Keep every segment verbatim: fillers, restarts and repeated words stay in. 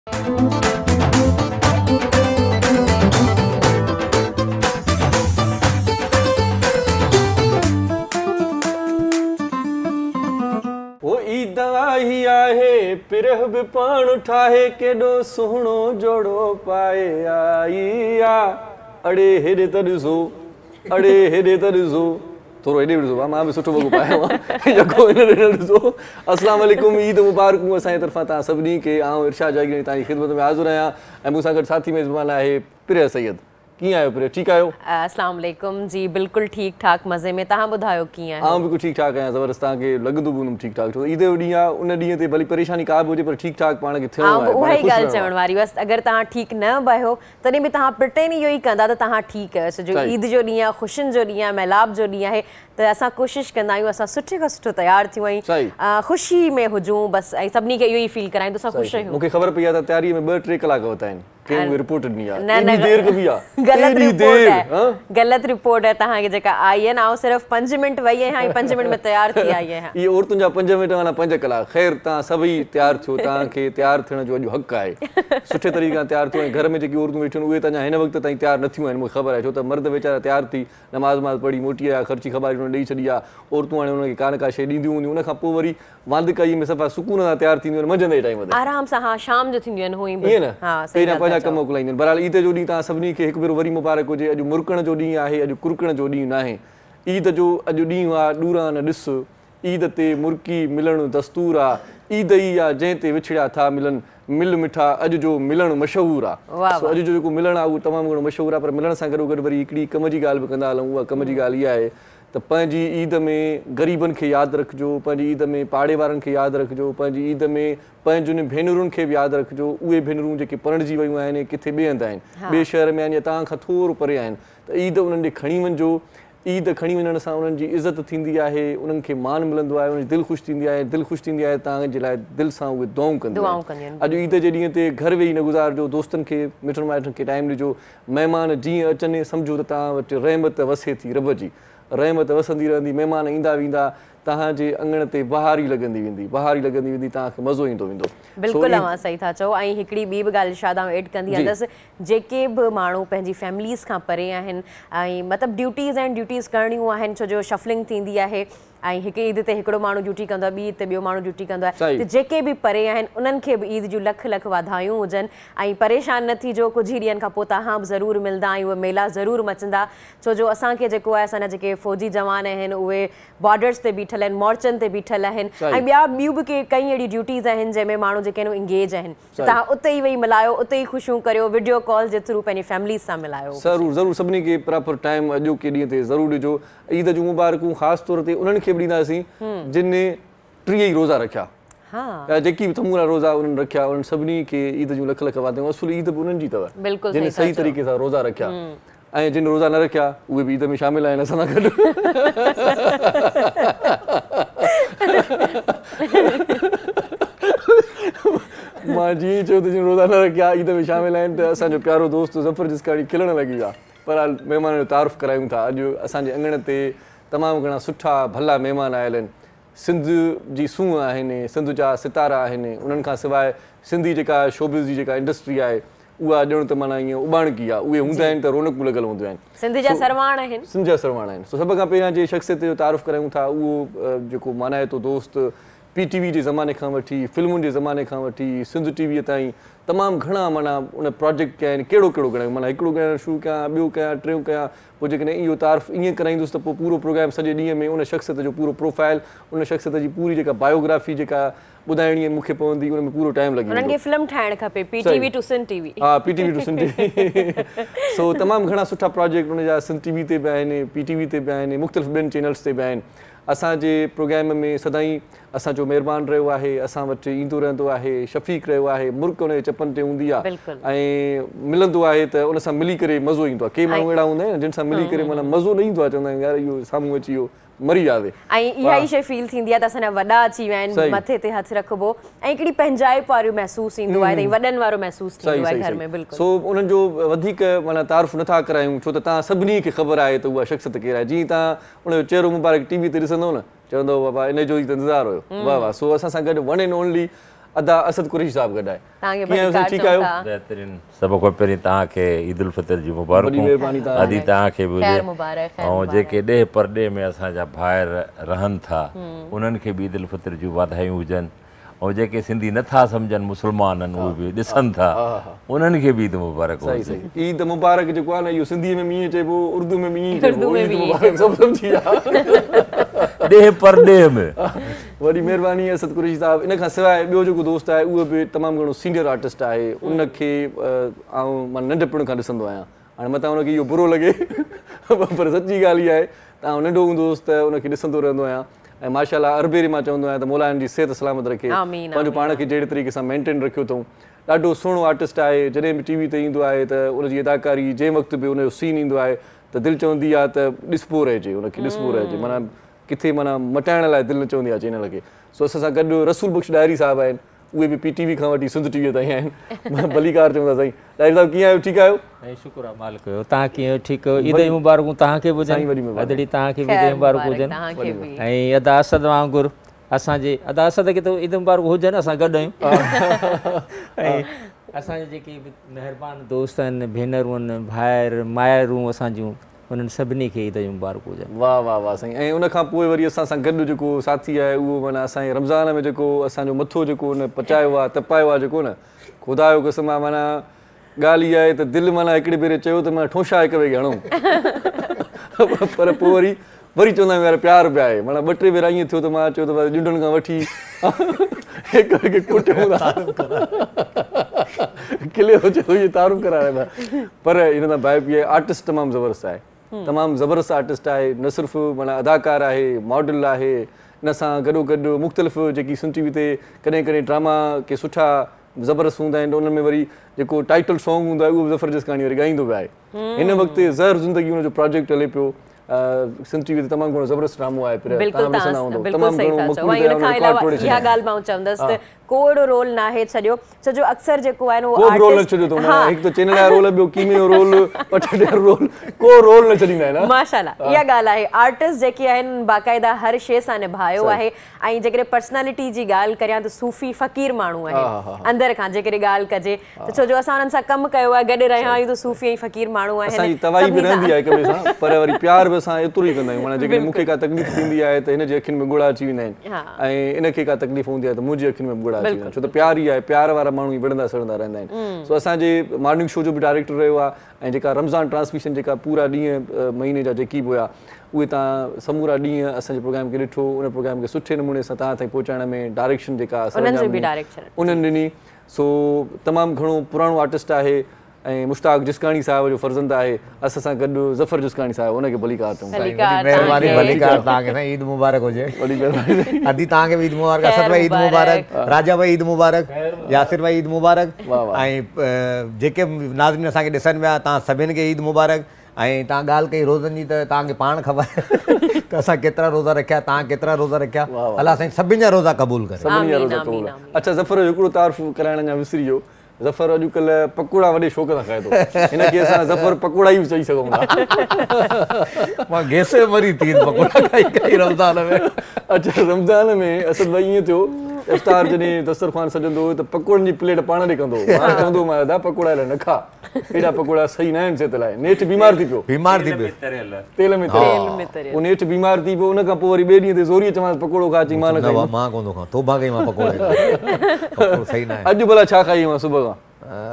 वो ईद आई आहे पिरह भी पाण ठाहे केडो सुहणो जोड़ो पाए आई आ अड़े हेडे तॾिसो अड़े हेडे तॾिसो थोरो हेॾे ॾिसो मां बि सुठो वॻो पायो आहे यको हिन ॾे ॾिसो। अस्सलाम वालेकुम, ईद मुबारकूं असांजे तरफ़ां तव्हां सभिनी खे। आउं इरशाद जागीरनी तव्हांजी ख़िदमत में हाज़िर आहियां ऐं मूंसां गॾु साथी मेज़बान आहे प्रिया सैयद। कीअं आहियो प्रिया, ठीकु आहियो? अस्सलाम वालेकुम जी, बिल्कुलु ठीकु ठाक मज़े में। तव्हां ॿुधायो कीअं आहियो? आउं बिल्कुलु ठीकु ठाक आहियां, ज़बरदस्त। तव्हांखे लॻंदो बि हूंदुमि ठीकु ठाक, छो ईद जो ॾींहुं आहे, उन ॾींहं ते भली परेशानी का बि हुजे पर ठीकु ठाक पाण खे थियणो आहे। उहा ई ॻाल्हि चवण वारी बसि, अगरि तव्हां ठीकु न बि आहियो तॾहिं बि तव्हां प्रिटेंड इहो ई कंदा त तव्हां ठीकु आहियो। सॼो ईद जो ॾींहुं आहे, ख़ुशियुनि जो ॾींहुं आहे, महिलाब जो ॾींहुं आहे, त असां कोशिशि कंदा आहियूं असां सुठे खां सुठो तयारु थियूं ऐं ख़ुशी में हुजूं बसि, ऐं सभिनी खे इहो ई फील करायूं त असां ख़ुशि आहियूं। मूंखे ख़बर पई आहे त तयारीअ में ॿ टे कलाक वरिता आहिनि, रिपोर्ट ॾिनी आहे। न न ग़लति रिपोर्ट आहे, ग़लति रिपोर्ट आहे तव्हांखे जेका आई आहे। ऐं सिर्फ़ु पंज मिंट वेई आहियां ऐं पंज मिंट में तयारु थी आई आहियां। इहे औरतुनि जा पंज मिंट माना पंज कलाक। ख़ैर, तव्हां सभई तयारु थियो, तव्हांखे तयारु थियण जो अॼु हक़ु आहे। सुठे तरीक़े सां तयारु थियो ऐं घर में जेकी औरतूं वेठियूं आहिनि उहे त अञा हिन वक़्त ताईं तयारु न थियूं आहिनि, मूंखे ख़बर आहे। छो त मर्द वीचारा तयारु थी नमाज़ वमाज़ पढ़ी मोटी आया, ख़र्ची ख़बर ॾेई छॾी आहे, औरतूं हाणे हुनखे का न का शइ ॾींदियूं हूंदियूं, उनखां पोइ वरी वांदिकाई में सफ़ा सुकून सां तयारु थींदियूं आहिनि मंझंदि जे टाइम ते आराम सां। हा, शाम जो थींदियूं आहिनि हुई ईअं न, पहिरियां पंहिंजा कम मोकिलाईंदियूं आहिनि। बहरहाल ईद जो ॾींहुं तव्हां सभिनी खे हिकु भेरो वरी मुबारक हुजे। अॼु मुरकण जो ॾींहुं आहे, अॼु कुरकण जो ॾींहुं न आहे। ईद जो अॼु ॾींहुं आहे ॾूरा न ॾिस, ईद ते मुर्की मिलणु दस्तूर आहे, ईद ई आहे जंहिं ते विछड़िया था मिलनि, मिल मिठा अॼु जो मिलणु मशहूरु आहे। अॼु जो जेको मिलणु आहे उहो तमामु घणो मशहूरु आहे, पर मिलण सां गॾो गॾु वरी हिकिड़ी कम जी ॻाल्हि बि कंदा हलूं। उहा कम जी ॻाल्हि इहा आहे त पंहिंजी ईद में ग़रीबनि खे यादि रखिजो, पंहिंजी ईद में पाड़े वारनि खे यादि रखिजो, पंहिंजी ईद में पंहिंजूं भेनरुनि खे बि यादि रखिजो। उहे भेनरूं जेके परणिजी वियूं आहिनि, किथे ॿिए हंधि आहिनि, ॿिए शहर में आहिनि या तव्हां खां थोरो परे आहिनि, त ईद उन्हनि ॾे खणी वञिजो। ईद खणी वञण सां उन्हनि जी इज़त थींदी आहे, उन्हनि खे मान मिलंदो आहे, उन्हनि जी दिलि ख़ुशि थींदी आहे। दिलि ख़ुशि थींदी आहे तव्हांजे लाइ दिलि सां उहे दुआऊं कंदियूं आहिनि। अॼु ईद जे ॾींहं ते घर वेही न गुज़ारिजो, दोस्तनि खे मिटनि माइटनि खे टाइम ॾिजो। महिमान जीअं अचनि सम्झो त तव्हां वटि रहमत वसे थी, रब जी रहमत वसंदी रहंदी। महिमान ईंदा वेंदा, तव्हांजे अंगण ते बहारी लॻंदी वेंदी, बहारी लॻंदी वेंदी, तव्हांखे मज़ो ईंदो वेंदो। बिल्कुलु अवां सही था चओ। ऐं हिकिड़ी ॿी बि ॻाल्हि शायदि आउं एड कंदी हलंदसि, जेके बि माण्हू पंहिंजी फैमिलीज़ खां परे आहिनि ऐं मतिलबु ड्यूटीज़ आहिनि, ड्यूटीज़ करणियूं आहिनि, छो जो शफलिंग थींदी आहे ऐं हिकु ईद ते हिकिड़ो माण्हू ड्यूटी कंदो आहे, ॿी ईद ते ॿियो माण्हू ड्यूटी कंदो आहे, त जेके बि परे आहिनि उन्हनि खे बि ईद जूं लख लख वाधायूं हुजनि। ऐं परेशान न थिजो, कुझु ई ॾींहंनि खां पोइ तव्हां बि ज़रूरु मिलंदा ऐं उहे मेला ज़रूरु मचंदा, छो जो असांखे जेको आहे असांजा जेके फ़ौजी जवान आहिनि उहे बॉर्डर्स ते बीठल आहिनि, मोर्चनि ते बीठल आहिनि ऐं ॿिया ॿियूं बि के कई अहिड़ी ड्यूटीज़ आहिनि जंहिंमें माण्हू जेके आहिनि इंगेज आहिनि। तव्हां उते ई वेही मिलायो, उते ई ख़ुशियूं करियो, वीडियो कॉल जे थ्रू पंहिंजी फैमिलीज़ सां मिलायो। ज़रूरु ज़रूरु सभिनी खे प्रॉपर टाइम अॼोके ॾींहं ते ज़रूरु ॾिजो। ईद जूं मुबारकूं ख़ासि तौर ते उन्हनि खे बि ॾींदासीं जिन टीह ई रोज़ा रखिया, या जेकी बि तमूरा रोज़ा उन्हनि रखिया, उन्हनि सभिनी खे ईद जूं लख लख वाधायूं। असुल ईद बि उन्हनि जी अथव जिन सही तरीक़े सां रोज़ा रखिया, ऐं जिन रोज़ा न रखिया उहे बि ईद में शामिल आहिनि असां सां गॾु। मां जीअं चयो त जिन रोज़ा न रखिया ईद में शामिल आहिनि, त असांजो प्यारो दोस्त ज़फ़र जिस्काणी खिलण लॻी विया। पर महिमाननि जो तारीफ़ करायूं था। अॼु असांजे अंगण ते तमामु घणा सुठा भला महिमान आयल आहिनि। सिंध जी सूंहं आहिनि, सिंध जा सितारा आहिनि, उन्हनि खां सवाइ सिंधी जेका शोबिज़ जी जेका इंडस्ट्री आहे उहा ॼण त माना ईअं उॿाणकी आहे। उहे हूंदा आहिनि त रौनकूं लॻल हूंदियूं आहिनि। सिंध जा सरवाण आहिनि, सिंध जा सरवाण आहिनि। सो सभ खां पहिरियां जे शख़्सियत जो तारीफ़ करायूं था उहो जेको मल्हाए थो दोस्त पी टी वी जे ज़माने खां वठी, फिल्मुनि जे ज़माने खां वठी, सिंध टीवीअ ताईं तमामु घणा माना उन प्रोजेक्ट कया आहिनि। कहिड़ो कहिड़ो करियो, माना हिकिड़ो कया शुरू कयां, ॿियो कयां, टियों कयां, पोइ जेकॾहिं इहो तारीफ़ ईअं कराईंदुसि त पोइ पूरो प्रोग्राम सॼे ॾींहं में उन शख़्सियत जो पूरो प्रोफाइल, उन शख़्सियत जी पूरी जेका बायोग्राफी जेका ॿुधाइणी मूंखे पवंदी, उन में पूरो टाइम लॻी वेंदो। उन्हनि खे फिल्म ठाहिणु खपे, पीटीवी टू सिंध टीवी। हा, पीटीवी टू सिंध टीवी। सो तमामु घणा सुठा प्रोजेक्ट उन जा सिंध टीवी ते बि आहिनि, पीटीवी ते बि आहिनि, मुख़्तलिफ़ ॿियनि चैनल्स ते बि आहिनि। असांजे प्रोग्राम में सदाईं असांजो महिरबानी रहियो आहे, असां वटि ईंदो रहंदो आहे, शफ़ीक़ रहियो आहे, मुर्क उनजे चपनि ते हूंदी आहे ऐं मिलंदो आहे त उन सां मिली करे मज़ो ईंदो आहे। के माण्हू अहिड़ा हूंदा आहिनि जिन सां मिली करे माना मज़ो न ईंदो आहे, चवंदा आहिनि यार इहो साम्हूं अची वियो मरी यादे। ऐं इहा ई शइ फील थींदी आहे त असांजा वॾा अची विया आहिनि, मथे ते हथु रखबो ऐं हिकिड़ी पंहिंजाइप वारो महसूसु ईंदो आहे, वॾनि वारो महसूसु थींदो आहे घर में। बिल्कुलु। सो उन्हनि जो वधीक माना तारीफ़ नथा करायूं, छो त तव्हां सभिनी खे ख़बर आहे त उहा शख़्सियत केरु आहे। जीअं तव्हां उनजो चहिरो मुबारक टीवी ते ॾिसंदव न, चवंदो बाबा इन जो ई त इंतज़ारु हुयो, वाह वाह। सो असां सां गॾु वन एंड ओनली अदा असद कुरैशी साहब गॾु आहे। तव्हांखे कीअं आहियो साईं, ठीकु चऊं आहियो? था। बहितरीन सभ खां पहिरीं तव्हांखे ईद उल फितर जी मुबारक वॾी महिरबानी तव्हां अदी तव्हांखे बि ख़ैर हुजे मुबारक, ख़ैर ऐं जेके ॾे परॾे में असांजा भाइर रहनि था उन्हनि खे बि ईद उल फितर जूं वाधायूं हुजनि ऐं जेके सिंधी नथा सम्झनि मुस्लमान आहिनि उहे बि ॾिसनि था उन्हनि खे बि ईद मुबारक सही हुजे। सही ईद मुबारक जेको आहे न इहो सिंधीअ में मींहुं चइबो, उर्दू में मींहुं चइबो, उर्दू में ईद मींहुं मुबारक सभु सम्झी विया। ॾे परॾे में वॾी महिरबानी आहे असद कुरैशी साहिबु। इन खां सवाइ ॿियो जेको दोस्त आहे उहो बि तमामु घणो सीनियर आर्टिस्ट आहे। उनखे आउं मां नंढपण खां ॾिसंदो आहियां। हाणे मथां उनखे इहो बुरो लॻे पर सची ॻाल्हि इहा आहे त आउं नंढो हूंदो हुउसि त उनखे ॾिसंदो रहंदो आहियां ऐं माशाअल्लाह अरबे मां चवंदो आहियां त मौलाना जी सिहत सलामत रखे, आमीन, पंहिंजो पाण खे जहिड़े तरीक़े सां मेंटेन रखियो अथऊं। ॾाढो सुहिणो आर्टिस्ट आहे। जॾहिं बि टीवी ते ईंदो आहे त उनजी अदाकारी जंहिं वक़्तु बि उनजो सीन ईंदो आहे त दिलि चवंदी आहे त ॾिसबो रहिजे, उनखे ॾिसबो रहिजे, माना किथे माना मटाइण लाइ दिलि न चवंदी आहे चैनल खे। सो असां सां गॾु रसूल बख़्श डायरी साहिबु आहिनि, उहे बि पी टीवी खां वठी सिंध टीवीअ ताईं आहिनि। भलीकार चऊं था साईं। डायरी साहिबु कीअं आहियो, ठीकु आहियो? ऐं शुक्र आहे मालिक जो, तव्हां कीअं ठीकु आहियो? ईद जी मुबारकूं तव्हांखे बि हुजनि, अदड़ी तव्हांखे बि ईद जी मुबारक हुजनि ऐं अदा असद वांगुरु असांजे अदा असद खे त ईद मुबारक हुजनि, असां गॾु आहियूं। ऐं असांजे जेके बि महिरबानी दोस्त आहिनि, भेनरूं आहिनि, भाइर माइरूं असांजूं, उन्हनि सभिनी खे ईद जी मुबारक हुजनि। वाह वाह वाह साईं। ऐं उनखां पोइ वरी असां सां गॾु जेको साथी आहे उहो माना असांजे रमज़ान में जेको असांजो मथो जेको उन पचायो आहे, तपायो आहे जेको न, ख़ुदा जो कसम आहे, माना ॻाल्हि इहा आहे त दिलि माना हिकिड़े भेरे चयो त माना ठोशा हिक ॿिए खे हणूं पर पोइ वरी वरी चवंदा आहियूं यार प्यार पिया आहे। माना ॿ टे भेरा ईअं थियो त मां चयो त ॼुंडनि खां वठी हिक ॿिए खे कुटियूं था, खिले थो चए थो इहे तारूफ़ कराए था। पर हिन सां भाई पीउ आर्टिस्ट तमामु ज़बरदस्त आहे, तमामु ज़बरदस्त आर्टिस्ट आहे। न सिर्फ़ु माना अदाकार आहे, मॉडल आहे, इन सां गॾोगॾु मुख़्तलिफ़ जेकी सिंध टीवी ते कॾहिं कॾहिं ड्रामा के सुठा ज़बरदस्त हूंदा आहिनि, उनमें वरी जेको टाइटल सॉन्ग हूंदो आहे उहो बि ज़फ़र जसकानी वरी ॻाईंदो पियो आहे। हिन वक़्तु ज़हर ज़िंदगी हुनजो प्रोजेक्ट हले पियो, सिंध टीवी ते तमामु घणो ज़बरदस्त ड्रामो आहे। बिल्कुलु ॻाल्हि मां चवंदसि त को अहिड़ो रोल न आहे छॾियो, छो जो अक्सर जेको आहे हिकु त चैनल रोल, ॿियो कीमियो रोल, पटटे रोल, को रोल न छॾींदा आहिनि। माशाल्लाह इहा ॻाल्हि आहे। आर्टिस्ट जेके आहिनि बाक़ाइदा हर शइ सां निभायो आहे। ऐं जेकॾहिं पर्सनैलिटी जी ॻाल्हि करियां त सूफ़ी फ़क़ीर माण्हू आहे अंदरि खां, जेकॾहिं ॻाल्हि कजे त छो जो असां हुननि सां कमु कयो आहे, गॾु रहिया आहियूं त सूफ़ी ऐं फ़क़ीर माण्हू आहिनि। तवाई बि रहंदी आहे हिक ॿिए सां, पर वरी प्यार बि असां एतिरो ई कंदा आहियूं। माना जेकॾहिं मूंखे का तकलीफ़ थींदी आहे त हिन जे अखियुनि में ॻुड़ा अची वेंदा आहिनि ऐं इनखे का तकलीफ़ हूंदी आहे त मुंहिंजी अखियुनि में ॻुड़ा अची वेंदा आहिनि, छो त प्यार ई आहे, प्यार वारा माण्हू ई विढ़ंदा सड़ंदा रहंदा आहिनि। सो असांजे मॉर्निंग शो जो बि डायरेक्टर रहियो आहे ऐं जेका रमज़ान ट्रांसमिशन जेका पूरा ॾींहं महीने जा जेकी बि हुया उहे तव्हां समूरा ॾींहं असांजे प्रोग्राम खे ॾिठो, उन प्रोग्राम खे सुठे नमूने सां तव्हां ताईं पहुचाइण में डायरेक्शन जेका उन्हनि ॾिनी। सो तमामु घणो पुराणो आर्टिस्ट आहे ऐं मुश्ताक जिसकानी साहिब जो फर्ज़ंद आहे असां सां गॾु ज़फ़र जिसकानी साहिब, उनखे भलीकार चऊं। महिरबानी, भलीकार तव्हांखे साईं, ईद मुबारक हुजे। वॾी महिरबानी। अदी तव्हांखे बि ईद मुबारक, असद भाई ईद मुबारक, राजा भाई ईद मुबारक, यासिर भाई ईद मुबारक ऐं जेके नाज़रीन असांखे ॾिसनि पिया तव्हां सभिनि खे ईद मुबारक। ऐं तव्हां ॻाल्हि कई रोज़नि जी त तव्हांखे पाण ख़बर त असां केतिरा रोज़ा रखिया, तव्हां केतिरा रोज़ा रखिया, अलाह साईं सभिनि जा रोज़ा क़बूल करे। सभिनी जा रोज़ा क़बूल। अच्छा ज़फ़र जो हिकिड़ो तारीफ़ कराइण अञा विसरी वियो, ज़फ़र अॼुकल्ह पकोड़ा वॾे शौक़ सां खाए थो, हिनखे असां ज़फ़र पकोड़ा ई चई सघूं था। मां गैस में मरी थी पकोड़ा खाई खाई रमज़ान में। अच्छा रमज़ान में असद भाई ईअं थियो, इफ़्तार जॾहिं दस्तरख़्वान सजंदो हुओ त पकोड़नि जी प्लेट पाण ॾे कंदो, मां चवंदो मां दादा पकोड़ा लाइ न खा, हेॾा पकोड़ा सही न आहिनि सिहत लाइ। नेठि बीमार थी पियो, बीमार थी पियो, तेल में तरियल, पोइ नेठि बीमार थी पियो, उन खां पोइ वरी ॿिए ॾींहं ते ज़ोरीअ चवांसि पकोड़ो खा, चई मां न खाईं, मां कोन थो खां, तोबा कई मां पकोड़े पकोड़ो सही न आहे। अॼु भला छा खाई मां सुबुह खां?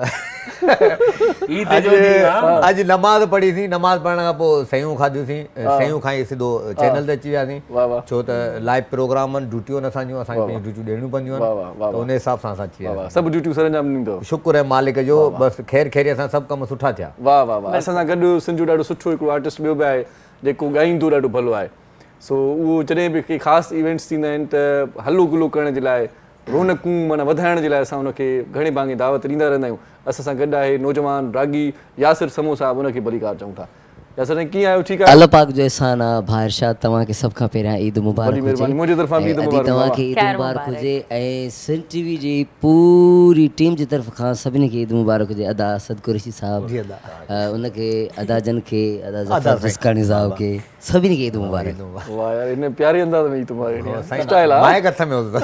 अॼु नमाज़ पढ़ी थी, नमाज़ पढ़ण खां पोइ सयूं खाधियूंसीं, सयूं खाई सिधो चैनल ते अची वियासीं, छो त लाइव प्रोग्राम आहिनि, ड्यूटियूं आहिनि असांजूं, असांखे पंहिंजूं ड्यूटियूं ॾियणियूं पवंदियूं आहिनि, त उन हिसाब सां असां अची विया। सभु ड्यूटियूं सरंजाम ॾींदो, शुक्र आहे मालिक जो, बसि ख़ैर ख़ैरी सां सभु कम सुठा थिया। वाह वाह वाह। असां सां गॾु सिंध जो ॾाढो सुठो हिकिड़ो आर्टिस्ट ॿियो बि आहे जेको ॻाईंदो ॾाढो भलो आहे। सो उहो जॾहिं बि के ख़ासि इवेंट्स थींदा आहिनि त हलो गुलो करण जे लाइ, रौनकूं माना वधाइण जे लाइ असां हुनखे घणे भाङे दावत ॾींदा रहंदा आहियूं। असां सां गॾु आहे नौजवान रागी यासिर समो साहिबु, उनखे भलीकार चऊं था। असां कीअं आहियो ठीकु आहे अल्लाह पाक जो एहसान आहे भाइर शाह तव्हांखे सभ खां पहिरियां ईद मुबारक वॾी महिरबानी मुंहिंजे तरफ़ां बि ईद मुबारक तव्हांखे ईद मुबारक हुजे ऐं सिंध टीवी जी पूरी टीम जी तरफ़ खां सभिनी खे ईद मुबारक हुजे अदा असद कुरैशी साहब उनखे अदा जन खे अदा ज़फ़र रिज़कानी साहब खे सभिनी खे ईद मुबारक। वाह यार इन प्यारे अंदाज़ में ईद मुबारक स्टाइल आहे माइक हथ में हुजे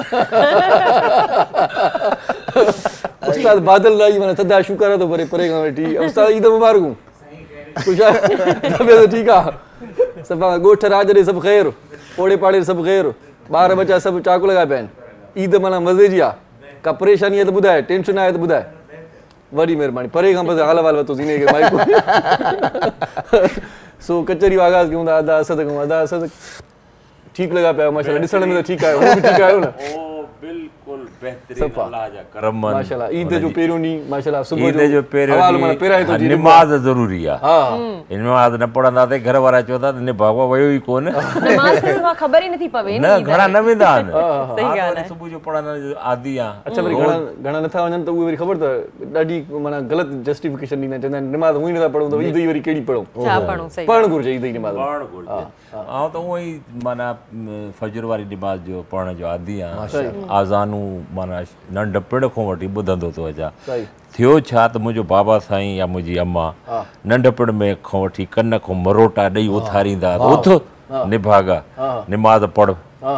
उस्ताद बादल राई माना सदा शुक्र आहे तो परे परे खां वेठी उस्ताद ईद मुबारक कुछ तबियत ठीक आहे सब गोठ राज रे सब ख़ैर ओड़े पाड़े सब ख़ैर बार बच्चा सब चाकू लगा पिया आहिनि ईद माना मज़े जी आहे का परेशानी आहे त ॿुधाए टेंशन आहे त ॿुधाए वॾी महिरबानी परे खां बसि हाल वाल वरितोसीं इन खे माइक सो कचहरी आगाज़ कयूं था अदा असद खां अदा असद ठीकु लॻा पिया माशाल्लाह ॾिसण में त ठीकु आहियो उहो बि ठीकु आहियो न बिल्कुल बेहतरीन अल्लाह जा करम माशाल्लाह ईद जो पहिरियों ॾींहुं माशाल्लाह सुबुह ईद जो पहिरियों हवालो माना पहिरां थो निमाज़ ज़रूरी आहे हा निमाज़ न पढ़ंदा त घर वारा चवंदा त निभागो वियो ई कोन नमाज़ के सिवा ख़बर ई नथी पवे न घणा न वेंदा आहिनि सही ॻाल्हि आहे सुबुह जो पढ़ण आदी आहे अच्छा वरी घणा घणा नथा वञनि त उहे वरी ख़बर अथव ॾाढी माना ग़लति जस्टिफिकेशन ॾींदा आहिनि चवंदा आहिनि निमाज़ हूअं ई नथा पढ़ूं त ईद ई वरी कहिड़ी पढ़ूं छा पढ़ूं सही पढ़णु घुरिजे ईद जी निमाज़ पढ़णु घुरिजे ऐं त उहो ई माना फजर वारी निमाज़ जो पढ़ण जो आदी आहे आज़ानूं माना नंढपिण खां वठी ॿुधंदो थो अचां थियो छा त मुंहिंजो बाबा साईं या मुंहिंजी अम्मा नंढपिण में खां वठी कन खां मरोटा ॾेई उथारींदा उथ निभागा निमाज़ पढ़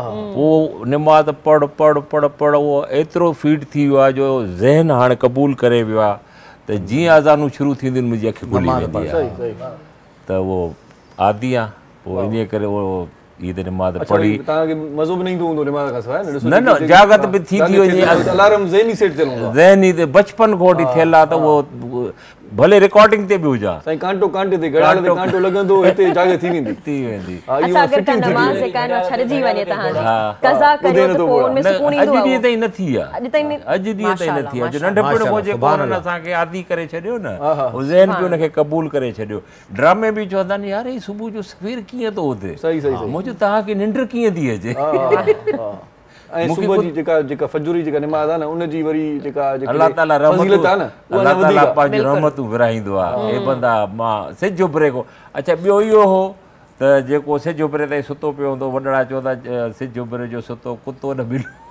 पोइ निमाज़ पढ़ पढ़ पढ़ पढ़ उहो एतिरो फीड थी वियो आहे जो ज़हन हाणे क़बूल करे वियो आहे त जीअं आज़ानूं शुरू थींदियूं आहिनि मुंहिंजी अखि खुली वेंदी आहे त उहो आदी आहे पोइ इन करे उहो ईद निमाज़ पढ़ी तव्हांखे मज़ो बि न ईंदो हूंदो निमाज़ खां सवाइ न न जागत बि थी थी वञे अलार्म ज़हनी सेट थियल हूंदो ज़हनी ते बचपन खां वठी थियल आहे त उहो भले रिकॉर्डिंग ते बि हुजां साईं कांटो कांटे ते घड़ाल ते कांटो लॻंदो हिते जाग थी वेंदी थी वेंदी अच्छा अगर का नमाज़ है कानो छरजी वने तहां कज़ा करियो त पोइ उनमें सुकून ईंदो आहे अॼु ॾींहं ताईं न थी आहे अॼु ताईं अॼु ॾींहं ताईं न थी आहे जो नंढपिण खां जेको हुननि असांखे आदी करे छॾियो न उहो ज़हन बि उनखे क़बूल करे छॾियो ड्रामे बि चवंदा आहिनि यार ही सुबुह जो सवेर कीअं थो उथे सही सही मुंहिंजो तव्हांखे निंड कीअं थी अचे ऐं सुबुह जी जेका जेका फजर जी जेका निमाज़ आहे न उनजी वरी जेका अल्लाह ताला फज़ीलत आहे न अल्लाह ताला पंहिंजी रहमतूं विराईंदो आहे हे बंदा मां सिज उभरे को अच्छा ॿियो इहो हो त जेको सिज उभरे ताईं सुतो पियो हूंदो वॾड़ा चवंदा सिज उभरे जो सुतो कुतो न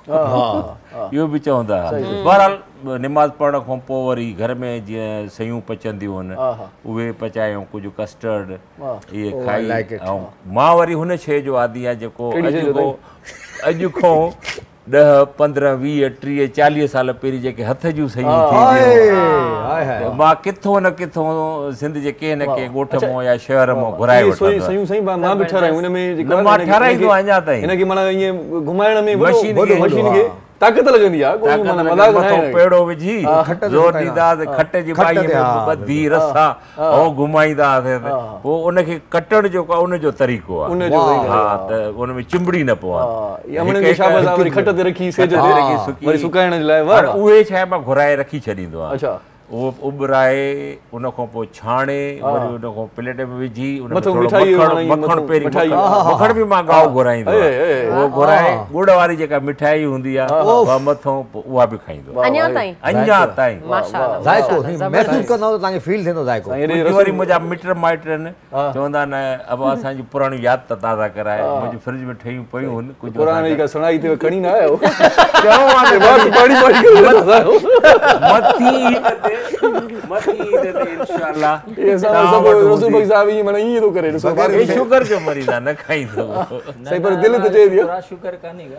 ॿिलो इहो बि चवंदा बहरहाल निमाज़ पढ़ण खां पोइ वरी घर में जीअं सयूं पचंदियूं आहिनि उहे पचायूं कुझु कस्टर्ड इहे खाई ऐं मां वरी हुन शइ जो आदी आहे जेको अॼु अॼु खां ॾह पंद्रहं वीह टीह चालीह साल पहिरीं जेके हथ जूं सयूं थींदियूं मां किथां न किथां सिंध जे कंहिं न कंहिं ॻोठ मां या शहर मां घुराए वठंदो मां बि ठारायूं हुन में मां ठाराईंदो अञा ताईं हिनखे माना ईअं घुमाइण में मशीन खे ताक़त लॻंदी आहे कोई माना मज़ाक न आहे पेड़ो विझी ज़ोर ॾींदासीं खट जी बाईअ में ॿधी रसा ऐं घुमाईंदासीं पोइ उनखे कटण जेको आहे उनजो तरीक़ो आहे हा त उन में चिंबड़ी न पवनि खट ते रखी सेज ते वरी सुकाइण जे लाइ उहे छा आहे मां घुराए रखी छॾींदो आहियां अच्छा उहो उॿराए उन खां पोइ छाणे वरी उन खां प्लेट में विझी मखण पहिरीं मखण बि मां गांव घुराईंदो आहियां उहो घुराए गुड़ वारी जेका मिठाई हूंदी आहे उहा मथां उहा बि खाईंदो अञा ताईं अञा ताईं जायको महसूस कंदो त तव्हांखे फील थींदो जायको वरी मुंहिंजा मिट माइट आहिनि चवंदा न अब असांजी पुराणी यादि त ताज़ा कराए मुंहिंजी फ्रिज में ठहियूं पयूं आहिनि कुझु पुराणी जेका सुणाई ते खणी न आयो मथी मथी ते इंशाअल्लाह ये सब रसूल भाई साहब ये माने ये तो करे शुगर शुगर जो मरीदा न खाईंदो सही पर दिल ते चई दियो शुगर कानेगा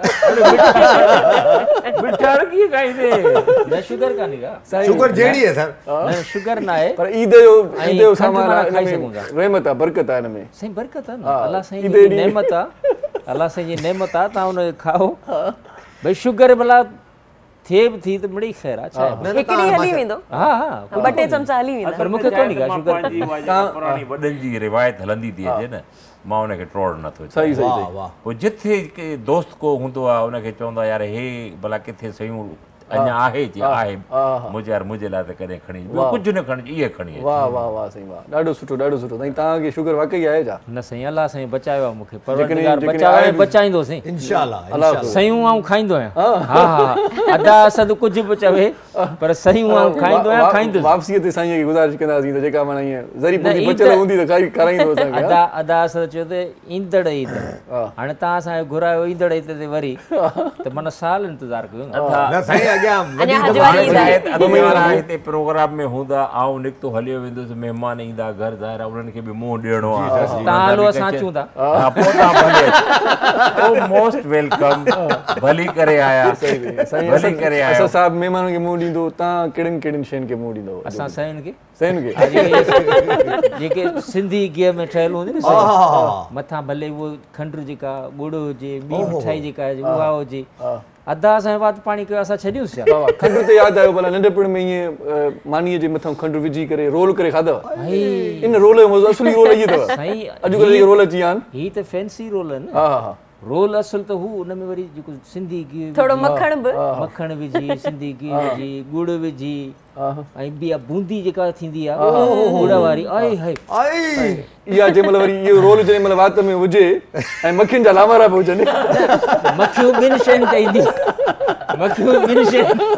मिठाड़ की खाईंदे न शुगर कानेगा शुगर जेडी है सर न शुगर ना है पर ईद जो ईद जो सामान खाई सघूंगा रहमत आहे बरकत आहे इनमें सही बरकत आहे न अल्लाह साईं जी नेमत आहे अल्लाह साईं जी नेमत आहे तव्हां उन खाओ भई शुगर भला थे बि थी त मिड़ी ख़ैर आहे छा हिकड़ी हली वेंदो हा हा ॿ टे चमचा हली वेंदा पर मूंखे कोन्हे का शुगर पुराणी वॾनि जी रिवायत हलंदी थी अचे न मां उनखे ट्रोड़ नथो सही सही पोइ जिथे दोस्त को हूंदो आहे उनखे चवंदो आहे यार हे भला किथे सयूं अञा आहे जी आहे मुंहिंजे यार मुंहिंजे लाइ त कॾहिं खणी ॿियो कुझु न खणी इहे खणी वाह वाह वाह साईं वाह ॾाढो सुठो ॾाढो सुठो साईं तव्हांखे शुगर वाकई आहे छा न साईं अलाह साईं बचायो आहे मूंखे परवरदिगार बचाए बचाईंदो साईं इंशाल्लाह सयूं आऊं खाईंदो आहियां हा हा अदा असद कुझु बि चवे पर सयूं आऊं खाईंदो आहियां खाईंदुसि वापसीअ ते साईं खे गुज़ारिश कंदासीं त जेका माना ईअं ज़री पूरी बचियल हूंदी त खाई कराईंदो असांखे अदा अदा असद चयो त ईंदड़ ईद हाणे तव्हां असांखे घुरायो ईंदड़ ईद ते वरी त माना साल इंतज़ार कयो न साईं अॻियां हिते प्रोग्राम में हूंदा आऊं निकितो हलियो वेंदुसि महिमान ईंदा घर ज़ाहिर उन्हनि खे बि मुंहुं ॾियणो आहे तव्हां हलो असां अचूं था पोइ तव्हां भले मोस्ट वेलकम भली करे आया भली करे आया असां साहिब महिमाननि खे मुंहुं ॾींदो तव्हां कहिड़ियुनि कहिड़ियुनि शयुनि खे मुंहुं ॾींदो असां सयुनि खे सयुनि खे जेके सिंधी गिह में ठहियल हूंदी न मथां भले उहो खंडु जेका गुड़ हुजे ॿी मिठाई जेका उहा हुजे अदा असांजे वात पाणी कयो असां छॾियूंसि खंडु ते यादि आयो भला नंढपण में ईअं मानीअ जे मथां खंडु विझी करे रोल करे खाधव इन रोल जो मज़ो असली रोल इहो अथव साईं अॼुकल्ह जेके रोल अची विया आहिनि ही त फैंसी रोल आहिनि हा हा रोल असल त हू उन में वरी जेको सिंधी गिह थोरो मखण बि मखण विझी सिंधी गिह विझी गुड़ विझी ऐं ॿिया बूंदी जेका थींदी आहे गुड़ वारी आए हाय इहा जंहिं महिल वरी इहो रोल जंहिं महिल वात में हुजे ऐं मखियुनि जा लावारा बि हुजनि मखियूं ॿिनि शयुनि ते ईंदी मखियूं ॿिनि शयुनि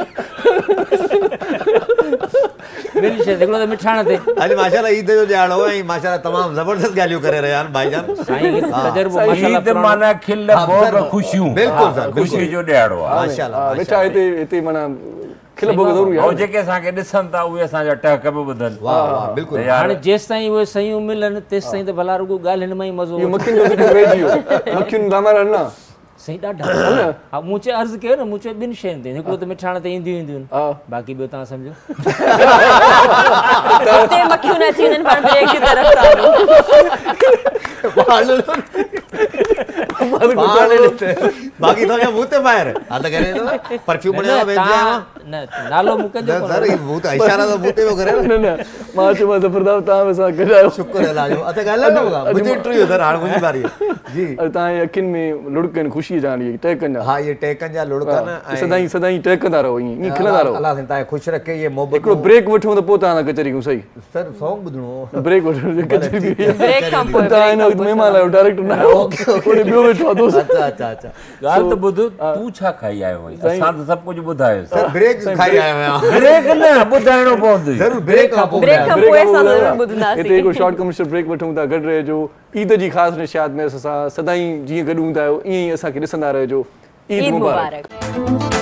ॿिनि शयुनि हिकिड़ो त मिठाण ते अॼु माशाल्लाह ईद जो ॾियारो ऐं माशाल्लाह तमामु ज़बरदस्त ॻाल्हियूं करे रहिया आहिनि भाईजान साईं तजुर्बो ईद माना खिल भोग ख़ुशियूं बिल्कुलु सर ख़ुशी जो ॾियारो आहे माशाल्लाह वेठा हिते हिते माना खिल भोग ज़रूरी आहे ऐं जेके असांखे ॾिसनि था उहे असांजा टहक बि ॿुधनि वाह वाह बिल्कुलु हाणे जेसि ताईं उहे सयूं मिलनि तेसि ताईं त भला रुॻो ॻाल्हियुनि में ई मज़ो इहो मखियुनि जो ज़िक्र रहिजी वियो मखियुनि लावारा न साईं ॾाढा हा मूं चयो अर्ज़ु कयो न मूं चयो ॿिनि शयुनि ते हिकिड़ो त मिठाण ते ईंदियूं ईंदियूं आहिनि बाक़ी ॿियो तव्हां सम्झो हिते मखियूं न अची वञनि पाण ब्रेक जी तरफ़ बाक़ी तो मुंह ते ॿाहिरि हा त करे थो परफ्यूम बणायो वेंदो न नालो मूंखे सर ही मुंह ते इशारा तो मुंह ते पियो करे न न मां चयो ज़फरदार तव्हां में सां गॾायो शुक्र अलाह जो अत ॻाल्हि न मुंहिंजी इंटरव्यू सर हाणे मुंहिंजी बारी जी तव्हांजे अखियुनि में लुड़कनि ख़ुशी जा इहे टहकनि जा हा ये टहकनि जा लुड़कनि सदाईं सदाईं टहकंदा रहो ईअं ईअं खिलंदा रहो अलाह तव्हांखे ख़ुशि रखे ये मोहबत हिकिड़ो ब्रेक वठूं त पोइ तव्हां कचहरी कयूं सही सर सॉन्ग ॿुधणो ब्रेक वठूं कचहरी ब्रेक खां पोइ तव्हां हिन वक़्तु महिमान आहियो डायरेक्टर न आहियो कोई ॿियो वेठो आहे दोस्त अच्छा अच्छा अच्छा ॻाल्हि त ॿुध तूं छा खाई आयो आहीं असां त सभु कुझु ॿुधायो सर ब्रेक खाई आयो आहियां ब्रेक न ॿुधाइणो पवंदो ज़रूरु ब्रेक खां पोइ ब्रेक खां पोइ असां ज़रूरु ॿुधंदासीं हिते हिकिड़ो शॉर्ट कमर्शियल ब्रेक वठूं था गॾु रहिजो ईद जी ख़ासि निशात में असां सदाईं जीअं गॾु हूंदा आहियो ईअं ई असांखे ॾिसंदा रहिजो ईद मुबारक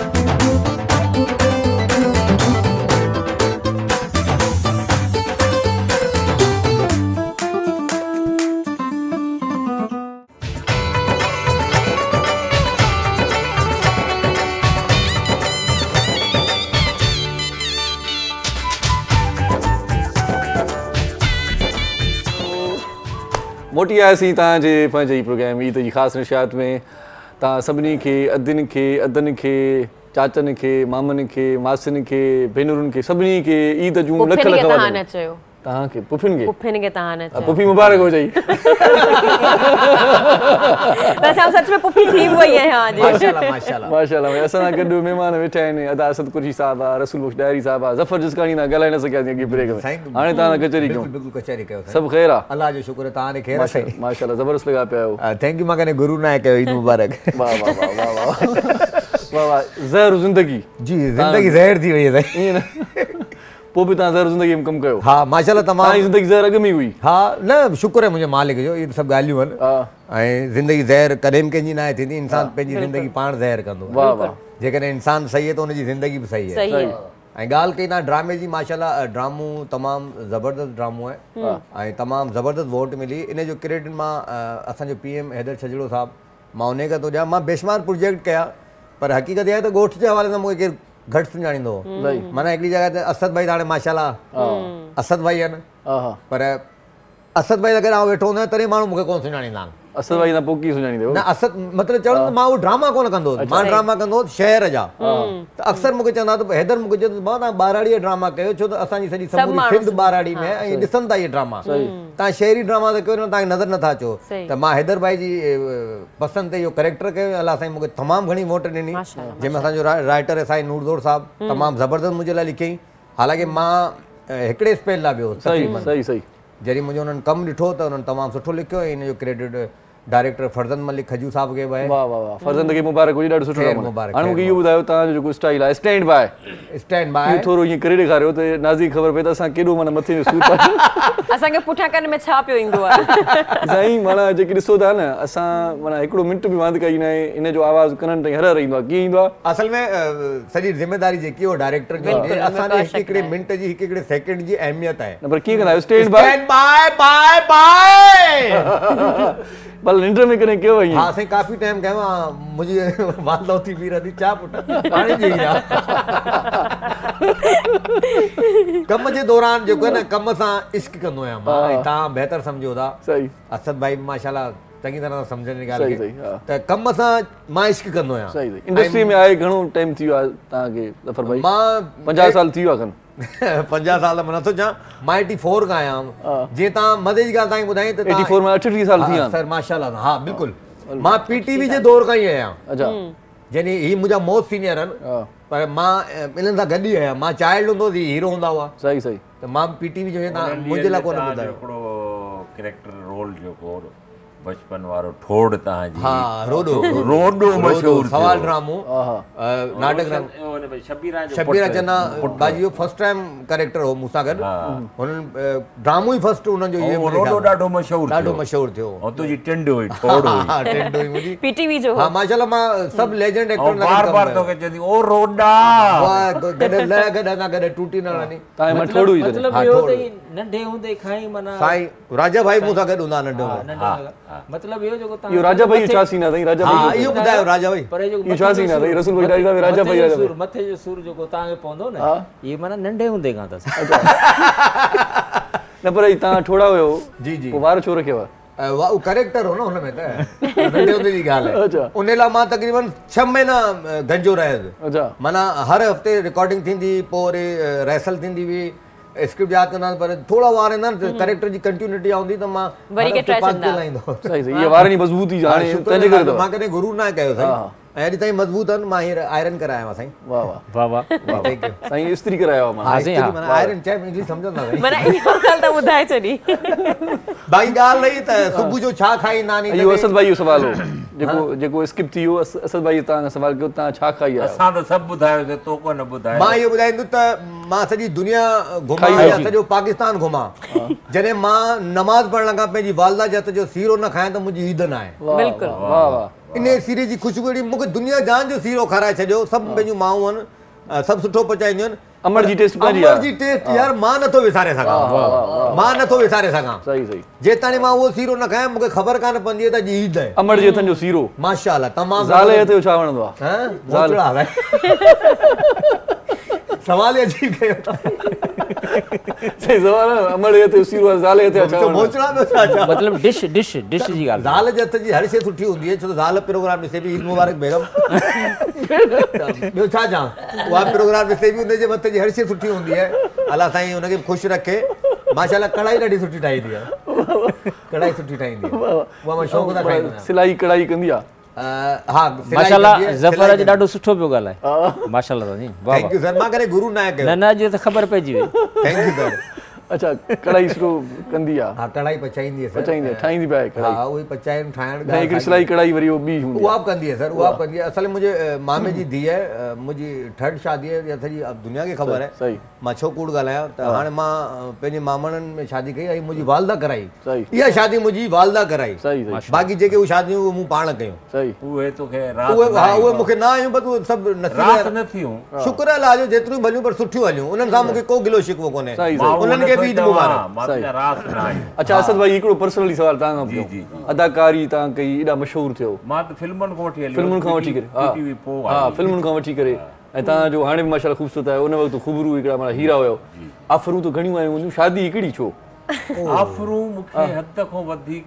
मोटी आयासीं तव्हांजे पंहिंजे ई प्रोग्राम ईद जी ख़ासि निशात में तव्हां सभिनी खे अदियुनि खे अदनि खे चाचनि खे मामनि खे मासियुनि खे भेनरुनि खे सभिनी खे ईद जूं लख लख वाधायूं तव्हांखे पुफियुनि खे पुफियुनि खे तव्हां न चयो पुफी मुबारक हुजई वैसे हम सच में पुफी थी वई है हां जी माशाल्लाह माशाल्लाह माशाल्लाह असां सां गॾु महिमान वेठा आहिनि अदा असद कुरशी साहब आहे रसूल बख्श डायरी साहब आहे ज़फर जिसकानी ना ॻाल्हाए न सघियासीं अॻे ब्रेक में हाणे तव्हां कचहरी कयूं बिल्कुलु कचहरी कयो सभु ख़ैर आहे अलाह जो शुक्र तव्हां ने ख़ैर आहे माशाल्लाह ज़बरदस्त लॻा पिया आहियो थैंक यू मां कने गुरु नायक कयो ईद मुबारक वाह वाह वाह वाह वाह वाह वाह ज़हर ज़िंदगी जी ज़िंदगी ज़हर थी वई आहे ईअं न पोइ बि तव्हां ज़हर ज़िंदगी में कमु कयो हा माशाल्लाह तमामु ज़िंदगी ज़हर अॻु में ई हुई हा न शुक्र आहे मुंहिंजे मालिक जो इहे सभु ॻाल्हियूं आहिनि ऐं ज़िंदगी ज़हर कॾहिं बि कंहिंजी न आहे थींदी इंसानु पंहिंजी ज़िंदगी पाण ज़हर कंदो वाह वाह जेकॾहिं इंसानु सही आहे त हुनजी ज़िंदगी बि सही आहे ऐं ॻाल्हि कई तव्हां ड्रामे जी माशाल्लाह ड्रामो तमामु ज़बरदस्त ड्रामो आहे ऐं तमामु ज़बरदस्त वोट मिली इन जो क्रेडिट मां असांजो पी एम हैदर छजड़ो साहबु मां उन खां थो ॾियां मां बेशुमार प्रोजेक्ट कया पर हक़ीक़त इहा आहे त ॻोठ जे हवाले सां मूंखे केरु घटि सुञाणींदो हो माना हिकिड़ी जॻह ते असद भाई हाणे माशाल्लाह असद भाई आहिनि पर असद भाई अगरि आउं वेठो हूंदो आहियां तॾहिं माण्हू मूंखे कोन सुञाणींदा आहिनि असद भाई तां पोकी सुञाणींदो न असद मतिलबु चवण त मां उहो ड्रामा कोन कंदो हुउसि मां ड्रामा कंदो हुउसि शहर जा त अक्सर मूंखे चवंदा त हैदर मूंखे चयो त मां तव्हां ॿाराड़ीअ ड्रामा कयो छो त असांजी सॼी समूरी सिंध ॿाराड़ी में ऐं ॾिसनि था इहे ड्रामा तव्हां शहरी ड्रामा त कयो न तव्हांखे नज़र नथा अचो त मां हैदर भाई जी पसंदि ते इहो कैरेक्टर कयो अलाह साईं मूंखे तमामु घणी वोट ॾिनी जंहिंमें असांजो राइटर आहे साईं नूरदौर साहिबु तमामु ज़बरदस्त मुंहिंजे लाइ लिखियईं हालांकि मां हिकिड़े स्पेल लाइ वियो सही सही सही जॾहिं मुंहिंजो उन्हनि कमु ॾिठो त उन्हनि तमामु सुठो लिखियो ऐं हिनजो क्रेडिट डायरेक्टर फरज़ंद मलिक खजू साहब खे आहे वाह वाह वाह फरज़ंद खे मुबारक हुजे ॾाढो सुठो कमु मुबारक हाणे मूंखे इहो ॿुधायो तव्हांजो जेको स्टाइल आहे स्टैंड बाय स्टैंड बाय इहो थोरो ईअं करे ॾेखारियो त नाज़ी ख़बर पए त असां केॾो माना मथे में सूर पायूं असांखे पुठियां करण में छा पियो ईंदो आहे साईं माना जेके ॾिसो था न असां माना हिकिड़ो मिंट बि वांधि कई न आहे हिन जो आवाज़ु कननि ताईं हर हर ईंदो आहे कीअं ईंदो आहे असल में सॼी ज़िमेदारी जेकी हो डायरेक्टर जी असांजे हिकु हिकिड़े मिंट जी हिकु हिकिड़े सेकेंड जी अहमियत आहे पर कीअं कंदा आहियो stand by bye bye bye भले निंड में कॾहिं कयो आहे हा साईं काफ़ी टाइम कयो आहे मुंहिंजी वांदो थी बीह रहंदी छा पुटु हाणे जी कम जे दौरान जेको आहे न कम सां इश्क कंदो आहियां मां ऐं तव्हां बहितर सम्झो था सही असद भाई माशाल्लाह चङी तरह सां सम्झनि ॻाल्हि खे त कम सां मां इश्क कंदो आहियां सही सही इंडस्ट्री में आहे घणो टाइम थी वियो आहे तव्हांखे ज़फर भाई मां पंजाह साल थी वियो आहे खनि पंजाह साल मां नथो चवां मां एटी फोर खां आहियां जीअं तव्हां मज़े जी ॻाल्हि तव्हांखे ॿुधाई त एटी फोर में अठटीह साल थी विया सर माशाल्लाह हा बिल्कुलु मां पीटीवी जे दौर खां ई आहियां अच्छा जॾहिं ही मुंहिंजा मोस्ट सीनियर आहिनि पर मां इन्हनि सां गॾु ई आहियां मां चाइल्ड हूंदो हुओ हीरो हूंदा हुआ सही सही त मां पीटीवी जो तव्हां मुंहिंजे लाइ कोन ॿुधायो हिकिड़ो कैरेक्टर रोल जेको बचपन वारो ठोड़ तव्हांजी हा रोडो रोडो मशहूर सवाल ड्रामो नाटक शबीरा शबीरा चन्ना बाजी जो फर्स्ट टाइम कैरेक्टर हो मूंसां गॾु हुननि ड्रामो ई फर्स्ट हुननि जो इहो रोडो ॾाढो मशहूर ॾाढो मशहूर थियो ऐं तुंहिंजी टिंड हुई ठोड़ हुई हा टिंड हुई मुंहिंजी पीटीवी जो हा माशाल्लाह मां सभु लेजेंड एक्टर बार बार तोखे चवंदी ओ रोडा वाह गॾ ल गॾ ना गॾ टूटी न वञी तव्हां मां ठोड़ हुई मतलब इहो त नंढे हूंदे खां ई माना साईं राजा भाई मूंसां गॾु हूंदा नंढो मतलब इहो जेको तव्हां इहो राजा भाई छा सीन आहे राजा भाई हा इहो ॿुधायो राजा भाई पर इहो छा सीन आहे रसूल भाई ॾाढा राजा भाई सुर मथे जो सुर जेको तव्हांखे पवंदो न इहे माना नंढे हूंदे खां अथसि न पर तव्हां ठोड़ा हुयो जी जी पोइ वार छो रखियो आहे उहो कैरेक्टर हो न हुनमें त नंढे हूंदे जी ॻाल्हि आहे उन लाइ मां तक़रीबन छह महीना गंजो रहियुसि अच्छा माना हर हफ़्ते रिकॉर्डिंग थींदी पोइ वरी रिहर्सल थींदी हुई स्क्रिप्ट यादि कंदा पर थोड़ा वार ईंदा आहिनि कैरेक्टर जी कंटिन्यूटी हूंदी त मां वरी के ट्राई कंदा सही सही ये वारनि जी मज़बूती हाणे तंहिंजे करे मां कॾहिं गुरू न कयो साईं ऐं अॼु ताईं मज़बूत आहिनि मां हींअर आयरन करायो आहे साईं वाह वाह वाह वाह थैंक यू साईं इस्त्री करायो आहे मां माना आयरन चए इंग्लिश सम्झंदा साईं माना इहो ॻाल्हि त ॿुधाए छॾी भाई ॻाल्हि रही त सुबुह जो छा खाईंदा नी इहो असद भाई जो सवाल हो जेको जेको स्किप थी वियो असद भाई तव्हां सवाल कयो तव्हां छा खाई आहियो असां त सभु ॿुधायोसीं तो कोन ॿुधायो मां इहो ॿुधाईंदुसि त मां सॼी दुनिया घुमां या सॼो पाकिस्तान घुमां जॾहिं मां नमाज़ पढ़ण लॻा पंहिंजी वालदा जे हथ जो सीरो न खायां त मुंहिंजी ईद न आहे बिल्कुलु वाह वाह इन सीरे जी ख़ुशबू अहिड़ी मूंखे दुनिया जान जो सीरो खाराए छॾियो सभु पंहिंजूं माऊं आहिनि सभु सुठो पचाईंदियूं आहिनि अमर जी टेस्ट पंहिंजी अमर जी टेस्ट यार मां नथो विसारे सघां मां नथो विसारे सघां सही सही जेताणी मां उहो सीरो न खायां मूंखे ख़बर कान पवंदी आहे त अॼु ईद आहे अमर जे हथनि जो सीरो माशाल्लाह तमामु ज़ाल जे हथ जो छा वणंदो आहे हां मोचड़ा सवाल ई अजीब कयो सही सवाल अमर जे हथ जो सीरो ज़ाल जे हथ जो छा वणंदो मोचड़ा में छा छा मतलब डिश डिश डिश जी ॻाल्हि ज़ाल जे हथ जी हर शइ सुठी हूंदी आहे छो त ज़ाल प्रोग्राम ॾिसे बि ईद मुबारक बेगम ॿियो छा चवां उहा प्रोग्राम ॾिसे बि हुनजे मथे जी हर शइ सुठी हूंदी आहे अलाह साईं हुनखे ख़ुशि रखे माशाल्लाह कढ़ाई ॾाढी सुठी ठाहींदी आहे कढ़ाई सुठी ठाहींदी आहे उहा मां शौक़ु सां ठाहींदो आहियां सिलाई कढ़ाई कंदी आहे हा माशाल्लाह ज़फर अॼु ॾाढो सुठो पियो ॻाल्हाए माशाल्लाह साईं वाह थैंक यू सर मां कॾहिं गुरू न कयो न न अॼु त ख़बर पइजी वई थैंक यू सर अच्छा कढ़ाई सुठो कंदी आहे हा कढ़ाई पचाईंदी आहे पचाईंदी ठाहींदी बि आहे कढ़ाई हा उहे पचाइण ठाहिण ऐं हिकिड़ी सिलाई कढ़ाई वरी उहो ॿी हूंदी उहा बि कंदी आहे सर उहा बि कंदी आहे असल में मुंहिंजे मामे जी धीउ आहे मुंहिंजी थर्ड शादी आहे सॼी दुनिया खे ख़बर आहे सही मां छो कूड़ ॻाल्हायां त हाणे मां पंहिंजे मामड़नि में शादी कई ऐं मुंहिंजी वालदा कराई सही इहा शादी मुंहिंजी वालदा कराई सही सही बाक़ी जेके उहे शादियूं उहे मूं पाण कयूं सही उहे तोखे उहे हा उहे मूंखे न आयूं बसि उहे सभु रास न थियूं शुक्र अलाह जो जेतिरियूं भलियूं पर सुठियूं हलियूं उन्हनि सां मूंखे को गिलो शिकवो कोन्हे सही सही उन्हनि खे बि ईद मुबारक रास न आहे अच्छा असद भाई हिकिड़ो पर्सनली सवाल तव्हां खां पुछो अदाकारी तव्हां कई एॾा मशहूरु थियो मां त फिल्मुनि खां वठी हलियो फिल्मुनि खां वठी करे हा हा फिल्मुनि खां वठी करे ऐं तव्हांजो हाणे बि माशाल्लाह ख़ूबसूरत आहे उन वक़्तु ख़ुबरू हिकिड़ा माना हीरा हुयो आफरूं त घणियूं आयूं हूंदियूं शादी हिकिड़ी छो आफरू मूंखे हद खां वधीक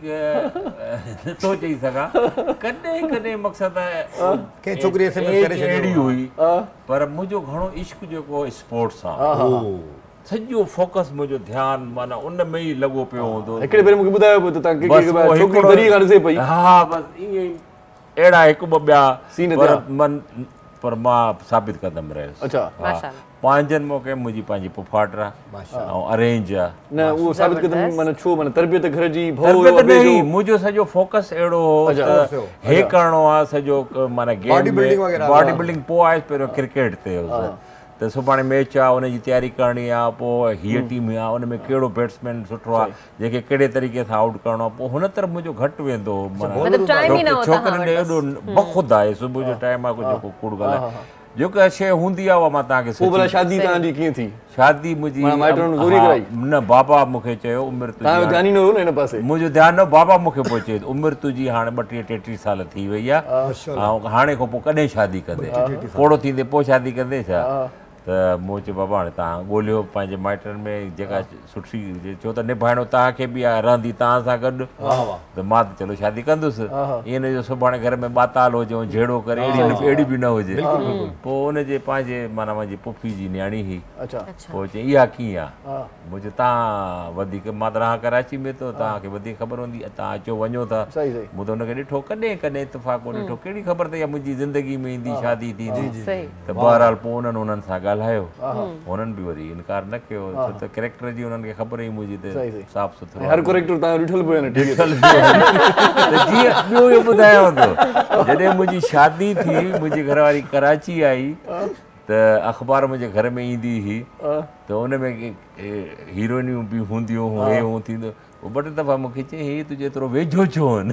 नथो चई सघां, कॾहिं कॾहिं मक़सदु कंहिं छोकिरी अहिड़ी हुई, पर मुंहिंजो घणो इश्क जेको स्पोर्ट्स आहे, सॼो फोकस मुंहिंजो ध्यानु माना उन में ई लॻो पियो हूंदो। हिकिड़े भेरे मूंखे ॿुधायो पियो त तव्हां छोकिरी दरी कान से पई। हा बसि ईअं ई अहिड़ा हिकु ॿ ॿिया सीन पर मन पर मां साबित कंदमि रहियुसि। अच्छा, पंहिंजनि मौक़े मुंहिंजी पंहिंजी पुफाट आहे ऐं अरेंज आहे। न उहो साबित कंदमि माना छो माना तरबियत घर जी मुंहिंजो सॼो फोकस अहिड़ो हो त हे करिणो आहे सॼो माना गेम में बॉडी बिल्डिंग, पोइ आहे पहिरियों क्रिकेट ते त सुभाणे मैच आहे उनजी तयारी करणी आहे, पोइ हीअ टीम आहे उन में कहिड़ो बैट्समैन सुठो आहे जंहिंखे कहिड़े तरीक़े सां आउट करिणो आहे, पोइ हुन तरफ़ मुंहिंजो घटि वेंदो हो। छोकिरियुनि ॾे एॾो बख़ुदि आहे, सुबुह जो टाइम आहे जेको कूड़ ॻाल्हाए, जेका शइ हूंदी आहे उहा मां तव्हांखे। शादी तव्हांजी कीअं थी? शादी मुंहिंजी न बाबा मूंखे चयो उमिरि मुंहिंजो ध्यानु न, बाबा मूंखे पोइ चयो उमिरि तुंहिंजी हाणे ॿटीह टेटीह साल थी वई आहे ऐं हाणे खां पोइ कॾहिं शादी कंदे, पोड़ो थींदे पोइ शादी कंदे छा? त मूं चयो बाबा हाणे तव्हां ॻोल्हियो पंहिंजे माइटनि में जेका सुठी, छो त निभाइणो तव्हांखे बि आहे, रहंदी तव्हां सां गॾु, त मां त चलो शादी कंदुसि। ईअं न जो सुभाणे घर में ॿाताल हुजे ऐं झेड़ो करे अहिड़ी अहिड़ी बि न हुजे। पोइ हुनजे पंहिंजे माना मुंहिंजी पुफी जी न्याणी हुई, पोइ चई इहा कीअं आहे? मूं चयो तव्हां वधीक, मां त रहां कराची में थो, तव्हांखे वधीक ख़बर हूंदी, तव्हां अचो वञो था। मूं त हुनखे ॾिठो कॾहिं कॾहिं इतफ़ाक़ो ॾिठो, कहिड़ी ख़बर अथई मुंहिंजी ज़िंदगी में ईंदी शादी थींदी, त बहरहाल पोइ उन्हनि उन्हनि सां ॻाल्हायो, उन्हनि बि वरी इनकार न कयो, छो त कैरेक्टर जी उन्हनि खे ख़बर ई मुंहिंजी त साफ़ सुथरो हर कैरेक्टर तव्हां ॾिठल पियो न। जीअं ॿियो इहो ॿुधायांव थो, जॾहिं मुंहिंजी शादी थी मुंहिंजी घरवारी कराची आई त अख़बार मुंहिंजे घर में ईंदी हुई, त उन में हीरोइनियूं बि हूंदियूं, हे हूं थींदो, ॿ टे दफ़ा मूंखे चई हे तुंहिंजे एतिरो वेझो छो आहिनि,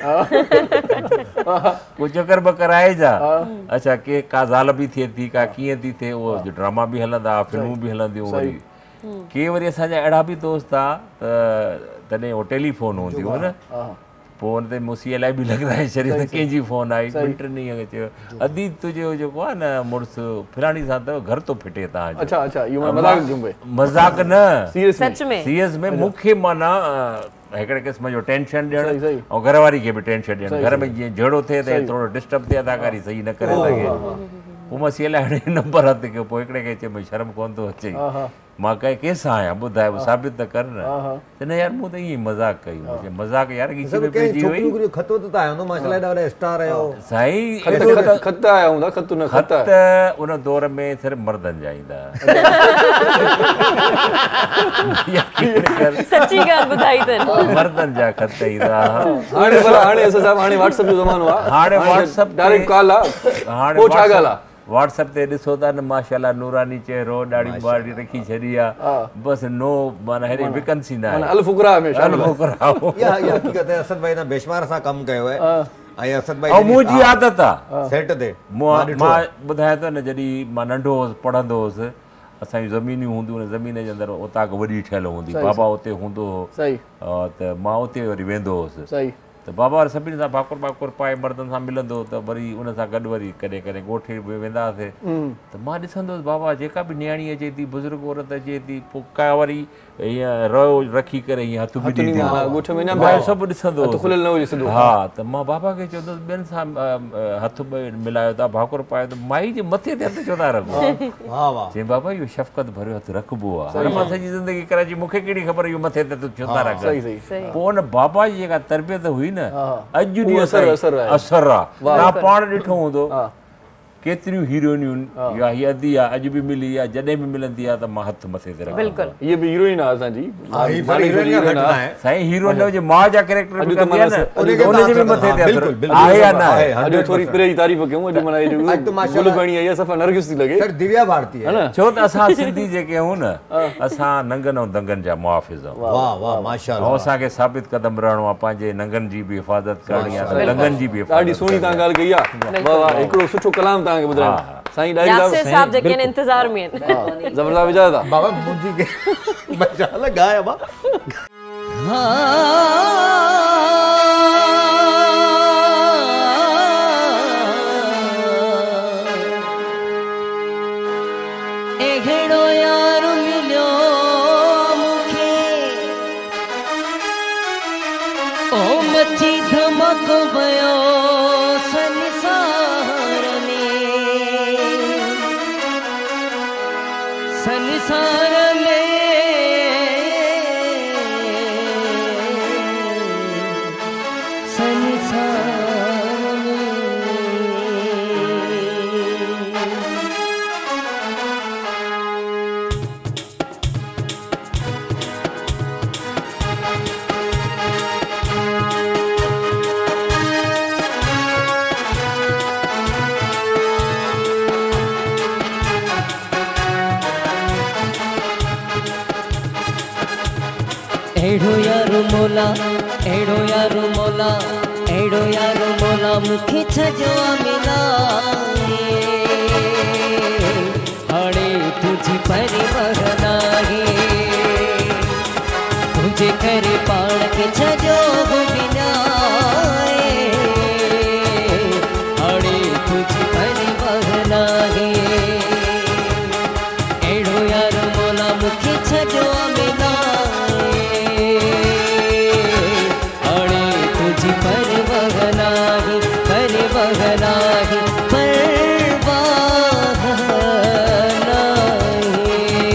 को चकर बकर आहे छा? अच्छा के का ज़ाल बि थिए थी, का कीअं थी थिए, उहो ड्रामा बि हलंदा, फिल्मूं बि हलंदियूं, वरी के वरी असांजा अहिड़ा बि दोस्त आहे त तॾहिं उहो टेलीफोन हूंदी हुयूं न, पोइ हुन ते मूं सी एल आई बि लॻाए छॾियो त कंहिंजी फ़ोन आई, ॿिनि टिनि ॾींहं चयो अदी तुंहिंजो जेको आहे न मुड़ुसु फिलाणी सां त घर थो फिटे तव्हांजो। मज़ाक न, सीरियस में मूंखे माना हिकिड़े क़िस्म जो टेंशन ॾियणु ऐं घरवारी खे बि टेंशन ॾियणु, घर में जीअं झेड़ो थिए त थोरो डिस्टर्ब थिए, अदाकारी सही न करे सघे। पोइ मां सी एल आई हाणे नंबर हथु कयो, पोइ हिकिड़े खे चयो भई शर्म कोन थो अचे, मां कंहिं कंहिंसां आहियां ॿुधाए, साबित त कर न। त न यार मूं त ईअं मज़ाक कई, मज़ाक यार खत उन दौर में सिर्फ़ु मर्दनि जा ईंदा, मर्दनि जा खत ईंदा। हाणे व्हाट्सएप ते ॾिसो था न माशाल्लाह नूरानी चहिरो, ॾाढी ॿाड़ी रखी छॾी आहे, बसि नो माना हेॾी विकन्सी न आहे। असद भाई न बेशुमार सां कमु कयो आहे ऐं असद भाई ऐं मुंहिंजी आदत आहे सेट ते, मां ॿुधायां थो न जॾहिं मां नंढो हुउसि पढ़ंदो हुउसि, असांजी ज़मीनियूं हूंदियूं, ज़मीन जे अंदरि उताक वॾी ठहियल हूंदी, बाबा उते हूंदो हो त मां उते वरी वेंदो हुउसि, त बाबा वरी सभिनी सां भाकुर भाकुर पाए मर्दनि सां मिलंदो, त वरी उन सां गॾु वरी कॾहिं कॾहिं ॻोठे बि वेंदा हुआसीं, त मां ॾिसंदो हुउसि बाबा जेका बि न्याणी अचे थी, बुज़ुर्ग औरत अचे थी, पोइ का वरी हीअं रओ रखी करे हीअं हथु विझी सभु ॾिसंदो हुउसि। हा त मां बाबा खे चवंदुसि ॿियनि सां हथु मिलायो था, भाकुर पायो त माई जे मथे ते हथु छो था रखो? चई बाबा इहो शफ़क़त भरियो हथु रखिबो आहे, हाणे मां सॼी ज़िंदगी कराची, मूंखे कहिड़ी ख़बर इहो मथे ते छो था रख? पोइ हुन बाबा जी जेका तरबियत हुई न, अॼु ॾींहुं असर आहे, तव्हां पाण ॾिठो हूंदो केतिरियूं हीरोइनियूं या हीअ अदी आहे अॼु बि मिली आहे, जॾहिं बि मिलंदी आहे त मां हथु मथे ते रखां। इहे बि हीरोइन आहे असांजी, साईं हीरोइन न हुजे मां जा कैरेक्टर बि कंदी आहे न, उनजे बि मथे ते आहे या न आहे। अॼु थोरी पिरे जी तारीफ़ कयूं, अॼु माना गुल बणी आई आहे, सफ़ा नरगिस थी लॻे, दिव्या भारती है न, छो त असां सिंधी जेके आहियूं न, असां नंगनि ऐं दंगनि जा मुहाफ़िज़ आहियूं। वाह वाह माशाअल्लाह। ऐं असांखे साबित कदम रहणो आहे, पंहिंजे नंगनि जी बि हिफ़ाज़त करणी आहे, दंगनि जी बि। ॾाढी सुहिणी तव्हां ॻाल्हि कई आहे, वाह वाह, हिकिड़ो सुठो कलाम तव्हांखे ॿुधायो साईं, यासिर साहब जेके आहिनि इंतज़ार में आहिनि, ज़बरदस्त विझायो था बाबा मुंहिंजी के माशाअल्लाह गाया बा। एघड़ो यार मिलियो मूंखे को भयो संसार में संसार में संसार में एड़ो यारो मोला एड़ो यारो मोला एड़ो यारो मोला मुखे छजो मिला हाणे तुझी परिवहना है तुझे करे पाण के छजो बिना हाणे तुझी परिवहना है एड़ो यारो मोला मुखे छजो मिला परिवहना ही परिवहना ही परिवहना ही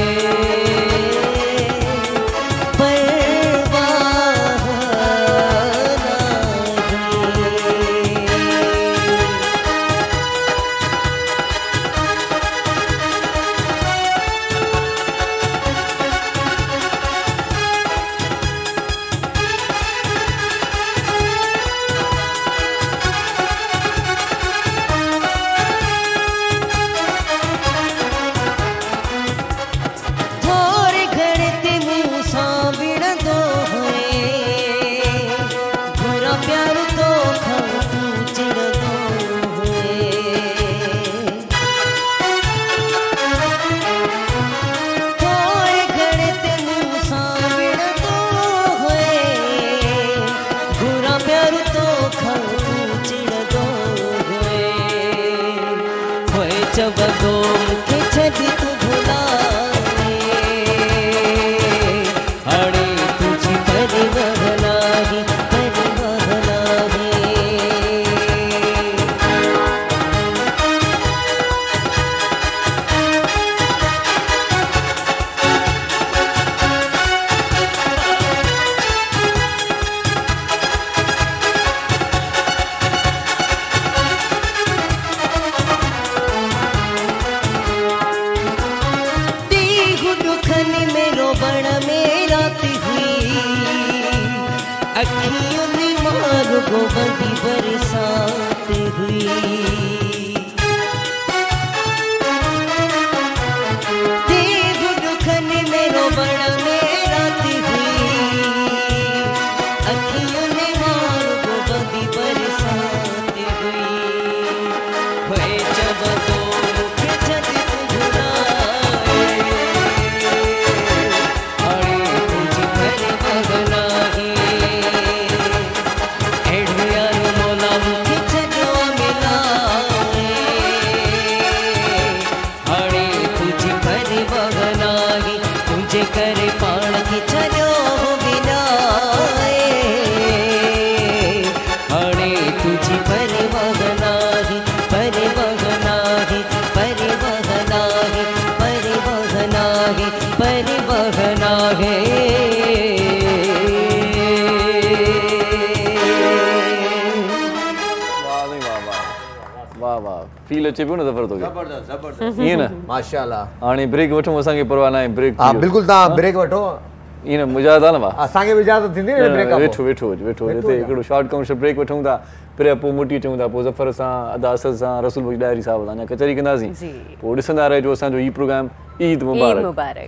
जब दो मुखे छड़ी तू भुलाए अरे तुझी परिवहना ही परिवहना ही अखियों में मारो गोबंदी बरसाती हुई देव दुखन में रोबड़ में राती हुई अखियों में मारो गोबंदी बरसाती हुई हुए जब दो मुखे छड़ी तू भुलाए अरे तुझी परिवहना ही करे पाण की छड़ो बिना हाणे तुझी परिवहना ही परिवहना ही परिवहना ही परिवहना ही परिवहना है वाह वाह फील अचे पियो न ज़बरदस्त ज़बरदस्त ज़बरदस्त ईअं न माशाल्लाह हाणे ब्रेक वठूं असांखे परवाह न आहे ब्रेक हा बिल्कुलु तव्हां ब्रेक वठो ईअं न मुजाद आहे न भाउ असांखे बि इजाज़त थींदी न ब्रेक खां वेठो वेठो वेठो हिते हिकिड़ो शॉर्ट कमर्शियल ब्रेक वठूं था फिर पोइ मोटी अचूं था पोइ ज़फ़र सां अदा असद सां रसूल बख़्श डायरी साहिब सां अञा कचहरी कंदासीं पोइ ॾिसंदा रहिजो असांजो ई प्रोग्राम ईद मुबारक।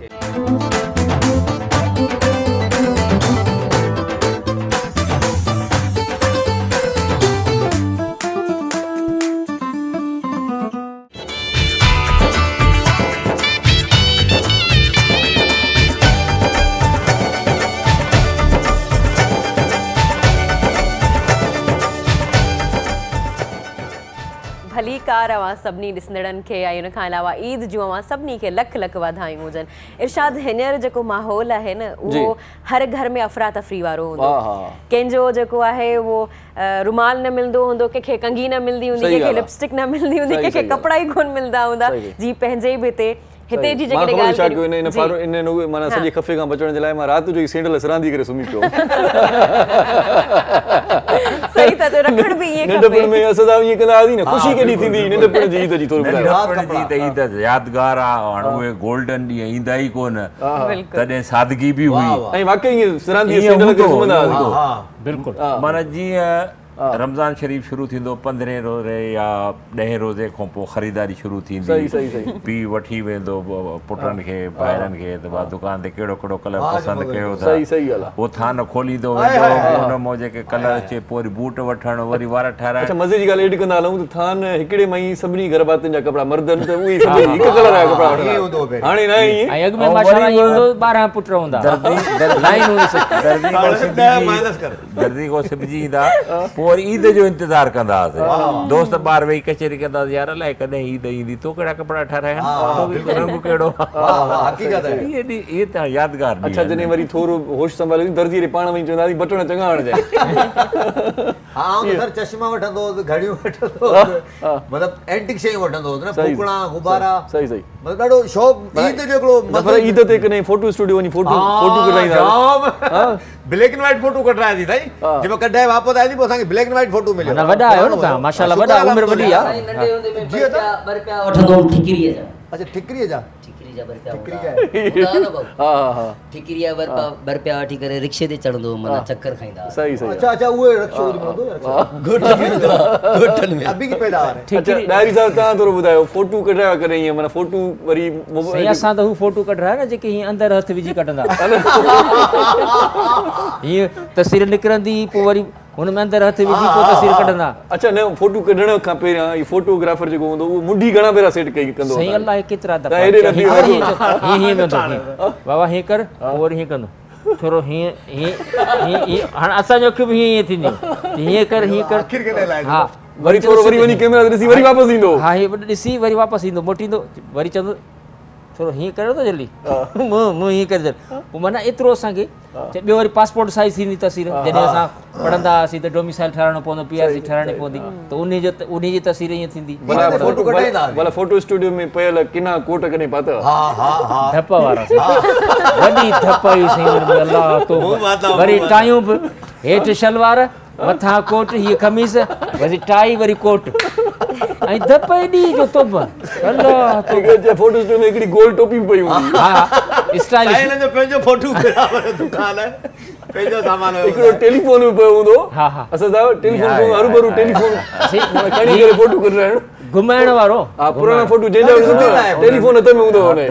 नमस्कार अवां सभिनी ॾिसंदड़नि खे ऐं हुन खां अलावा ईद जूं अवां सभिनी खे लख लख वाधायूं हुजनि। इरशाद हींअर जेको माहौल आहे न उहो हर घर में अफ़रा तफ़री वारो हूंदो, कंहिंजो जेको आहे उहो रुमाल न मिलंदो हूंदो, कंहिंखे कंघी न मिलंदी हूंदी, कंहिंखे लिपस्टिक न मिलंदी हूंदी, कंहिंखे कपिड़ा ई कोन मिलंदा हूंदा। जी पंहिंजे बि हिते हिते जी जेकॾहिं ॻाल्हि करियूं इन फारो इन माना सॼे खफ़े खां बचण जे लाइ मां राति जो ई सैंडल सरांदी करे सुम्ही पियो। सही था चओ, रखण बि ईअं खपे। नंढपण में असां ईअं कंदा हुआसीं न, ख़ुशी केॾी थींदी नंढपण जी ईद जी। थोरो नंढपण जी त ईद यादगार आहे, हाणे उहे गोल्डन ॾींहं ईंदा ई कोन, तॾहिं सादगी बि हुई ऐं वाकई ईअं सरांदी सैंडल करे सुम्हंदा हुआसीं। बिल्कुलु माना जीअं रमज़ान शरीफ़ शुरू थींदो पंद्रहें रोज़े या ॾहें रोज़े खां पोइ ख़रीदारी शुरू थींदी, पीउ वठी वेंदो पुटनि खे भाइरनि खे त दुकान ते कहिड़ो कहिड़ो कलर पसंदि कयो था, उहो थान खोलींदो वेंदो, हुन मां जेके कलर अचे पोइ वरी बूट वठणु, वरी वार ठाराए। मज़े जी ॻाल्हि एॾी कंदा हलूं त थान हिकिड़े में ई सभिनी घर भातियुनि जा कपिड़ा मर्दनि त उहे हिकु कलर जा कपिड़ा वठंदा, हाणे न ईअं। ऐं अॻु में माशाअल्लाह इहो हूंदो ॿारहं पुट हूंदा, दर्दी को सिबजी ईंदा, पोइ ईद जो इंतज़ार कंदा हुआसीं, दोस्त ॿार वेही कचहरी कंदा हुआसीं, यार अलाए कॾहिं ईद ईंदी, तो कहिड़ा कपिड़ा ठाराया, रंग कहिड़ो, इहे त यादगार। अच्छा जॾहिं वरी थोरो होश संभालियो दर्जी रे पाण में चवंदा हुआसीं बटण चङा हणजाए। हां सर चश्मा वठंदो हो, घड़ियूं वठंदो हो, मतलब एंटिक शयूं वठंदो हो न, फुकणा गुब्बारा। सही सही, मतलब ॾाढो शौक़ ईद जो हिकिड़ो मतलब ईद ते कने फोटो स्टूडियो वञी फोटो फोटो कढाईंदा। हां ब्लैक एंड व्हाइट फोटो कढाई थी साईं, जब कढाए वापस आई थी पोइ असांखे ब्लैक एंड व्हाइट फोटो मिलियो। ना वॾा आहियो न तव्हां माशाअल्लाह, वॾा उमिरि वॾी आहे। नंढे हूंदे में ॿ रुपया वठंदो ठिकरीअ जा। अच्छा ठिकरीअ जा, ठिकरी जा ॿ रुपया हूंदा। हा हा हा ठिकरी जा ॿ रुपया वठी करे रिक्शे ते चढ़ंदो, माना चक्कर खाईंदा। सही सही। अच्छा अच्छा उहे रिक्शो मिलंदो यार घोटन में अभी की पैदावार है। अच्छा डायरी साहब तव्हां थोरो ॿुधायो फोटो कढाया करे ईअं माना फोटो वरी मोबाइल असां त हू फोटो कढाया न जेके हीअं अंदरि हथ विझी कढंदा, हीअं तस्वीर निकिरंदी पोइ वरी हुन में अंदरि हथ विझी पोइ तस्वीर कढंदा। अच्छा न फोटो कढण खां पहिरियां ई फोटोग्राफर जेको हूंदो उहो मुंडी घणा भेरा सेट कई कंदो? सही अलाह केतिरा दफ़ा हीअं हीअं वेंदो, बाबा हीअं कर पोइ वरी हीअं कंदो, थोरो हीअं हीअं हीअं। हाणे असांजो अखियूं बि हीअं हीअं थींदियूं, हीअं कर हीअं कर, हा वरी थोरो वरी वञी कैमरा ॾिसी वरी वापसि ईंदो। हा हीअं ॾिसी वरी वापसि ईंदो, मोटींदो, वरी चवंदो थोरो हीअं करियो त जल्दी, मुंहुं मुंहुं हीअं करे पोइ माना एतिरो असांखे। ॿियो वरी पासपोर्ट साइज़ थींदी तस्वीर, जॾहिं असां पढ़ंदा हुआसीं त डोमिसाइल ठाहिणो पवंदो, पी आर सी ठाहिणी पवंदी, त उन जो उन जी तस्वीर ईअं थींदी। भला फोटो स्टूडियो में पियल किना कोट कॾहिं पाता? हा हा हा धप वारा वॾी धप हुई साईं, अलाह तो वरी टायूं बि, हेठि शलवार मथां कोट, हीअ कमीज़ वरी टाई वरी कोट ऐं धप एॾी जो तोब। अलाह तो फोटो स्टूडियो में हिकिड़ी गोल टोपी पई हूंदी। हा स्टाइलिश हिन जो पंहिंजो फोटो दुकान आहे, पंहिंजो सामान हिकिड़ो टेलीफोन बि पियो हूंदो। हा हा असां टेलीफोन हरू भरू टेलीफोन खणी करे फोटो कढाइण घुमाइण वारो। हा पुराणा फोटो जंहिंजा टेलीफोन हथ में हूंदो हुन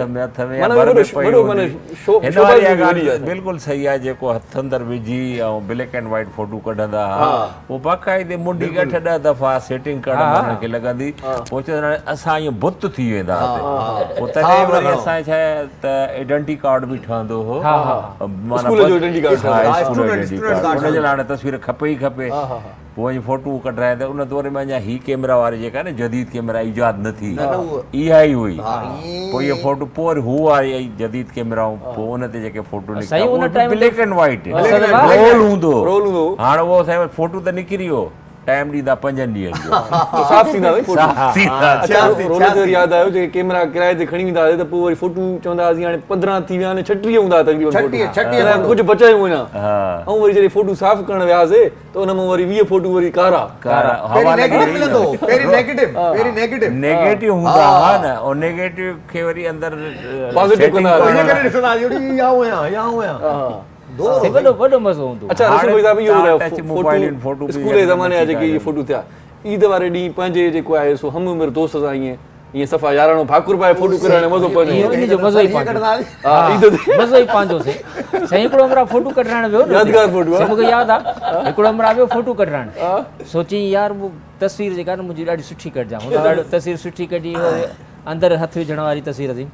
बिल्कुलु सही आहे। जेको हथ अंदरि विझी ऐं ब्लैक एंड व्हाइट फोटो कढंदा हुआ, पोइ बाक़ाइदे मुंडी अठ ॾह दफ़ा सेटिंग करण हुनखे लॻंदी, पोइ चवंदा असां ईअं बुत थी वेंदा हुआसीं। पोइ तॾहिं वरी असां छा आहे त आइडेंटी कार्ड बि ठहंदो हो, हुनजे लाइ तस्वीर खपे ई खपे। पोइ वञी फोटो कढाए त उन दौर में अञा हीअ कैमरा वारी जेका न जदीद कैमरा ईजाद न थी, इहा ई हुई। पोइ इहा फोटो पोइ वरी हू वारी जदीद कैमराऊं, पोइ उन ते जेके फोटो निकिता ब्लैक एंड व्हाइट रोल हूंदो। हाणे उहो असांजो फोटो त निकिरी वियो, टाइम ॾींदा पंजनि ॾींहंनि जो साफ़ थींदा यादि आयो जेके कैमरा किराए ते खणी वेंदा हुआसीं त पोइ वरी फोटू चवंदा हुआसीं हाणे पंद्रहं थी विया, हाणे छटीह हूंदा तक़रीबन, कुझु बचायूं हुआ। ऐं वरी जॾहिं फोटू साफ़ करण वियासीं त उन मां वरी वीह फोटू वरी कारा नेगेटिव हूंदा हुआ न, ऐं नेगेटिव खे वरी अंदरि पॉज़िटिव कंदा वॾो वॾो मज़ो हूंदो। अच्छा रसूल साहिब इहो ॿुधायो फोटो स्कूल जे ज़माने जा जेके इहे फोटो थिया, ईद वारे ॾींहुं पंहिंजे जेको आहे सो हम उमिरि दोस्त सां ईअं ईअं सफ़ा याराणो भाकुर पाए फोटो कढाइण मज़ो पंहिंजो इन जो मज़ो ई पंहिंजो मज़ो ई पंहिंजो से साईं। हिकिड़ो हमरा फोटो कढाइण वियो, यादगार फोटो आहे, मूंखे यादि आहे। हिकिड़ो हमरा वियो फोटो कढाइण, सोची यार वो तस्वीर जेका न मुंहिंजी ॾाढी सुठी कढजां, हुन ॾाढो तस्वीर सुठी कढी, अंदरि हथ विझण वारी तस्वीर थी,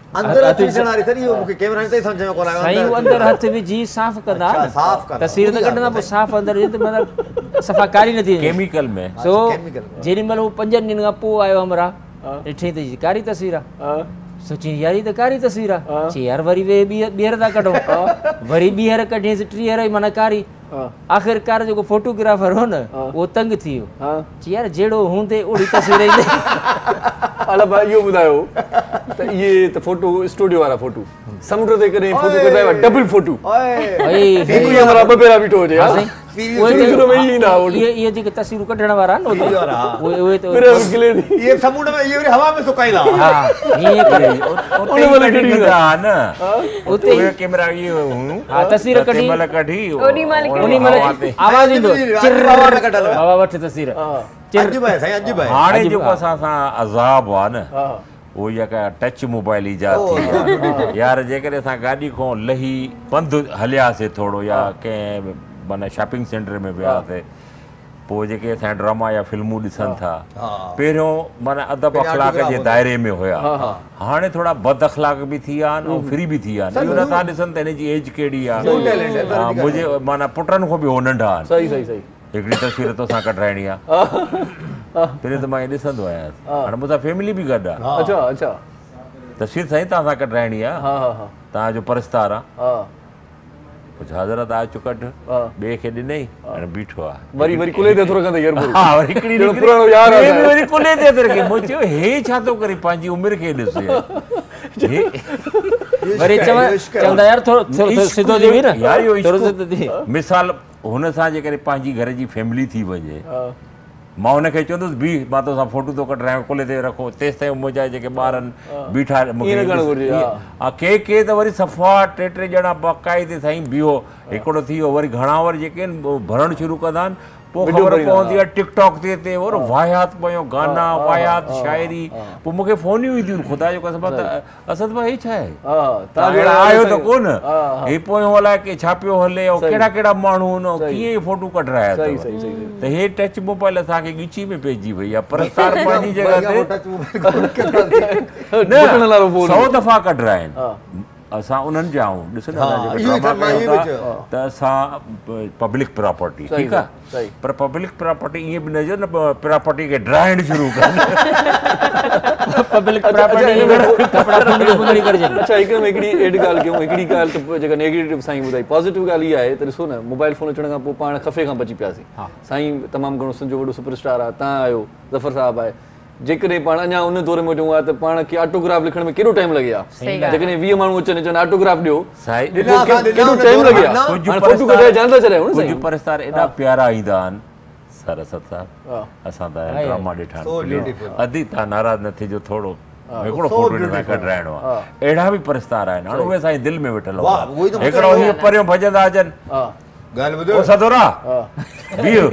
साईं अंदरि हथ विझी साफ़ कंदा, तस्वीर त कढंदा पोइ साफ़ अंदरि विझी, मतिलबु सफ़ा कारी न थी केमिकल में सो जेॾी महिल हू पंजनि ॾींहंनि खां पोइ आयो हमरा ॾिठी त कारी तस्वीर आहे सोची यार ये तो कारी तस्वीर आहे चई यार वरी वे ॿीहर था कढूं वरी ॿीहर कढींसि टीहर ई माना कारी आख़िरकार जेको फोटोग्राफर हो न उहो तंग थी वियो चई यार जहिड़ो हूंदे ओड़ी तस्वीर ईंदे अला भाई इहो ॿुधायो त इहे त फोटो स्टूडियो वारा फोटो समुंड ते कॾहिं फोटो कढायो डबल फोटो हिकु ई हमरा ॿ भेरा बीठो हुजे हा शुरू शुरू में ई ईंदा ये ये जेके तस्वीरूं कढण वारा न उहे उहे त ये समुंड में ये हवा में सुकाईंदा हा हीअं करे उते वाला कढी हा न उते कैमरा ये हा तस्वीर कढी महिल कढी ओडी महिल ओडी महिल आवाज़ ईंदो चिर कढल बाबा वठ तस्वीर अॼु भाई साईं अॼु भाई हाणे जेको असां सां अज़ाब आहे न वो या का टच मोबाइल ईजाद थी यार जेकॾहिं असां गाॾी खां लही पंधु हलियासीं थोरो या कंहिं माना शॉपिंग सेंटर में वियासीं पोइ जेके असां ड्रामा या फिल्मूं ॾिसनि था पहिरियों माना अदब अख़लाक जे दायरे में हुया हाणे थोरा बद अख़लाक बि थी विया आहिनि ऐं फ्री बि थी विया आहिनि इहो नथा ॾिसनि त हिन जी एज कहिड़ी आहे मुंहिंजे माना पुटनि खां बि हो नंढा आहिनि सही सही सही हिकिड़ी तस्वीर तोसां कढाइणी आहे पहिरियों त मां इहो ॾिसंदो आहियां हाणे मूंसां फैमिली बि गॾु आहे अच्छा अच्छा तस्वीर साईं तव्हां सां कढाइणी आहे हा हा हा तव्हांजो परस्तार आहे हा कुझु हज़रत आहे चु कढ ॿिए खे ॾिनई हाणे बीठो आहे वरी वरी कुले ते थोरो कंदे यार हा वरी हिकिड़ी जहिड़ो पुराणो यार आहे वरी वरी कुले ते थो रखे मूं चयो हे छा थो करे पंहिंजी उमिरि खे ॾिस वरी चवंदा यार थोरो सिधो थी न यार इहो मिसाल हुन सां जेकॾहिं पंहिंजी घर जी फैमिली थी वञे मां हुनखे चवंदुसि बी मां तोसां फोटो थो कढायां कुले ते रखो तेसि ताईं मुंहिंजा जेके ॿार आहिनि बीठा के के त वरी सफ़ा टे टे ॼणा बाक़ाइदे साईं बीहो हिकिड़ो थी वियो वरी घणा वरी जेके आहिनि भरणु शुरू कंदा आहिनि पोइ ख़बर पवंदी आहे टिकटॉक ते ते और वाहियात पियो गाना वाहियात शाइरी पोइ मूंखे फ़ोनियूं ईंदियूं आहिनि ख़ुदा जो कसम त असद भाई हे छा आहे आयो त कोन हे पोयों अलाए के छा पियो हले ऐं कहिड़ा कहिड़ा माण्हू आहिनि कीअं इहे फोटू कढाया त हे टच मोबाइल असांखे ॻिची में पइजी वई आहे पर तार पंहिंजी जॻह ते सौ दफ़ा कढाया आहिनि असां उन्हनि जा आहियूं ॾिसो त असां पब्लिक प्रॉपर्टी ठीकु आहे पर पब्लिक प्रॉपर्टी ईअं बि नज़र न प्रॉपर्टी खे ड्राइण शुरू कनि पब्लिक प्रॉपर्टी अच्छा हिकु हिकिड़ी एड ॻाल्हि कयूं हिकिड़ी ॻाल्हि त जेका नेगेटिव साईं ॿुधाई पॉज़िटिव ॻाल्हि इहा आहे त ॾिसो न मोबाइल फ़ोन अचण खां पोइ पाण खफ़े खां बची पियासीं साईं तमामु घणो संजो वॾो सुपरस्टार आहे तव्हां आहियो ज़फ़र साहिबु आहे जेकॾहिं पाण अञा उन दौर में हुजूं त पाण खे ऑटोग्राफ लिखण में केॾो टाइम लॻे आहे जेकॾहिं वीह माण्हू अचनि चवनि ऑटोग्राफ ॾियो केॾो टाइम लॻे आहे फोटो कढाए जानदा छॾायूं कुझु परस्तार एॾा प्यारा ईंदा आहिनि सरसत साहिबु असां त ड्रामा ॾिठा अधी तव्हां नाराज़ न थिजो थोरो हिकिड़ो फोटो हिन में कढाइणो आहे अहिड़ा बि परस्तार आहिनि हाणे उहे असांजे दिलि में वेठल हिकिड़ो हीअं परियों भॼंदा अचनि ॻाल्हि ॿुधो सदोरा बीहो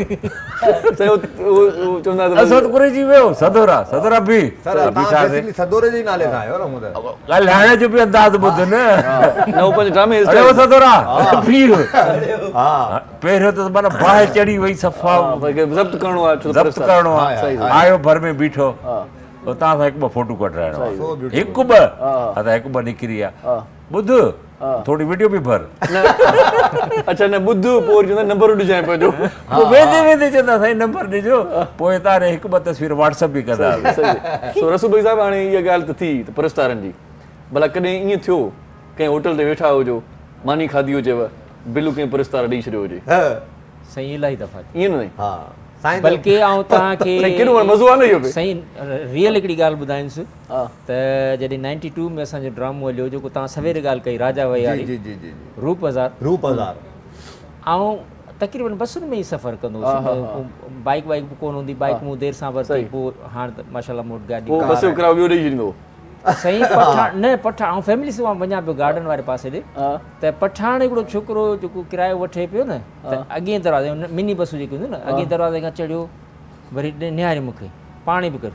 असद कुरेजी वियो सदोरा सदोरा बी सदोरे जे नाले सां आयो न मूं त ॻाल्हाइण जो बि अंदाज़ ॿुध न नओं पंज ड्रामे सदोरा बीहो हा पहिरियों त माना बाहि चढ़ी वई सफ़ा ज़ब्त करणो आहे ज़ब्त करणो आहे आयो भर में बीठो तव्हां सां हिकु ॿ फोटू कढाइणो आहे हिकु ॿ हा त हिकु ॿ निकिरी आहे ॿुध थोड़ी वीडियो भी भर अच्छा न ॿुध पोइ चवंदा नंबर ॾिजांइ पंहिंजो पोइ वेंदे वेंदे चवंदा साईं नंबर ॾिजो पोइ तारे हिकु ॿ तस्वीर व्हाट्सएप बि कंदा सो रसूल भाई साहिबु हाणे इहा ॻाल्हि त थी त परस्तारनि जी भला कॾहिं ईअं थियो कंहिं होटल ते वेठा हुजो मानी खाधी हुजेव बिलू कंहिं परस्तार ॾेई छॾियो हुजे साईं इलाही दफ़ा ईअं न हा बल्कि ऐं तव्हांखे केॾो मज़ो आहे न इहो बि साईं रियल हिकिड़ी ॻाल्हि ॿुधाईंसि त जॾहिं नाइंटी टू में असांजो ड्रामो हलियो जेको तव्हां सवेरे ॻाल्हि कई राजा वयाड़ी रूप हज़ार रूप हज़ार ऐं तक़रीबन बसुनि में ई सफ़र कंदो हुउसि बाइक वाइक बि कोन हूंदी बाइक मूं देरि सां वरिती पोइ हाणे त माशाल्लाह मूं वटि गाॾी बस जो किरायो ॿियो ॾेई छॾींदो साईं पठान न पठान ऐं फैमिली सां वञा पियो गार्डन वारे पासे ॾे त पठान हिकिड़ो छोकिरो जेको किरायो वठे पियो न त अॻे दरवाज़े मिनी बसूं जेकी हूंदियूं न अॻे दरवाज़े खां चढ़ियो वरी निहारे मूंखे पाणी बि कर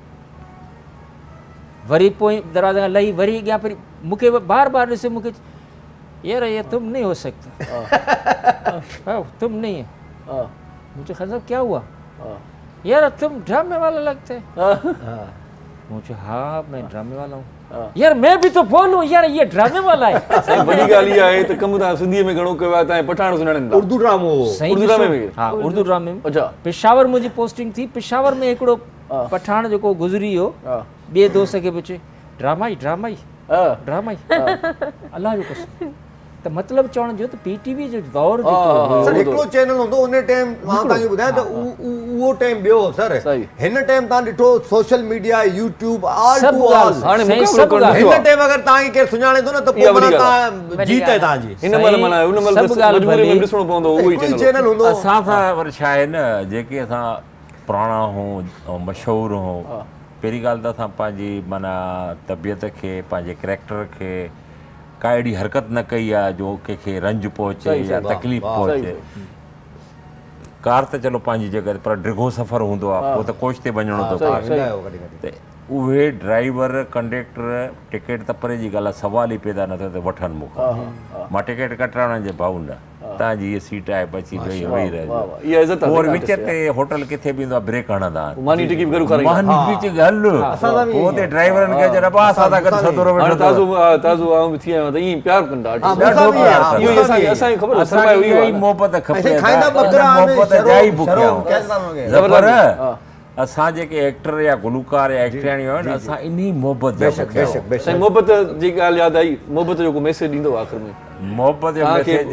वरी पोइ दरवाज़े खां लही वरी अॻियां वरी मूंखे बार बार ॾिसे मूंखे यार ये तुम नहीं हो सकता तुम नहीं है मुझे खबर क्या हुआ यार तुम ड्रामे वाला लगते हैं मुझे हाँ मैं ड्रामे वाला हूँ यार मैं भी तो बोलूं यार ये ड्रामे वाला है। साईं वॾी ॻाल्हि इहा आहे त कमु तव्हां सिंधीअ में घणो कयो आहे, तव्हां पठाण सुञाणनि था। उर्दू ड्रामो उर्दू ड्रामे में? हाँ उर्दू ड्रामे में। अच्छा। पेशावर मुंहिंजी पोस्टिंग थी, पेशावर में हिकिड़ो पठाण जेको गुज़री वियो, ॿिए दोस्त खे पुछे ड्रामा ई ड्रामा ई ड्रामा ई अलाह जो कसम। त मतिलबु चवण जो त पीटीवी जो दौर जेको सर हिकिड़ो चैनल हूंदो उन टाइम मां तव्हांखे ॿुधायां त उहो टाइम ॿियो सर। हिन टाइम तव्हां ॾिठो social media YouTube all to all. हिन टाइम अगरि तव्हांखे केरु सुञाणे थो न त पोइ माना तव्हां जीत आहे तव्हांजी। हिन महिल माना उन महिल मजबूरी में ॾिसणो पवंदो उहो ई चैनल हूंदो। असां सां वरी छा आहे न जेके असां पुराणा हूं ऐं मशहूरु हूं, पहिरीं ॻाल्हि त असां पंहिंजी माना तबियत खे पंहिंजे कैरेक्टर खे का अहिड़ी हरकत न कई आहे जो कंहिंखे रंज पहुचे या तकलीफ़ पहुचे। कार त चलो पंहिंजी जॻह ते, पर डिघो सफ़र हूंदो आहे पोइ त कोच ते वञिणो थो पए। उहे ड्राइवर कंडक्टर टिकट त परे जी ॻाल्हि आहे, सवाल ई पैदा न थियो त वठनि मूंखां। मां टिकट कटाइण जे भाऊ न, तव्हांजी हीअ सीट आहे बची वेही वेही रहिजो। और विच ते होटल किथे बि ईंदो आहे ब्रेक हणंदा आहिनि, मानी टिकी बि घरु मानी विच हल पोइ ते ड्राइवरनि खे चवंदा बा असां सां गॾु सदोरो वेठो ताज़ो ताज़ो आऊं थी आयो त ईअं प्यार कंदा ॾाढो प्यार इहो असांखे असांखे ख़बर आहे असांखे इहा ई मोहबत खपे, मोहबत जा ई बुकिया ज़बर। असां जेके एक्टर या गुलकार या एक्टराणियूं आहिनि असां इन्ही मोहबत जा साईं। मोहबत जी ॻाल्हि यादि आई, मोहबत जो को मैसेज ॾींदो आख़िर में? मोहबत जो मैसेज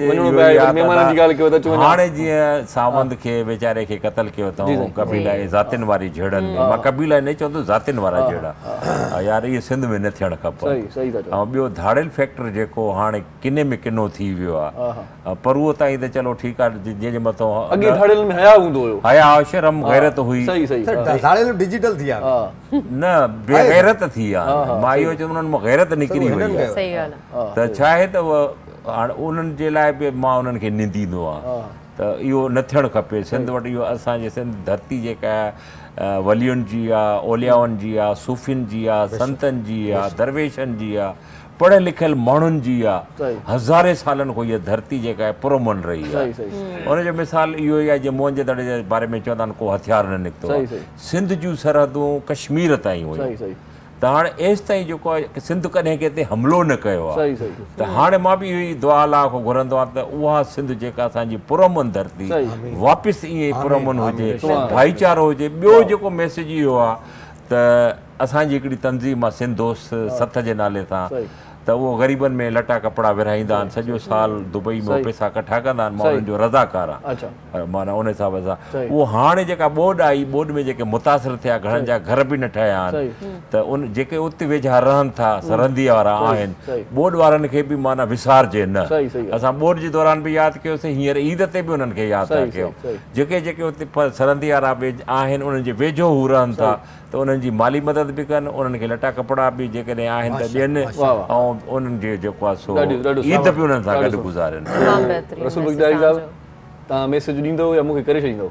हाणे जीअं सावंत खे वीचारे खे क़तल कयो अथऊं कबीला ज़ातियुनि वारी जहिड़नि में, मां कबीला न चवंदो ज़ातियुनि वारा जहिड़ा यार, इहे सिंध में न थियणु खपे। ऐं ॿियो धाड़ेल फैक्टर जेको हाणे किने में किनो थी वियो आहे, पर उहो ताईं त चलो ठीकु आहे, जंहिंजे मथां अॻे धाड़ेल में हया हूंदो हुयो, हया शर्म गैरत हुई, धाड़ेल डिजिटल थी आहे न बेगैरत थी आहे। मां इहो चवंदो उन्हनि मां गैरत निकिरी वई आहे। त छा आहे त हाणे उन्हनि जे लाइ बि मां उन्हनि खे निंदींदो आहियां त इहो न थियणु खपे। सिंध वटि इहो असांजे सिंध धरती जेका आहे वलियुनि जी आहे, ओलियाउनि जी आहे, सूफ़ियुनि जी आहे, संतनि जी आहे, दरवेशनि जी आहे, पढ़ियल लिखियल माण्हुनि जी आहे। हज़ारे सालनि खां इहा धरती जेका आहे पुरमन रही आहे। उनजो मिसाल इहो ई आहे जीअं मोहन जे दड़े जे बारे में चवंदा आहिनि को हथियार न निकितो आहे। सिंध जूं सरहदूं कश्मीर ताईं हुयूं, त हाणे एसि ताईं जेको आहे सिंध कॾहिं कंहिं ते हमिलो न कयो आहे। त हाणे मां बि इहो ई दुआ अलाह खां घुरंदो आहियां त उहा सिंध जेका असांजी पुरमन धरती वापसि ईअं ई पुरमन हुजे, भाईचारो हुजे। ॿियो जेको मैसेज इहो आहे त असांजी हिकिड़ी तंज़ीम आहे सिंध दोस्त सथ जे नाले सां, त उहो ग़रीबनि में लटा कपिड़ा विराईंदा आहिनि, सॼो साल दुबई में पैसा कठा कंदा आहिनि, मां उन्हनि जो रज़ाकार आहियां माना उन हिसाब सां। उहो हाणे जेका ॿोॾ आई, ॿोॾ में जेके मुतासिर थिया, घणनि जा घर बि न ठहिया आहिनि, त उन जेके उते वेझा रहनि था सरहदी वारा आहिनि, ॿोॾ वारनि खे बि माना विसारजे न। असां ॿोॾ जे दौरान बि यादि कयोसीं, हींअर ईद ते बि उन्हनि खे यादि था कयो। जेके जेके उते सरहदी वारा आहिनि उन्हनि जे वेझो हू रहनि था, त उन्हनि जी माली मदद बि कनि, उन्हनि खे लटा कपिड़ा बि जेकॾहिं आहिनि त ॾियनि, ऐं उन्हनि जे जेको आहे सो ईद बि उन्हनि सां गॾु गुज़ारनि। रसूल बगदादी साहब, तव्हां मैसेज ॾींदव या मूंखे करे छॾींदव?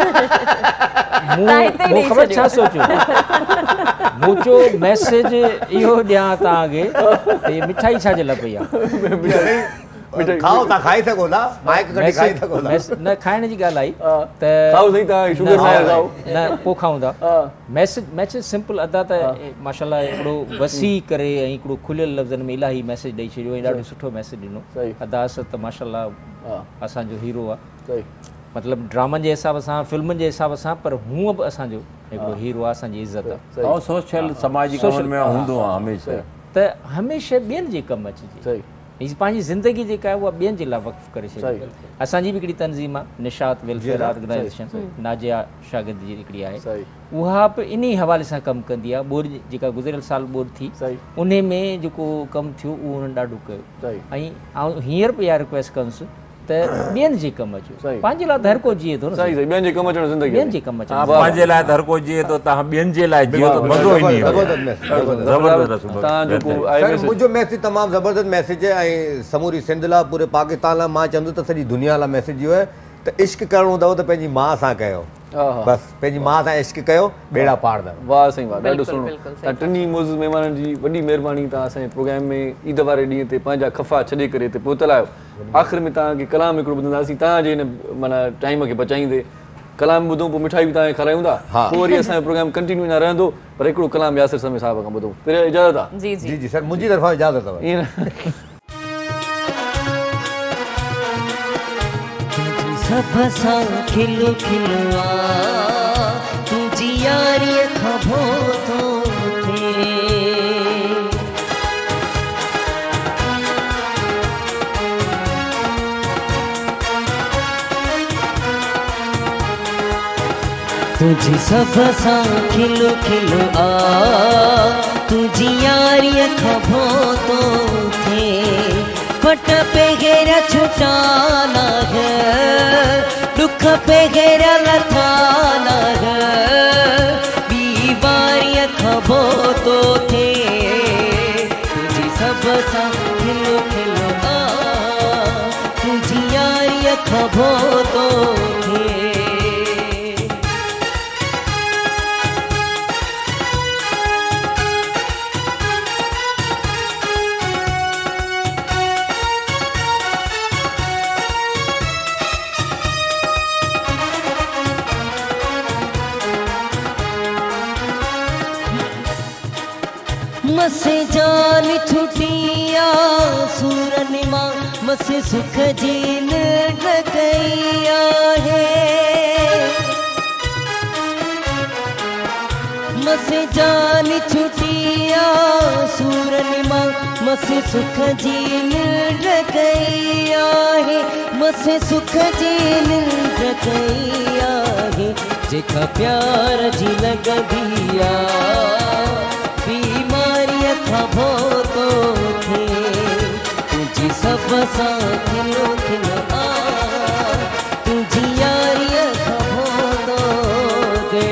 मूं ख़बर छा सोचियो, मूं चयो मैसेज इहो ॾियां तव्हांखे त इहा मिठाई छा जे लाइ पई आहे? खाओ था, खाई सघो था, माइक कढी खाई सघो था। न खाइण जी ॻाल्हि आई त खाओ सही, तव्हां शुगर न खाओ न पोइ खाऊं था। मैसेज मैसेज सिंपल अदा त माशाल्लाह हिकिड़ो वसी करे ऐं हिकिड़ो खुलियल लफ़्ज़नि में इलाही मैसेज ॾेई छॾियो ऐं ॾाढो सुठो मैसेज ॾिनो। अदा असद त माशाल्लाह असांजो हीरो आहे, मतिलबु ड्रामनि जे हिसाब सां, फिल्मुनि जे हिसाब सां, पर हूअं बि असांजो हिकिड़ो हीरो आहे, असांजी इज़त आहे। ऐं सोशल समाजी कमनि में हूंदो आहे हमेशह, त हमेशह ॿियनि जे कमु अचिजे। पंहिंजी ज़िंदगी जेका आहे उहा ॿियनि जे लाइ वक़्फ़ करे छॾे। असांजी बि हिकिड़ी तंज़ीम आहे निशात वेलफेयर ऑर्गनाइज़ेशन, नाजिया शागिर्द जी हिकिड़ी आहे, उहा बि इन हवाले सां कमु कंदी आहे। ॿोॾ जेका गुज़िरियल साल ॿोॾ थी, उन में जेको कमु थियो उहो उन्हनि ॾाढो कयो। ऐं आउं हींअर बि इहा रिक्वेस्ट कंदुसि त ॿियनि जे कमु अचो, पंहिंजे लाइ त हर को जीए थो न, ॿियनि जे कमु अचणु ज़िंदगी, ॿियनि जे कमु अचणु पंहिंजे लाइ त हर को जीए थो, तव्हां ॿियनि जे लाइ जीओ त मज़ो ईंदी आहे। मुंहिंजो मैसेज तमामु ज़बरदस्त मैसेज आहे ऐं समूरी सिंध लाइ, पूरे पाकिस्तान लाइ, मां चवंदुसि त सॼी दुनिया लाइ मैसेज इहो आहे त इश्क करिणो अथव त पंहिंजी माउ सां कयो, बसि पंहिंजी माउ सां इश्क कयो, बेड़ा पाड़ंदव। वाह साईं वाह, ॾाढो सुठो। तव्हां टिनी मुज़ महिमाननि जी वॾी महिरबानी, तव्हां असांजे प्रोग्राम में ईद वारे ॾींहं ते पंहिंजा ख़फ़ा छॾे करे हिते पहुतल आहियो। आख़िर में तव्हांखे कलाम हिकिड़ो ॿुधंदासीं तव्हांजे हिन माना टाइम खे बचाईंदे। कलाम ॿुधूं पोइ मिठाई बि तव्हांखे खारायूं था पोइ वरी असांजो प्रोग्राम कंटिन्यू अञा रहंदो पर हिकिड़ो कलाम यासिर समी साहिब खां ॿुधूं पहिरियों इजाज़त आहे जी जी जी सर मुंहिंजी तरफ़ां इजाज़त अथव ईअं सब सां खिलो खिलवा तुझी यारीअ खां भो थो थिए तुझी सब सां खिलो खिलो आ तुझी यारीअ खां भो थो थिए पट पे घेरा छुटाना है दुख पे घेरा लथाना है बीमारियां खबो तो थे तुझी सब सा खिलो खिलो आ तुझी यारियां खबो तो थे मसे जान छुटिया सूरन मां मसे सुख जीन गया है मसे जान छुटिया सूरन मां मसे सुख जीन गया है मसे सुख जीन गया है जेका प्यार जी लॻंदी बीमारियां खबो तो थे तुझी सब सां खिलो खिलो आ तुझी यारियां खबो तो थे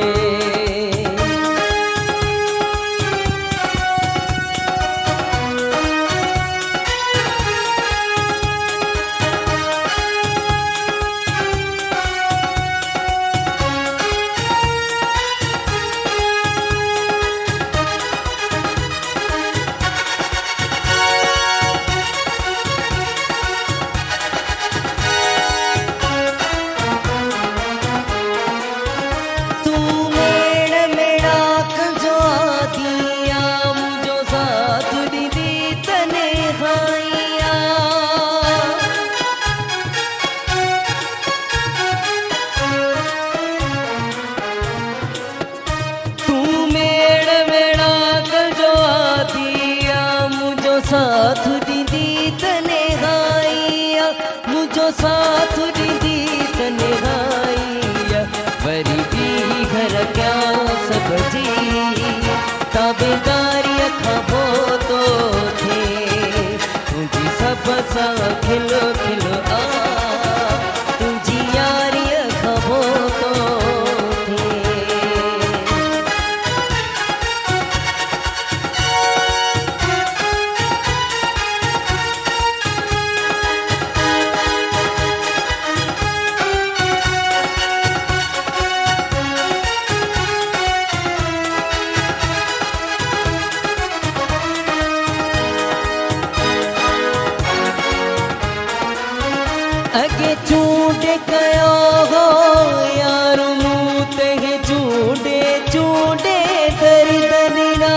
साथ दीदी तने गाइया मुझो साथ दीदी तने गाइया वरी भी घर क्या सब जी ताबेदारी खबो तो थे तुझी सब सा खिलो खिलो आ तुझी यारी खबो तो अगे चूडे कयो हो यार मुँह ते चूडे चूडे दर दरिना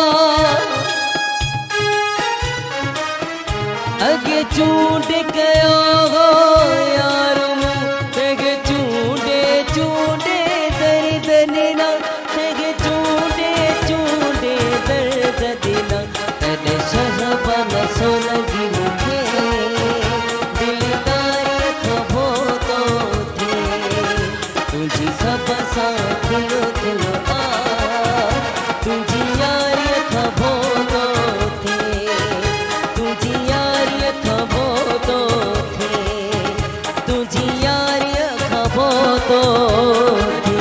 अगे चूडे कयो हो यार मुँह ते चूडे चूडे दर दरिना ते चूडे चूडे दर दरिना तने शहबन सोलगी मुखे तुझी सब सा खिलो खिलो आ तुझी यारी खबो तो थे तुझी यारी खबो तो थे तुझी यारी खबो तो थे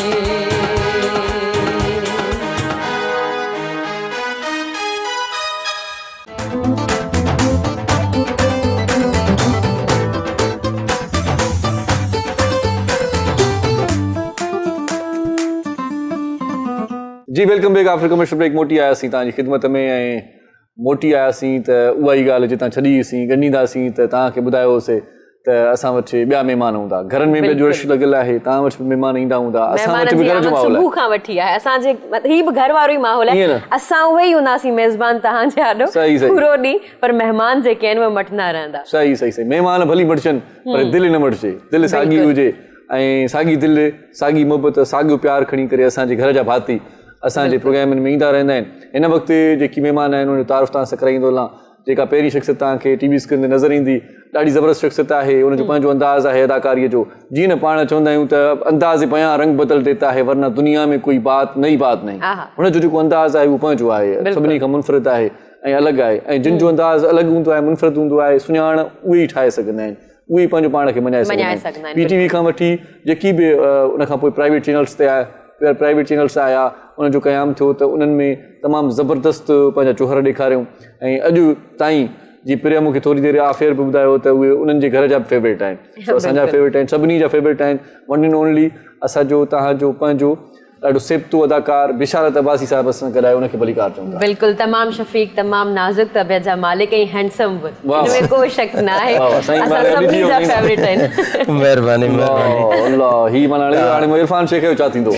जी welcome back after commercial break मोटी आयासीं तव्हांजी ख़िदमत में ऐं मोटी आयासीं त उहा ई ॻाल्हि जितां छॾीसीं ॻंढींदासीं त तव्हांखे ॿुधायोसीं त असां वटि ॿिया महिमान हूंदा, घरनि में बि अॼु रश लॻियल आहे, तव्हां वटि बि महिमान ईंदा हूंदा, असां वटि बि घर जो माहौल आहे। सुबुह खां वठी आहे असांजे, ही बि घर वारो ई माहौल आहे, असां उहे ई हूंदासीं मेज़बान तव्हांजे आॾो पूरो ॾींहुं, पर महिमान जेके आहिनि उहे मटंदा रहंदा। सही सही सही, महिमान भली मटजनि पर दिलि न मटिजे, दिलि साॻी हुजे ऐं साॻी दिलि, साॻी मोहबत, साॻियो प्यारु खणी करे असांजे घर जा भाती असांजे प्रोग्रामनि में ईंदा रहंदा आहिनि। हिन वक़्तु जेकी महिमान आहिनि उन जो तारीफ़ तव्हां सां कराईंदो हलां। जेका पहिरीं शख़्सियत तव्हांखे टीवी स्क्रीन ते नज़र ईंदी, ॾाढी ज़बरदस्त शख़्सियत आहे, उनजो पंहिंजो अंदाज़ आहे अदाकारीअ जो। जीअं न पाण चवंदा आहियूं त अंदाज़ पयां रंग बदल देता है वरना दुनिया में कोई बात नई बात नहीं, हुनजो जेको अंदाज़ आहे उहो पंहिंजो आहे, सभिनी खां मुनफ़रिद आहे ऐं अलॻि आहे, ऐं जिन जो अंदाज़ अलॻि हूंदो आहे, मुनफ़रिद हूंदो आहे, सुञाण उहे ई ठाहे सघंदा आहिनि, उहे ई पंहिंजो पाण खे मञाए सघंदा आहिनि। पी टी वी खां वठी जेकी बि उन खां पोइ प्राइवेट चैनल्स ते आहे, प्राइवेट चैनल्स आया, उनजो क़याम थियो त उन्हनि में तमामु ज़बरदस्त पंहिंजा चोहर ॾेखारियूं, ऐं अॼु ताईं जी प्रिया मूंखे थोरी देरि अफेयर बि ॿुधायो त उहे उन्हनि जे घर जा बि फेवरेट आहिनि, असांजा फेवरेट आहिनि, सभिनी जा फेवरेट आहिनि। वन एंड ओनली असांजो तव्हांजो पंहिंजो ॾाढो सेबतो अदाकार बिशारत अब्बासी साहिब असां गॾाए, उनखे भलीकार चवंदा। बिल्कुलु, तमामु शफ़ीक, तमामु नाज़ुक तबियत जा मालिक ऐं हैंडसम बि, इनमें को शक न आहे, असां सभिनी जा फेवरेट आहिनि। महिरबानी महिरबानी। अल्लाह, ही माना हाणे इरफान शेख जो छा थींदो?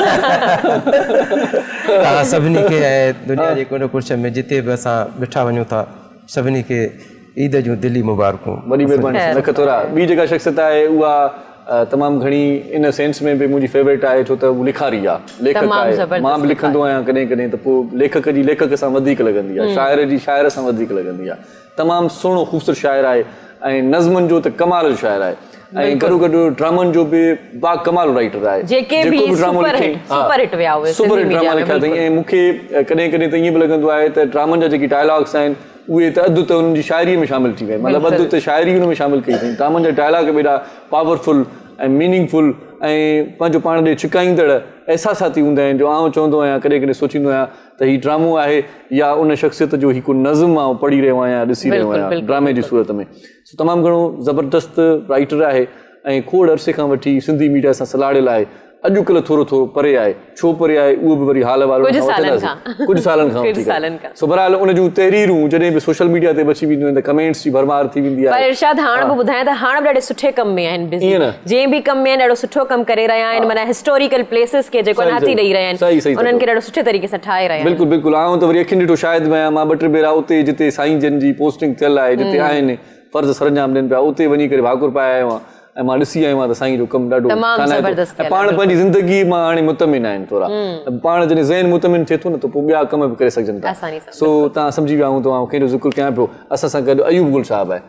तव्हां सभिनी खे ऐं दुनिया जे कोने कोने में जिते बि असां वेठा वञूं था सभिनी खे ईद जूं दिली मुबारकूं। वॾी महिरबानी, लख थोरा। ॿी जेका शख़्सियत आहे उहा तमामु घणी इन सेंस में बि मुंहिंजी फेवरेट आहे, छो त उहा लिखारी आहे, लेखक आहे। मां बि लिखंदो आहियां कॾहिं कॾहिं, त पोइ लेखक जी लेखक सां वधीक लॻंदी आहे, शाइर जी शाइर सां वधीक लॻंदी आहे। तमामु सुहिणो ख़ूबसूरत शाइर आहे ऐं नज़मनि जो त कमाल जो शाइर आहे, ऐं गॾो गॾु ड्रामनि जो बि बा कमाल राइटर आहे, जेके बि सुपर हिट सुपर हिट विया हुए, सुपर हिट ड्रामा लिखिया अथई। ऐं मूंखे कॾहिं कॾहिं त ईअं बि लॻंदो आहे त ड्रामनि जा जेके डायलॉग्स आहिनि उहे त अधु त उन्हनि जी शाइरीअ में शामिलु थी विया, मतिलबु अधु त शाइरी हुन में शामिलु कई अथई। ड्रामनि जा डायलॉग बि एॾा पावरफुल ऐं मीनिंगफुल ऐं पंहिंजो पाण ॾे छिकाईंदड़ अहसासाती हूंदा आहिनि, जो आउं चवंदो आहियां, कॾहिं कॾहिं सोचींदो आहियां त हीउ ड्रामो आहे या उन शख़्सियत जो हिकु नज़म आउं पढ़ी रहियो आहियां, ॾिसी रहियो आहियां ड्रामे जी सूरत में। सो तमामु घणो ज़बरदस्त राइटर आहे ऐं खोड़ अरसे खां वठी सिंधी मीडिया सां सलाड़ियल आहे। अॼुकल्ह थोरो थोरो परे आहे, छो परे आहे उहो बि वरी हाल वारो कुझु सालनि खां कुझु सालनि खां सो बहरहाल उन जूं तहरीरूं जॾहिं बि सोशल मीडिया ते अची वेंदियूं आहिनि त कमेंट्स जी भरमार थी वेंदी आहे। पर इरशाद हाणे बि ॿुधायां त हाणे बि ॾाढे सुठे कम में आहिनि, बिज़ी जंहिं बि कम में आहिनि ॾाढो सुठो कमु करे रहिया आहिनि, माना हिस्टोरिकल प्लेसिस खे जेको नाती ॾेई रहिया आहिनि उन्हनि खे ॾाढो सुठे तरीक़े सां ठाहे रहिया आहिनि। बिल्कुलु बिल्कुलु, आउं त वरी अखियुनि ॾिठो शायदि में आहियां, मां ॿ टे भेरा उते जिते साईं जन जी पोस्टिंग थियल आहे, जिते आहिनि फर्ज़ सरंजाम ॾियनि पिया, उते वञी करे भाकुर पाए आयो आहियां ऐं मां ॾिसी आयो आहियां त साईं जो कमु ॾाढो ऐं पाण पंहिंजी ज़िंदगी मां हाणे मुतमिन आहिनि थोरा, पाण जॾहिं ज़हन मुतमिन थिए थो न त पोइ ॿिया कम बि करे सघजनि था। सो तव्हां सम्झी विया हूं त आउं कंहिंजो ज़िक्र कयां पियो। असां सां गॾु अयूब गुल साहिबु आहे।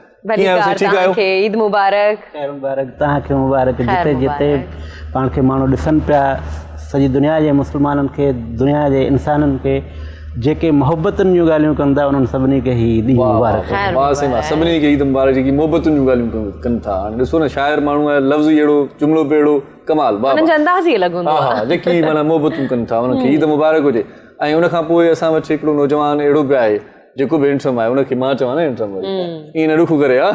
ईद मुबारक। ख़ैर मुबारक, तव्हांखे मुबारक। जिते जिते पाण खे माण्हू ॾिसनि पिया, सॼी दुनिया जे मुस्लमाननि खे, दुनिया जे इंसाननि खे जेके मोहबतुनि जूं ॻाल्हियूं कंदा उन्हनि सभिनी खे ई ईद मुबारक। सभिनी खे ईद मुबारक, जेकी मोहबतुनि जूं ॻाल्हियूं कनि था। हाणे ॾिसो न, शाइर माण्हू आहे, लफ़्ज़ ई अहिड़ो, जुमिलो बि अहिड़ो, कमाल। हा हा, जेकी माना मोहबतूं कनि था उनखे ईद मुबारक हुजे। ऐं उनखां पोइ असां वटि हिकिड़ो नौजवान अहिड़ो बि आहे जेको बि हैंडसम आहे, उनखे मां चवां न हैंडसम, ईअं न ॾुखो करे।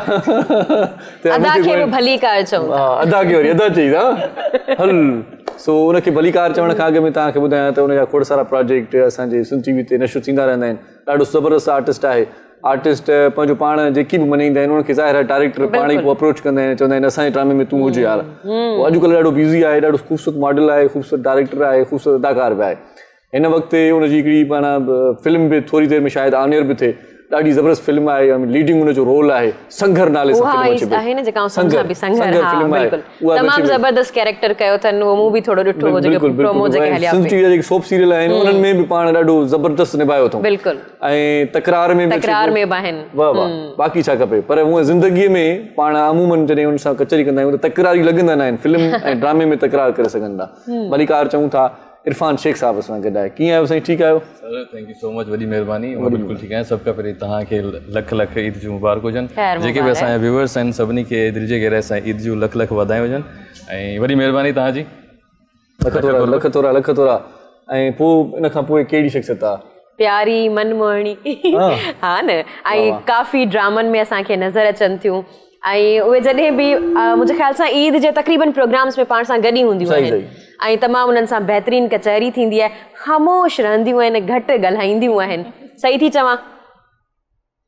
अदा खे भलीकार चऊं, अदा खे वरी अदा चईंदा हल। सो उनखे भलीकार चवण खां अॻु में तव्हांखे ॿुधायां त उनजा खोड़ सारा प्रोजेक्ट असांजे सिंध टीवी ते नशर थींदा रहंदा आहिनि। ॾाढो ज़बरदस्त आर्टिस्ट आहे। आर्टिस्ट पंहिंजो पाण जेकी बि मञाईंदा आहिनि उनखे ज़ाहिर आहे डायरेक्टर पाण ई पोइ अप्रोच कंदा आहिनि, चवंदा आहिनि असांजे ड्रामे में तूं हुजे यार। उहो अॼुकल्ह ॾाढो बिज़ी आहे, ॾाढो ख़ूबसूरत मॉडल आहे, ख़ूबसूरत डायरेक्टर आहे, ख़ूबसूरत अदाकार बि आहे। हिन वक़्तु उनजी हिकिड़ी माना फिल्म बि थोरी देरि में शायदि ऑनियर बि थिए, ॾाढी ज़बरदस्त फिल्म आहे, लीडिंग उनजो रोल आहे, संघर नाले सां फिल्म अचे पई। तमामु ज़बरदस्त कैरेक्टर कयो अथनि, उहो मूं बि थोरो ॾिठो हो, जेके प्रोमो जेके हलिया सिंध टीवी जा जेके सोप सीरियल आहिनि उन्हनि में बि पाण ॾाढो ज़बरदस्त निभायो अथऊं। बिल्कुलु। ऐं तकरार में तकरार में बि आहिनि। वाह वाह, बाक़ी छा खपे। पर हूअं ज़िंदगीअ में पाण अमूमन जॾहिं उन सां कचहरी कंदा आहियूं त तकरारी लॻंदा न आहिनि, फिल्म ऐं ड्रामे में तकरार करे सघनि था। भलीकार चऊं था। इरफान शेख साहब असां गॾु आहे। कीअं आहियो साईं? ठीकु आहियो? Sir thank you so much, वॾी महिरबानी। बिल्कुलु ठीकु आहे। सभु खां पहिरीं तव्हांखे लख लख ईद जूं मुबारक हुजनि। जेके बि असांजा व्यूअर्स आहिनि सभिनी खे दिलि जे गहराई सां ईद जूं लख लख वाधायूं हुजनि ऐं वॾी महिरबानी तव्हांजी। लख थोरा लख थोरा लख थोरा। ऐं पोइ इन खां पोइ कहिड़ी शख़्सियत आहे? प्यारी मनमोहणी। हा न, ऐं काफ़ी ड्रामनि में असांखे नज़र अचनि थियूं ऐं उहे जॾहिं बि मुंहिंजे ख़्याल सां ईद जे तक़रीबन प्रोग्राम्स में पाण सां गॾु ई हूंदियूं आहिनि ऐं तमामु उन्हनि सां बहितरीनु कचहरी थींदी आहे, ख़ामोश रहंदियूं आहिनि, घटि ॻाल्हाईंदियूं आहिनि। सही थी चवां?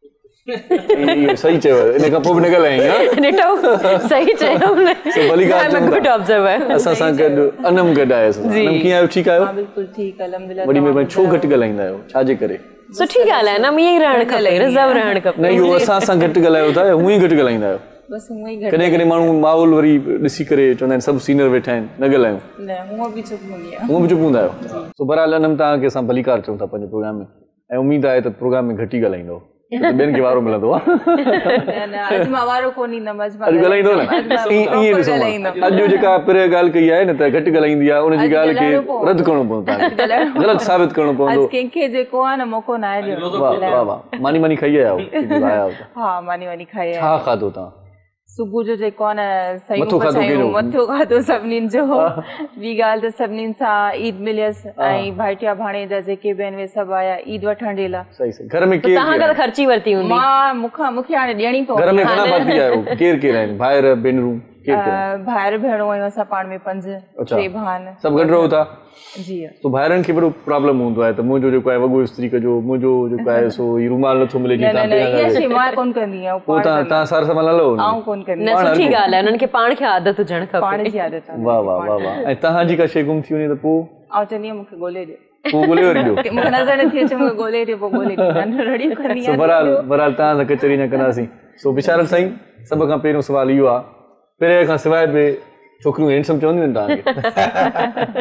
इहो सही चयो इन खां पोइ बि न ॻाल्हाईं हा ॾिठो सही चयो भली ॻाल्हि गुड ऑब्जर्वर असां सां गॾु अनम गॾु आहे अनम कीअं आहियो ठीकु आहियो बिल्कुलु ठीकु अल्हम्दुलिल्लाह वॾी महिरबानी छो घटि ॻाल्हाईंदा आहियो छाजे करे सुठी ॻाल्हि आहे न ईअं ई रहणु खपे रिज़र्व रहणु खपे न इहो असां सां घटि ॻाल्हायो था हूअं ई घटि ॻाल्हाईंदा आहियो बसि हूअं ई घटि कॾहिं कॾहिं माण्हू माहौल वरी ॾिसी करे चवंदा आहिनि सभु सीनियर वेठा आहिनि न ॻाल्हायूं न हूअं बि चुप हूंदी आहे हूअं बि चुप हूंदा आहियो सो बहरहाल अनम तव्हांखे असां भलीकार चऊं था पंहिंजे प्रोग्राम में ऐं उमेदु आहे त प्रोग्राम में घटि ई ॻाल्हाईंदो ॿियनि खे वारो मिलंदो आहे अॼु मां वारो कोन ईंदमि अॼु ॻाल्हाईंदो न ईअं ॾिसो अॼु जेका पहिरियों ॻाल्हि कई आहे न त घटि ॻाल्हाईंदी आहे उनजी ॻाल्हि खे रद्द करिणो पवंदो तव्हांखे ग़लति साबित करिणो पवंदो कंहिंखे जेको आहे न मौक़ो न आहे वाह वाह वाह मानी मानी खाई आया हा मानी मानी खाई छा खाधो तव्हां सुबुह जो जेको आहे न सयूं पचायूं मथो खाधो सभिनीनि जो ॿी ॻाल्हि त सभिनीनि सां ईद मिलियसि ऐं भाइटिया भाणेजा जेके बि आहिनि उहे सभु आया ईद वठण जे लाइ घर में केरु ख़र्ची वरिती हूंदी मां मूंखां मूंखे हाणे ॾियणी पवंदी घर में घणा भाती आहियो केरु केरु आहिनि भाइर भेनरूं भाइर भेणूं आहियूं असां पाण में पंज टे भान सभु गॾु रहो था जी तो भाइरनि खे बड़ो प्रॉब्लम हूंदो आहे त मुंहिंजो जेको आहे वॻो इस्त्री कजो मुंहिंजो जेको आहे सो ही रुमाल नथो मिले न न इहा शइ मां कोन कंदी आहियां पोइ तव्हां तव्हां सार संभालो आऊं कोन कंदी न सुठी ॻाल्हि आहे उन्हनि खे पाण खे आदत हुजणु खपे पाण जी आदत आहे वाह वाह वाह वाह ऐं तव्हांजी का शइ गुम थी वञे त पोइ आऊं चवंदी आहियां मूंखे ॻोल्हे ॾियो पोइ ॻोल्हे वरी ॾियो मूंखे नज़र नथी अचे मूंखे ॻोल्हे ॾियो पोइ ॻोल्हे ॾियो रेडी कंदी आहियां बहरहाल बहरहाल तव्हां सां कचहरी न कंदासीं सो विचारनि साईं सभ खां पहिरियों सुवाल इहो आहे पहिरें खां सवाइ बि छोकिरियूं हैंडसम चवंदियूं आहिनि तव्हांखे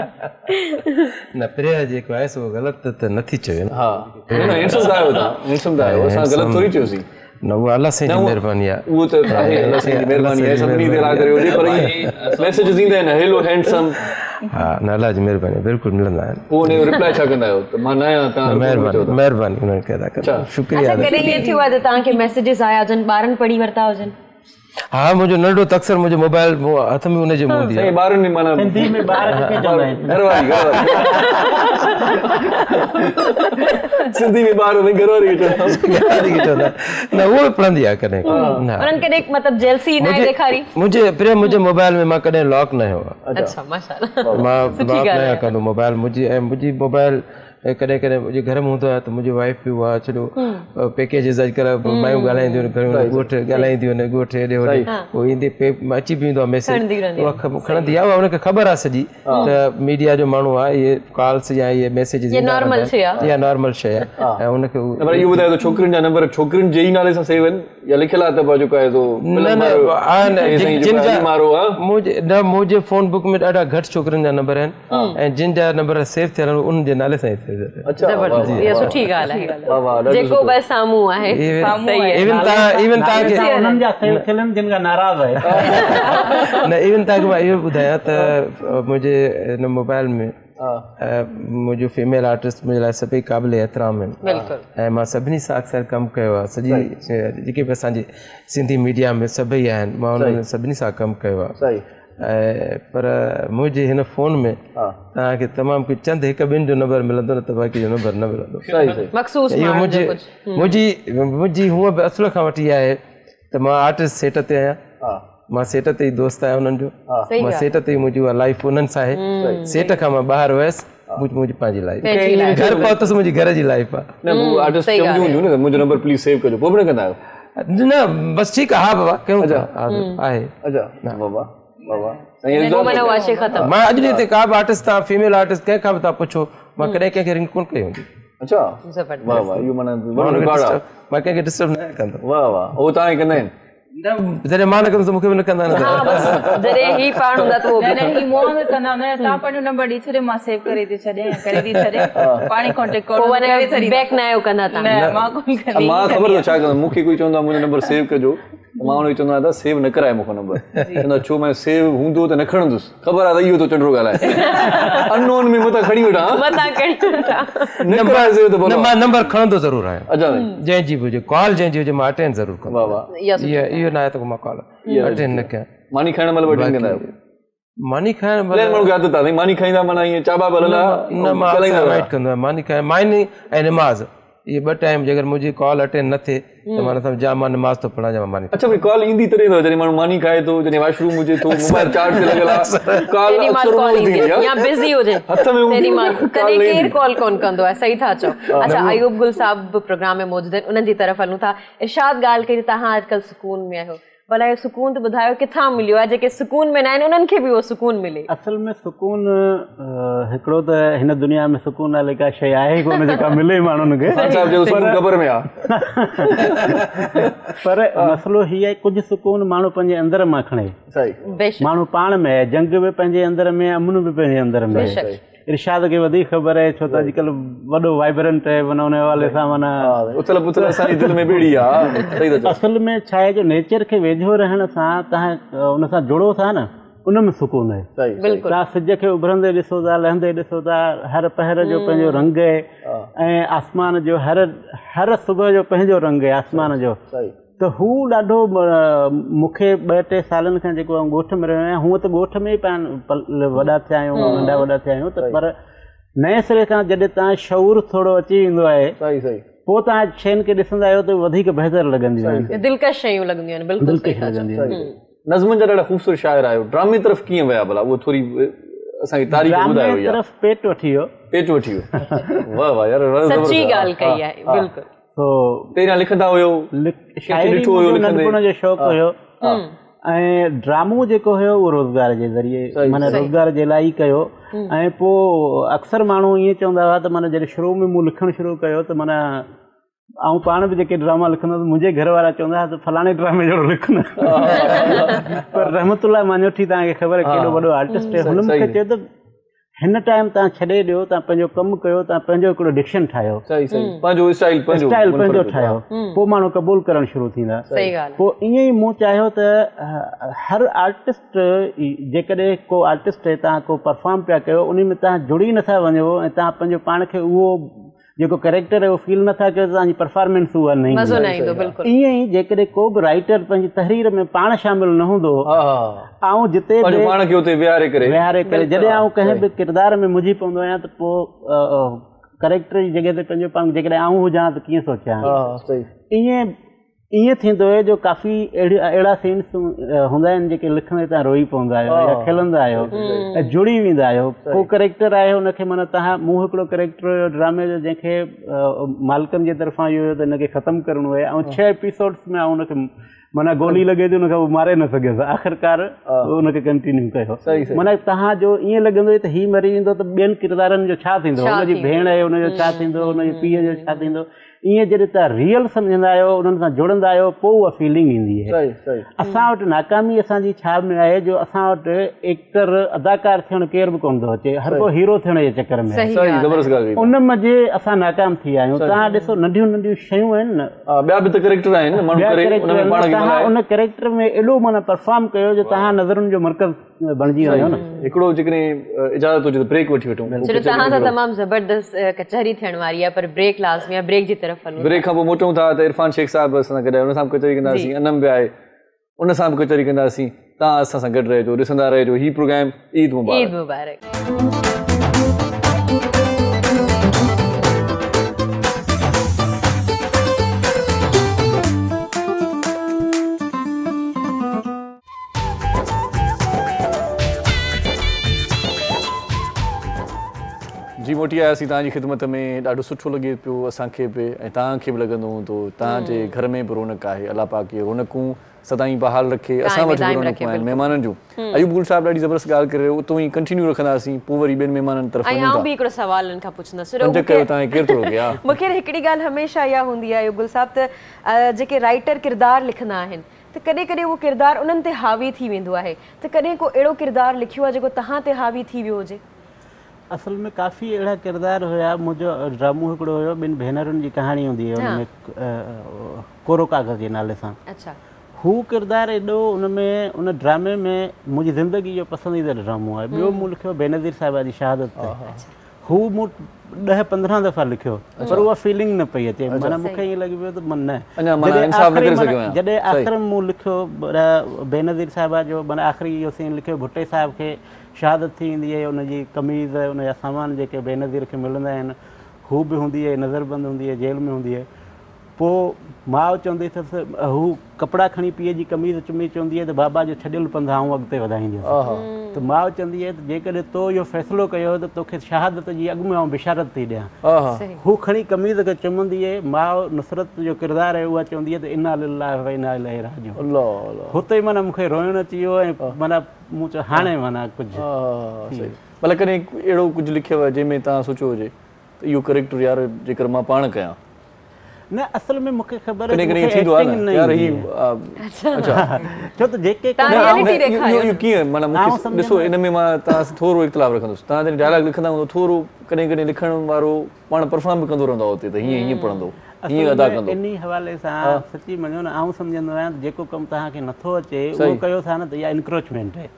न पहिरियां जेको आहे सो ग़लति त नथी चवे न हा हैंडसम त आहियो तव्हां हैंडसम त आहियो असां ग़लति थोरी चयोसीं न उहा अलाह साईं जी महिरबानी आहे उहो त आहे अलाह साईं जी महिरबानी आहे सभिनी ते राह करे हुजे पर इहे मैसेज ईंदा आहिनि हेलो हैंडसम हा न अलाह जी महिरबानी बिल्कुलु मिलंदा आहिनि पोइ हुनजो रिप्लाई छा कंदा आहियो त मां न आहियां तव्हां महिरबानी महिरबानी उन्हनि खे अदा कयो शुक्रिया कॾहिं ईअं थियो आहे त तव्हांखे मैसेजिस आया हुजनि ॿारनि पढ़ी वरिता हुजनि हा मुंहिंजो नंढो त अक्सर मुंहिंजो मोबाइल हथ में हुनजे मुंहुं हूंदी आहे ॿारनि माना सिंधी में ॿार खे चवंदा आहिनि घरवारी सिंधी में ॿार घरवारी खे चवंदा न उहो बि पढ़ंदी आहे कॾहिं उन्हनि कॾहिं मतिलबु जेलसी न ॾेखारी मुंहिंजे प्रिय मुंहिंजे मोबाइल में मां कॾहिं लॉक न हयो आहे अच्छा माशाल्लाह मां लॉक न आहियां कंदो मोबाइल मुंहिंजी ऐं मुंहिंजी मोबाइल कॾहिं कॾहिं मुंहिंजे घर में हूंदो आहे त मुंहिंजी वाइफ बि उहा छॾो पैकेजिस अॼुकल्ह मायूं ॻाल्हाईंदियूं आहिनि ॻोठ ॻाल्हाईंदियूं आहिनि ॻोठ हेॾे होॾे पोइ ईंदे पे अची बि वेंदो आहे मैसेज उहा खणंदी आहे उहा हुनखे ख़बर आहे सॼी त मीडिया जो माण्हू आहे इहे कॉल्स या इहे मैसेजिस इहा नॉर्मल शइ आहे ऐं हुनखे इहो ॿुधायो त छोकिरियुनि जा नंबर छोकिरियुनि जे ई नाले सां सेव आहिनि या लिखियलु आहे त जेको आहे न न मुंहिंजे फ़ोन बुक में ॾाढा घटि छोकिरियुनि जा नंबर आहिनि ऐं जिन जा नंबर सेव थियल आहिनि उन्हनि जे नाले सां ई इहा सुठी ॻाल्हि आहे जेको बस साम्हूं आहे इवन तव्हां इवन तव्हांखे उन्हनि जा सेव थियल आहिनि जिन खां नाराज़ आहे न इवन तव्हांखे मां इहो ॿुधायां त मुंहिंजे हिन मोबाइल में मुंहिंजो फीमेल आर्टिस्ट मुंहिंजे लाइ सभई क़ाबिल एतिराम आहिनि ऐं मां सभिनी सां अक्सर कमु कयो आहे सॼी जेके बि असांजी सिंधी मीडिया में सभई आहिनि मां उन्हनि सभिनी सां कमु कयो आहे ऐं पर मुंहिंजे हिन फ़ोन में तव्हांखे तमामु कुझु चंद हिकु ॿिनि जो नंबर मिलंदो न त बाक़ी जो नंबर न मिलंदो इहो मुंहिंजी मुंहिंजी मुंहिंजी हूअं बि असुल खां वठी आहे त मां आर्टिस्ट सेट ते आहियां मां सेट ते ई दोस्त आहियां उन्हनि जो मां सेट ते ई मुंहिंजी उहा लाइफ उन्हनि सां आहे सेट खां मां ॿाहिरि वियसि मुंहिंजी पंहिंजी लाइफ घर पहुतसि मुंहिंजी घर जी लाइफ आहे मुंहिंजो नंबर प्लीज़ सेव कजो पोइ बि न कंदा आहियो न बसि ठीकु आहे हा बाबा कयूं था आहे मां अॼु ॾींहं ते का बि आर्टिस्ट तव्हां फीमेल आर्टिस्ट कंहिंखां बि तव्हां पुछो मां कॾहिं कंहिंखे रिंग कोन कई हूंदी मां कंहिंखे डिस्टर्ब न कंदो वाह वाह उहो तव्हां ई कंदा आहिनि जॾहिं मां न कंदुसि मूंखे बि न कंदा मूंखे कोई चवंदो आहे मुंहिंजो नंबर सेव कजो मां हुनखे चवंदो आहियां सेव न कराए मूंखां नंबर चवंदो छो मां सेव हूंदो त न खणंदुसि ख़बर आहे त इहो थो चंडो ॻाल्हाए अननोन में मथां खणी वेठा मां नंबर खणंदो ज़रूरु आहियां जंहिंजी बि हुजे कॉल जंहिंजी हुजे मां अटेंड ज़रूरु कंदो इहो न आहे त मां कॉल अटेंड न कयां मानी खाइण महिल अटेंड कंदा आहियो मानी खाइण माण्हू खे आदत आहे मानी खाईंदा माना ईअं चाबा बलंदा न मां अवाइड कंदो आहियां मानी खाइण मानी ऐं निमाज़ ये ॿ टाइम जेकर मुंहिंजी कॉल अटेंड न थिए त माना सम्झ जा मां नमाज़ थो पढ़ां या मानी। अच्छा भाई कॉल ईंदी तॾहिं अथव जॾहिं माण्हू मानी खाए थो, जॾहिं वॉशरूम हुजे थो, मोबाइल चार्ज ते लॻल आहे, कॉल अक्सर न ईंदी आहे या बिज़ी हुजे हथ में तेरी मां कॾहिं केरु कॉल कोन कंदो आहे। सही था चओ। अच्छा अयूब गुल साहब प्रोग्राम में मौजूद आहिनि, उन्हनि जी तरफ़ हलूं था। इरशाद ॻाल्हि कई तव्हां अॼुकल्ह सुकून में आहियो, भला इहो सुकून त ॿुधायो किथां मिलियो आहे, जेके सुकून में न आहिनि उन्हनि खे बि उहो सुकून मिले। असल में सुकून हिकिड़ो त हिन दुनिया में सुकून नाले का शइ आहे ई कोन जेका मिले माण्हुनि खे, ख़बर में आहे। पर मसइलो हीअ आहे कुझु सुकून माण्हू पंहिंजे अंदर मां खणे, माण्हू पाण में आहे, जंग बि पंहिंजे अंदर में, अमन बि पंहिंजे अंदर में आहे। इरशाद खे वधीक ख़बर आहे छो त अॼुकल्ह वॾो वाइब्रेंट आहे, माना उन हवाले सां माना उथल पुथल असांजी दिलि में बेड़ी आहे। असल में छा आहे जो नेचर खे वेझो रहण सां तव्हां उन सां जुड़ो था न, उन में सुकून आहे। तव्हां सिज खे उभरंदे ॾिसो था, लहंदे ॾिसो था, हर पहर जो पंहिंजो रंग आहे ऐं आसमान जो हर हर सुबुह जो पंहिंजो रंग आहे आसमान जो। त हू ॾाढो मूंखे ॿ टे सालनि खां जेको ॻोठ में रहियो आहियां, हूअं त ॻोठ में ई पाण वॾा थिया आहियूं, नंढा वॾा थिया आहियूं, त पर नए सिरे खां जॾहिं तव्हां शऊर थोरो अची वेंदो आहे पोइ तव्हां शयुनि खे ॾिसंदा आहियो त वधीक बहितर लॻंदियूं आहिनि, दिलकश शयूं लॻंदियूं आहिनि, बिल्कुलु दिलकश लॻंदियूं आहिनि। नज़्मनि जा ॾाढा ख़ूबसूरत शाइर आहियो, ड्रामे तरफ़ कीअं विया भला, उहो थोरी असांखे तारीख़ ॿुधायो। ड्रामे तरफ़ पेट वठी वियो, पेट वठी वियो, वाह वाह यार, सची ॻाल्हि कई आहे, बिल्कुलु। तो पहिरियां लिखंदा हुयो, शाइरी जो नंढपण जो शौक़ु हुयो ऐं ड्रामो जेको हुयो उहो रोज़गार जे ज़रिए माना रोज़गार जे लाइ ई कयो। ऐं पोइ अक्सर माण्हू ईअं चवंदा हुआ त माना जॾहिं शुरू में मूं लिखणु शुरू कयो त माना ऐं पाण बि जेके ड्रामा लिखंदो त मुंहिंजे घर वारा चवंदा हुआ त फलाणे ड्रामे जहिड़ो लिख न। पर रहमतुल्लाह मांजोठी तव्हांखे ख़बर आहे केॾो वॾो आर्टिस्ट आहे, हुन मूंखे चयो त हिन टाइम तव्हां छॾे ॾियो, तव्हां पंहिंजो कमु कयो, तव्हां पंहिंजो हिकिड़ो डिक्शन ठाहियो, पंहिंजो स्टाइल पंहिंजो ठाहियो, पोइ माण्हू क़बूल करणु शुरू थींदा। पोइ ईअं ई मूं चाहियो त हर आर्टिस्ट जेकॾहिं को आर्टिस्ट आहे तव्हां को परफॉर्म पिया कयो, उन में तव्हां जुड़ी नथा वञो ऐं तव्हां पंहिंजो पाण खे उहो जेको कैरेक्टर आहे उहो फील नथा कयो, तव्हांजी परफॉर्मेंस उहा न ईंदी। ईअं ई जेकॾहिं को बि राइटर पंहिंजी तहरीर में पाण शामिल न हूंदो, ऐं जिते विहारे करे जॾहिं आउं कंहिं बि किरदार में मुंझी पवंदो आहियां त पोइ कैरेक्टर जी जॻह ते पंहिंजो पाण जेकॾहिं आउं हुजां त कीअं सोचियां। ईअं ईअं थींदो आहे जो काफ़ी अहिड़ी अहिड़ा सीन्स हूंदा आहिनि जेके लिखण ते तव्हां रोई पवंदा आहियो या खिलंदा आहियो ऐं जुड़ी वेंदा आहियो। को कैरेक्टर आहे हुनखे माना तव्हां मूं हिकिड़ो कैरेक्टर हुयो ड्रामे जो जंहिंखे मालिकनि जे तरफ़ां इहो हुयो त हिनखे ख़तमु करिणो आहे ऐं छह एपिसोड्स में आउं हुनखे माना गोली लॻे थी हुनखे मारे न सघियसि, आख़िरकार हुनखे कंटिन्यू कयो। माना तव्हांजो ईअं लॻंदो त हीउ मरी वेंदो त ॿियनि किरदारनि जो छा थींदो, हुनजी भेण आहे हुनजो छा थींदो, हुनजे पीउ जो छा थींदो। ईअं जॾहिं तव्हां रियल सम्झंदा आहियो, उन्हनि सां जुड़ंदा आहियो, पोइ उहा फीलिंग ईंदी आहे। असां वटि नाकामी असांजी छा में आहे जो असां वटि एक्टर अदाकार थियणु केरु बि कोन थो अचे, हर को हीरो थियण जे चकर में उन मज़े असां नाकाम थी विया आहियूं। तव्हां ॾिसो नंढियूं नंढियूं शयूं आहिनि न, ॿिया बि त कैरेक्टर आहिनि, तव्हां उन कैरेक्टर में एॾो माना परफॉर्म कयो जो तव्हां नज़रुनि जो मर्कज़ बणिजी वियो न। हिकिड़ो जेकॾहिं इजाज़त हुजे त ब्रेक वठी वठूं, तव्हां सां तमामु ज़बरदस्त कचहरी थियण वारी आहे, पर ब्रेक लाज़मी आहे, ब्रेक जी तरफ़ हलूं। ब्रेक खां पोइ मोटूं था त इरफान शेख साहिब असां सां गॾु आहे, हुन सां बि कचहरी कंदासीं, अनम बि आहे उन सां बि कचहरी कंदासीं। तव्हां असां सां गॾु रहिजो, ॾिसंदा रहिजो हीउ प्रोग्राम ईद मुबारक। ईद मुबारक। जी मोटी आयासीं तव्हांजी ख़िदमत में, ॾाढो सुठो लॻे पियो असांखे बि ऐं तव्हांखे बि लॻंदो हूंदो। तव्हांजे घर में बि रौनक आहे, अलाह पाक इहे रौनकूं सदाईं बहाल रखे, असां वटि बि रौनकूं आहिनि महिमाननि जूं। अयूब गुल साहिब ॾाढी ज़बरदस्त ॻाल्हि करे रहियो, उतो ई कंटिन्यू रखंदासीं, पोइ वरी ॿियनि महिमाननि तरफ़ आऊं बि हिकिड़ो सवाल हिन खां पुछंदसि। मूंखे हिकिड़ी ॻाल्हि हमेशह इहा हूंदी आहे अयूब गुल साहिब त जेके राइटर किरदार लिखंदा आहिनि त कॾहिं कॾहिं उहो किरदारु उन्हनि ते हावी थी वेंदो आहे, त कॾहिं को अहिड़ो किरदारु लिखियो आहे जेको तव्हां ते हावी थी वियो हुजे? असल में काफ़ी अहिड़ा किरदार हुया। मुंहिंजो ड्रामो हिकिड़ो हुयो, ॿिनि भेनरुनि जी कहाणी हूंदी आहे हुन में, कोरो कागज़ जे नाले सां। अच्छा, हू किरदारु एॾो उन में उन ड्रामे में मुंहिंजी ज़िंदगी जो पसंदीदा ड्रामो आहे। ॿियो मूं लिखियो बेनज़ीर साहिबा जी शहादत ते, हू मूं ॾह पंद्रहं दफ़ा लिखियो पर उहा फीलिंग न पई अचे, माना मूंखे ईअं लॻी पियो त मन न। जॾहिं आख़िर मूं लिखियो बेनज़ीर साहिबा जो, माना आख़िरी इहो सीन लिखियो, भुट्टे साहिब खे शहादत थी वेंदी आहे, उनजी कमीज़ उनजा सामान जेके बेनज़ीर खे मिलंदा आहिनि, हू बि हूंदी आहे नज़रबंद हूंदी आहे जेल में हूंदी आहे पोइ माउ चवंदी अथसि हू कपिड़ा खणी पीउ जी कमीज़ चुमी चवंदी आहे त बाबा जो छॾियल पंधु आऊं अॻिते वधाईंदी त माउ चवंदी आहे त जेकॾहिं तो इहो फ़ैसिलो कयो त तोखे शहादत जी अॻु में आऊं बिशारत थी ॾियां हू खणी कमीज़ खे चुमंदी आहे माउ नुसरत जो किरदारु आहे उहा चवंदी आहे त इना लिल्लाह व इना इलैहि राजिऊन हुते ई माना मूंखे रोइणु अची वियो ऐं माना मूं चयो हाणे माना कुझु भला कॾहिं अहिड़ो कुझु लिखियो आहे जंहिंमें तव्हां सोचियो हुजे त इहो करेक्टर यार जेकर मां पाण कयां न असल में मूंखे ख़बर छो त जेके कीअं माना मूंखे ॾिसो इन में मां तव्हां सां थोरो इख़्तिलाफ़ रखंदुसि तव्हां जॾहिं डायलॉग लिखंदा हूंदो थोरो कॾहिं कॾहिं लिखण वारो पाण परफॉर्म बि कंदो रहंदो आहे हुते त हीअं हीअं पढ़ंदो हीअं अदा कंदो इन हवाले सां सची मञो न आउं सम्झंदो आहियां जेको कमु तव्हांखे नथो अचे उहो कयो था न त इहा इनक्रोचमेंट आहे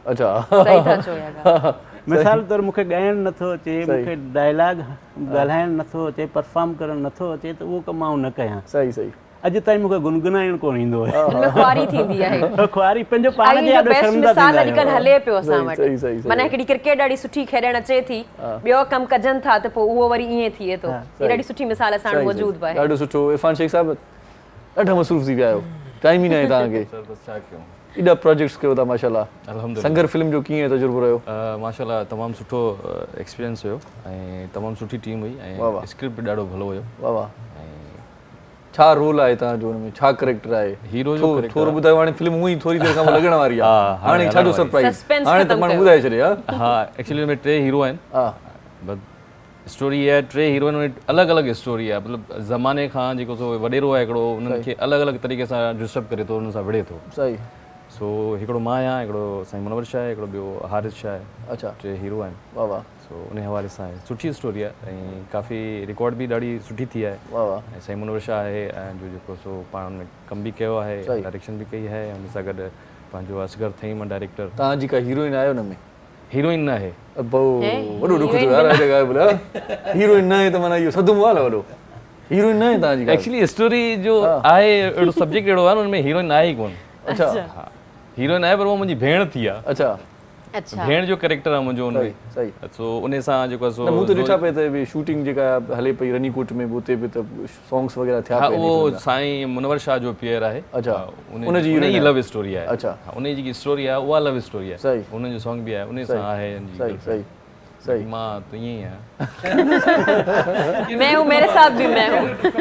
अच्छा मिसाल तौरु मूंखे ॻाइणु नथो अचे मूंखे डायलॉग ॻाल्हाइणु नथो अचे परफॉर्म करणु नथो अचे त उहो कमु आउं न कयां सही सही अॼु ताईं मूंखे गुनगुनाइणु कोन ईंदो आहे ख्वारी थींदी आहे ख्वारी पंहिंजो पाण खे ॾाढो शर्मिंदा थींदा आहियूं अॼुकल्ह हले पियो असां वटि माना हिकिड़ी क्रिकेट ॾाढी सुठी खेॾणु अचे थी ॿियो कमु कजनि था त पोइ उहो वरी ईअं थिए थो हीअ ॾाढी सुठी मिसाल असां वटि मौजूदु आहे ॾाढो सुठो इरफान शेख साहिबु ॾाढा मसरूफ़ थी विया आहियो टाइम ई न आहे तव्हांखे एॾा प्रोजेक्ट्स कयो था माशाल्लाह अल्हम्दुलिल्लाह संगर फिल्म जो कीअं तजुर्बो रहियो माशाल्लाह तमामु सुठो एक्सपीरियंस हुयो ऐं तमामु सुठी टीम हुई ऐं स्क्रिप्ट बि ॾाढो भलो हुयो वाह वाह छा रोल आहे तव्हांजो हुन में छा करेक्टर आहे हीरो जो थोरो ॿुधायो हाणे फिल्म हूअं ई थोरी देरि खां लॻण वारी आहे हाणे छाजो सरप्राइज़ हाणे त पाण ॿुधाए छॾे हा एक्चुअली हुन में टे हीरो आहिनि हा बस स्टोरी आहे टे हीरोइन में अलॻि अलॻि स्टोरी आहे मतिलबु ज़माने खां जेको सो वॾेरो आहे हिकिड़ो उन्हनि खे अलॻि अलॻि तरीक़े सां डिस्टर्ब करे थो हुन सां विढ़े थो सही सो हिकिड़ो मां आहियां हिकिड़ो साईं मुनवर शाह आहे हिकिड़ो ॿियो हारिस शाह आहे अच्छा टे हीरो आहिनि वाह वाह सो उन हवाले सां आहे सुठी स्टोरी आहे ऐं काफ़ी रिकॉर्ड बि ॾाढी सुठी थी आहे वाह वाह ऐं साईं मुनवर शाह आहे ऐं जो जेको सो पाण में कमु बि कयो आहे डायरेक्शन बि कई आहे हुन सां गॾु पंहिंजो असगर थई मां डायरेक्टर तव्हांजी का हीरोइन आहे हुन में हीरोइन न आहे वॾो ॾुख थियो यार हीरोइन न आहे त माना इहो सदमो आहे न वॾो हीरोइन न आहे तव्हांजी एक्चुअली स्टोरी जो आहे अहिड़ो सब्जेक्ट अहिड़ो आहे न हुन में हीरोइन आहे ई कोन अच्छा हा हीरोइन आहे पर उहा मुंहिंजी भेण थी आहे अच्छा भेण जो कैरेक्टर आहे मुंहिंजो हुन में सही सो उन सां जेको सो मूं त ॾिठा पिए त शूटिंग जेका हले पई रनीकोट में उते बि त सॉन्ग्स वग़ैरह थिया हा उहो साईं मुनवर शाह जो पीअर आहे अच्छा उन जी लव स्टोरी आहे अच्छा उन जी जेकी स्टोरी आहे उहा लव स्टोरी आहे सही उन जो सॉन्ग बि आहे उन सां आहे सही सही सही मां त ईअं ई आहियां मैं हूं मेरे साथ भी मैं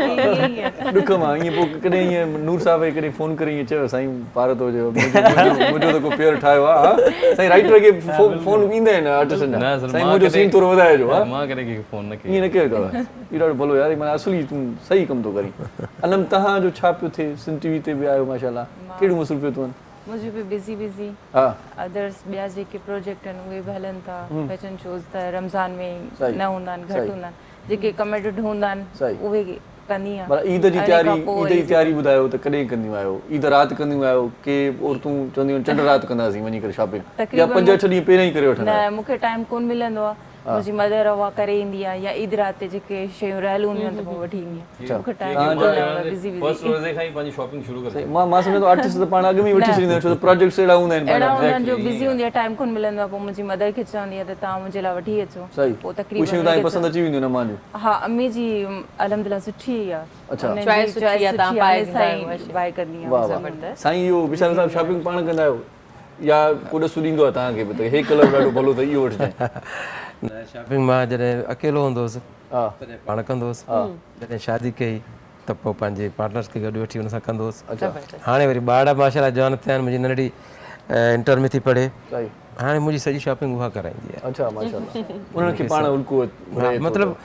हूं ॾुख मां ईअं पोइ कॾहिं ईअं नूर साहिब कॾहिं फ़ोन करे ईअं चयो साईं पार थो हुजे मुंहिंजो त को पेयर ठाहियो आहे साईं राइटर खे फ़ोन ईंदा आहिनि आर्टिस्टनि जा साईं मुंहिंजो सीन थोरो वधाइजो आहे मां कॾहिं कंहिंखे फ़ोन न कयो ईअं न कयो अथव इहो ॾाढो भलो यार माना असली तूं सही कमु थो करीं अनम तव्हांजो छा पियो थिए सिंध टीवी ते बि आयो माशाल्लाह कहिड़ियूं मसरूफ़ियतूं आहिनि मुझे भी बिजी बिजी हा अदर्स ॿिया जेके प्रोजेक्ट आहिनि उहे बि हलनि था फैशन शोज़ त रमज़ान में न हूंदा आहिनि घटि हूंदा आहिनि जेके कमिटेड हूंदा आहिनि उहे कंदी आहियां पर ईद जी तयारी ईद जी तयारी ॿुधायो त कॾहिं कंदियूं आहियो ईद राति कंदियूं आहियो के औरतूं चवंदियूं आहिनि चंड राति कंदासीं वञी करे शॉपिंग या पंज छह ॾींहं पहिरियों ई करे वठंदा न मूंखे टाइम कोन मिलंदो आहे मुंहिंजी मदर उहा करे ईंदी आहे या ईद राति ते जेके शयूं रहियल हूंदियूं आहिनि त पोइ वठी ईंदी आहियां मूंखे टाइम बिज़ी फर्स्ट रोज़े खां ई पंहिंजी शॉपिंग शुरू करे मां मां सम्झंदो आर्टिस्ट त पाण अॻु में वठी छॾींदा छो त प्रोजेक्ट्स अहिड़ा हूंदा आहिनि अहिड़ा हूंदा आहिनि जो बिज़ी हूंदी आहे टाइम कोन मिलंदो आहे पोइ मुंहिंजी मदर खे चवंदी आहे त तव्हां मुंहिंजे लाइ वठी अचो पोइ तकरीबन शयूं तव्हांखे पसंदि अची वेंदियूं न मुंहिंजी हा अम्मी जी अल्हम्दुलिल्लाह सुठी आहे अच्छा चॉइस सुठी आहे तव्हां पाए ॾींदा बाय कंदी आहियां ज़बरदस्त साईं इहो विशाल साहिब शॉपिंग पाण कंदा आहियो या को ॾसु ॾींदो आहे तव्हांखे बि त हे कलर ॾाढो भलो अथई इहो वठिजांइ न शॉपिंग मां जॾहिं अकेलो हूंदो हुउसि तॾहिं पाण कंदो हुउसि जॾहिं शादी कई त पोइ पंहिंजे पार्टनर्स खे गॾु वठी हुन सां कंदो हुउसि हाणे वरी ॿार माशाल्लाह जवान थिया आहिनि मुंहिंजी नंढड़ी इंटर में थी पढ़े हाणे मुंहिंजी सॼी शॉपिंग उहा कराईंदी आहे अच्छा माशाल्लाह उन्हनि खे पाण उल्को मतिलबु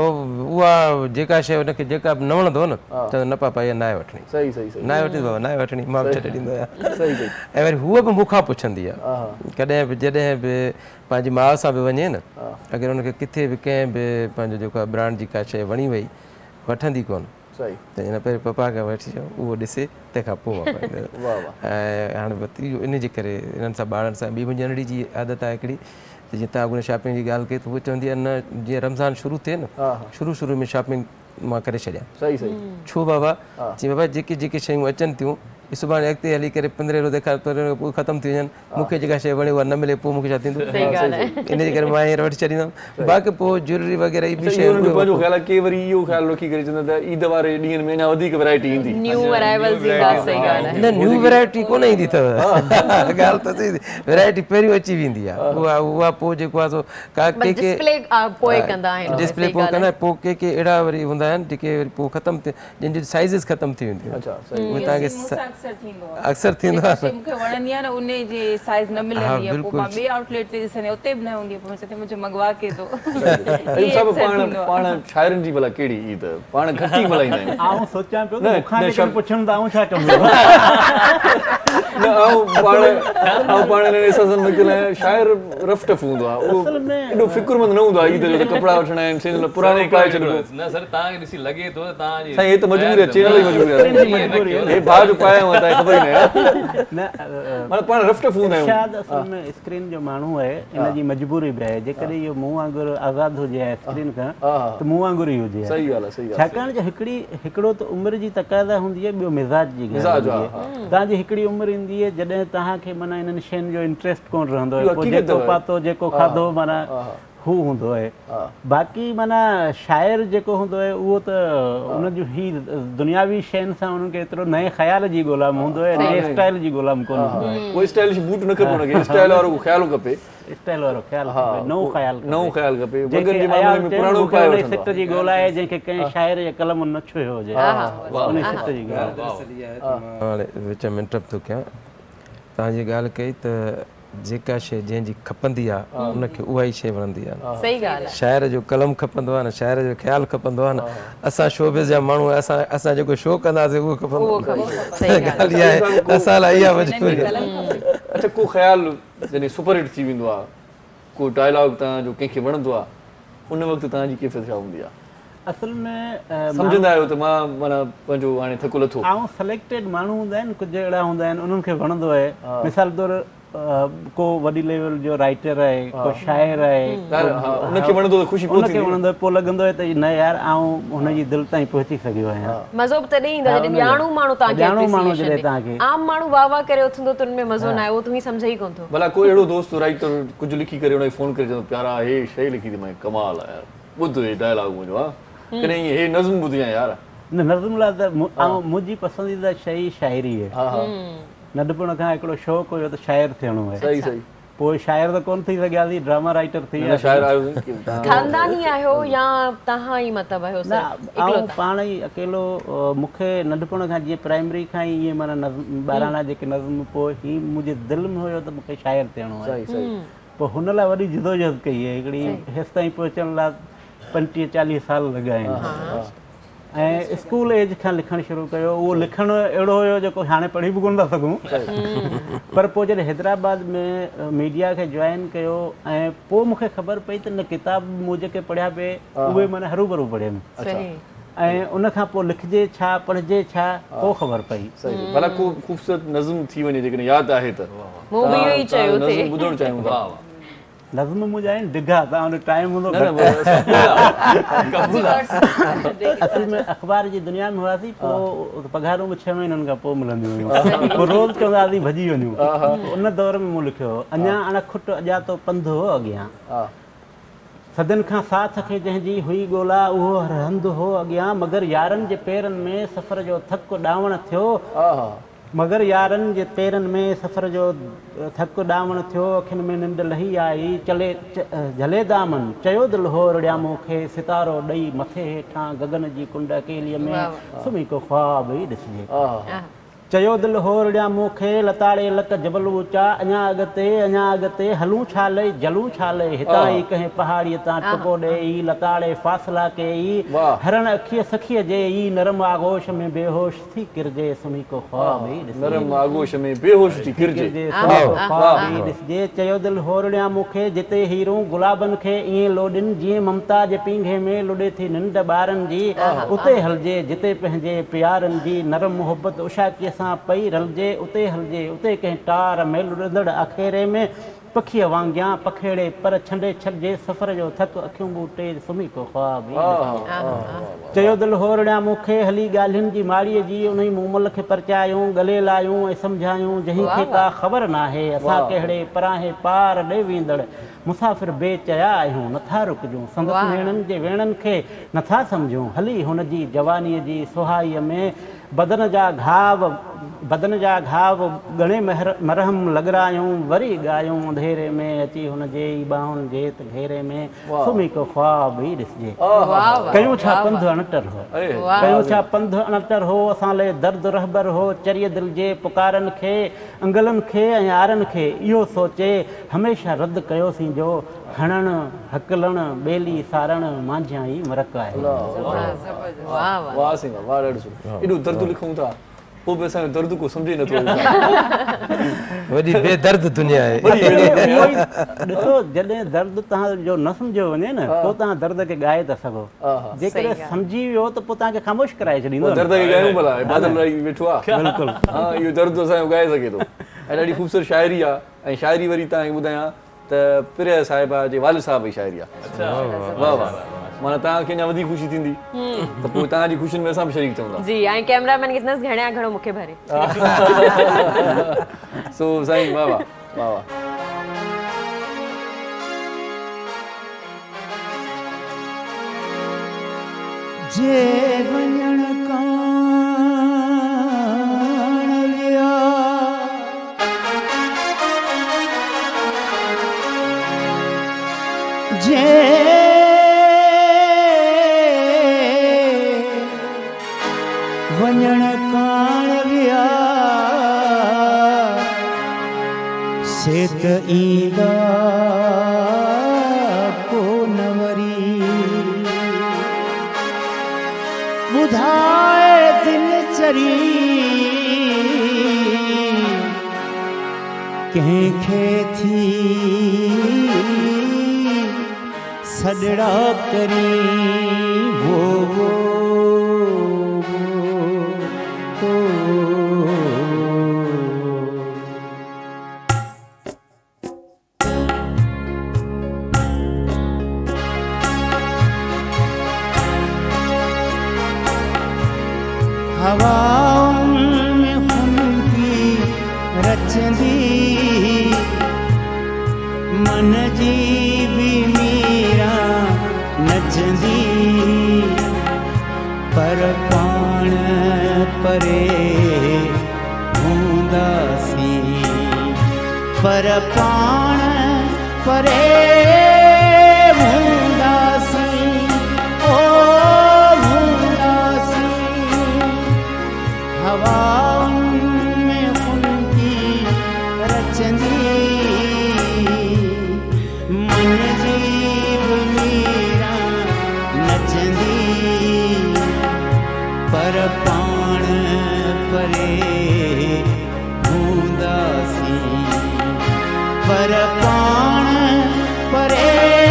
उहा जेका शइ उनखे जेका न वणंदो न त न पापा इहा नाहे वठणी सही सही सही नाहे वठंदी बाबा नाहे वठणी मां बि छॾे ॾींदो आहियां सही सही ऐं वरी हूअ बि मूंखां पुछंदी आहे कॾहिं बि जॾहिं बि पंहिंजी माउ सां बि वञे न अगरि हुनखे किथे बि कंहिं बि पंहिंजो जेको आहे ब्रांड जी का शइ वणी वई वठंदी कोन त हिन पहिरीं पप्पा खे वठी अचो उहो ॾिसे तंहिंखां पोइ मां पाईंदो ऐं हाणे इहो इन जे करे हिननि सां ॿारनि सां ॿी मुंहिंजी नंढड़ी जी आदत आहे हिकिड़ी त जीअं तव्हां अॻु शॉपिंग जी ॻाल्हि कई त उहा चवंदी आहे न जीअं रमज़ान शुरू थिए न शुरू शुरू में शॉपिंग मां करे छॾियां सही सही छो बाबा चई बाबा जेके जेके शयूं अचनि थियूं सुभाणे अॻिते हली करे पंद्रहें रोज़ ॾेखार पंद्रहें पोइ ख़तमु थी वञनि मूंखे जेका शइ वणे उहा न मिले पोइ मूंखे छा थींदो इन जे करे मां हींअर वठी छॾींदुमि बाक़ी पोइ ज्वेलरी वग़ैरह ई बि शइ पंहिंजो ख़्यालु आहे के वरी इहो ख़्यालु रखी करे चवंदा त ईद वारे ॾींहंनि में अञा वधीक वैरायटी ईंदी न न्यू वैरायटी कोन ईंदी अथव ॻाल्हि त सही वैरायटी पहिरियों अची वेंदी आहे उहा उहा पोइ जेको आहे सो का के के डिस्प्ले पोइ कंदा पोइ के के अहिड़ा वरी हूंदा आहिनि जेके वरी पोइ ख़तमु थी जंहिंजी साइज़िस ख़तमु थी वेंदियूं उहे तव्हांखे अक्सर थींदो आहे मूंखे वणंदी आहे न उन जी साइज़ न मिलंदी आहे पोइ मां ॿिए आउटलेट ते ॾिसंदी उते बि न हूंदी आहे पोइ चवंदी मुंहिंजो मंगवा के थो सभु पाण पाण शाइरनि जी भला कहिड़ी ईद पाण घटि ई मल्हाईंदा आहियूं आऊं सोचां पियो त मूंखां जेकॾहिं पुछनि त आऊं छा कंदो न आऊं पाण आऊं पाण हिन एसासन में लाइ शाइर रफ टफ हूंदो आहे उहो एॾो फ़िक्रमंद न हूंदो आहे ईद जो कपिड़ा वठणा आहिनि सेल पुराणे पाए छॾिबो न सर तव्हांखे ॾिसी लॻे थो तव्हांजी साईं हे त मजबूरी आहे चैनल जी मजबूरी आहे हे भाउ जो पाया हुआ तव्हांखे ख़बर ई न आहे माना पाण रफ टफ हूंदा आहियूं शायदि असल में स्क्रीन जो माण्हू आहे इन जी मजबूरी बि आहे जेकॾहिं इहो मूं वांगुरु आज़ादु हुजे आहे स्क्रीन खां त मूं वांगुरु ई हुजे सही ॻाल्हि आहे सही छाकाणि जो हिकिड़ी हिकिड़ो त उमिरि जी तक़ाज़ा हूंदी आहे ॿियो मिज़ाज जी ॻाल्हि आहे तव्हांजी हिकिड़ी उमिरि ईंदी आहे जॾहिं तव्हांखे माना इन्हनि शयुनि जो इंट्रस्ट कोन रहंदो आहे पोइ जेको पातो जेको खाधो माना हू हूंदो आहे बाक़ी माना शाइर जेको हूंदो आहे उहो त उन जूं ही दुनियावी शयुनि सां उन्हनि खे एतिरो नए ख़्याल जी ग़ुलाम हूंदो आहे नए स्टाइल जी ग़ुलाम कोन हूंदो आहे कोई स्टाइलिश बूट न खपे हुनखे स्टाइल वारो ख़्याल खपे स्टाइल वारो ख़्याल खपे नओं ख़्याल नओं ख़्याल खपे वॻनि जे मामले में पुराणो पाए वठंदो सिट जी ॻोल्हा आहे जंहिंखे कंहिं शाइर जे कलम न छुयो हुजे उन सिट जी ॻाल्हि हाणे विच में इंटरप्ट थो कयां तव्हांजी ॻाल्हि कई त जेका शइ जंहिंजी खपंदी आहे उनखे उहा ई शइ वणंदी आहे शाइर जो कलम खपंदो आहे न शाइर जो ख़्यालु खपंदो आहे न असां शोबिस जा माण्हू असां असां जेको शो कंदासीं उहो खपंदो ॻाल्हि इहा आहे असां लाइ इहा मजबूरी आहे अच्छा को ख़्यालु जॾहिं सुपरहिट थी वेंदो आहे को डायलॉग तव्हांजो कंहिंखे वणंदो आहे उन वक़्तु तव्हांजी कैफ़ियत छा हूंदी आहे असल में सम्झंदा आहियो त मां माना पंहिंजो हाणे थको लथो ऐं सिलेक्टेड माण्हू हूंदा आहिनि कुझु अहिड़ा हूंदा आहिनि उन्हनि खे वणंदो आहे मिसाल तौरु को वॾी लेवल जो राइटर आहे को शाइर आहे उनखे वणंदो त ख़ुशी उनखे वणंदो आहे पोइ लॻंदो आहे त न यार आउं हुनजी दिलि ताईं पहुची सघियो आहियां मज़ो बि तॾहिं ईंदो जॾहिं ॼाणू माण्हू तव्हांखे ॼाणू माण्हू जॾहिं तव्हांखे आम माण्हू वाह वाह करे उथंदो त उनमें मज़ो न आहे उहो तूं सम्झे ई कोन थो भला कोई अहिड़ो दोस्त राइटर कुझु लिखी करे उनखे फ़ोन करे चवंदो प्यारा हे शइ लिखी थी मां कमाल आहे यार ॿुध हे डायलॉग मुंहिंजो आहे कॾहिं ईअं हे नज़्म ॿुधी आहे यार न नज़्म लाइ त मुंहिंजी पसंदीदा शइ शाइरी आहे नंढपण खां हिकिड़ो शौक़ु हुयो त शाइर थियणो आहे सही सही पोइ शाइर त कोन थी सघियासीं ड्रामा राइटर थी खानदानी आहियो या तव्हां ई मतिलबु आहियो न ऐं पाण ई अकेलो मूंखे नंढपण खां जीअं प्राइमरी खां ई ईअं माना नज़्म ॿारहं जेके नज़्म पोइ हीअ मुंहिंजे दिलि में हुयो त मूंखे शाइर थियणो आहे पोइ हुन लाइ वॾी जिदोजहद कई आहे हिकिड़ी हेसि ताईं पहुचण लाइ पंटीह चालीह साल लॻा आहिनि ऐं स्कूल एज खां लिखणु शुरू कयो उहो लिखणु अहिड़ो हुयो जेको हाणे पढ़ी बि कोन था सघूं पर पोइ जॾहिं हैदराबाद में मीडिया खे जॉइन कयो ऐं पोइ मूंखे ख़बर पई त न किताब मूं जेके पढ़िया पिए उहे माना हरू भरू पढ़ियमि ऐं उन खां पोइ लिखिजे छा पढ़िजे छा पोइ ख़बर पई भला को ख़ूबसूरत नज़्म थी वञे जेकॾहिं यादि आहे त ॿुधणु चाहियूं था नज़्म मुंहिंजा आहिनि डिघा तव्हां हुन टाइम हूंदो असल में अख़बार जी दुनिया में हुआसीं पोइ पघारूं बि छह महीननि खां पोइ मिलंदियूं हुयूं पोइ रोज़ चवंदा हुआसीं भॼी वञूं उन दौर में मूं लिखियो अञा अणखुट अॼातो पंधु हो अॻियां सदन खां साथ खे जंहिंजी हुई ॻोल्हा उहो रहंदो हो अॻियां मगर यारनि जे पेरनि में सफ़र जो थक ॾावण थियो मगर यारनि जे पेरनि में सफ़र जो थक ॾावण थियो अखियुनि में निंड लही आई चले झले दामन चयो दिलि हो रड़ियामो खे सितारो ॾेई मथे हेठां गगन जी कुंड अकेलीअ में सुम्ही को ख्वाब ई ॾिसिजे चयो दिलि हो रड़ियामो खे लताड़े लक जबल ऊचा अञा अॻिते अञा अॻिते हलूं छा लई जलूं छा लई हितां ई कंहिं पहाड़ीअ तां टुको ॾेई लताड़े फासला कई हरण अखीअ सखीअ जे ई नरम आगोश में बेहोश थी किरजे सुम्ही को ख्वाब ई नरम आगोश में बेहोश थी किरजे ख्वाब ई ॾिसिजे चयो दिलि हो रड़ियामो खे जिते हीरूं गुलाबनि खे ईअं लोॾिन जीअं ममता जे पींघे में लुॾे थी निंड ॿारनि जी उते हलजे जिते पंहिंजे प्यारनि जी नरम मोहबत उशाकीअ सां पई रलजे उते हलजे उते कंहिं टार में लुॾंदड़ अखेरे में पखीअ वांगियां पखेड़े पर छंडे छॾिजे सफ़र जो थक अखियूं ॿूटे सुम्ही को ख्वाब चयो दिलि होरड़िया मूंखे हली ॻाल्हियुनि जी माड़ीअ जी उन मूं मुल्क खे परचायूं गले लायूं ऐं सम्झायूं जंहिंखे का ख़बर नाहे असां कहिड़े पराहे पार ॾे वेंदड़ मुसाफ़िर बेचया आहियूं नथा रुकजूं संदसि वेणनि जे वेणनि खे नथा सम्झूं हली हुन जी जवानीअ जी सुहाईअ में बदन जा घाव बदन जा घाव घणे महर मरहम लॻरायूं वरी ॻायूं अंधेरे में अची हुन जे ॿाहुनि जे त घेरे में सुम्ही को ख्वाब ई ॾिसजे कयूं छा पंधु अणटर हो कयूं छा पंधु अणटर हो असां लाइ दर्द रहबर हो चरिय दिलि जे पुकारनि खे अंगलनि खे ऐं आरनि खे इहो सोचे हमेशह रद्द कयोसीं जो हणणु हकलणु ॿेली सारणु मांझियां ई मरक आहे एॾो दर्द लिखूं था पोइ बि असांजो दर्द को सम्झे नथो वॾी बेदर्द दुनिया आहे ॾिसो जॾहिं दर्द तव्हांजो न सम्झियो वञे न पोइ तव्हां दर्द खे ॻाए था सघो जेकॾहिं सम्झी वियो त पोइ तव्हांखे ख़ामोश कराए छॾींदो दर्द खे ॻायूं भला बादल राई वेठो आहे बिल्कुलु हा इहो दर्द असांजो ॻाए सघे थो ऐं ॾाढी ख़ूबसूरत शाइरी आहे ऐं शाइरी वरी तव्हांखे ॿुधायां त पिरिया साहिबा जे वालिद साहिब जी शाइरी आहे वाह वाह माना तव्हांखे अञा वधीक ख़ुशी थींदी त पोइ तव्हांजी ख़ुशियुनि में असां बि शरीक थियूं था जी ऐं कैमरामैन खे चवंदसि घणे घणो मूंखे भरे सो साईं वाह वाह वाह वाह जे वञण कान विया जे वञण कान विया से त ईंदा कोन वरी ॿुधाए दिनचरी कंहिंखे थी सॾड़ा करी वो वो हवाउनि में खुंदी रचंदी मन जी बि मीरा नचंदी पर पाण परे हूंदासीं पर पाण परे हूंदासीं ओ हवाउनि में खुंदी रचंदी मन जी बि मीरा नचंदी पर पाण परे हूंदासीं पर पाण परे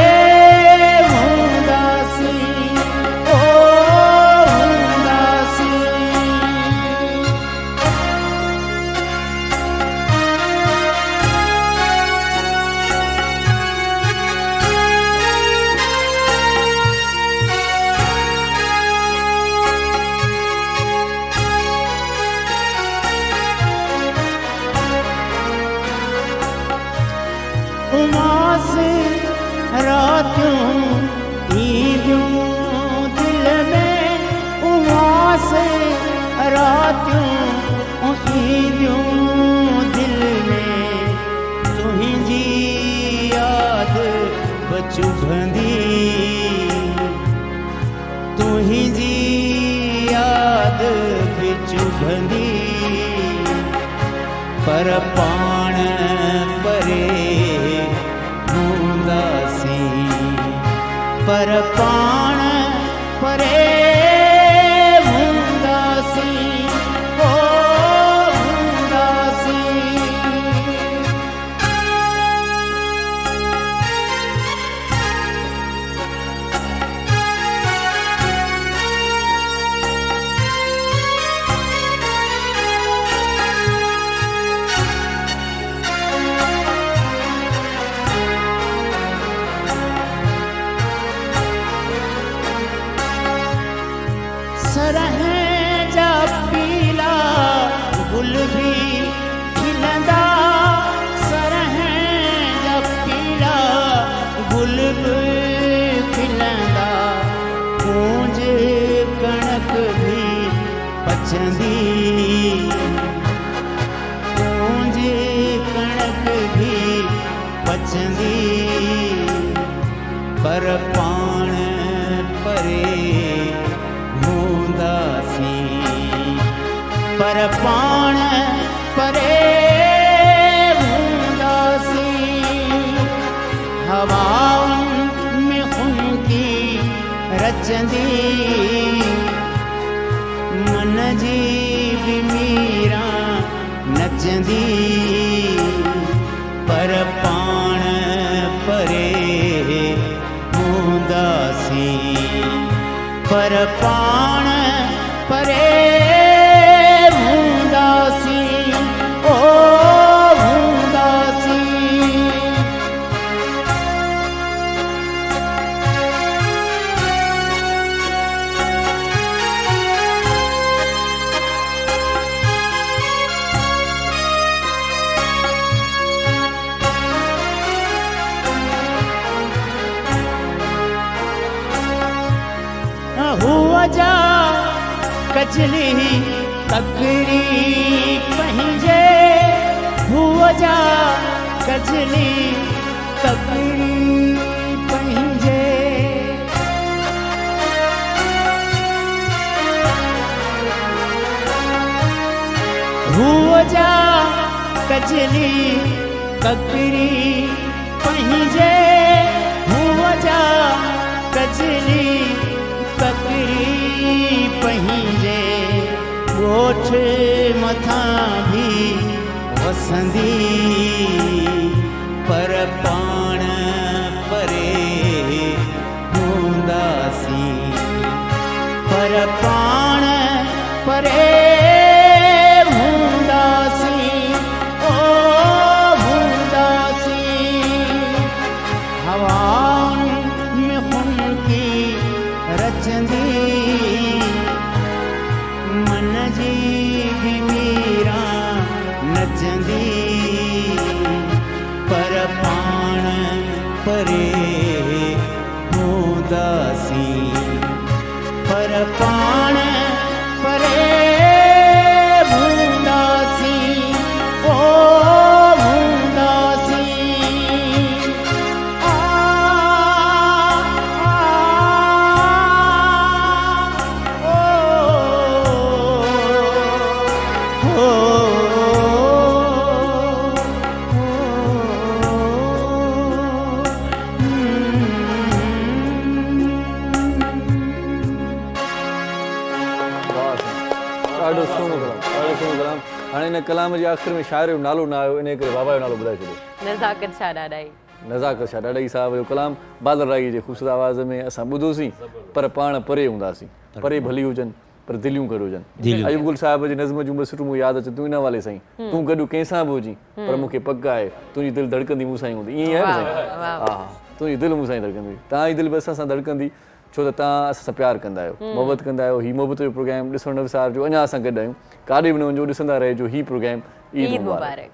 उमास रातियों ईदियों दिल में उमास रातियों ईदियों दिल में तुंहिंजी याद बचुभंदी तुंहिंजी याद बिचुभंदी पर पाण परे पर पाण परे हूंदासीं ओ हूंदासीं मचंदी मुंहिंजी कणक भी पचंदी पर पाण परे हूंदासीं पर पाण परे हूंदासीं हवाउनि में खुनकी रचंदी मन जी भी मीरा नचंदी पर पाण परे हूंदासीं पर पाण परे हूंदासीं ओ हूंदासीं हुआ जा कजली तकरी पंहिंजे हुआ जा कजली तकरी पंहिंजे हुआ जा कजली तकरी पंहिंजे हुआ जा कजली तकरी पंहिंजे ॻोठ मथां भी वसंदी पर पाण परे हूंदासीं पर पाण परे हूंदासीं ओ हूंदासीं हवाउनि में खुनकी रचंदी मन जी भी मीरा नचंदी पर पाण परे हूंदासीं पर पाण परे हूंदासीं ओ हूंदासीं आ ॾाढो सुहिणो कलाम ॾाढो सुहिणो कलाम हाणे हिन कलाम जे आख़िर में शाइर जो नालो न आयो इन करे बाबा जो नालो ॿुधाए छॾियो नज़ाकत शाह ॾाढाई नज़ाकत शाह ॾाढाई साहब जो कलाम बादल राई जे ख़ूबसूरत आवाज़ में असां ॿुधोसीं पर पाण परे हूंदासीं परे भली हुजनि पर दिलियूं गॾु हुजनि अयूब साहिब जी नज़्म जूं ॿ सुठियूं यादि अचे तूं इन वाले साईं तूं गॾु कंहिंसां बि हुजी पर मूंखे पक आहे तुंहिंजी दिलि धड़कंदी मूं सां ई हूंदी ईअं आहे न साईं हा हा तुंहिंजी दिलि मूं सां ई धड़कंदी तव्हांजी दिलि बि असां सां धड़कंदी छो त तव्हां असां सां प्यारु कंदा आहियो मोहबत कंदा आहियो हीउ मोहबत जो प्रोग्राम ॾिसण नव साहिब जो अञा असां गॾु आहियूं काॾे बि न वञो ॾिसंदा रहिजो हीउ प्रोग्राम ईद मुबारक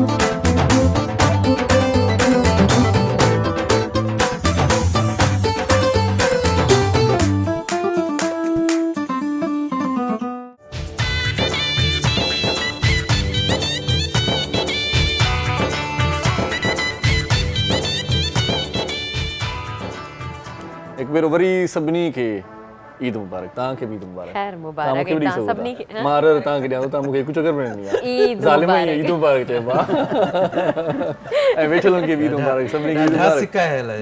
हिकु भेरो वरी सभिनी खे ईद मुबारक तव्हांखे बि ईद मुबारक खैर मुबारक तव्हां सभिनी खे मां हर तव्हांखे ॾियां तव्हां मूंखे हिकु चकर में ॾियणी आहे ज़ालिम ईद मुबारक चइबो आहे ऐं वेठलनि खे बि ईद मुबारक सभिनी खे ईद मुबारक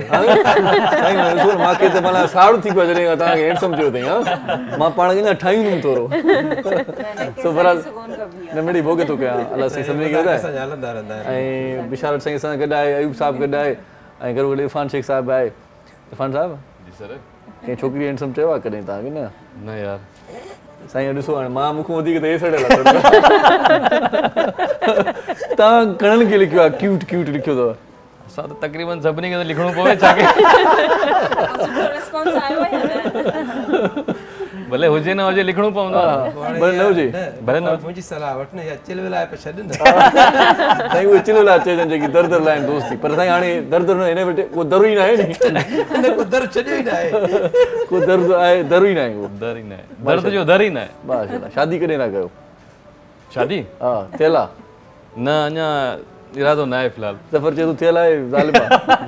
मूंखे त माना साड़ू थी पियो जॾहिं तव्हांखे हैंडसम चयो अथई हा मां पाण खे न ठाहींदुमि थोरो सो बहरहाल न मिड़ी भोॻे थो कयां अलाह साईं सभिनी खे ॿुधाए ऐं बिशारत साईं सां गॾु आहे अयूब साहिबु गॾु आहे ऐं गॾु गॾु इरफान शेख साहिबु आहे इरफान साहिबु कंहिं छोकिरी हैंडसम चयो आहे कॾहिं तव्हांखे न न यार साईं ॾिसो हाणे मां मूंखां वधीक त हे सड़ियल आहे तव्हां घणनि खे लिखियो आहे क्यूट क्यूट लिखियो अथव असां त तक़रीबन सभिनी खे लिखणो पवे छा के भले हुजे न हुजे लिखणो पवंदो भले न हुजे भले न मुंहिंजी सलाह वठनि या चिल विलाए पे छॾ न साईं उहे चिल विलाए चइजनि जेकी दर दर लाइन दोस्ती पर साईं हाणे दर दर न हिन वटि को दर ई न आहे नी को दर छॾियो ई न आहे को दर्द आहे दर ई न आहे को दर ई न आहे दर्द जो दर ई न आहे माशाल्लाह शादी कॾहिं न कयो शादी हा थियल आहे न अञा इरादो न आहे फ़िलहाल ज़फ़र चए थो थियल आहे ज़ालिबा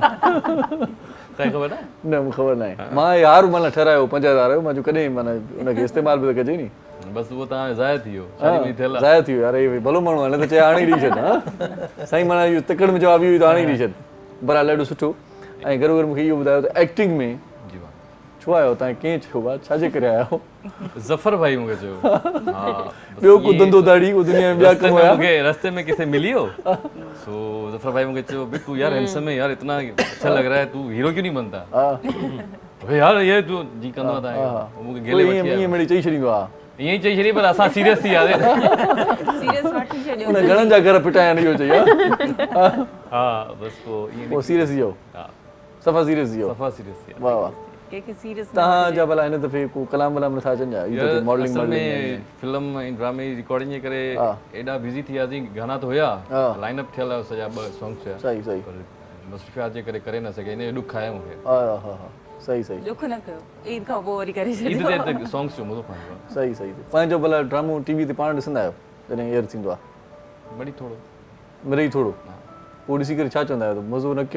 तव्हांखे ख़बर आहे न मूंखे ख़बर न आहे मां यार माना ठहिरायो पंज हज़ार जो मां चयो कॾहिं माना उनखे इस्तेमालु बि त कजे नी बसि उहो तव्हां ज़ाया थी वियो शादी थियल आहे ज़ाया थी वियो अरे भलो माण्हू आहे न त चए हाणे ई ॾेई छॾ हा साईं माना इहो तकड़ में जवाबु इहो त हाणे ई ॾेई छॾ बराबरि ॾाढो सुठो ऐं गॾो गॾु मूंखे इहो ॿुधायो त एक्टिंग में छो आयो तव्हां कंहिं चयो आहे छाजे करे आया आहियो ज़फ़र भाई मूंखे चयो ॿियो को धंधो दाड़ी को दुनिया में ॿिया कम हुया मूंखे रस्ते में किथे मिली हो सो ज़फ़र भाई मूंखे चयो बिट्टू यार हैंडसम है यार इतना अच्छा लग रहा है तू हीरो क्यों नहीं बनता भाई यार ये तू जी कंदो आहे मूंखे गेले वठी ईअं मिड़ी चई छॾींदो आहे ईअं ई चई छॾी पर असां सीरियस थी वियासीं सीरियस वठी छॾियो उन घणनि जा घर फिटाया आहिनि इहो चई हा बसि पोइ पोइ सीरियस थी वियो सफ़ा सीरियस थी वियो सफ़ा सीरियस थी वाह वाह कंहिंखे सीरियस तव्हां भला हिन दफ़े को कलाम वलाम नथा अचनि जा मॉडलिंग में फिल्म ऐं ड्रामे जी रिकॉर्डिंग जे करे एॾा बिज़ी थी वियासीं गाना त हुया लाइन अप थियल हुया सॼा ॿ सॉन्ग्स हुया सही सही मसरूफ़ियात जे करे करे न सघे हिन जो ॾुख आहे मूंखे हा हा हा सही सही ॾुख न कयो ईद खां पोइ वरी करे छॾियो ईद ते सॉन्ग्स जो मज़ो पवंदो आहे सही सही पंहिंजो भला ड्रामो टीवी ते पाण ॾिसंदा आहियो जॾहिं एयर थींदो आहे मिड़ई थोरो मिड़ई थोरो पोइ ॾिसी करे छा चवंदा आहियो मज़ो न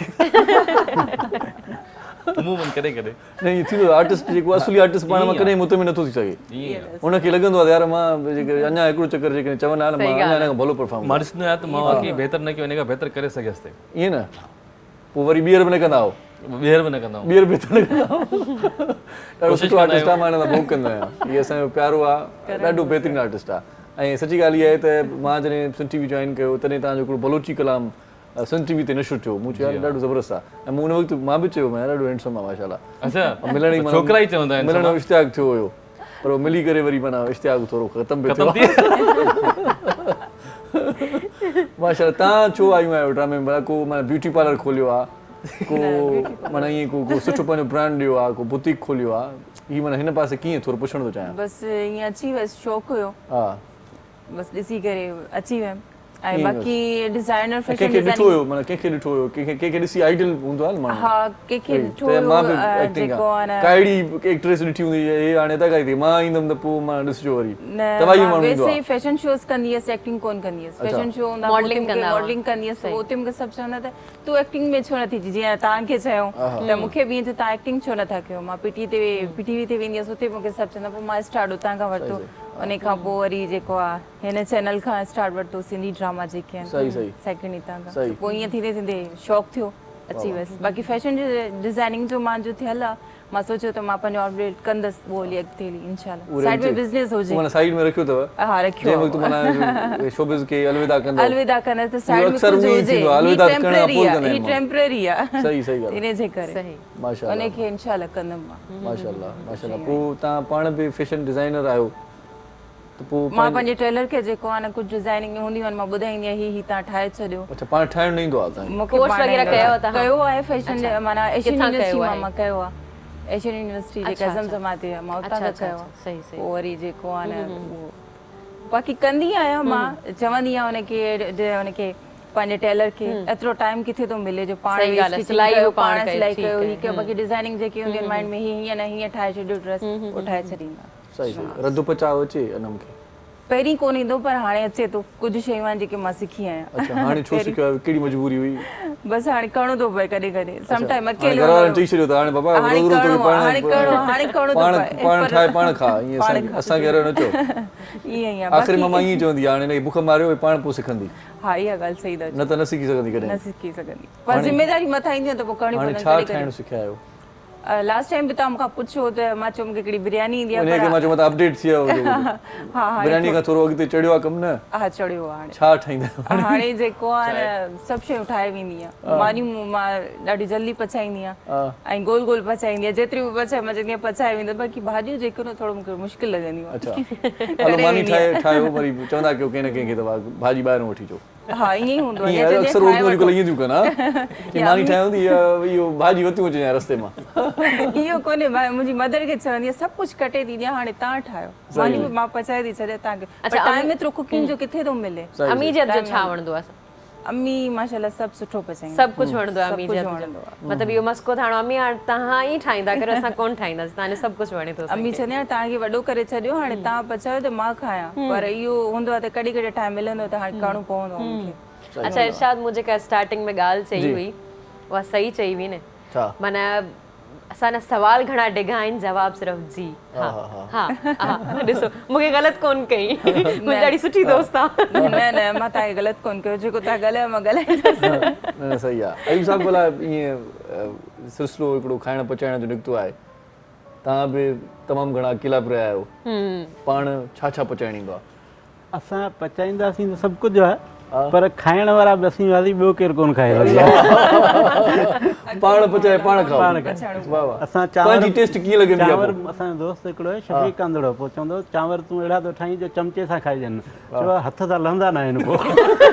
कयुमि अमूमन कॾहिं कॾहिं न ईअं थींदो आर्टिस्ट जेको असली आर्टिस्ट पाण मां कॾहिं मुते में नथो थी सघे उनखे लॻंदो आहे यार मां अञा हिकिड़ो चकर जेकॾहिं चवंदा आहिनि मां अञा भलो परफॉर्म मां ॾिसंदो आहियां त मां वाकई बहितर न कयो हिन खां बहितर करे सघियसि ईअं न पोइ वरी ॿीहर बि न कंदा आहियो ॿीहर बि न कंदा ॿीहर बहितर न कंदा ॾाढो सुठो आर्टिस्ट आहे मां हिन सां बुक कंदो आहियां हीअ असांजो प्यारो आहे ॾाढो बहितरीनु आर्टिस्ट आहे ऐं सची ॻाल्हि इहा आहे त मां जॾहिं सन टी वी जॉइन कयो तॾहिं तव्हांजो हिकिड़ो बलोची कलाम सन टी वी ते नशो थियो मूं चयो ॾाढो ज़बरदस्त आहे ऐं मूं उन वक़्तु मां बि चयो मां ॾाढो हैंडसम आहे माशाल्लाह अच्छा मिलण ई छोकिरा ई चवंदा आहिनि मिलण जो इश्तियाक थियो हुयो पर उहो मिली करे वरी माना इश्तियाक थोरो ख़तमु पियो थियो माशाल्लाह तव्हां छो आयूं आहियो ड्रामे में को माना ब्यूटी पार्लर खोलियो आहे को माना ईअं को को सुठो पंहिंजो ब्रांड ॾियो आहे को बुटीक खोलियो आहे हीअ माना हिन पासे कीअं थोरो पुछणु थो चाहियां बसि ईअं अची वियसि शौक़ु हुयो हा बसि ॾिसी करे अची वियमि ऐं बाक़ी डिज़ाइनर फैशन कंहिंखे ॾिठो हुयो माना कंहिंखे ॾिठो हुयो कंहिंखे कंहिंखे ॾिसी आइडल हूंदो आहे न माण्हू हा कंहिंखे ॾिठो हुयो जेको आहे न काइड़ी एक्ट्रेस ॾिठी हूंदी हे हाणे त काई मां ईंदमि त पोइ मां ॾिसजो वरी न वैसे ई फैशन शोज़ कंदी हुयसि एक्टिंग कोन कंदी हुयसि फैशन शो हूंदा मॉडलिंग कंदा मॉडलिंग कंदी हुयसि उते मूंखे सभु चवंदा त तूं एक्टिंग में छो नथी जीअं तव्हांखे चयो त मूंखे बि ईअं तव्हां एक्टिंग छो नथा कयो मां पीटी ते पीटीवी ते वेंदी हुयसि उते मूंखे सभु चवंदा पोइ मां स्टार्ट उतां खां वरितो उन खां पोइ वरी जेको आहे हिन चैनल खां स्टार्ट वरितो सिंधी ड्रामा जेके आहिनि सेकेंड हितां खां पोइ ईअं थींदे थींदे शौक़ु थियो अची वियसि बाक़ी फैशन डिज़ाइनिंग जो मुंहिंजो थियल आहे मां सोचियो त मां पंहिंजो अपडेट कंदसि उहो हली अॻिते हली इंशाल्लाह साइड में बिज़नेस हुजे माना साइड में रखियो अथव हा रखियो जंहिं वक़्तु माना शोबिज़ खे अलविदा कंदो अलविदा कंदसि त साइड में कुझु हुजे अलविदा करण खां पोइ कंदा ही टेम्परेरी आहे सही सही ॻाल्हि इन जे करे माशाल्लाह उनखे इंशाल्लाह कंदमि मां माशाल्लाह माशाल्लाह पोइ तव्हां पाण बि फैशन डिज़ाइनर आहियो त पोइ मां पंहिंजे टेलर खे जेको आहे न कुझु डिज़ाइनिंग हूंदियूं आहिनि मां ॿुधाईंदी आहियां ही तव्हां ठाहे छॾियो अच्छा पाण ठाहिणु न ईंदो आहे तव्हांखे मूंखे कोर्स वग़ैरह कयो तव्हां कयो आहे फैशन माना एशियन यूनिवर्सिटी मां मां कयो आहे एशियन यूनिवर्सिटी जेका ज़मज़मा ते आहे मां उतां खां कयो आहे सही सही पोइ वरी जेको आहे न उहो बाक़ी कंदी आहियां मां चवंदी आहियां हुनखे हुनखे पंहिंजे टेलर खे एतिरो टाइम किथे थो मिले जो पाण सिलाई पाण सिलाई कयो ही कयो बाक़ी डिज़ाइनिंग जेकी हूंदी आहिनि माइंड में हीअं न हीअं ठाहे छॾियो ड्रेस उहो ठाहे छॾींदा सही सही रदो पचाव अचे अन मूंखे पहिरीं कोन ईंदो पर हाणे अचे थो कुझु शयूं आहिनि जेके मां सिखी आहियां अच्छा हाणे छो सिखियो कहिड़ी मजबूरी हुई बस हाणे करणो थो पए कॾहिं कॾहिं सम टाइम अकेलो घर वारनि चई छॾियो त हाणे बाबा हाणे करणो हाणे करणो हाणे करणो थो पए पाण ठाहे पाण खा ईअं असांखे अहिड़ो न चओ ईअं ई आहे आख़िरी मां ईअं चवंदी हाणे हिनखे बुख मारियो पाण पोइ सिखंदी हा इहा ॻाल्हि सही अथव न त न सिखी सघंदी कॾहिं न सिखी सघंदी पर ज़िमेदारी मथां ईंदी आहे त पोइ करणी पवंदी छा ठाहिणु सिखिया आहियो लास्ट टाइम बि तव्हां मूंखां पुछो त मां चयो मूंखे हिकिड़ी बिरयानी ईंदी आहे उनखे मां चयो मतिलबु अपडेट थी वियो हा हा बिरयानी खां थोरो अॻिते चढ़ियो आहे कमु न हा चढ़ियो आहे हाणे छा ठाहींदा हाणे जेको आहे न सभु शयूं ठाहे वेंदी आहियां मानियूं मां ॾाढी जल्दी पचाईंदी आहियां ऐं गोल गोल पचाईंदी आहियां जेतिरियूं बि पचाए मां चवंदी आहियां पचाए वेंदो बाक़ी भाॼियूं जेको न थोरो मूंखे मुश्किल लॻंदियूं अच्छा हलो मानी ठाहे ठाहियो वरी चवंदा कयो कंहिं न कंहिंखे त भाॼी ॿाहिरों वठी अचो हाँ ईअं हूंदो आहे ईअं अक्सर उर्दू अॼुकल्ह ईअं थियूं कनि कि मानी ठाही हूंदी इहो भाॼी वतियूं अचे रस्ते मां इहो कोन्हे मुंहिंजी मदर खे चवंदी आहे सभु कुझु कटे थी ॾियां हाणे तव्हां ठाहियो मानी बि मां पचाए थी छॾियां तव्हांखे टाइम एतिरो कुकिंग जो किथे थो मिले अम्मी जे हथ जो छा वणंदो आहे अम्मी माशाल्लाह सभु सुठो पचाईंदा सभु कुझु वणंदो आहे अम्मी जे हथ जो मतिलबु इहो मस्को थाणो अम्मी हाणे तव्हां ई ठाहींदा करो असां कोन ठाहींदासीं तव्हांखे सभु कुझु वणे थो अम्मी चवंदी आहे तव्हांखे वॾो करे छॾियो हाणे तव्हां पचायो त मां खायां पर इहो हूंदो आहे त कॾहिं कॾहिं टाइम मिलंदो त हाणे करणो पवंदो मूंखे अच्छा इरशाद मुझे का स्टार्टिंग में ॻाल्हि चई हुई उहा सही चई हुई न माना असां न सवाल घणा डिघा आहिनि जवाब सिर्फ़ु जी हा हा हा ॾिसो मूंखे ग़लति कोन कई मुंहिंजी ॾाढी सुठी दोस्त आहे न न मां तव्हांखे ग़लति कोन कयो जेको तव्हां ॻाल्हायो मां ॻाल्हाईंदसि न सही आहे अयूब साहिबु भला ईअं सिलसिलो हिकिड़ो खाइण पचाइण जो निकितो आहे तव्हां बि तमामु घणा अकेला पिया आहियो पाण छा छा पचाइण ईंदो आहे असां पचाईंदासीं त सभु कुझु आहे पर खाइण वारा बि असीं वारी ॿियो केरु कोन खाए पाण पचाए पाण खाओ असां चांवर टेस्ट कीअं लॻंदी आहे चांवर असांजो दोस्त हिकिड़ो आहे शफ़ीक़ कांदड़ो पोइ चवंदो चांवर तूं अहिड़ा थो ठाहीं जो चमचे सां खाइजनि चयो हथ सां लहंदा न आहिनि पोइ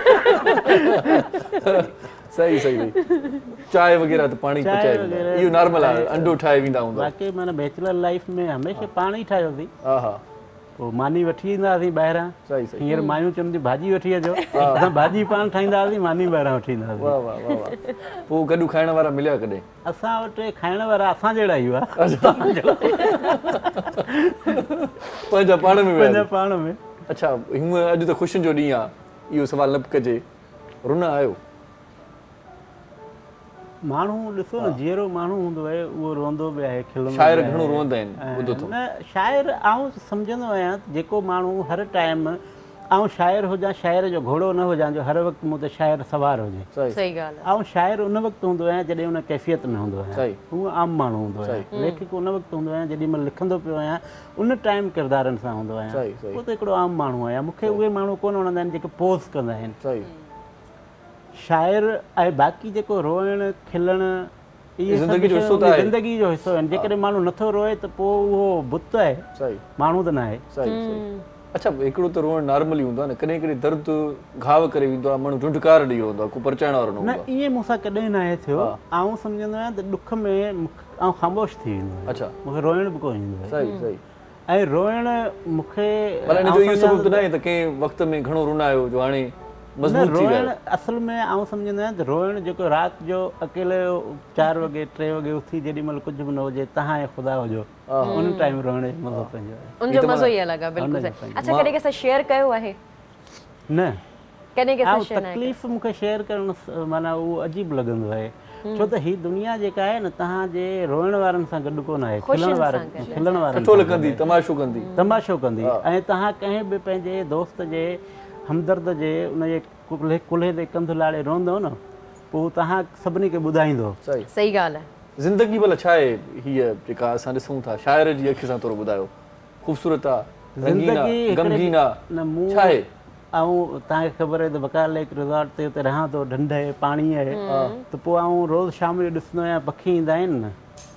सही सही चांहि वग़ैरह त पाणी पचाए इहो नॉर्मल आहे अंडो ठाहे वेंदा हूंदा बाक़ी माना बैचलर लाइफ में हमेशह पाण ई ठाहियोसीं हा हा पोइ मानी वठी ईंदासीं ॿाहिरां हींअर मायूं चवंदी भाॼी वठी अचो असां भाॼी पाण ठाहींदा हुआसीं मानी ॿाहिरां वठी ईंदा वाह वाह वाह वाह पोइ गॾु खाइण वारा मिलिया कॾहिं असां वटि खाइण वारा असां जहिड़ा ई हुआ पंहिंजा पाण में पंहिंजा पाण में अच्छा हींअर अॼु त ख़ुशियुनि जो ॾींहुं आहे इहो सुवाल न कजे रुन आयो माण्हू ॾिसो न जहिड़ो माण्हू हूंदो आहे उहो रोंदो बि आहे खिलंदो शाइर घणो रोअंदा आहिनि ॿुधो थो न शाइर आउं सम्झंदो आहियां जेको माण्हू हर टाइम आउं शाइर हुजां शाइर जो घोड़ो न हुजां जो हर वक़्तु मूं ते शाइर सवार हुजे सही ॻाल्हि आहे आउं शाइर उन वक़्तु हूंदो आहियां जॾहिं उन कैफ़ियत में हूंदो आहियां उहो आम माण्हू हूंदो आहे लेखक उन वक़्तु हूंदो आहियां जेॾी महिल लिखंदो पियो आहियां उन टाइम किरदारनि सां हूंदो आहियां पोइ त हिकिड़ो आम माण्हू आहियां मूंखे उहे माण्हू कोन वणंदा आहिनि जेके पोज़ कंदा आहिनि शाइर ऐं बाक़ी जेको रोइणु खिलणु इहे ज़िंदगी जो हिसो आहे ज़िंदगी जो हिसो आहिनि जेकॾहिं माण्हू नथो रोए त पोइ उहो बुत आहे माण्हू त न आहे अच्छा हिकिड़ो त रोअणु नॉर्मली हूंदो आहे न कॾहिं कॾहिं दर्द घाव करे वेंदो आहे माण्हू ढुंढकार ॾेई हूंदो आहे को परचाइण वारो न ईअं मूंसां कॾहिं न आहे थियो आउं सम्झंदो आहियां त ॾुख में आउं ख़ामोश थी वेंदो आहियां अच्छा मूंखे रोइण बि कोन ईंदो आहे सही सही ऐं रोइण मूंखे इहो सबबु त न आहे त कंहिं वक़्त में घणो रुनायो जो हाणे रोइण असल में आउं सम्झंदो आहियां त रोइण जेको राति जो अकेले चारि वॻे टे वॻे उथी जेॾी महिल कुझु बि न हुजे तव्हां ऐं ख़ुदा हुजो उन टाइम रोइण जो मज़ो पंहिंजो आहे उनजो मज़ो ई अलॻि आहे बिल्कुलु सही अच्छा कॾहिं कंहिंसां शेयर कयो आहे न कॾहिं कंहिंसां तकलीफ़ मूंखे शेयर करणु माना उहो अजीब लॻंदो आहे छो त हीअ दुनिया जेका आहे न तव्हांजे रोइण वारनि सां गॾु कोन आहे खिलण वारनि खिलण वारनि तमाशो कंदी तमाशो कंदी ऐं तव्हां कंहिं बि पंहिंजे दोस्त जे हमदर्द जे उनजे कुल्हे कुल्हे ते कंधु लाड़े रोंदो न पोइ तव्हां सभिनी खे ॿुधाईंदो सही ॻाल्हि आहे ज़िंदगी भला छा आहे हीअ जेका असां ॾिसूं था शाइर जी अखि सां थोरो ॿुधायो ख़ूबसूरत आहे ज़िंदगी गमगीन आहे छा आहे ऐं तव्हांखे ख़बर आहे त बकार लेक रिज़ॉर्ट ते हुते रहां थो ढंढ आहे पाणी आहे त पोइ आउं रोज़ु शाम जो ॾिसंदो आहियां पखी ईंदा आहिनि न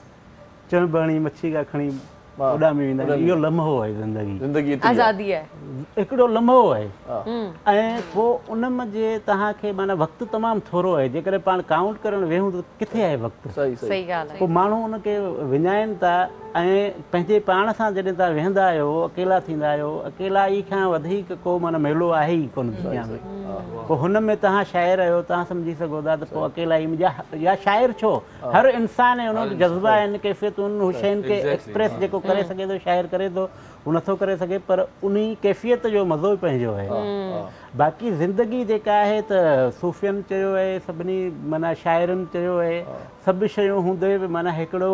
चण बणी मच्छी का खणी उॾामी वेंदा आहिनि इहो लम्हो आहे ज़िंदगी ज़िंदगी आज़ादी आहे हिकिड़ो लम्हो आहे ऐं पोइ उन में जे तव्हांखे माना वक़्तु तमामु थोरो आहे जेकॾहिं पाण काउंट करणु वेहूं त किथे आहे वक़्तु सही ॻाल्हि आहे पोइ माण्हू उनखे विञाइनि था ऐं पंहिंजे पाण सां जॾहिं तव्हां वेहंदा आहियो अकेला थींदा आहियो अकेला ई खां वधीक को माना मेलो आहे ई कोन दुनिया में पोइ हुन में तव्हां शाइर आहियो तव्हां सम्झी सघो था त पोइ अकेला ई या शाइर छो हर इंसान ऐं उन जज़्बा आहिनि कैफ़ियतुनि हुसैन खे एक्सप्रेस जेको करे सघे थो शाइर करे थो हू नथो करे सघे पर उन कैफ़ियत जो मज़ो ई पंहिंजो आहे बाक़ी ज़िंदगी जेका आहे त सूफ़ियनि चयो आहे सभिनी माना शाइरनि चयो आहे सभु शयूं हूंदे बि माना हिकिड़ो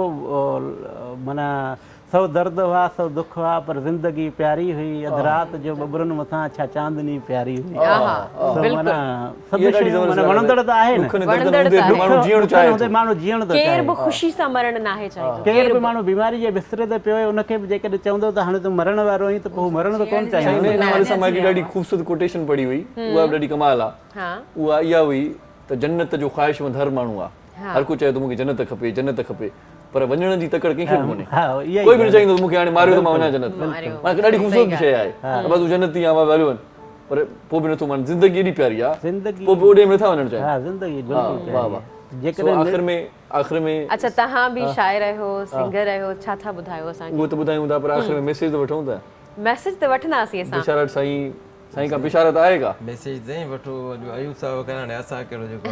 माना सौ दर्द हुआ सौ दुख हुआ पर ज़िंदगी प्यारी हुई अधु राति जो बबरनि मथां छा चांदनी प्यारी हुई माना सभु शयूं माना वणंदड़ त आहे न माण्हू जीअण थो केर बि ख़ुशी सां मरण न आहे चाहींदो केर बि माण्हू बीमारी जे बिस्तरे ते पियो आहे उनखे बि जेकॾहिं चवंदो त हाणे तूं मरण वारो आहीं त पोइ मरण त कोन चाहींदो हिन हवाले सां मां ॾाढी ख़ूबसूरत कोटेशन पढ़ी हुई उहा बि ॾाढी कमाल आहे उहा इहा हुई त जन्नत जो ख़्वाहिशमंद हर माण्हू आहे हर को चए थो मूंखे जन्नत खपे जन्नत खपे पर वञण जी तकड़ कंहिंखे बि कोन्हे कोई बि न चाहींदो मूंखे हाणे मारियो त मां वञा जन्नत मां ॾाढी ख़ूबसूरत शइ आहे बसि तूं जन्नती आहे मां हलियो वञ पर पोइ बि नथो मान ज़िंदगी एॾी प्यारी आहे ज़िंदगी पोइ बि ओॾे में नथा वञणु चाहिनि हा ज़िंदगी बिल्कुलु वाह वाह जेकॾहिं आख़िर में आख़िर में अच्छा तव्हां बि शाइर आहियो सिंगर आहियो छा था ॿुधायो असांखे उहो त ॿुधायूं था पर आख़िर में मैसेज त वठूं था मैसेज त वठंदासीं असां बिशारत साईं साईं का बिशारत आहे का मैसेज दें वठो जो अयूब साहब कराने असां कहिड़ो जेको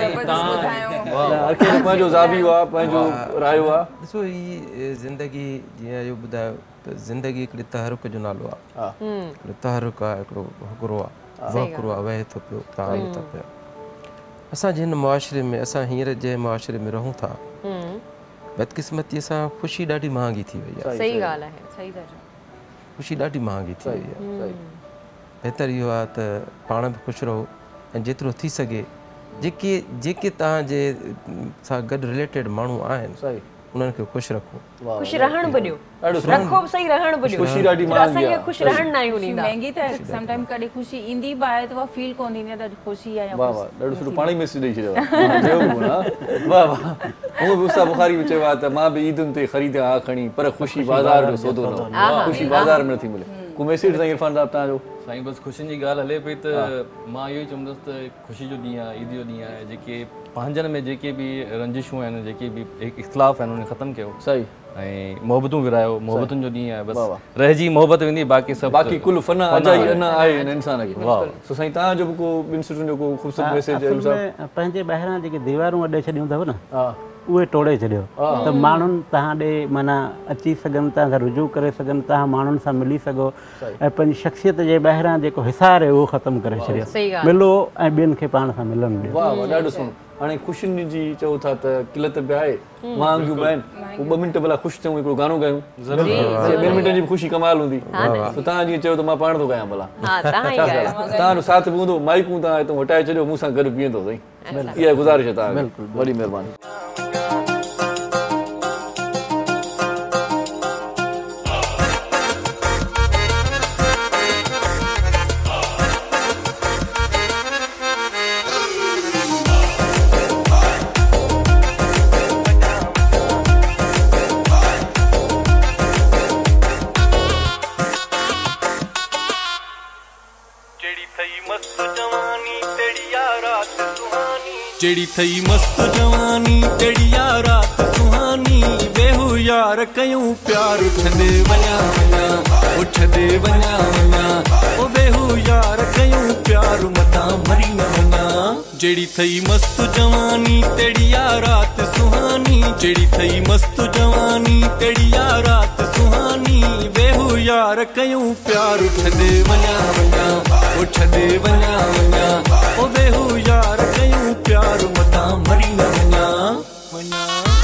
हर कंहिं पंहिंजो ज़ाबी आहे पंहिंजो रायो आहे ॾिसो ही ज़िंदगी जीअं अयूब ॿुधायो त ज़िंदगी हिकिड़ी तहरुक जो नालो आहे हिकिड़ो तहरुक आहे हिकिड़ो हुकुरो आहे वहुकुरो आहे वहे थो पियो तव्हां हली था पिया असां जिन मुआशिरे में असां हींअर जे मुआशिरे में रहूं था बदकिस्मतीअ सां ख़ुशी ॾाढी महांगी थी वई आहे सही ॻाल्हि आहे सही था चओ ख़ुशी ॾाढी महांगी थी वई आहे बहितर इहो आहे त पाण बि ख़ुशि रहो ऐं जेतिरो थी सघे जेके जेके तव्हांजे सां गॾु रिलेटेड माण्हू आहिनि उन्हनि खे ख़ुशि रखो ख़ुशि रहण बि ॾियो रखो बि सही रहण बि ॾियो ख़ुशी ॾाढी महांगी आहे ख़ुशि रहण न आहियूं ॾींदा महांगी त सम टाइम कॾहिं ख़ुशी ईंदी बि आहे त उहा फील कोन थींदी आहे त ख़ुशी आहे वाह वाह ॾाढो सुठो पाणी मैसेज ॾेई छॾियो वाह वाह हूअं बि उस्ताद बुखारी बि चयो आहे त मां बि ईदुनि ते ख़रीदां आ खणी पर ख़ुशी बाज़ार जो सौदो न ख़ुशी बाज़ार में नथी मिले को मैसेज साईं इरफान साहिबु तव्हांजो साईं बसि ख़ुशियुनि जी ॻाल्हि हले पई त मां इहो ई चवंदुसि त ख़ुशी जो ॾींहुं आहे ईद जो ॾींहुं आहे जेके पंहिंजनि में जेके बि रंजिशूं आहिनि जेके बि इख़्तिलाफ़ आहिनि उन ख़तमु कयो सही ऐं मोहबतूं विरायो मोहबतुनि जो ॾींहुं आहे बसि रहिजी मोहबत वेंदी बाक़ी सभु बाक़ी कुल फन अजाई अना आहे हिन इंसान खे वाह सो साईं तव्हांजो बि को ॿिनि सुठनि जो को ख़ूबसूरत मैसेज पंहिंजे ॿाहिरां जेके दीवारूं अॾे छॾियूं अथव न उहे टोड़े छॾियो त माण्हुनि तव्हां ॾे माना अची सघनि तव्हां सां रुजू करे सघनि तव्हां माण्हुनि सां मिली सघो ऐं पंहिंजी शख़्सियत जे ॿाहिरां जेको हिसार आहे उहो ख़तमु करे छॾियो मिलो ऐं ॿियनि खे पाण सां मिलणु ॾियो वाह वाह ॾाढो सुठो हाणे ख़ुशियुनि जी चओ था त किलत बि आहे महांगियूं बि आहिनि ॿ मिंट भला ख़ुशि थियूं हिकिड़ो गानो ॻायूं ॿिनि मिंटनि जी बि ख़ुशी कमाल हूंदी तव्हां जीअं चयो त मां पाण थो ॻायां भला तव्हांजो साथ बि हूंदो माइकूं तव्हां हितां हटाए छॾियो मूंसां गॾु बीहंदो साईं इहा गुज़ारिश आहे तव्हांखे वॾी महिरबानी जेड़ी थई मस्त जवानी तेड़ी यार रात सुहानी वेहू यार कयूं प्यार छदे वञा वञा ओ छदे वञा वञा ओ वेहू यार कयूं प्यार मता मरी न वञा जेड़ी थई मस्त जवानी तेड़ी यार रात सुहानी जेड़ी थई मस्त जवानी तेड़ी यार रात सुहानी वेहू यार कयूं प्यार छदे वञा वञा ओ छदे वञा वञा ओ वेहू यार कयूं प्यार मता मरी न वञा वञा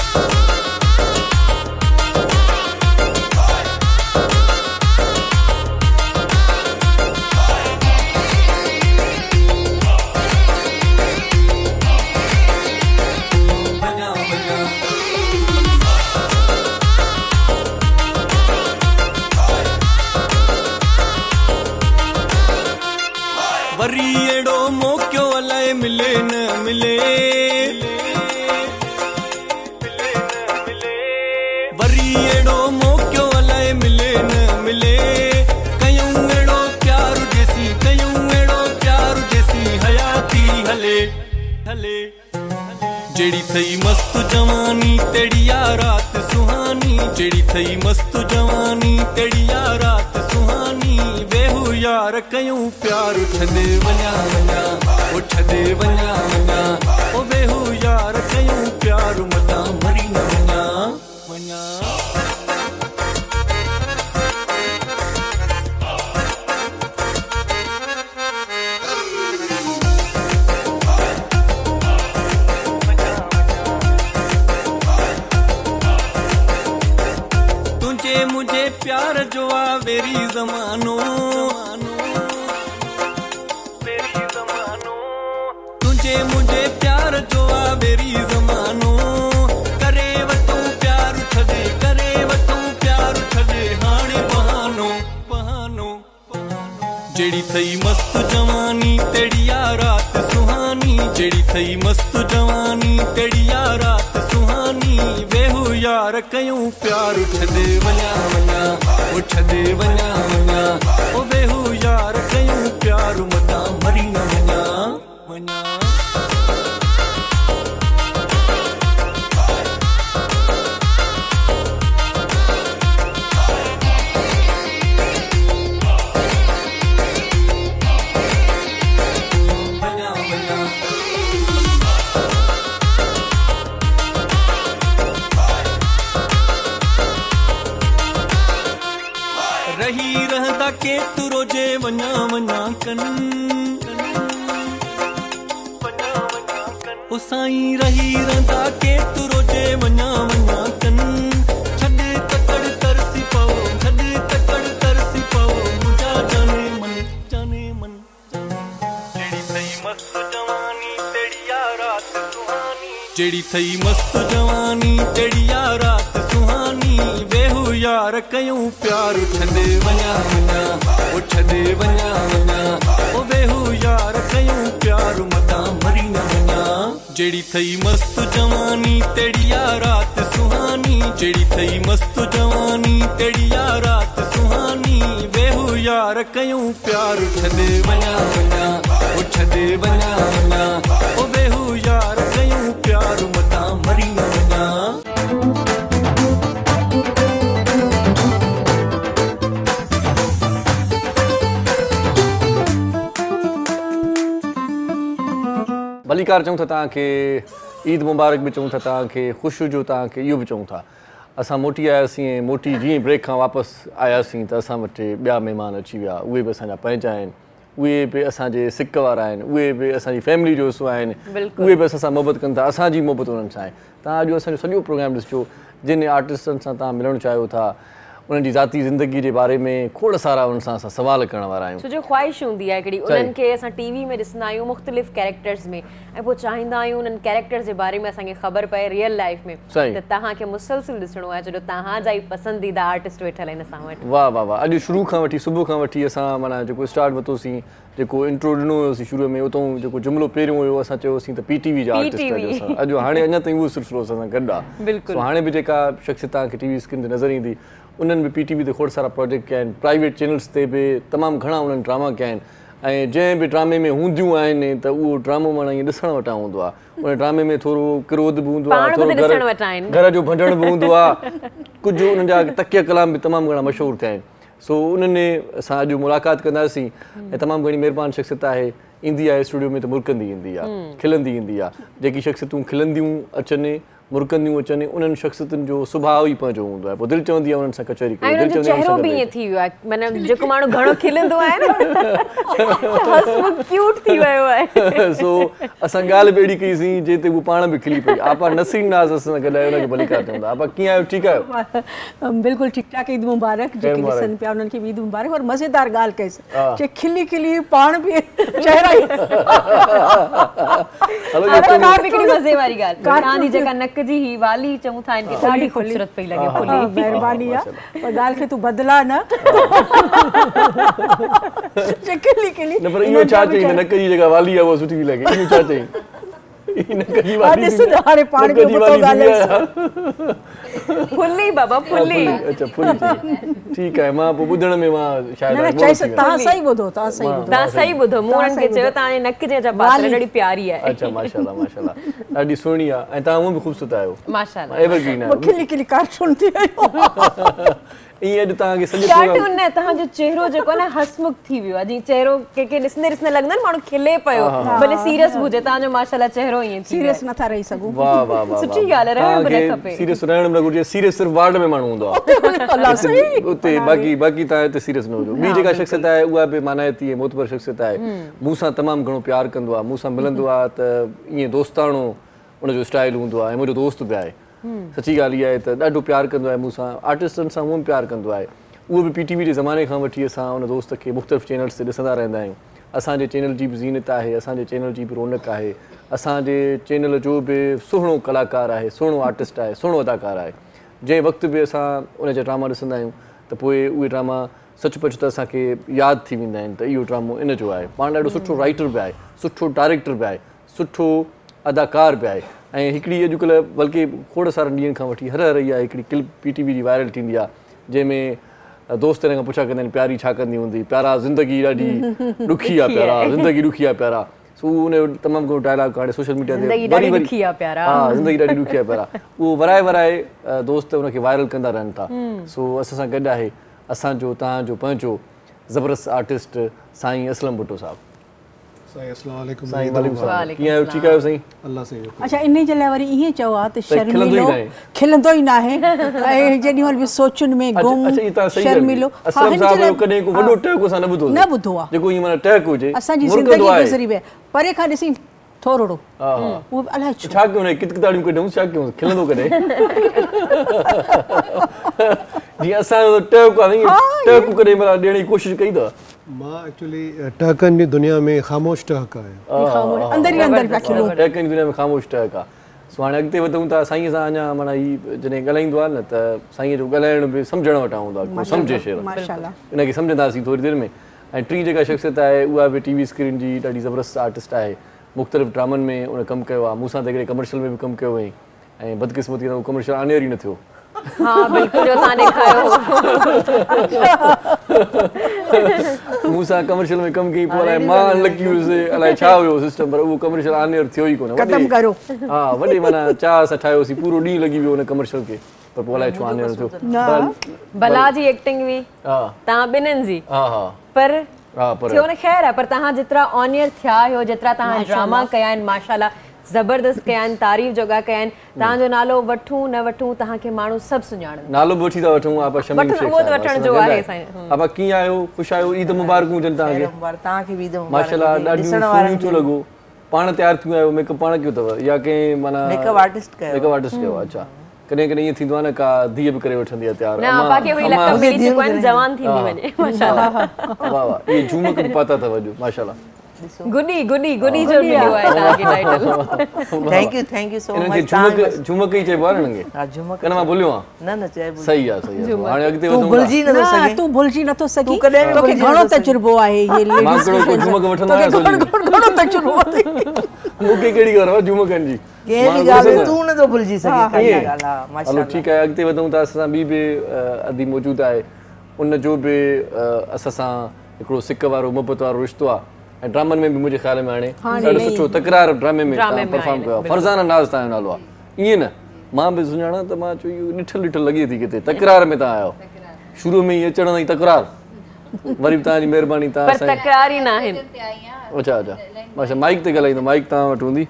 वरी एड़ो मौक़ो अलाए मिले न मिले वरी एड़ो मौक़ो अलाए मिले न मिले कयूं एड़ो प्यार जैसी कयूं एड़ो प्यार जैसी हयाती हले हले जेड़ी थई मस्त जवानी तेड़ी यार रात सुहानी जेड़ी थई मस्त जवानी तेड़ी यार रात सुहानी वेहू यार कयूं प्यार छदे वञा वञा ओ छदे वञा वञा ओ वेहू यार कयूं प्यार मता मरी न वञा वञा तुझे मुझे प्यार जो आ वेरी ज़मानो तुझे मुझे प्यार जो आ वेरी ज़मानो करे वठूं प्यार छदे करे वठूं प्यार छदे हाणे बहानो बहानो जेड़ी थई मस्त जवानी तेड़ी यार रात सुहानी जेड़ी थई मस्त जवानी तेड़ी यार रात सुहानी वेहू यार यार कयूं प्यार छॾे वञा वञा ओ छॾे वञा वञा ओ वेहू यार कयूं प्यार मता मरी न वञा वञा रही रहंदा के तू रोजे वञा वञा कन ओ साईं रही रहंदा के तू रोजे वञा वञा कन छॾे तकड़ तरसी पाओ छॾे तकड़ तरसी पाओ मुंहिंजा जाने मन जाने मन जहिड़ी थई मस्त जवानी तेड़ी आ रात सुहानी जहिड़ी थई मस्त जवानी तेड़ी आ रात सुहानी वेहू यार कयूं प्यार छॾे वञा वञा ओ छॾे वञा वञा ओ वेहू यार कयूं प्यार मता मरी न वञा जहिड़ी थई मस्त जवानी तेड़ी आ रात सुहानी जहिड़ी थई मस्त जवानी तेड़ी आ रात सुहानी वेहू यार कयूं प्यार छॾे वञा वञा ओ छॾे वञा वञा ओ वेहू यार कयूं प्यार मता मरी न वञा भलीकार चऊं था तव्हांखे ईद मुबारक बि चऊं था तव्हांखे ख़ुशि जो तव्हांखे इहो बि चऊं था असां मोटी आयासीं ऐं मोटी जीअं ब्रेक खां वापसि आयासीं त असां वटि ॿिया महिमान अची विया उहे बि असांजा पंहिंजा आहिनि उहे बि असांजे सिक वारा आहिनि उहे बि असांजी फैमिली जो हिसो आहिनि उहे बि असां सां मोहबत कनि था असांजी मोहबत उन्हनि सां आहे तव्हां अॼु असांजो सॼो प्रोग्राम ॾिसिजो जिन आर्टिस्टनि सां तव्हां मिलणु चाहियो था उन्हनि जी ज़ाती ज़िंदगी जे बारे में खोड़ सारा उन्हनि सां असां सवाल करण वारा आहियूं छो जो ख़्वाहिश हूंदी आहे हिकिड़ी उन्हनि खे असां टीवी में ॾिसंदा आहियूं मुख़्तलिफ़ कैरेक्टर्स में ऐं पोइ चाहींदा आहियूं उन्हनि कैरेक्टर्स जे बारे में असांखे ख़बर पए रियल लाइफ में त तव्हांखे मुसलसिल ॾिसणो आहे छो जो तव्हांजा ई पसंदीदा आर्टिस्ट वेठल आहिनि असां वटि वाह वाह वाह अॼु शुरू खां वठी सुबुह खां वठी असां माना जेको स्टार्ट वरितोसीं जेको इंट्रो ॾिनो हुयोसीं शुरू में उतां जेको जुमिलो पहिरियों हुयो असां चयोसीं त पीटीवी जा आर्टिस्ट अॼु हाणे अञा ताईं उहो सिलसिलो असां सां गॾु आहे बिल्कुलु हाणे बि जेका शख़्सियत तव्हांखे टीवी स्क्रीन ते नज़र ईंदी उन्हनि बि पीटीवी ते खोड़ सारा प्रोजेक्ट कया आहिनि प्राइवेट चैनल्स ते बि तमामु घणा उन्हनि ड्रामा कया आहिनि ऐं जंहिं बि ड्रामे में हूंदियूं आहिनि त उहो ड्रामो माना ईअं ॾिसण वटां हूंदो आहे उन ड्रामे में थोरो क्रोध बि हूंदो आहे थोरो घर जो भंडण बि हूंदो आहे कुझु उन्हनि जा तकिया कलाम बि तमामु घणा मशहूरु थिया आहिनि सो उन्हनि असां अॼु मुलाक़ात कंदासीं ऐं तमामु घणी महिरबानी शख़्सियत आहे ईंदी आहे स्टूडियो में त मुर्कंदी ईंदी आहे खिलंदी ईंदी आहे जेकी शख़्सियतूं खिलंदियूं अचनि मुर्कंदियूं अचनि उन्हनि शख़्सियतुनि जो सुभाउ ई पंहिंजो हूंदो आहे पोइ दिलि चवंदी आहे उन्हनि सां कचहरी कयो दिलि चवंदी आहे चहिरो बि ईअं थी वियो आहे माना जेको माण्हू घणो खिलंदो आहे न हसमुख क्यूट थी वियो आहे सो असां ॻाल्हि बि अहिड़ी कईसीं जिते उहो पाण बि खिली पई आपा नसीन नाज़ असां सां गॾु आहे हुनखे भलीकार चवंदा आपा कीअं आहियो ठीकु आहियो बिल्कुलु ठीकु ठाक ईद मुबारक जेके ॾिसनि पिया उन्हनि खे बि ईद मुबारक और मज़ेदार ॻाल्हि कईसि जे खिली खिली पाण बि चहिरा ई हिकिड़ी मज़े वारी ॻाल्हि तव्हांजी जेका नक जी ही वाली चऊं था इनके ॾाढी खूबसूरत पई लॻे फुली महिरबानी आहे पर ॻाल्हि खे तूं बदिला न खिली खिली न पर इहो छा चई नक जी जेका वाली आहे उहा सुठी थी लॻे इहो छा चई हाणे पाण खे फुल्ली बाबा फुल्ली अच्छा फुल्ली ठीकु आहे मां पोइ ॿुधण में मां शायदि तव्हां सही ॿुधो तव्हां सही ॿुधो तव्हां सही ॿुधो मूं उन्हनि खे चयो तव्हांजे नक जे पात्र ॾाढी प्यारी आहे अच्छा माशाल्लाह माशाल्लाह ॾाढी सुहिणी आहे ऐं तव्हां उहो बि ख़ूबसूरत आहियो माशाल्लाह एवरग्रीन आहियो खिली खिली कार्टून थी वियो ईअं अॼु तव्हांखे सॼो कार्टून न तव्हांजो चहिरो जेको आहे न हसमुख थी वियो आहे जीअं चहिरो कंहिंखे ॾिसंदे ॾिसंदे लॻंदो आहे माण्हू खिले पियो भले सीरियस बि हुजे तव्हांजो माशाल्लाह चहिरो ईअं थी सीरियस नथा रही सघूं वाह वाह वाह सुठी ॻाल्हि आहे रहण बि न खपे सीरियस रहण बि न घुरिजे सीरियस सिर्फ़ु वार्ड में माण्हू हूंदो आहे उते बाक़ी बाक़ी तव्हां हिते सीरियस न हुजो ॿी जेका शख़्सियत आहे उहा बि मानायती ऐं मोतबर शख़्सियत आहे मूं सां तमामु घणो प्यारु कंदो आहे मूं सां मिलंदो आहे त ईअं दोस्ताणो उनजो स्टाइल हूंदो आहे ऐं मुंहिंजो दोस्त बि आहे सची ॻाल्हि इहा आहे त ॾाढो प्यारु कंदो आहे मूं सां आर्टिस्टनि सां उहो बि प्यारु कंदो आहे उहो बि पीटीवी जे ज़माने खां वठी असां उन दोस्त खे मुख़्तलिफ़ चैनल्स ते ॾिसंदा रहंदा आहियूं असांजे चैनल जी बि ज़ीनत आहे असांजे चैनल जी बि रौनक आहे असांजे चैनल जो बि सुहिणो कलाकार आहे सुहिणो आर्टिस्ट आहे सुहिणो अदाकार आहे जंहिं वक़्तु बि असां उनजा ड्रामा ॾिसंदा आहियूं त पोइ उहे ड्रामा सचुपचु त असांखे यादि थी वेंदा आहिनि त इहो ड्रामो इन जो आहे पाण ॾाढो सुठो राइटर बि आहे सुठो डायरेक्टर बि आहे सुठो अदाकार बि आहे ऐं हिकिड़ी अॼुकल्ह बल्कि खोड़ सारनि ॾींहंनि खां वठी हर हर इहा हिकिड़ी क्लिप पीटीवी जी वायरल थींदी आहे जंहिंमें दोस्त हिन खां पुछा कंदा आहिनि प्यारी छा कंदी हूंदी प्यारा ज़िंदगी ॾाढी ॾुखी आहे प्यारा ज़िंदगी ॾुखी आहे प्यारा सो उहो उनजो तमामु घणो डायलॉग हाणे सोशल मीडिया ते वरी वरी हा ज़िंदगी ॾाढी ॾुखी आहे प्यारा उहो वराए वराए दोस्त उनखे वायरल कंदा रहनि था सो असां सां गॾु आहे असांजो तव्हांजो पंहिंजो ज़बरदस्त आर्टिस्ट साईं असलम भुट्टो साहिबु अच्छा इन जे लाइ वरी ईअं चओ आहे त शर्मिलो खिलंदो ई न आहे ऐं जेॾी महिल बि सोचुनि में गुम शर्मिलो न ॿुधो आहे असांजी ज़िंदगी गुज़री वई परे खां ॾिसी थोरो उहो अलाए छा कयूं कितकिताड़ियूं कढूं छा कयूं खिलंदो कॾहिं जीअं असांजो टहक आहे टहक कॾहिं माना ॾियण जी कोशिशि कई अथव मां एक्चुअली टहकनि जी दुनिया में ख़ामोश टहक आहे अंदरि ई अंदरि पिया खिलो टहकनि जी दुनिया में ख़ामोश टहक आहे सो हाणे अॻिते वधूं था साईं सां अञा माना हीउ जॾहिं ॻाल्हाईंदो आहे न त साईं जो ॻाल्हाइण बि सम्झण वटां हूंदो आहे सम्झे शेर इनखे सम्झंदासीं थोरी देरि में ऐं टी जेका शख़्सियत आहे उहा बि टीवी स्क्रीन जी ॾाढी ज़बरदस्त आर्टिस्ट आहे मुख़्तलिफ़ ड्रामनि में उन कमु कयो आहे मूंसां त हिकिड़े कमर्शियल में बि कमु कयो हुअईं ऐं बदकिस्मती उहो कमर्शियल आनेर ई न थियो मूंसां कमर्शियल में कमु कई पोइ अलाए मां अनलकी हुयुसि अलाए छा हुयो सिस्टम पर उहो कमर्शियल आनेर थियो ई कोन हा वॾे माना चाह असां ठाहियोसीं पूरो ॾींहुं लॻी वियो हुन कमर्शियल खे पर पोइ अलाए छो आनेर थियो भला जी एक्टिंग हुई तव्हां ॿिन्हिनि जी पर थियो न ख़ैर आहे पर तव्हां जेतिरा ऑनियर थिया आहियो जेतिरा तव्हां ड्रामा कया आहिनि माशाल्लाह ज़बरदस्त कया आहिनि तारीफ़ जोगा कया आहिनि तव्हांजो नालो वठूं न वठूं तव्हांखे माण्हू सभु सुञाणनि नालो बि वठी था वठूं आपा शमीम शेख उहो त वठण जो आहे साईं आपा कीअं आहियो ख़ुशि आहियो ईद मुबारकूं हुजनि तव्हांखे तव्हांखे बि ईद मुबारक माशाल्लाह ॾाढियूं सुहिणियूं थो लॻो पाण तयारु थियूं आहियो मेकअप पाण कयो अथव या कंहिं माना मेकअप आर्टिस्ट कयो मेकअप आर्टिस्ट कयो अच्छा कॾहिं कॾहिं ईअं थींदो आहे न का धीअ बि करे वठंदी आहे तयारु न आपा खे वही लक़ब मिली चुको आहे जवान थींदी वञे माशाल्लाह वाह वाह ये झूमक बि पाता अथव अॼु माशाल्लाह गुडी गुडी गुडी जो मिलियो आहे तव्हांखे title thank you thank you so much झूमक झूमक ई चइबो आहे न हा झूमक कन मां भुलियो आहे न न चइबो सही आहे सही आहे हाणे अॻिते वधूं तूं भुलिजी नथो सघे तूं भुलिजी नथो सघी तोखे घणो तजुर्बो आहे ये लेडीज़ मां कहिड़ो झूमक वठंदा आहियां घणो तजुर्बो आहे मूंखे कहिड़ी ॻाल्हि आहे झूमकनि जी कहिड़ी ॻाल्हि तूं नथो भुलिजी सघे काई ॻाल्हि आहे माशाल्लाह हलो ठीकु आहे अॻिते वधूं था असां ॿी बि अदी मौजूदु आहे उन जो बि असां सां हिकिड़ो सिक वारो मुहबत वारो रिश्तो आहे ऐं ड्रामनि में बि मुंहिंजे ख़्याल में हाणे ॾाढो सुठो तकरार ड्रामे में परफॉर्म कयो आहे फरज़ाना नाज़ तव्हांजो नालो आहे ईअं न मां बि सुञाणा त मां चयो इहो ॾिठल ॾिठल लॻे थी किथे तकरार में तव्हां आहियो शुरू में ई अचण ताईं तकरार वरी बि तव्हांजी महिरबानी तव्हां पर तकरार ई न आहिनि अच्छा अच्छा मां माइक ते ॻाल्हाईंदो माइक तव्हां वटि हूंदी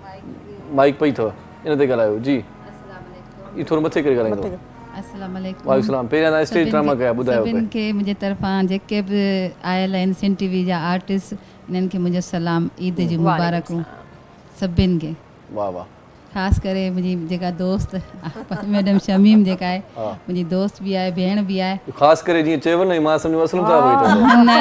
माइक पई अथव इन ते ॻाल्हायो जी इहो थोरो मथे करे ॻाल्हाईंदो अस्सलाम वालेकुम वालेकुम सलाम पहिरियां तव्हां स्टेज ड्रामा कया ॿुधायो सभिनि खे मुंहिंजे तरफ़ां जेके बि आयल आहिनि सिन टीवी जा आर्टिस्ट इन्हनि खे मुंहिंजो सलाम ईद जी मुबारकूं सभिनि खे वाह वाह ख़ासि करे मुंहिंजी जेका दोस्त मैडम शमीम जेका आहे मुंहिंजी दोस्त बि आहे भेण बि आहे ख़ासि करे जीअं चयव न मां सम्झो असलम साहब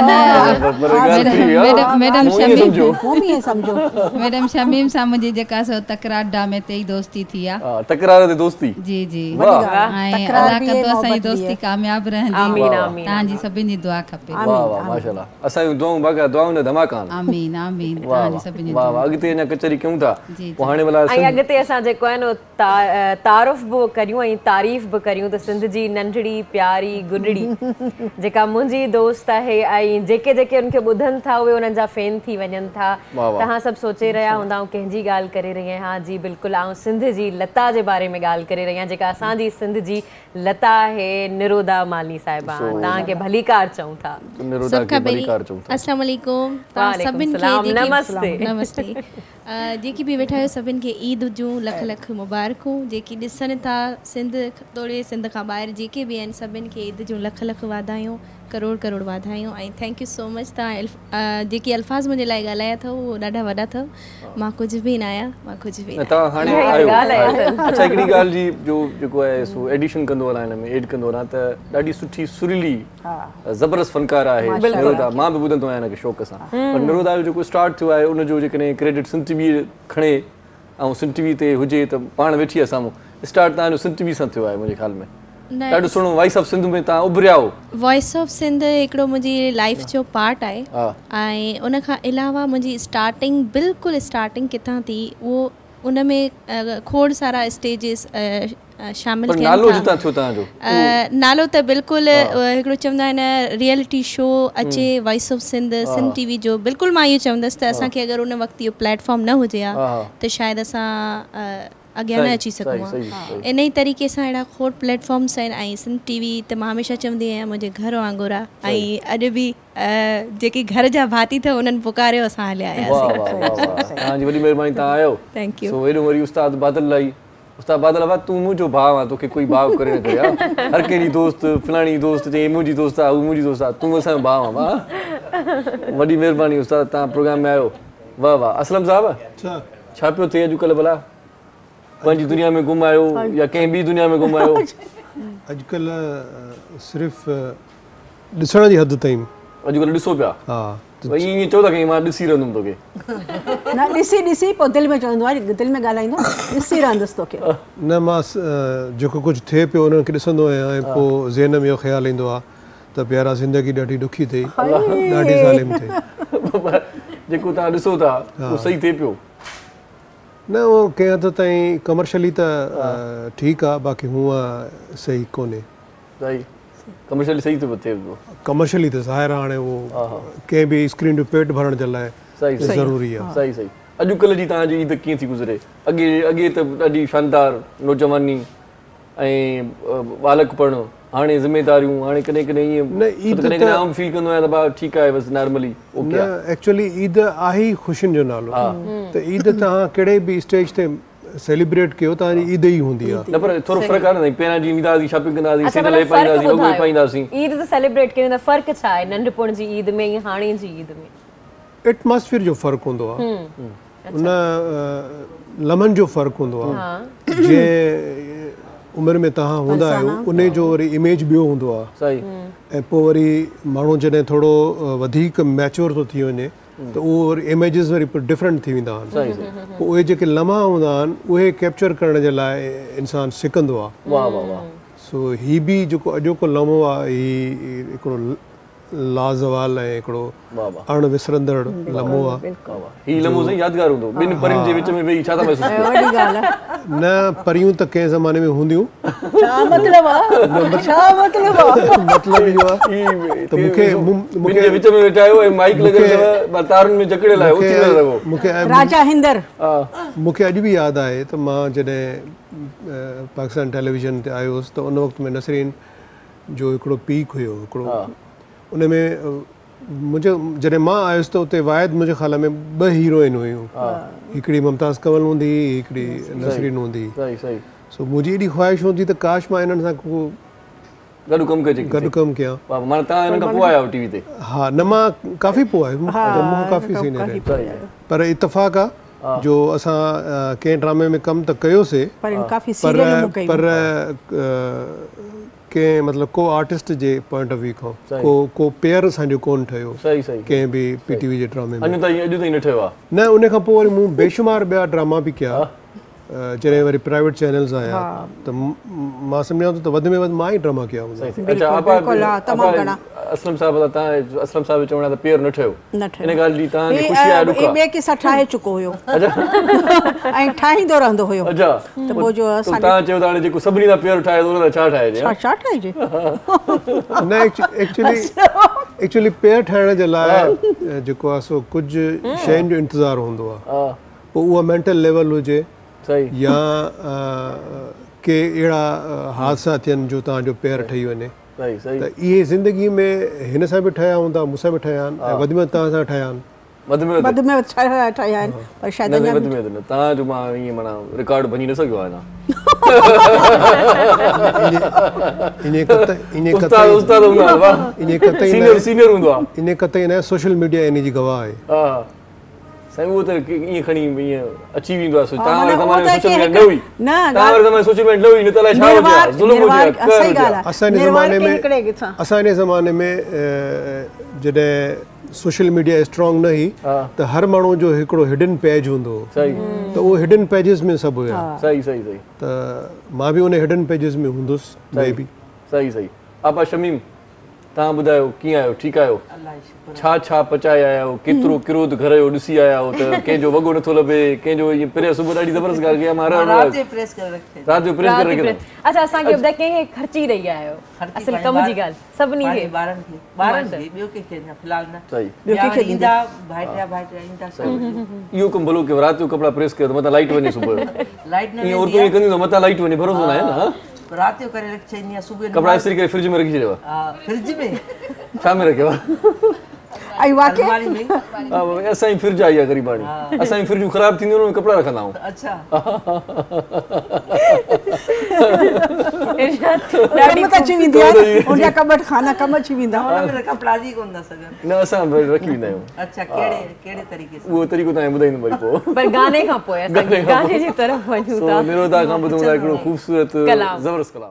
न न मैडम शमीम सम्झो मैडम शमीम सां मुंहिंजी जेका सो तकरार ड्रामे ते ई दोस्ती थी आहे तकरार ते दोस्ती जी जी ऐं अलाह कंदो असांजी दोस्ती कामयाबु रहंदी तव्हांजी सभिनि जी दुआ खपे वाह वाह माशाल्लाह असांजी दुआऊं बाक़ी दुआऊं न धमाका आमीन आमीन तव्हांजी सभिनि जी वाह वाह अॻिते अञा कचहरी कयूं था पोइ हाणे भला अॻिते असां जेको आहे न तारुफ़ बि करियूं ऐं तारीफ़ बि करियूं त सिंध जी नंढड़ी प्यारी गुॾड़ी जेका मुंहिंजी दोस्त आहे ऐं जेके जेके उनखे ॿुधनि था उहे उन्हनि जा फैन थी वञनि था तव्हां सभु सोचे रहिया हूंदा ऐं कंहिंजी ॻाल्हि करे रही आहियां हा जी बिल्कुलु ऐं सिंध जी लता जे बारे में ॻाल्हि करे रही आहियां जेका असांजी सिंध जी लता आहे निरोधा माली साहिबा तव्हांखे भलीकार चऊं था अस्सलाम वालेकुम नमस्ते नमस्ते जेकी बि वेठा आहियो सभिनि खे ईद जूं लख लख मुबारकूं जेकी ॾिसनि था सिंध तोड़े सिंध खां ॿाहिरि जेके बि आहिनि सभिनि खे ईद जूं लख लख वाधायूं करोड़ करोड़ वाधायूं ऐं थैंक यू सो मच तव्हां जेकी अल्फाज़ मुंहिंजे लाइ ॻाल्हाया अथव उहो ॾाढा वॾा अथव मां कुझु बि न आहियां मां कुझु बि तव्हां हाणे आहियो अच्छा हिकिड़ी ॻाल्हि जी जो जेको आहे सो एडिशन कंदो वञा हिन में एड कंदो वञा त ॾाढी सुठी सुरीली ज़बरदस्त फनकार आहे निरोधा मां बि ॿुधंदो आहियां हिनखे शौक़ सां पर निरोधा जो जेको स्टार्ट थियो आहे उनजो जेकॾहिं क्रेडिट सिंध टीवी खणे ऐं सिंध टीवी ते हुजे त पाण वेठी आहे साम्हूं स्टार्ट तव्हांजो सिंध टीवी सां थियो आहे मुंहिंजे ख़्याल में ॾाढो सुहिणो वॉइस ऑफ सिंध में तव्हां उभरिया हो वॉइस ऑफ सिंध हिकिड़ो मुंहिंजी लाइफ जो पार्ट आहे ऐं उन खां अलावा मुंहिंजी स्टार्टिंग बिल्कुलु स्टार्टिंग किथां थी उहो उन में खोड़ सारा स्टेजिस शामिल पर नालो जिता थियो तव्हांजो नालो त बिल्कुलु हिकिड़ो चवंदा आहिनि रियलिटी शो अचे voice of Sindh Sindh TV जो बिल्कुलु मां इहो चवंदसि त असांखे अगरि उन वक़्तु इहो प्लेटफॉर्म न हुजे हा त शायदि असां अॻियां न अची सघूं हा इन ई तरीक़े सां अहिड़ा खोड़ प्लेटफॉर्म्स आहिनि ऐं सिंध टीवी त मां हमेशह चवंदी आहियां मुंहिंजे घर वांगुरु आहे ऐं अॼु बि जेके घर जा भाती अथव उन्हनि पुकारियो असां हलिया आयासीं तव्हांजी वॾी महिरबानी तव्हां आयो थैंक यू सो एॾो वरी उस्ताद बादल लाई उस्ताद बादल बाबा तूं मुंहिंजो भाउ आहे तोखे कोई भाउ करे न करे हर कंहिंजी दोस्त फलाणी दोस्त चई मुंहिंजी दोस्त आहे हू मुंहिंजी दोस्त आहे तूं असांजो भाउ आहे वॾी महिरबानी उस्ताद तव्हां प्रोग्राम में आयो वाह वाह असलम साहिबु छा पियो थिए अॼुकल्ह भला पंहिंजी दुनिया में गुम आयो या कंहिं ॿी दुनिया में गुम आयो अॼुकल्ह सिर्फ़ु ॾिसण जी हद ताईं अॼुकल्ह ॾिसो पिया हा भई ईअं चओ था की मां ॾिसी रहंदुमि तोखे न ॾिसी ॾिसी पोइ दिलि में चवंदो आहे दिलि में ॻाल्हाईंदो ॾिसी रहंदुसि तोखे न मां जेको कुझु थिए पियो उन्हनि खे ॾिसंदो आहियां ऐं पोइ ज़हन में इहो ख़्यालु ईंदो आहे त प्यारा ज़िंदगी ॾाढी ॾुखी अथई ॾाढी ज़ालिम अथई जेको तव्हां ॾिसो था उहो सही थिए पियो न उहो कंहिं हद ताईं कमर्शियली त ठीकु आहे बाक़ी हूअं सही कोन्हे सही कमर्शियली सही थो थिए पियो कमर्शियली त ज़ाहिर आहे हाणे उहो कंहिं बि स्क्रीन जो पेट भरण जे लाइ ज़रूरी आहे सही सही अॼुकल्ह जी तव्हांजी ईद कीअं थी गुज़रे अॻे अॻे त ॾाढी शानदार नौजवानी ऐं बालकपण हाणे ज़िमेदारियूं हाणे कॾहिं कॾहिं ईअं कॾहिं कॾहिं आउं फील कंदो आहियां त भाउ ठीकु आहे बसि नॉर्मली न एक्चुअली ईद आहे ई ख़ुशियुनि जो नालो त ईद तव्हां कहिड़े बि स्टेज ते सेलिब्रेट कयो तव्हांजी ईद ई हूंदी आहे न पर थोरो फ़र्क़ु आहे न पहिरियां जीअं ईंदा हुआसीं शॉपिंग कंदा हुआसीं सैंडल पाईंदासीं वॻो पाईंदासीं ईद त सेलिब्रेट कयूं त फ़र्क़ु छा आहे नंढपण जी ईद में ऐं हाणे जी ईद में एटमॉस्फेयर जो फ़र्क़ु हूंदो आहे उन लम्हनि जो फ़र्क़ु हूंदो आहे जंहिं उमिरि में तव्हां हूंदा आहियो उन जो वरी इमेज ॿियो हूंदो आहे सही ऐं पोइ वरी माण्हू जॾहिं थोरो वधीक मैच्योर थो थी वञे त उहो वरी इमेजिस वरी डिफरेंट थी वेंदा आहिनि पोइ उहे जेके लम्हा हूंदा आहिनि उहे कैप्चर करण जे लाइ इंसानु सिखंदो आहे वाह वाह वाह सो हीउ बि जेको अॼोको लम्हो आहे हीउ हिकिड़ो लाज़वाल ऐं हिकिड़ो अण विसरंदड़ लम्हो आहे हीउ लम्हो सही यादगार हूंदो ॿिनि परियुनि जे विच में वेही छा था महसूस कयो न परियूं त कंहिं ज़माने में हूंदियूं छा मतिलबु आहे छा मतिलबु आहे मतिलबु इहो आहे त मूंखे मूंखे विच में वेठा आहियो ऐं माइक लॻल अथव तारुनि में जकड़ियल आहियो उथी न लॻो मूंखे राजा हिंदर मूंखे अॼु बि यादि आहे त मां जॾहिं पाकिस्तान टेलीविज़न ते आयो हुउसि त उन वक़्त में नसरीन जो हिकिड़ो पीक हुयो हिकिड़ो उन में मुंहिंजो जॾहिं मां आयुसि त उते वाहिद मुंहिंजे ख़्याल में ॿ हीरोइन हुयूं हिकिड़ी मुमताज़ कंवल हूंदी हिकिड़ी नसरीन हूंदी सो मुंहिंजी एॾी ख़्वाहिश हूंदी त काश मां इन्हनि सां को गॾु कमु कजे गॾु कमु कयां हा न मां काफ़ी पोइ आयुमि काफ़ी सीनियर पर इतफ़ाक़ आहे जो असां कंहिं ड्रामे में कमु त कयोसीं पर कंहिं मतिलबु को आर्टिस्ट जे पॉइंट ऑफ व्यू खां को को पेयर असांजो कोन ठहियो कंहिं बि पीटीवी जे ड्रामे में न उन खां पोइ वरी मूं बेशुमार ॿिया ड्रामा बि कया जॾहिं वरी प्राइवेट चैनल्स आया त मां सम्झां थो त वधि में वधि मां ई ड्रामा कया हूंदा असलम साहब तव्हां असलम साहब चवण त पेर न ठहियो इन ॻाल्हि जी तव्हांखे ख़ुशी आहे ॾुख आहे ॿिए कंहिं सां ठाहे चुको हुयो ऐं ठाहींदो रहंदो हुयो अच्छा त पोइ जो तव्हां चयो त हाणे जेको सभिनी सां पेर ठाहे थो उन छा ठाहिजे छा ठाहिजे न एक्चुअली एक्चुअली पेर ठाहिण जे लाइ जेको आहे सो कुझु शयुनि जो इंतज़ारु हूंदो आहे पोइ उहा मेंटल लेवल हुजे या के अहिड़ा हादसा थियनि जो तव्हांजो पेर ठही वञे त इहे ज़िंदगी में हिन सां बि ठहिया हूंदा मूंसां बि ठहिया आहिनि ऐं वधि में तव्हां सां ठहिया आहिनि वधि में ठहिया आहिनि पर शायदि तव्हांजो मां ईअं माना रिकॉर्ड भञी न सघियो आहे इन कतई न सोशल मीडिया इन जी गवाह आहे साईं उहो त ईअं खणी ईअं अची वेंदो आहे तव्हां वारे ज़माने में सोशल मीडिया न हुई तव्हां वारे ज़माने में सोशल मीडिया न हुई न त अलाए छा हुजे ज़ुल्म हुजे असांजे ज़माने में असांजे ज़माने में जॾहिं सोशल मीडिया स्ट्रॉन्ग न हुई त हर माण्हू जो हिकिड़ो हिडन पेज हूंदो हो त उहो हिडन पेजिस में सभु हुया सही सही सही त मां बि उन हिडन पेजिस में हूंदुसि मे बि सही सही आपा शमीम तव्हां ॿुधायो कीअं आहियो ठीकु आहियो छा छा पचाए आया आहियो केतिरो क्रोध घर जो ॾिसी आया आहियो त कंहिंजो वॻो नथो लभे कंहिंजो ईअं पिरे सुबुह ॾाढी ज़बरदस्त ॻाल्हि कई आहे मां राति जो प्रेस करे रखियो अच्छा असांखे ॿुधाए कंहिंखे ख़र्ची रही आहियो असल कम जी ॻाल्हि सभिनी खे ॿारनि खे ॿारनि खे ॿियो कंहिंखे न फ़िलहाल न सही ॿियो कंहिंखे ईंदा भाइटिया भाइटिया ईंदा इहो कमु भलो कयो राति जो कपिड़ा प्रेस कयो त मथां लाइट वञे सुबुह जो लाइट न ईअं औरतूं ईअं कंदियूं मथां लाइट वञे भरोसो न आहे न रात जो करे रखी छॾींदी सुबुह कपिड़ा इस्त्री करे फ्रिज में रखी छॾियो हा फ्रिज में छा में रखियो आई वाके असांजी फ्रिज आई आहे ग़रीबाणी असांजी फ्रिजूं ख़राब थींदियूं उन में कपिड़ा रखंदा आहियूं अच्छा कम त अची वेंदी आहे उनजा कबट खाना कम अची वेंदा हुन में कपिड़ा जी कोन था सघनि न असां रखी वेंदा आहियूं अच्छा कहिड़े कहिड़े तरीक़े सां उहो तरीक़ो तव्हां ॿुधाईंदुमि वरी पोइ पर गाने खां पोइ असां गाने जी तरफ़ वञूं था निरोधा खां ॿुधूं था हिकिड़ो ख़ूबसूरत ज़बरदस्त कलाम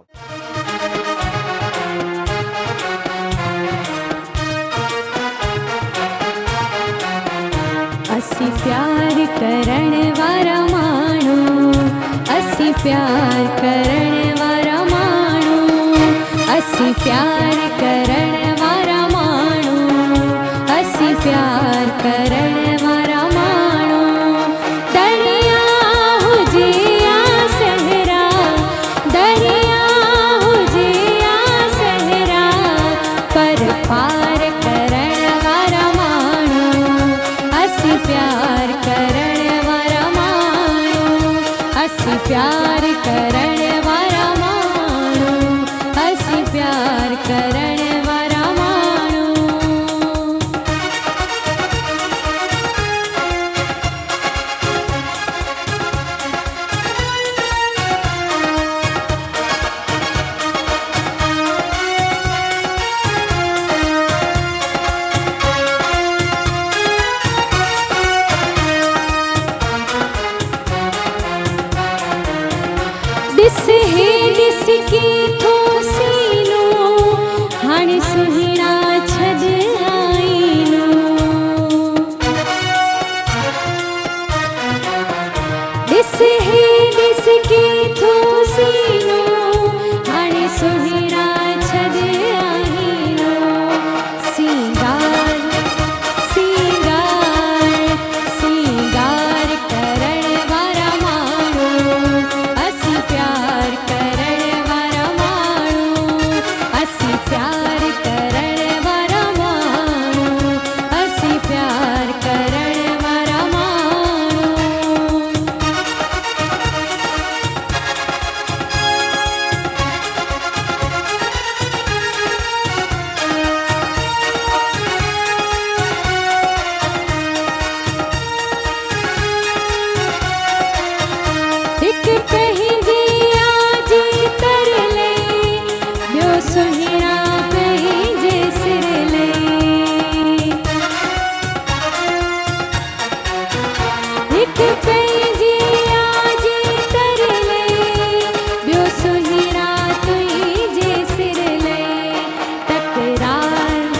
असी प्यार करण वारा माण्हू असी प्यार करण वारा माण्हू असी प्यार करण वारा माण्हू असी प्यार करण वारा माण्हू दरिया हुजे या सहरा दरिया हुजे या सहरा पर पार करण वारा माण्हू असी प्यार करण वारा माण्हू असी प्यार करण वारा माण्हू असी प्यार करण वारा माण्हू ॾिस हे ॾिस के थो सीनो हाणे सुहिणा छॾ आईनो ॾिस हे ॾिस के थो सीनो हाणे सुहिणा छॾ आईनो सींगार सींगार सींगार करण वारा माण्हू असी प्यार करण वारा माण्हू असी प्यार करण वारा माण्हू असी प्यार करण वारा माण्हू हिक पंहिंजी आजी तर ले ॿियो सुहिणा पंहिंजे सिर ले हिक पंहिंजी आजी तर ले ॿियो सुहिणा तुंहिंजे सिर ले तकरार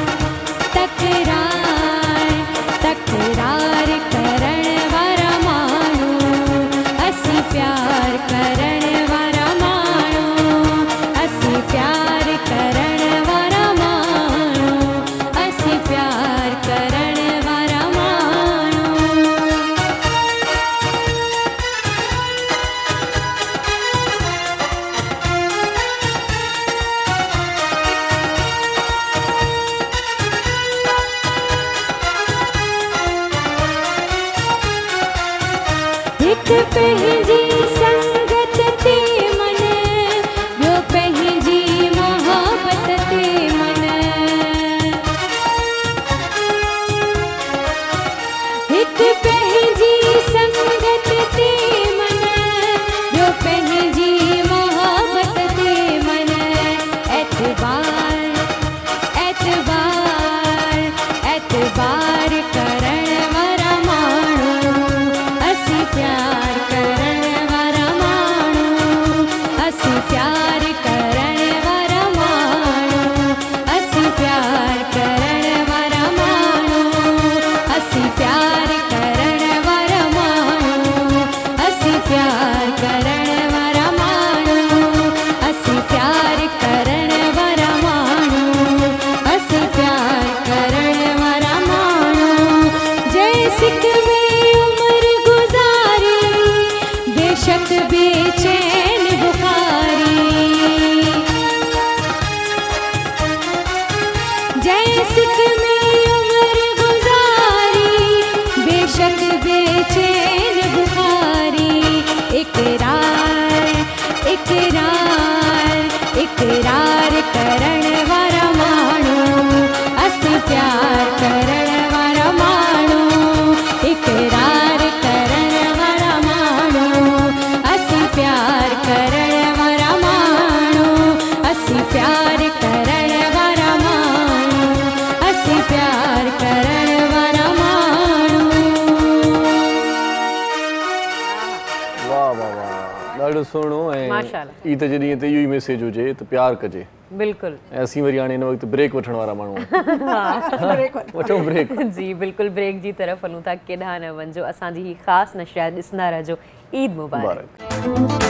तकरार तकरार करण वारा माण्हू असी प्यार करण वारा माण्हू असी प्यार करण वारा माण्हू असी प्यार करण वारा माण्हू हिक पंहिंजी संगत ते मन ॿियो पंहिंजी मोहबत ते मन हिक पंहिंजी संगत ते मन ॿियो पंहिंजी मोहबत ते मन एतबार एतबार एतबार करण वारा माण्हू असी प्यार करण वारा माण्हू असी प्यार करण वारा माण्हू असी प्यार करण वारा माण्हू असी प्यार करण वारा माण्हू असी प्यार करण वारा माण्हू ॾाढो सुहिणो ऐं माशाल्लाह ईद जे ॾींहं ते इहो ई मैसेज हुजे त प्यार कजे बिल्कुल ऐं असीं वरी हाणे हिन वक़्तु ब्रेक वठण वारा माण्हू वठूं ब्रेक जी बिल्कुल ब्रेक जी तरफ़ हलूं था केॾांहुं न वञिजो असांजी ही ख़ासि नशियात ॾिसंदा रहिजो ईद मुबारक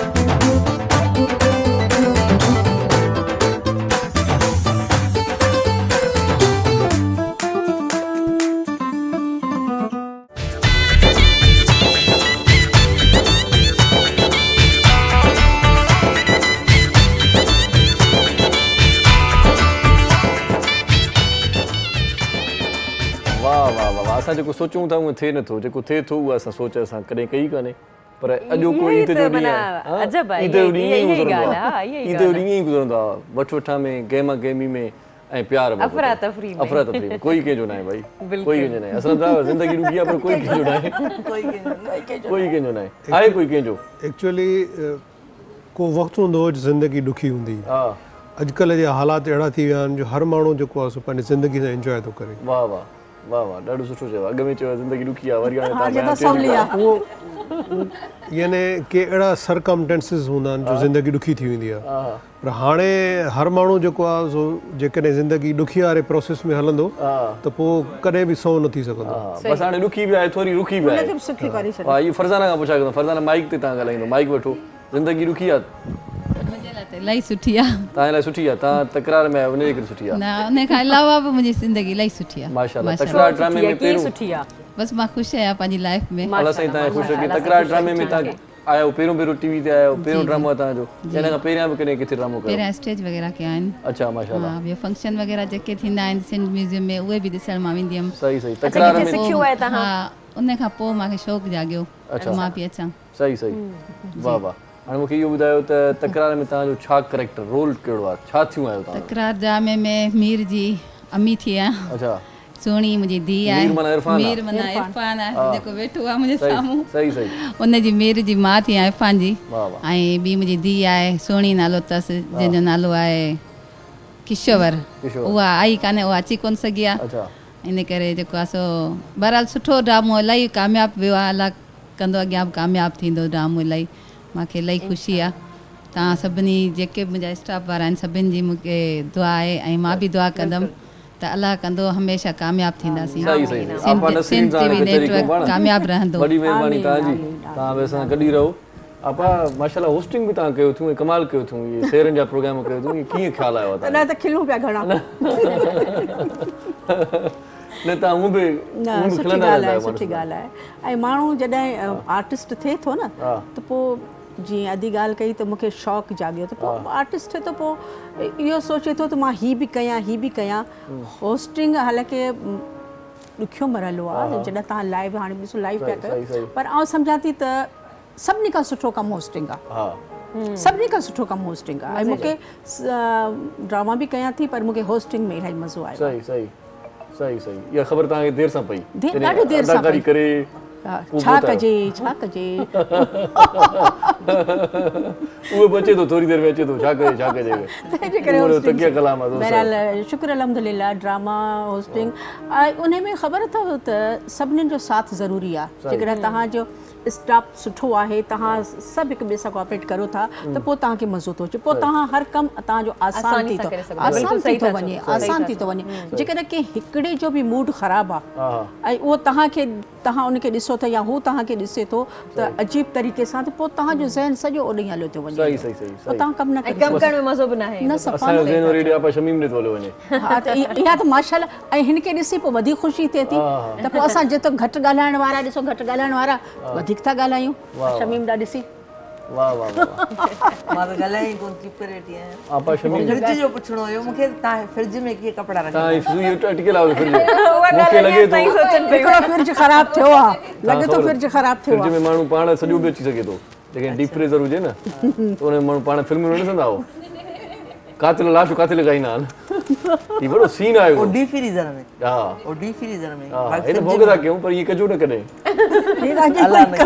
असां जेको सोचूं था उहो थिए नथो जेको थिए थो उहा असां सोच असां कॾहिं कई कान्हे पर अॼोको ईद जो ॾींहुं आहे ईद जो ॾींहुं ईअं गुज़रंदो आहे ईद जो ॾींहुं ईअं गुज़रंदो आहे वठ वठा में गहमा गहमी में ऐं प्यार अफरा तफरी में अफरा तफरी में कोई कंहिंजो न आहे भाई कोई कंहिंजो न आहे असल में ज़िंदगी ॾुखी आहे पर कोई कंहिंजो न आहे कोई कंहिंजो न आहे आहे कोई कंहिंजो एक्चुअली को वक़्तु हूंदो हो ज़िंदगी ॾुखी हूंदी अॼुकल्ह जा हालात अहिड़ा थी विया आहिनि जो हर माण्हू जेको आहे सो पंहिंजी ज़िंदगी सां एंजॉय थो करे वाह वाह वाह वाह ॾाढो सुठो चयो अॻ में चयो ज़िंदगी ॾुखी आहे वरी हाणे यानी के अहिड़ा सरकमटेंसिस हूंदा आहिनि जो ज़िंदगी ॾुखी थी वेंदी आहे पर हाणे हर माण्हू जेको आहे सो जेकॾहिं ज़िंदगी ॾुखी वारे प्रोसेस में हलंदो त पोइ कॾहिं बि सौ न थी सघंदो बसि हाणे ॾुखी बि आहे थोरी रुखी बि आहे हा इहो फरज़ाना खां पुछा कंदो फरज़ाना माइक ते तव्हां ॻाल्हाईंदो माइक वठो ज़िंदगी ॾुखी आहे इलाही सुठी आहे तव्हां लाइ सुठी आहे तव्हां तकरार में आहियो उन जे करे सुठी आहे न उन खां अलावा बि मुंहिंजी ज़िंदगी इलाही सुठी आहे माशाल्लाह तकरार ड्रामे में पहिरियों सुठी आहे बसि मां ख़ुशि आहियां पंहिंजी लाइफ में अलाह साईं तव्हां ख़ुशि रखे तकरार ड्रामे में तव्हां आयो पहिरियों पहिरियों टीवी ते आयो पहिरियों ड्रामो आहे तव्हांजो हिन खां पहिरियां बि कॾहिं किथे ड्रामो कयो पहिरियां स्टेज वग़ैरह कया आहिनि अच्छा माशाल्लाह हा ॿियो फंक्शन वग़ैरह जेके थींदा आहिनि सिंध म्यूज़ियम में उहे बि ॾिसण मां वेंदी हुअमि सही सही तकरार में सिखियो आहे तव्हां हा उन खां पोइ मूंखे शौक़ु जाॻियो मां बि अचां सही सही वाह वाह हाणे मूंखे इहो ॿुधायो त तकरार में तव्हांजो छा कैरेक्टर रोल कहिड़ो आहे छा थियूं आहियो तव्हां तकरार ड्रामे में मीर जी अम्मी थी आहियां अच्छा सोणी मुंहिंजी धीउ आहे मीर माना इरफान मीर माना इरफान आहे जेको वेठो आहे मुंहिंजे साम्हूं सही सही उनजी मीर जी माउ थी आहियां इरफान जी ऐं ॿी मुंहिंजी धीउ आहे सोणी नालो अथसि जंहिंजो नालो आहे किशोर उहा आई कान्हे उहा अची कोन सघी आहे इन करे जेको आहे सो बहरहाल सुठो ड्रामो इलाही कामयाबु वियो आहे अलाह कंदो अॻियां बि कामयाबु थींदो ड्रामो इलाही मूंखे इलाही ख़ुशी आहे तव्हां सभिनी जेके मुंहिंजा स्टाफ वारा आहिनि सभिनी जी मूंखे दुआ आहे ऐं मां बि दुआ कंदमि त अलाह कंदो हमेशह कामयाबु थींदासीं सिंध टीवी नेटवर्क कामयाबु रहंदो वॾी महिरबानी तव्हांजी तव्हां बि असां गॾु ई रहो आपा माशाल्लाह होस्टिंग बि तव्हां कयो अथऊं कमाल कयो अथऊं इहे शेरनि जा प्रोग्राम कयो अथऊं कीअं ख़्यालु आयो आहे तॾहिं त खिलूं पिया घणा न तव्हां हूअं बि न सुठी ॻाल्हि आहे सुठी ॻाल्हि आहे ऐं माण्हू जॾहिं आर्टिस्ट थिए थो न त पोइ जीअं अधी ॻाल्हि कई त मूंखे शौक़ु जाॻियो त पोइ आर्टिस्ट थिए त पोइ इहो सोचे थो त मां हीअ बि कयां हीअ बि कयां होस्टिंग हालांकि ॾुखियो मरहलो आहे जॾहिं तव्हां लाइव हाणे ॾिसो लाइव पिया कयो पर आउं सम्झां थी त सभिनी खां सुठो कमु होस्टिंग आहे सभिनी खां सुठो कमु होस्टिंग आहे ऐं मूंखे ड्रामा बि कयां थी पर मूंखे होस्टिंग में इलाही मज़ो आयो सही सही सही सही इहा ख़बर तव्हांखे देरि सां पई ॾाढी देरि सां पई करे छा कजे छा कजे उहो बचे थो थोरी देरि में अचे थो छा कजे छा कजे बहरहाल शुक्र अलहमदुलिल्लाह ड्रामा होस्टिंग उन में ख़बर अथव त सभिनीनि जो साथ ज़रूरी आहे जेकॾहिं तव्हांजो स्टाफ सुठो आहे तव्हां सभु हिक ॿिए सां कोऑपरेट करो था त पोइ तव्हांखे मज़ो थो अचे पोइ तव्हां हर कमु तव्हांजो आसान थी थो आसान थी थो वञे आसान थी थो वञे जेकॾहिं कंहिं हिकिड़े जो बि मूड ख़राबु आहे ऐं उहो तव्हांखे तव्हां उनखे ॾिसो था या हू तव्हांखे ॾिसे थो त अजीब तरीक़े सां त पोइ तव्हांजो ज़हन सॼो ओॾे ई हलियो थो वञे पोइ तव्हां कमु न कमु करण में मज़ो बि न आहे न हा त इहा त माशाल्लाह ऐं हिनखे ॾिसी पोइ वधीक ख़ुशी थिए थी त पोइ असां जेतिरो घटि ॻाल्हाइण वारा ॾिसो घटि ॻाल्हाइण वारा वधीक था ॻाल्हायूं शमीम ॾा ॾिसी वाह वाह मां त ॻाल्हाई कोन थी करे थी आहियां आपा शमीम फ्रिज जो पुछणो हुयो मूंखे तव्हां फ्रिज में कीअं कपिड़ा रखंदा तव्हां इहो अटकियल आहियो फ्रिज मूंखे लॻे थो हिकिड़ो फ्रिज ख़राबु थियो आहे लॻे थो फ्रिज ख़राबु थियो आहे फ्रिज में माण्हू पाण सॼो बि अची सघे थो लेकिन डीप फ्रीज़र हुजे न त उन में माण्हू पाण फिल्मूं न ॾिसंदा हो कातिल लाशूं काथे लॻाईंदा आहिनि ये बड़ो सीन आयो ओ डी फ्रीजर में हां ओ डी फ्रीजर में हां ये तो भोगदा क्यों पर ये कजो न करे अल्लाह ने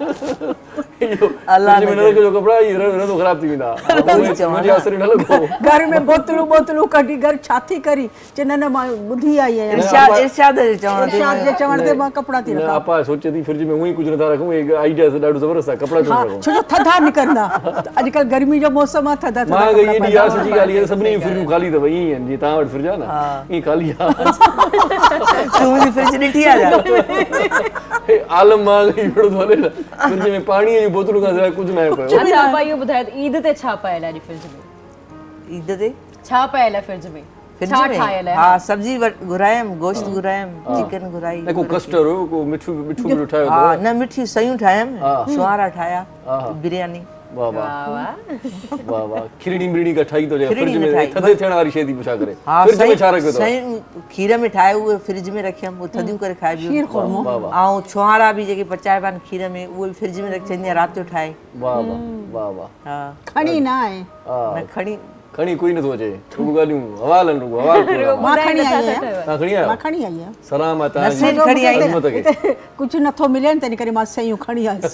अल्लाह ने मेरे जो कपड़ा ये रंदो खराब थी विंदा मुझे असर न लगो घर में बोतलू बोतलू कढी घर छाती करी चनन मां बुधी आई है इरशाद इरशाद जे चवण ते इरशाद जे चवण ते मां कपड़ा थी रखा आपा सोचे थी फ्रिज में वही कुछ न था रखूं एक आइडिया से डाडू जबरदस्त कपड़ा तो रखूं छो थधा निकरना आजकल गर्मी जो मौसम आ थधा थधा मां गई डी यार सच्ची गाली है सबनी फ्रिज खाली तो वही है जी ता वट फ्रिज ना ई खाली आ तू मुझे फ्रिज ॾिठी आ जा आलम मां गई बड़ो थोले फ्रिज में पानी जी बोतलू का जरा कुछ ना है अच्छा आपा यो बुधाए ईद ते छा पायल है फ्रिज में ईद ते छा पायल है फ्रिज में छा ठायल है हां सब्जी घुरायम गोश्त घुरायम चिकन घुराई को कस्टर हो को मिठू मिठू भी ठायो हां न मिठी सयूं ठायम शुआरा ठाया बिरयानी वाह वाह वाह वाह खिरणी बिरणी का ठाई तो जे फ्रिज में थदे थियण वाली शे दी पुछा करे फ्रिज में छा रखयो तो सयूं खीर में ठाए हुए फ्रिज में रखयम वो थदियूं करे खाए बियो खीर खुरमो आऊं शुआरा भी जेके पचाए पान खीर में वो फ्रिज में रख छंदी रात जो ठाए वाह वाह वाह वाह हां खणी ना है न खणी खणी कोई न सोचे तू गालियूं हवालन रुगो हवाल मां खणी आई है ता खणी आयो मां खणी आई है सलाम आता नसीब खणी आई है कुछ नथो मिले तने करे मां सयूं खणी आई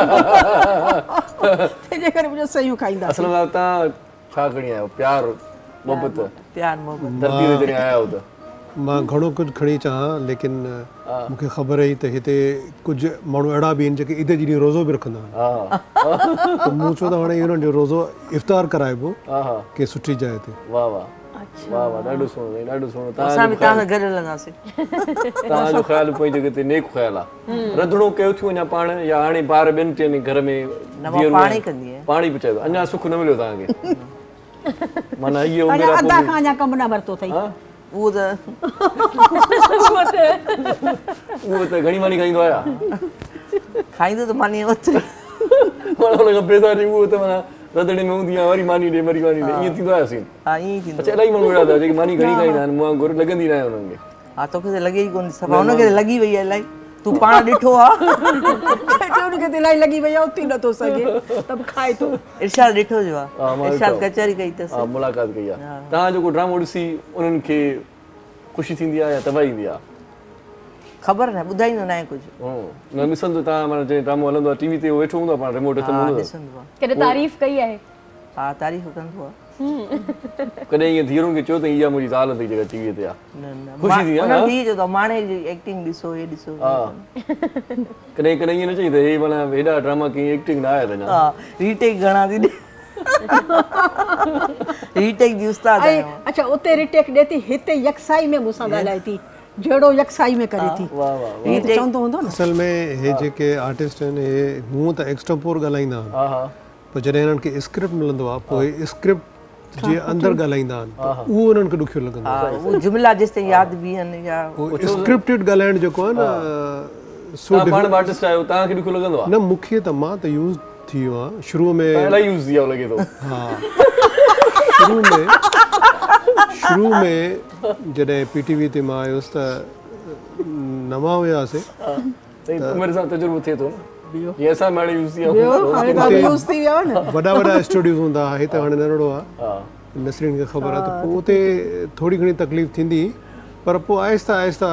तेरे करे मुझे सयूं खाईंदा असल में ता छा खणी आयो प्यार मोहब्बत प्यार मोहब्बत धरती ते जने आया हो त मां घणो कुछ खणी चाहां लेकिन मूंखे ख़बर है त हिते कुछ माण्हू अहिड़ा बि आहिनि जेके ईद जी ॾींहुं रोज़ो बि रखंदा आहिनि त मूं चयो त हाणे इन्हनि जो रोज़ो इफ़्तार कराइबो के सुठी जाइ ते वाह वाह वाह वाह ॾाढो सुहिणो ॾाढो सुहिणो असां बि तव्हां सां गॾु हलंदासीं तव्हांजो ख़्यालु पंहिंजी जॻह ते नेक ख़्यालु आहे रंधिणो कयो थियो अञा पाण या हाणे ॿार ॿियनि टियनि घर में पाणी कंदी आहे पाणी बि चयो अञा सुख न मिलियो तव्हांखे माना इहो अधा खां अञा कमु न वरितो अथई वो त वो त घणी मानी खाईंदो आया खाईंदो त मानी ओत माना हुन खां पैसा ॾे उहो त माना रंधिणे में हूंदी आहे वरी मानी ॾे वरी मानी ॾे ईअं थींदो आहे सीन हा ईअं थींदो अच्छा इलाही माण्हू अहिड़ा अथव जेके मानी घणी खाईंदा आहिनि मुंहुं वांगुरु लॻंदी न आहे हुननि खे हा तोखे त लॻे ई कोन सभु हुनखे त लॻी वई आहे इलाही तू पाण ॾिठो आहे उनखे त इलाही लॻी वई आहे उथी नथो सघे त खाए थो इरशाद ॾिठो जो आहे इरशाद कचहरी कई अथसि हा मुलाक़ात कई आहे तव्हां जेको ड्रामो ॾिसी उन्हनि खे ख़ुशी थींदी आहे या तबाही ईंदी आहे ख़बर न ॿुधाईंदो न आहे कुझु न ॾिसंदो तव्हां माना जंहिं ड्रामो हलंदो आहे टीवी ते वेठो हूंदो आहे पाण रिमोट हथ में हूंदो ॾिसंदो आहे कॾहिं तारीफ़ कई आहे हा तारीफ़ कंदो आहे कॾहिं ईअं धीअरुनि खे चयो त इहा मुंहिंजी ज़ाल अथई जेका टीवीअ ते आहे न न ख़ुशी थी आहे हुन धीउ चयो त माणे जी एक्टिंग ॾिसो हे ॾिसो हा कॾहिं कॾहिं ईअं न चई त हे माना हेॾा ड्रामा कई एक्टिंग न आहे त अञा हा रीटेक घणा थी ॾे रीटेक जी उस्ताद आहे अच्छा उते रीटेक ॾे थी हिते यकसाई में मूंसां ॻाल्हाए थी जहिड़ो यकसाई में करे थी वाह वाह हीअ त चवंदो हूंदो न असल में हे जेके आर्टिस्ट आहिनि हे हूअं त एक्स्ट्रापोर ॻाल्हाईंदा आहिनि हा हा पर जॾहिं हिननि खे स्क्रिप्ट मिलंदो आहे पोइ स्क्रिप्ट जे अंदरि ॻाल्हाईंदा आहिनि त उहो हुननि खे ॾुखियो लॻंदो आहे उहो जुमिला जेसि ताईं यादि बीहनि या स्क्रिप्टेड ॻाल्हाइण जेको आहे न सो पाण आर्टिस्ट आहियो तव्हांखे ॾुखियो लॻंदो आहे न मूंखे त मां त यूज़ थी वियो आहे शुरूअ में इलाही यूज़ थी वियो लॻे थो हा शुरू में शुरू में जॾहिं पीटीवी ते मां आयुसि त नवां हुयासीं मेरे सां तजुर्बो थिए थो ये असां माणे यूज़ थी विया वॾा वॾा स्टूडियोस हूंदा हुआ हिते हाणे नंढड़ो आहे नसरीन खे ख़बर आहे त पोइ उते थोरी घणी तकलीफ़ थींदी पर पोइ आहिस्ता आहिस्ता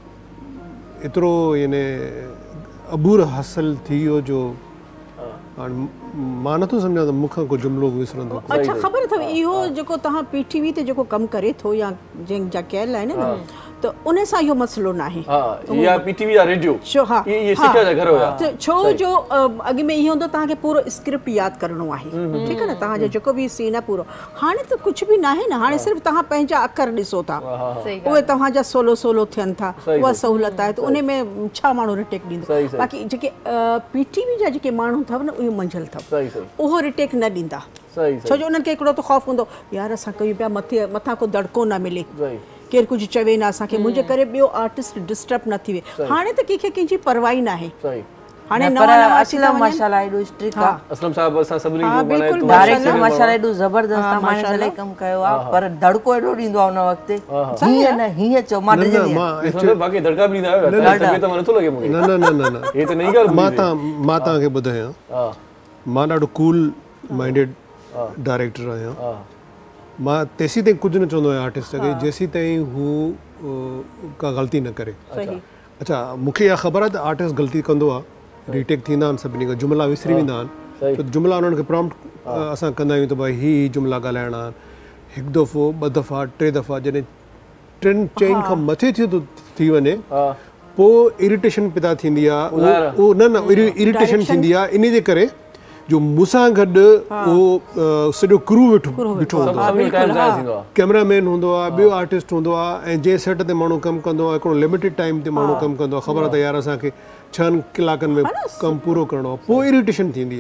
एतिरो यानी अबूर हासिल थी वियो जो हाणे मां नथो सम्झां त मूंखां को जुमिलो विसरंदो अच्छा ख़बर अथव इहो जेको तव्हां पीटीवी ते जेको कमु करे थो या जंहिंजा कयल आहिनि न त उन सां इहो मसइलो न आहे या पीटीवी या रेडियो छो हा ये सिक्का जा घर हुया त छो जो अॻु में इहो हूंदो तव्हांखे पूरो स्क्रिप्ट यादि करिणो आहे ठीकु आहे न तव्हांजो जेको बि सीन आहे पूरो हाणे त कुझु बि न आहे न हाणे सिर्फ़ु तव्हां पंहिंजा अखर ॾिसो था उहे तव्हांजा सोलो सोलो थियनि था उहा सहूलियत आहे त उन में छा माण्हू रिटेक ॾींदो बाक़ी जेके पीटीवी जा जेके माण्हू अथव न उहे मंझल अथव उहो रिटेक न ॾींदा छो जो उन्हनि खे हिकिड़ो त ख़ौफ़ हूंदो यार असां कयूं पिया मथे मथां को दड़को न मिले केरु कुझु चवे न असांखे मुंहिंजे करे ॿियो आर्टिस्ट डिस्टर्ब न थी विए हाणे त कंहिंखे कंहिंजी परवाही न आहे हाणे नवां नवां असलम माशाल्लाह एॾो स्ट्रिक्ट आहे असलम साहब असां सभिनी खे बिल्कुलु डायरेक्टर माशाल्लाह एॾो ज़बरदस्त आहे माशाल्लाह कमु कयो आहे पर धड़को एॾो ॾींदो आहे उन वक़्तु हीअं न हीअं चओ मां ॾिसंदो बाक़ी धड़का बि ॾींदा आहियो त नथो लॻे मूंखे न न न न हे त नई ॻाल्हि मां तव्हां मां तव्हांखे ॿुधायां मां ॾाढो कूल माइंडेड डायरेक्टर आहियां मां तेसी ताईं कुझु न चवंदो आहियां आर्टिस्ट खे जेसी ताईं हू का ग़लती न करे। अच्छा मूंखे इहा ख़बर आहे त आर्टिस्ट ग़लती कंदो आहे, रीटेक थींदा आहिनि सभिनी खां, जुमिला विसरी वेंदा आहिनि, त जुमिला उन्हनि खे प्रॉम्प्ट असां कंदा आहियूं त भई हीअ जुमिला ॻाल्हाइणा आहिनि, हिकु दफ़ो ॿ दफ़ा टे दफ़ा जॾहिं टिनि चइनि खां मथे थी थो थी वञे पोइ इरिटेशन पैदा थींदी आहे। उहो न न इरिटेशन थींदी आहे इन जे करे जो मूंसां गॾु उहो सॼो क्रू वेठो बीठो हूंदो आहे, कैमरामैन हूंदो आहे, ॿियो आर्टिस्ट हूंदो आहे, ऐं जंहिं सेट ते माण्हू कमु कंदो आहे हिकिड़ो लिमिटेड टाइम ते माण्हू कमु कंदो आहे, ख़बर आहे त यार असांखे छहनि कलाकनि में कमु पूरो करिणो आहे, पोइ इरिटेशन थींदी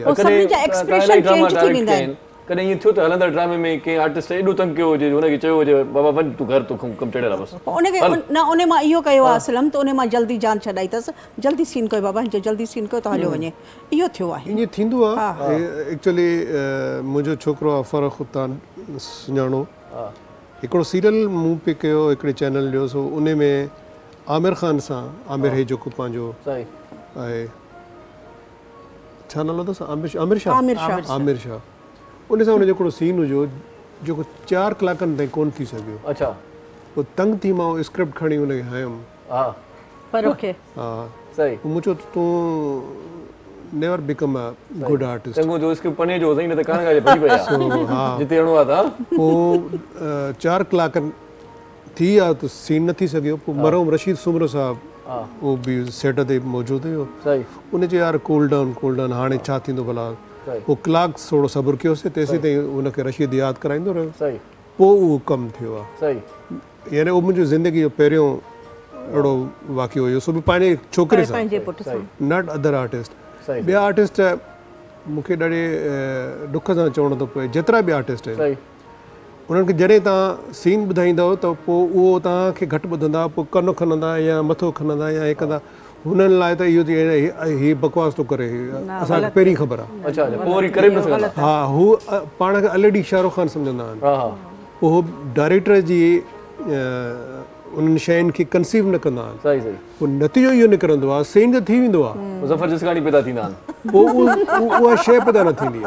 आहे। कॾहिं ईअं थियो त हलंदड़ ड्रामे में कंहिं आर्टिस्ट एॾो तंग कयो हुजे हुनखे चयो हुजे बाबा वञ तूं घर तूं कमु चढ़े रह बसि उनखे न उन मां इहो कयो आहे असलम त उन मां जल्दी जान छॾाई अथसि, जल्दी सीन कयो बाबा हिन जल्दी सीन कयो त हलियो वञे, इहो थियो आहे। ईअं थींदो आहे एक्चुअली। मुंहिंजो छोकिरो आहे फ़रख तव्हां सुञाणो, हिकिड़ो सीरियल मूं पे कयो हिकिड़े चैनल जो, सो उन में आमिर ख़ान सां, आमिर हे जेको पंहिंजो आहे छा नालो अथसि, आमिर शाह आमिर शाह उन सां हुनजो हिकिड़ो सीन हुयो जेको चारि कलाकनि ताईं कोन थी सघियो। अच्छा पोइ तंग थी मां स्क्रिप्ट खणी हुनखे हयुमि। हा हा सही मूं चयो तूं never become a good artist. चङो जो स्क्रिप्ट पने जो सही न त कान भई पई आहे हा जिते हणो आहे त पोइ चारि कलाकनि थी विया त सीन न थी सघियो। पोइ मरहूम रशीद सुमरो साहब उहो बि सेट ते मौजूदु हुयो। सही उन चयो यार कूल डाउन कूल डाउन हाणे छा थींदो भला। पोइ कलाक थोरो सब्र कयोसीं तेसीं ताईं हुनखे रशीद यादि कराईंदो रहियो। सही पोइ उहो कमु थियो आहे। सही यानी उहो मुंहिंजी ज़िंदगी जो पहिरियों अहिड़ो वाक़ियो हुयो, सो बि पंहिंजे छोकिरे सां, नॉट अदर आर्टिस्ट। ॿिया आर्टिस्ट मूंखे ॾाढे ॾुख सां चवणो थो पए, जेतिरा बि आर्टिस्ट आहिनि उन्हनि खे जॾहिं तव्हां सीन ॿुधाईंदव त पोइ उहो तव्हांखे घटि ॿुधंदा, पोइ कन खणंदा या मथो खणंदा या हे कंदा, हुननि लाइ त इहो हीअ बकवास थो करे, असांखे पहिरीं ख़बर आहे। हा हू पाण खे ऑलरेडी शाहरुख़ ख़ान सम्झंदा आहिनि, उहो डायरेक्टर जी उन्हनि शयुनि खे कंसीव न कंदा आहिनि, पोइ नतीजो इहो निकिरंदो आहे सीन त थी वेंदो आहे, ज़फ़र जिस्कानी पैदा थींदा आहिनि, पोइ उहा शइ पैदा न थींदी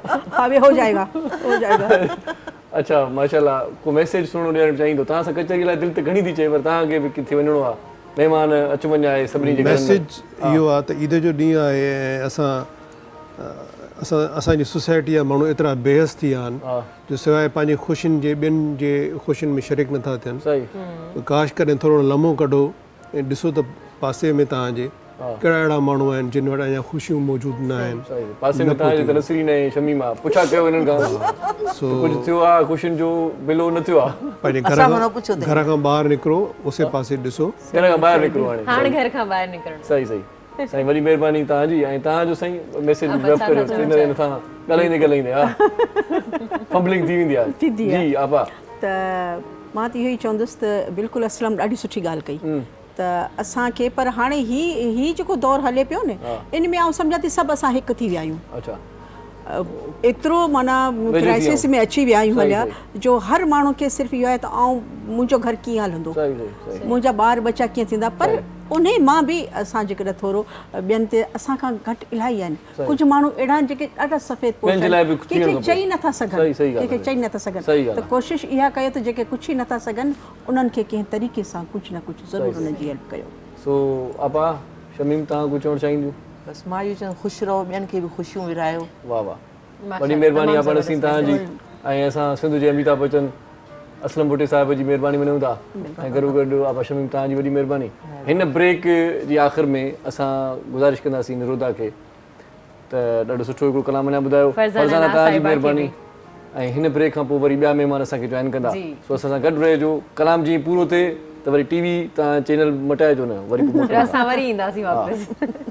आहे। अच्छा माशाल्लाह को मैसेज सुणो ॾियणु चाहींदो तव्हां सां कचहरी लाइ दिलि त घणी थी चए पर तव्हांखे बि किथे वञिणो आहे, महिमान अचु वञु आहे सभिनी जे मैसेज इहो आहे त ईद जो ॾींहुं आहे ऐं असां असां असांजी सोसाइटी जा माण्हू एतिरा बेहस थी विया आहिनि जो सवाइ पंहिंजी ख़ुशियुनि जे ॿियनि जे ख़ुशियुनि में शरीक नथा थियनि। काश कॾहिं थोरो लम्हो कढो ऐं ॾिसो त पासे में तव्हांजे कहिड़ा अहिड़ा माण्हू आहिनि जिन वटि अञा ख़ुशियूं मौजूदु न आहिनि। पासे में तव्हांजे त नसरीन ऐं शमीमा पुछा कयो हिननि खां कुझु थियो आहे, ख़ुशियुनि जो बिलो न थियो आहे, पंहिंजे घर खां घर खां ॿाहिरि निकिरो उसे पासे ॾिसो, घर खां ॿाहिरि निकिरो हाणे हाणे घर खां ॿाहिरि निकिरणो। सही सही साईं वॾी महिरबानी तव्हांजी ऐं तव्हांजो साईं मैसेज ड्रॉप करियो नथा ॻाल्हाईंदे ॻाल्हाईंदे हा फंबलिंग थी वेंदी आहे। जी आपा त मां त इहो ई चवंदुसि त बिल्कुलु असलम ॾाढी सुठी ॻाल्हि कई त असांखे, पर हाणे ही ही जेको दौरु हले पियो न इन में आउं सम्झां थी सभु असां हिकु थी विया आहियूं। अच्छा एतिरो माना क्राइसिस में अची विया आहियूं हलिया जो हर माण्हू खे सिर्फ़ु इहो आहे त आउं मुंहिंजो घर कीअं हलंदो, मुंहिंजा ॿार बचा कीअं थींदा, पर उन मां बि असां जेकॾहिं थोरो ॿियनि ते असांखां घटि इलाही आहिनि। कुझु माण्हू अहिड़ा आहिनि जेके ॾाढा सफ़ेद पोश आहिनि, कंहिंखे चई नथा सघनि कंहिंखे चई नथा सघनि, त कोशिशि इहा कयो त जेके कुझु ई नथा सघनि उन्हनि खे कंहिं तरीक़े सां कुझु न कुझु ज़रूरु उन्हनि जी हेल्प कयो। सो आपा शमीम तव्हां कुझु चवणु चाहींदियूं? बसि मां इहो चवां ख़ुशि रहो, ॿियनि खे बि ख़ुशियूं विरायो। वाह वाह वॾी महिरबानी आपा नसीम तव्हांजी ऐं असां सिंध जे अमिताभ बच्चन असलम भुट्टे साहिब जी महिरबानी मञूं था ऐं गॾो गॾु आपा शमीम तव्हांजी वॾी महिरबानी। हिन ब्रेक जी आख़िर में असां गुज़ारिश कंदासीं निरोधा खे त ॾाढो सुठो हिकिड़ो कलाम अञा ॿुधायो, फरज़ाना तव्हांजी महिरबानी ऐं हिन ब्रेक खां पोइ वरी ॿिया महिमान असांखे जॉइन कंदा, सो असां सां गॾु रहिजो। कलाम जीअं पूरो थिए त वरी टीवी तव्हां चैनल मटाइजो न, वरी असां वरी ईंदासीं वापसि।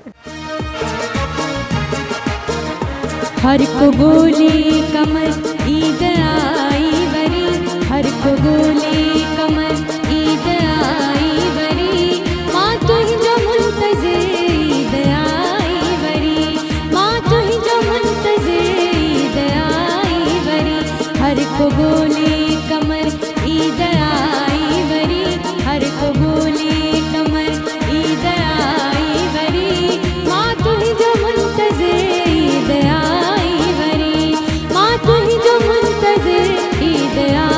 हर को बोले कमर ईद आई वरी, हर को बोले कमर ईद आई वरी, माँ तुझो मुंतज़िर ईद आई वरी, माँ तुझो मुंतज़िर ईद आई वरी, हर को बोले कमर ईद आई वरी, हर को बोले कमर ईद आई वरी, माँ तुझो मुंतज़िर ईद आई वरी, माँ तुझो मुंतज़िर ईद आई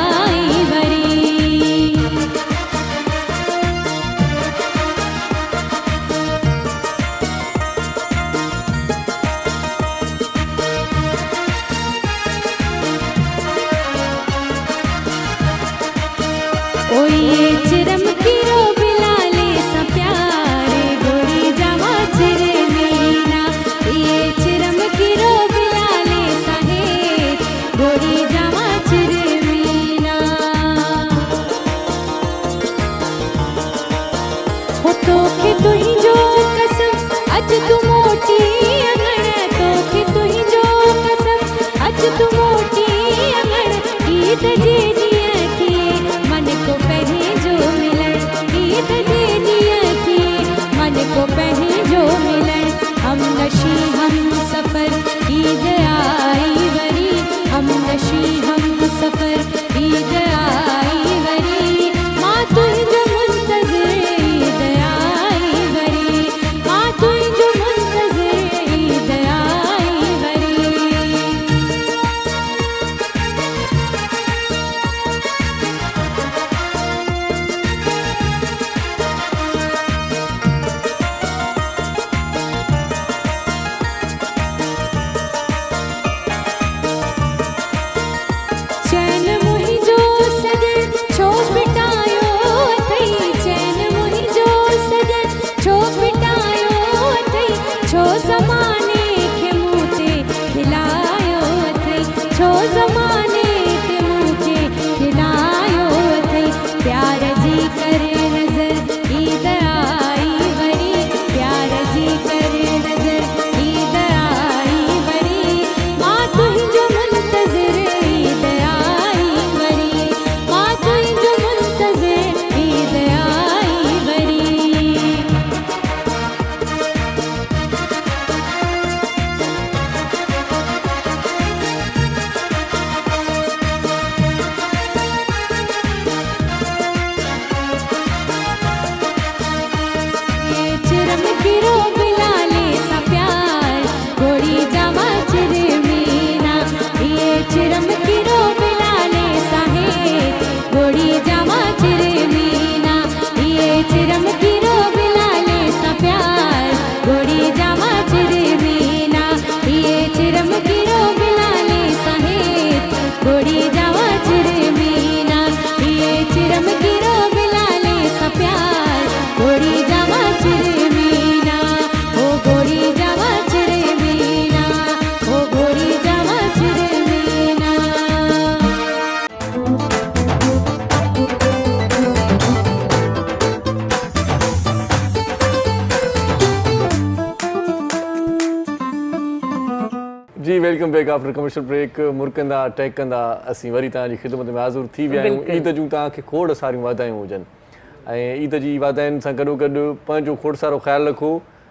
ओ ये चिरम किरो बिलाले सा प्यारे गोरी जावा चिरमीना ये चिरम किरो बिलाले सा है गोरी जावा चिरमीना हो तो के तू ही जो कसम अज तू मोटी अगड़ तो के तू ही जो कसम अज तू मोटी अगड़ ईद जे दिया थी मन को पहले जो मिलन ईद जे दिया थी मन को पहले जो मिलन हम नशी हम सफर ईद आई वरी हम नशी हम सफर ईद आई वरी माँ तुझे मुंतज़िर ईद आई वरी माँ तुझे मुंतज़िर ईद आई वरी चैन मुही जो सजन छो पिटायो अथई चैन मुही जो सजन छो पिटायो अथई छो ज़माने खे मूंते खिलायो अथई छो ज़माने खे मूंते खिलायो अथई प्यार जी करे नज़र ईद आई वरी प्यार जी करे नज़र ईद आई वरी माँ तुझो मुंतज़िर ईद आई वरी माँ तुझो मुंतज़िर ईद आई वरी ये चिरम किरो बिलाले सा प्यार गोरी जावा चिरमीना ये चिरम किरो बिलाले सा है गोरी जावा चिरमीना ये चिरम किरो बिलाले सा प्यार गोरी जावा चिरमीना ये चिरम किरो बिलाले सा है गोरी जावा चिरमीना ये चिरम किरो बिलाले सा प्यार गोरी जावा चिरमीना ओ गोरी जावा चिरमीना ओ गोरी जावा चिरमीना जी welcome back after commercial break मुरकंदा टहकंदा असीं वरी तव्हांजी ख़िदमत में हाज़िर थी विया आहियूं ईद जूं तव्हांखे खोड़ सारियूं वाधायूं हुजनि ऐं ईद जी वाधायुनि सां गॾोगॾु पंहिंजो खोड़ सारो ख़्यालु रखो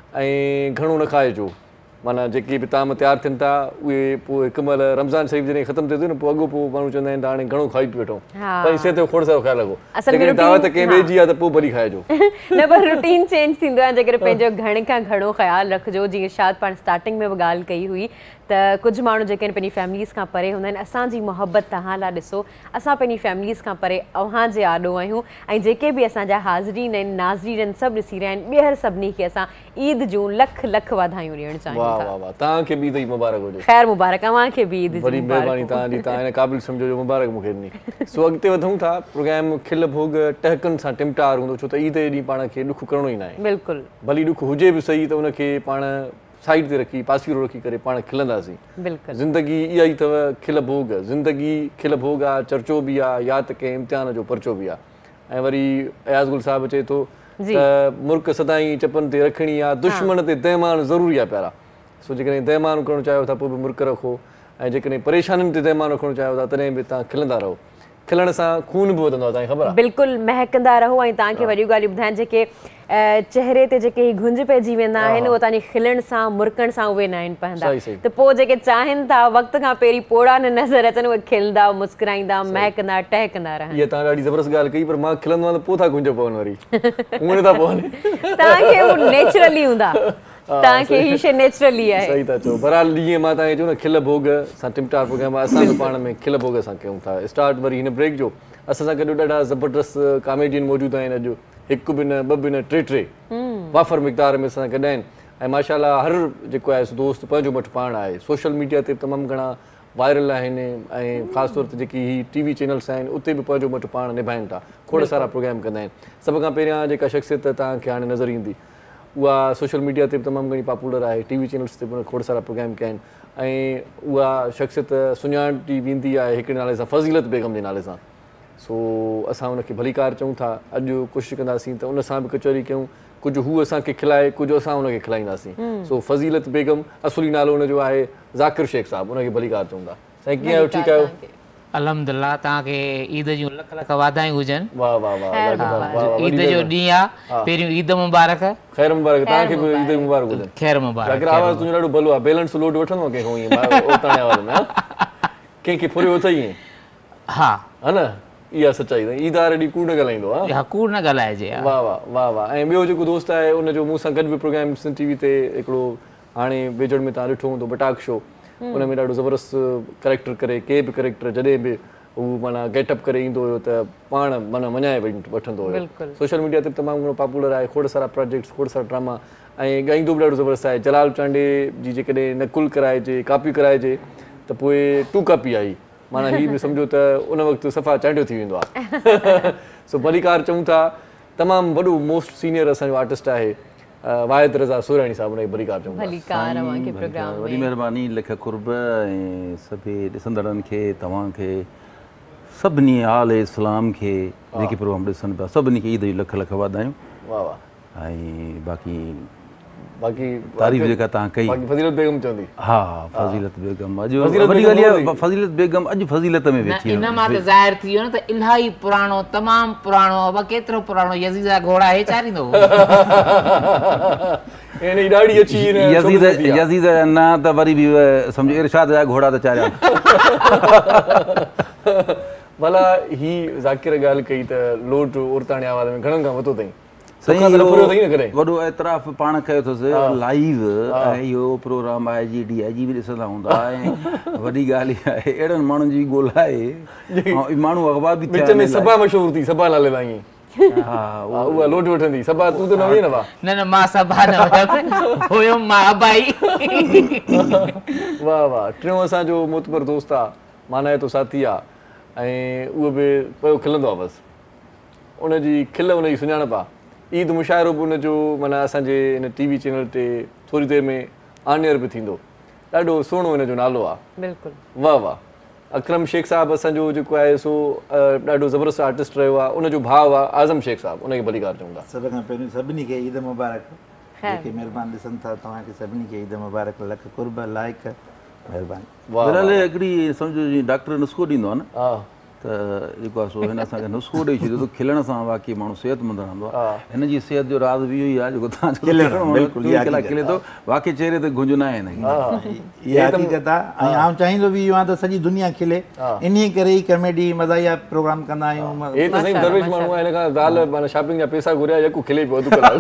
ऐं घणो न खाइजो माना जेके बि ताम तयारु थियनि था उहे पोइ हिकु महिल रमज़ान शरीफ़ जॾहिं ख़तमु थिए थो न पोइ अॻो पोइ माण्हू चवंदा आहिनि त हाणे घणो खाई पियो वेठो पंहिंजी सिहत जो खोड़ सारो ख़्यालु रखो जेकॾहिं दावत कंहिं ॿिए जी आहे त पोइ भली खाइजो न पर रूटीन चेंज थींदो आहे जेकर पंहिंजो घणे खां घणो ख़्यालु रखिजो जीअं शायदि पाण स्टार्टिंग में बि ॻाल्हि कई हुई त कुझु माण्हू जेके आहिनि पंहिंजी फैमिलीज़ खां परे हूंदा आहिनि असांजी मोहबत तव्हां लाइ ॾिसो असां पंहिंजी फैमिलीज़ खां परे अव्हां जे आॾो आहियूं ऐं जेके बि असांजा हाज़रीन आहिनि नाज़रीन आहिनि सभु ॾिसी रहिया आहिनि ॿीहर सभिनी खे असां ईद जूं लख लख वाधायूं ॾियणु चाहियूं वाह वाह वाह तव्हांखे बि ईद जी मुबारक हुजे ख़ैर मुबारक अव्हांखे बि ईद जी वॾी महिरबानी तव्हांजी तव्हां हिन क़ाबिल सम्झो जो मुबारक मूंखे ॾिनी सो अॻिते वधूं था प्रोग्राम खिल भोग टहकनि सां टिमटार हूंदो छो त ईद जे ॾींहुं पाण खे ॾुख करिणो ई न आहे बिल्कुलु भली ॾुख हुजे बि सही त उनखे पाण साइड ते रखी पासीरो रखी करे पाण खिलंदासीं बिल्कुलु ज़िंदगी इहा ई अथव खिल भोग ज़िंदगी खिल भोग आहे चर्चो बि आहे या त कंहिं इम्तिहान जो पर्चो बि आहे ऐं वरी अयाज़ गुल साहिबु चए थो त मुल्क सदाईं चपनि ते रखणी आहे दुश्मन ते तइमान ज़रूरी आहे प्यारा सो जेकॾहिं तइमान करणु चाहियो था पोइ बि मुल्क रखो ऐं जेकॾहिं परेशानियुनि ते तइमान रखणु चाहियो था तॾहिं बि तव्हां खिलंदा रहो खिलण सां खून बि वधंदो आहे तव्हांखे ख़बर आहे बिल्कुलु महकंदा रहो ऐं तव्हांखे वॾियूं ॻाल्हियूं ॿुधाइनि जेके चहिरे ते जेके गुंज पइजी वेंदा आहिनि उहो तव्हांजे खिलण सां मुरकण सां उहे न आहिनि पवंदा त पोइ जेके चाहिनि था वक़्त खां पहिरीं पोड़ा न नज़र अचनि उहे खिलंदा मुस्कुराईंदा महकंदा टहकंदा रहनि इहा तव्हां ॾाढी ज़बरदस्त ॻाल्हि कई पर मां खिलंदो आहियां त पोइ था गुंज पवनि वरी उहे था पवनि तव्हांखे उहो नेचुरली हूंदा तव्हांखे ही शइ नेचुरली आहे सही था चओ बहरहाल ॾींहं मां तव्हांखे चयो न खिल भोग सां टिमटार प्रोग्राम असां बि पाण में खिल भोग सां कयूं था स्टार्ट वरी हिन ब्रेक जो असां सां गॾु ॾाढा ज़बरदस्त कॉमेडियन मौजूदु आहिनि अॼु हिकु बि न ॿ बि न टे टे वाफ़र मिक़दार में असां गॾु आहिनि ऐं माशाल्लाह हर जेको आहे दोस्त पंहिंजो मठु पाण आहे सोशल मीडिया ते तमामु घणा वायरल आहिनि ऐं ख़ासि तौर ते जेकी ही टीवी चैनल्स आहिनि उते बि पंहिंजो मट पाण निभाइनि था, खोड़ सारा प्रोग्राम कंदा आहिनि। सभ खां पहिरियां जेका शख़्सियत तव्हांखे हाणे नज़र ईंदी उहा सोशल मीडिया ते बि तमामु घणी पॉपुलर आहे, टीवी चैनल्स ते बि खोड़ सारा प्रोग्राम कया आहिनि ऐं उहा शख़्सियत सुञाणी वेंदी आहे हिकिड़े नाले सां, फज़ीलत बेगम जे नाले सां। सो असां हुनखे भलीकार चऊं था। अॼु कोशिशि कंदासीं त उन सां बि कचहरी कयूं, कुझु हू असांखे खिलाए, कुझु असां हुनखे खिलाईंदासीं। सो फज़ीलत बेगम, असुली नालो हुनजो आहे ज़ाकिर शेख साहिबु, हुनखे भलीकार चऊं था। साईं कीअं आहियो, ठीकु आहियो? अल्हम्दुलिल्लाह, तव्हांखे ईद जूं लख लख वाधायूं हुजनि। वाह वाह वाह, ईद जो ॾींहुं आहे, पहिरियों ईद मुबारक। ख़ैर मुबारक, तव्हांखे बि ईद मुबारक हुजनि। ख़ैर मुबारक। ज़ाकिर आवाज़ तुंहिंजो ॾाढो भलो आहे, बैलेंस लोड वठंदो आहे कंहिंखां ईअं ओताणे आवाज़ में, कंहिंखे फुरियो अथई ईअं? हा, हा न, इहा सचाई अथई। ईद वारे ॾींहुं कूड़ न ॻाल्हाईंदो आहे। हा, कूड़ न ॻाल्हाइजे। वाह वाह वाह वाह। ऐं ॿियो जेको दोस्त आहे उनजो मूं सां गॾु बि प्रोग्राम सिंध टीवी ते हिकिड़ो हाणे वेझड़ में तव्हां ॾिठो हूंदो, बटाक शो, उन में ॾाढो ज़बरदस्त करेक्टर करे, के बि करेक्टर जॾहिं बि हू माना गेटअप करे ईंदो हुयो त पाण माना मञाए वठंदो हुयो। सोशल मीडिया ते तमामु घणो पॉपुलर आहे, खोड़ सारा प्रोजेक्ट्स, खोड़ सारा ड्रामा, ऐं ॻाईंदो बि ॾाढो ज़बरदस्त आहे। जलाल चांडे जी जेकॾहिं नकुल कराइजे, कापी कराइजे त पोइ टू कापी आई, माना हीअ बि सम्झो त उन वक़्तु सफ़ा चांडियो थी वेंदो आहे। सो भलीकार चऊं था। तमामु वॾो मोस्ट सीनियर असांजो आर्टिस्ट आहे वाहिद रज़ा सुराणी साहिबु, हुनखे भलीकार चऊं था। वॾी महिरबानी, लख कुर्ब ऐं सभई ॾिसंदड़नि खे, तव्हांखे सभिनी आल इस्लाम खे जेके प्रोग्राम ॾिसनि पिया सभिनी खे ईद जी लख लख वाधायूं। वाह वाह। ऐं बाक़ी बाक़ी तारीफ़ जेका तव्हां कई, फज़ीलत बेगम चवंदी। हा, फज़ीलत बेगम अॼु वॾी ॻाल्हि आहे, फज़ीलत बेगम अॼु फज़ीलत में वेठी इन मां त ज़ाहिर थी वियो न त इलाही पुराणो, तमामु पुराणो, अब केतिरो पुराणो यज़ीद जा घोड़ा हे चारींदो हो। एने ॾाढी अची यज़ीद यज़ीद न त वरी बि सम्झो इरशाद जा घोड़ा त चारिया। भला ही ज़ाकिर ॻाल्हि कई त लोट उर्ताणे आवाज़ में घणनि खां वधो अथई। वॾो एतिराफ़ पाण कयो अथसि लाइव, ऐं इहो प्रोग्राम आहे जी डी आई जी बि ॾिसंदा हूंदा। ऐं वॾी ॻाल्हि इहा आहे, अहिड़नि माण्हुनि जी ॻोल्हा आहे, माण्हू अख़बार बि विच में सभा मशहूरु थी, सभा नाले सां ईअं। हा, उहा लोट वठंदी। सभा तूं त न हुई न? वाह। न न, मां सभा न हुयमि, मां अबाई। वाह वाह। टियों असांजो मोतबर दोस्त आहे, माना तो साथी आहे, ऐं उहो बि पियो खिलंदो आहे बसि। उनजी खिल, उनजी सुञाणप आहे। ईद मुशाइरो बि हुनजो माना असांजे हिन टीवी चैनल ते थोरी देरि में ऑन एयर बि थींदो। ॾाढो सुहिणो हिनजो नालो आहे। बिल्कुलु। वाह वाह। अकरम शेख साहिबु असांजो जेको आहे सो ॾाढो ज़बरदस्त आर्टिस्ट रहियो आहे। उनजो भाउ आहे आज़म शेख साहिबु, उनखे भलीकार चऊं था। सभ खां पहिरियों सभिनी खे ईद मुबारक। जेके महिरबानी ॾिसनि था तव्हांखे सभिनी खे ईद मुबारक, लख कुर्ब, लाइक, महिरबानी। बहरहाल हिकिड़ी सम्झो जी डॉक्टर नुस्ख़ो ॾींदो आहे न, त जेको आहे सो हिन असांखे नुस्ख़ो ॾेई छॾियो त खिलण सां वाक़ई माण्हू सिहतमंद रहंदो आहे। हिन जी सिहत जो राज़ बि इहो ई आहे जेको तव्हां खिले थो, वाक़ई चेहरे ते गुंज न आहे हिन जी। इहा हक़ीक़त आहे। ऐं आउं चाहींदो बि इहो आहे त सॼी दुनिया खिले, इन करे ई कॉमेडी मज़ाहिया प्रोग्राम कंदा आहियूं। हे त साईं दरवेश माण्हू आहे, हिन खां ज़ाल माना शॉपिंग जा पैसा घुरिया, यकु खिले पियो अधु कलाक।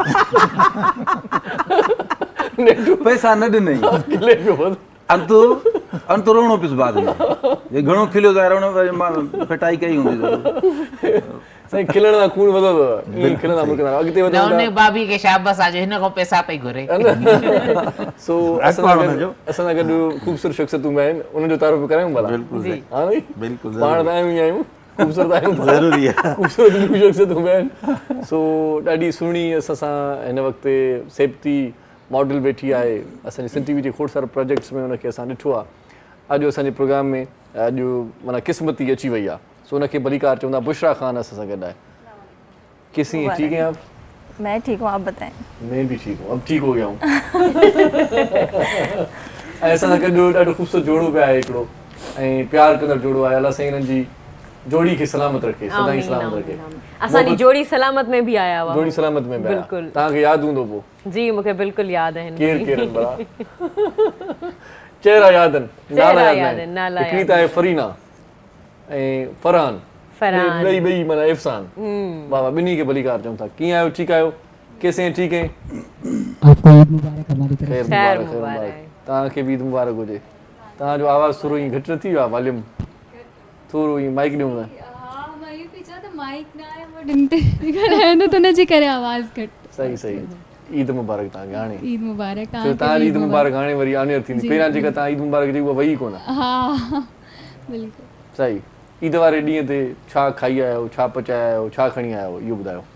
पैसा न ॾिनई, खिले पियो अंतु अंतु रोणो पिस बाद में, जे घणो खिलियो त रोणो पिटाई कई हूंदी। साईं खिलण सां खून वधंदो आहे, ईअं खिलंदा मुड़कंदा अॻिते वधंदा। उन भाभी खे शाबाश आहे, हिन खां पैसा पई घुरे। सो असां असां गॾु ख़ूबसूरत शख़्सियतूं बि आहिनि, उन्हनि जो तारीफ़ करायूं भला? बिल्कुलु हा भई, बिल्कुलु। पाण त आहियूं ई आहियूं, ख़ूबसूरत आहियूं, ज़रूरी आहे। ख़ूबसूरत शख़्सियतूं बि आहिनि। सो ॾाढी सुहिणी असां सां हिन वक़्तु सेफ्टी मॉडल वेठी आहे। असांजे सिंध टीवी जे खोड़ सारा प्रोजेक्ट्स में हुनखे असां ॾिठो आहे। अॼु असांजे प्रोग्राम में अॼु माना क़िस्मती अची वई आहे, सो हुनखे भलीकार चवंदा। बुशरा ख़ान असां सां गॾु आहे। कैसी हैं? ठीक हैं आप? मैं ठीक हूँ, आप बताएं। मैं भी ठीक हूँ, अब ठीक हो गया हूँ। ऐसा ना कॾो ॾाढो ख़ूबसूरत जोड़ो पिया आहे हिकिड़ो, ऐं प्यार कंदड़ जोड़ो आहे। अलाह साईं हिननि जी जोड़ी खे सलामत रखे, सदाईं सलामत रखे। असांजी जोड़ी सलामत में भी आया हुआ। जोड़ी सलामत में भी आया। बिल्कुल। तव्हांखे यादि हूंदो पोइ? जी, मूंखे बिल्कुलु यादि आहिनि। केरु केरु भला? चेहरा यादि आहिनि, नाला यादि आहिनि। हिकिड़ी त आहे फरीना ऐं फरहान, फरहान ॿई ॿई माना इफ़सान। वाह वाह, ॿिन्ही खे भलीकार चऊं था। कीअं आहियो? ठीकु आहियो? कैसे हैं? ठीक हैं? आपको ईद मुबारक हमारी तरफ से। खैर मुबारक। तव्हांखे बि ईद मुबारक हुजे। तव्हांजो आवाज़ थोरो ई घटि न थी वियो आहे? वॉल्यूम थोरो ई माइक ॾियूं न। हां, मां इहो पीछा त माइक न आहे, वो डिंटे करे न, तो न जे करे आवाज़ घटि। सही सही। ईद मुबारक तव्हांखे हाणे ईद मुबारक छो तव्हांजी ईद मुबारक हाणे वरी आनियर थींदी पहिरियां जेका तव्हां ईद मुबारक चई उहा वई कोन हा बिल्कुलु सही ईद वारे ॾींहं ते छा खाई आया आहियो छा पचाया आहियो छा खणी आया आहियो इहो ॿुधायो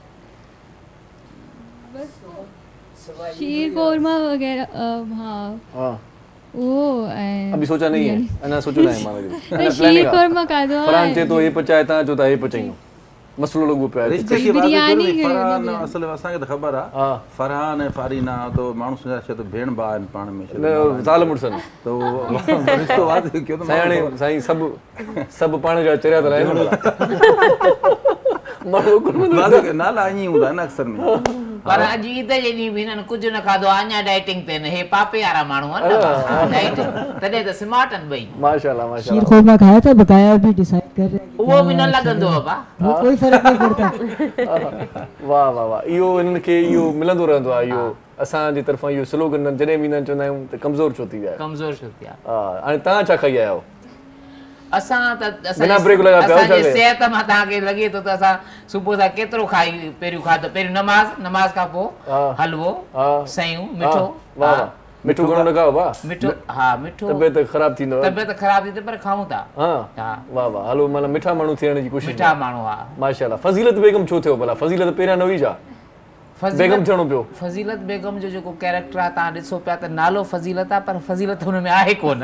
शीर कोरमा वगैरह हाँ हाँ वो अभी सोचा नहीं है अना सोचो ना है मारा शीर कोरमा खाधो फरहान चे तो ये पचाए ता जो ता ये पचाइयो मसलो लोगो पे रिश्ते की बात करूं फरहान असल में असा के खबर आ फरहान है फारीना तो मानु सुना छे तो भेण बा पाण में साल मुड़सन तो रिश्तो बात क्यों तो साईं साईं सब सब पाण जा चरिया त रहे मानो को नाला आई हुंदा ना अक्सर में पर अॼु ईद जे ॾींहुं बि हिननि कुझु न खाधो अञा डाइटिंग ते हे पापे वारा माण्हू आहिनि डाइटिंग तॾहिं त स्मार्ट आहिनि ॿई माशाल्लाह माशाल्लाह शीर खोरमा खाया था बकाया भी डिसाइड कर रहे हैं उहो बि न लॻंदो आहे बा कोई फर्क नहीं पड़ता वाह वाह वाह इहो हिननि खे इहो मिलंदो रहंदो आहे इहो असांजी तरफ़ां इहो स्लोगन जॾहिं बि हिननि चवंदा आहियूं त कमज़ोर छो थी विया कमज़ोर छो थी विया हा हाणे तव्हां छा खाई आया आहियो असां त बिना ब्रेक लॻा पिया असांजे सिहत मां तव्हांखे लॻे थो त असां सुबुह सां केतिरो खाई पहिरियों खाधो पहिरियों नमाज़ नमाज़ खां पोइ हलवो सयूं मिठो वाह मिठो घणो न खाओ वाह मिठो हा मिठो तबियत ख़राब थींदो तबियत ख़राब थी पर खाऊं था हा वाह वाह हलो माना मिठा माण्हू थियण जी कोशिशि मिठा माण्हू हा माशाल्लाह फज़ीलत बेगम छो थियो भला फज़ीलत पहिरियां न हुई छा बेगम थियणो पियो फज़ीलत बेगम जो जेको कैरेक्टर आहे तव्हां ॾिसो पिया त नालो फज़ीलत आहे पर फज़ीलत हुन में आहे कोन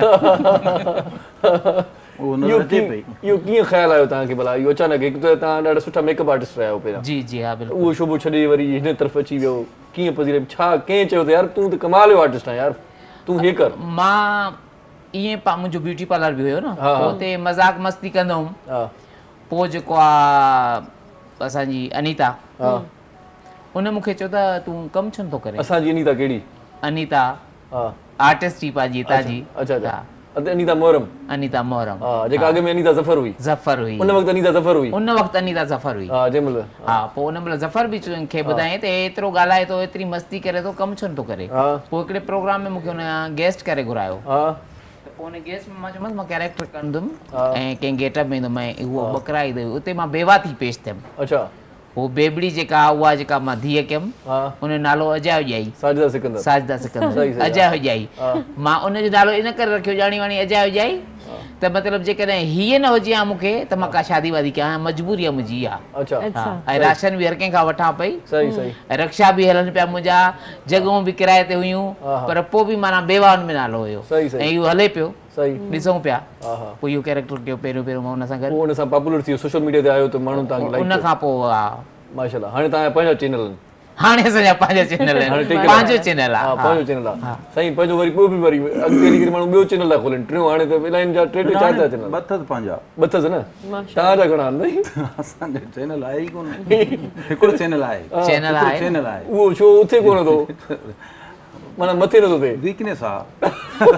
इहो कीअं ख़्यालु आयो तव्हांखे भला इहो अचानक हिकु त तव्हां ॾाढा सुठा मेकअप आर्टिस्ट रहिया आहियो पहिरियां जी जी हा बिल्कुलु उहो शोभो छॾे वरी हिन तरफ़ अची वियो कीअं पज़ीले छा कंहिं चयो त यार तूं त कमाल जो आर्टिस्ट आहीं यार तूं हे कर मां ईअं पा मुंहिंजो ब्यूटी पार्लर बि हुयो न हुते मज़ाक मस्ती कंदो हुउमि पोइ जेको आहे असांजी अनीता उन मूंखे चयो त तूं कमु छो नथो करे असांजी अनीता कहिड़ी अनीता आर्टिस्ट ई पंहिंजी हितां जी अच्छा अच्छा अनीता मोहरम अनीता मोहरम हां जेका अॻु में अनीता ज़फर हुई ज़फर हुई उन वक़्तु अनीता ज़फर हुई उन वक़्तु अनीता ज़फर हुई हा जंहिंमहिल हा पोइ उन महिल ज़फर बि खे ॿुधायईं त एतिरो ॻाल्हाए थो एतिरी मस्ती करे थो कमु छो नथो करे पोइ हिकिड़े प्रोग्राम में मूंखे हुन गेस्ट करे घुरायो पोइ हुन गेस्ट में मां चयोमांसि मां कैरेक्टर कंदुमि ऐं कंहिं गेटअप में ईंदुमि ऐं उहो बकरा ईंदो उते मां बेवा थी पेश थियमि अच्छा वो बेबड़ी जेका उहा जेका मां धीअ कयमि उन नालो अजय हुजाई साजिदा सिकंदर साजिदा सिकंदर अजय हुजाई मां उन जो नालो इन करे रखियो ॼाणी वाणी अजय हुजाई त मतिलबु जेकॾहिं हीअ न हुजे हा मूंखे त मां का शादी वादी कयां मजबूरी आहे मुंहिंजी आहे ऐं राशन बि हर कंहिंखां वठां पई ऐं रक्षा बि हलनि पिया मुंहिंजा जॻहियूं बि किराए ते हुयूं पर पोइ बि माना बेवा हुन में नालो हुयो ऐं इहो हले पियो ॾिसूं पिया पोइ इहो कैरेक्टर कयो पहिरियों पहिरियों मां हुन सां गॾु हुन सां पॉपुलर थी वियो सोशल मीडिया ते आयो त माण्हू तव्हांखे उन खां पोइ हा माशाल्लाह हाणे तव्हांजा पंहिंजा चैनल आहिनि हाणे असांजा पंहिंजा चैनल आहिनि पंहिंजो चैनल आहे हा पंहिंजो चैनल आहे साईं पंहिंजो वरी ॿियो बि वरी अॻिते हली करे माण्हू ॿियो चैनल था खोलनि टियों हाणे त इलाही जा टे टे चारि चारि चैनल ॿ अथसि पंहिंजा ॿ अथसि न तव्हांजा घणा आहिनि असांजो चैनल आहे ई कोन हिकिड़ो चैनल आहे चैनल आहे चैनल आहे उहो छो उथे कोन थो माना मथे नथो थिए वीकनेस आहे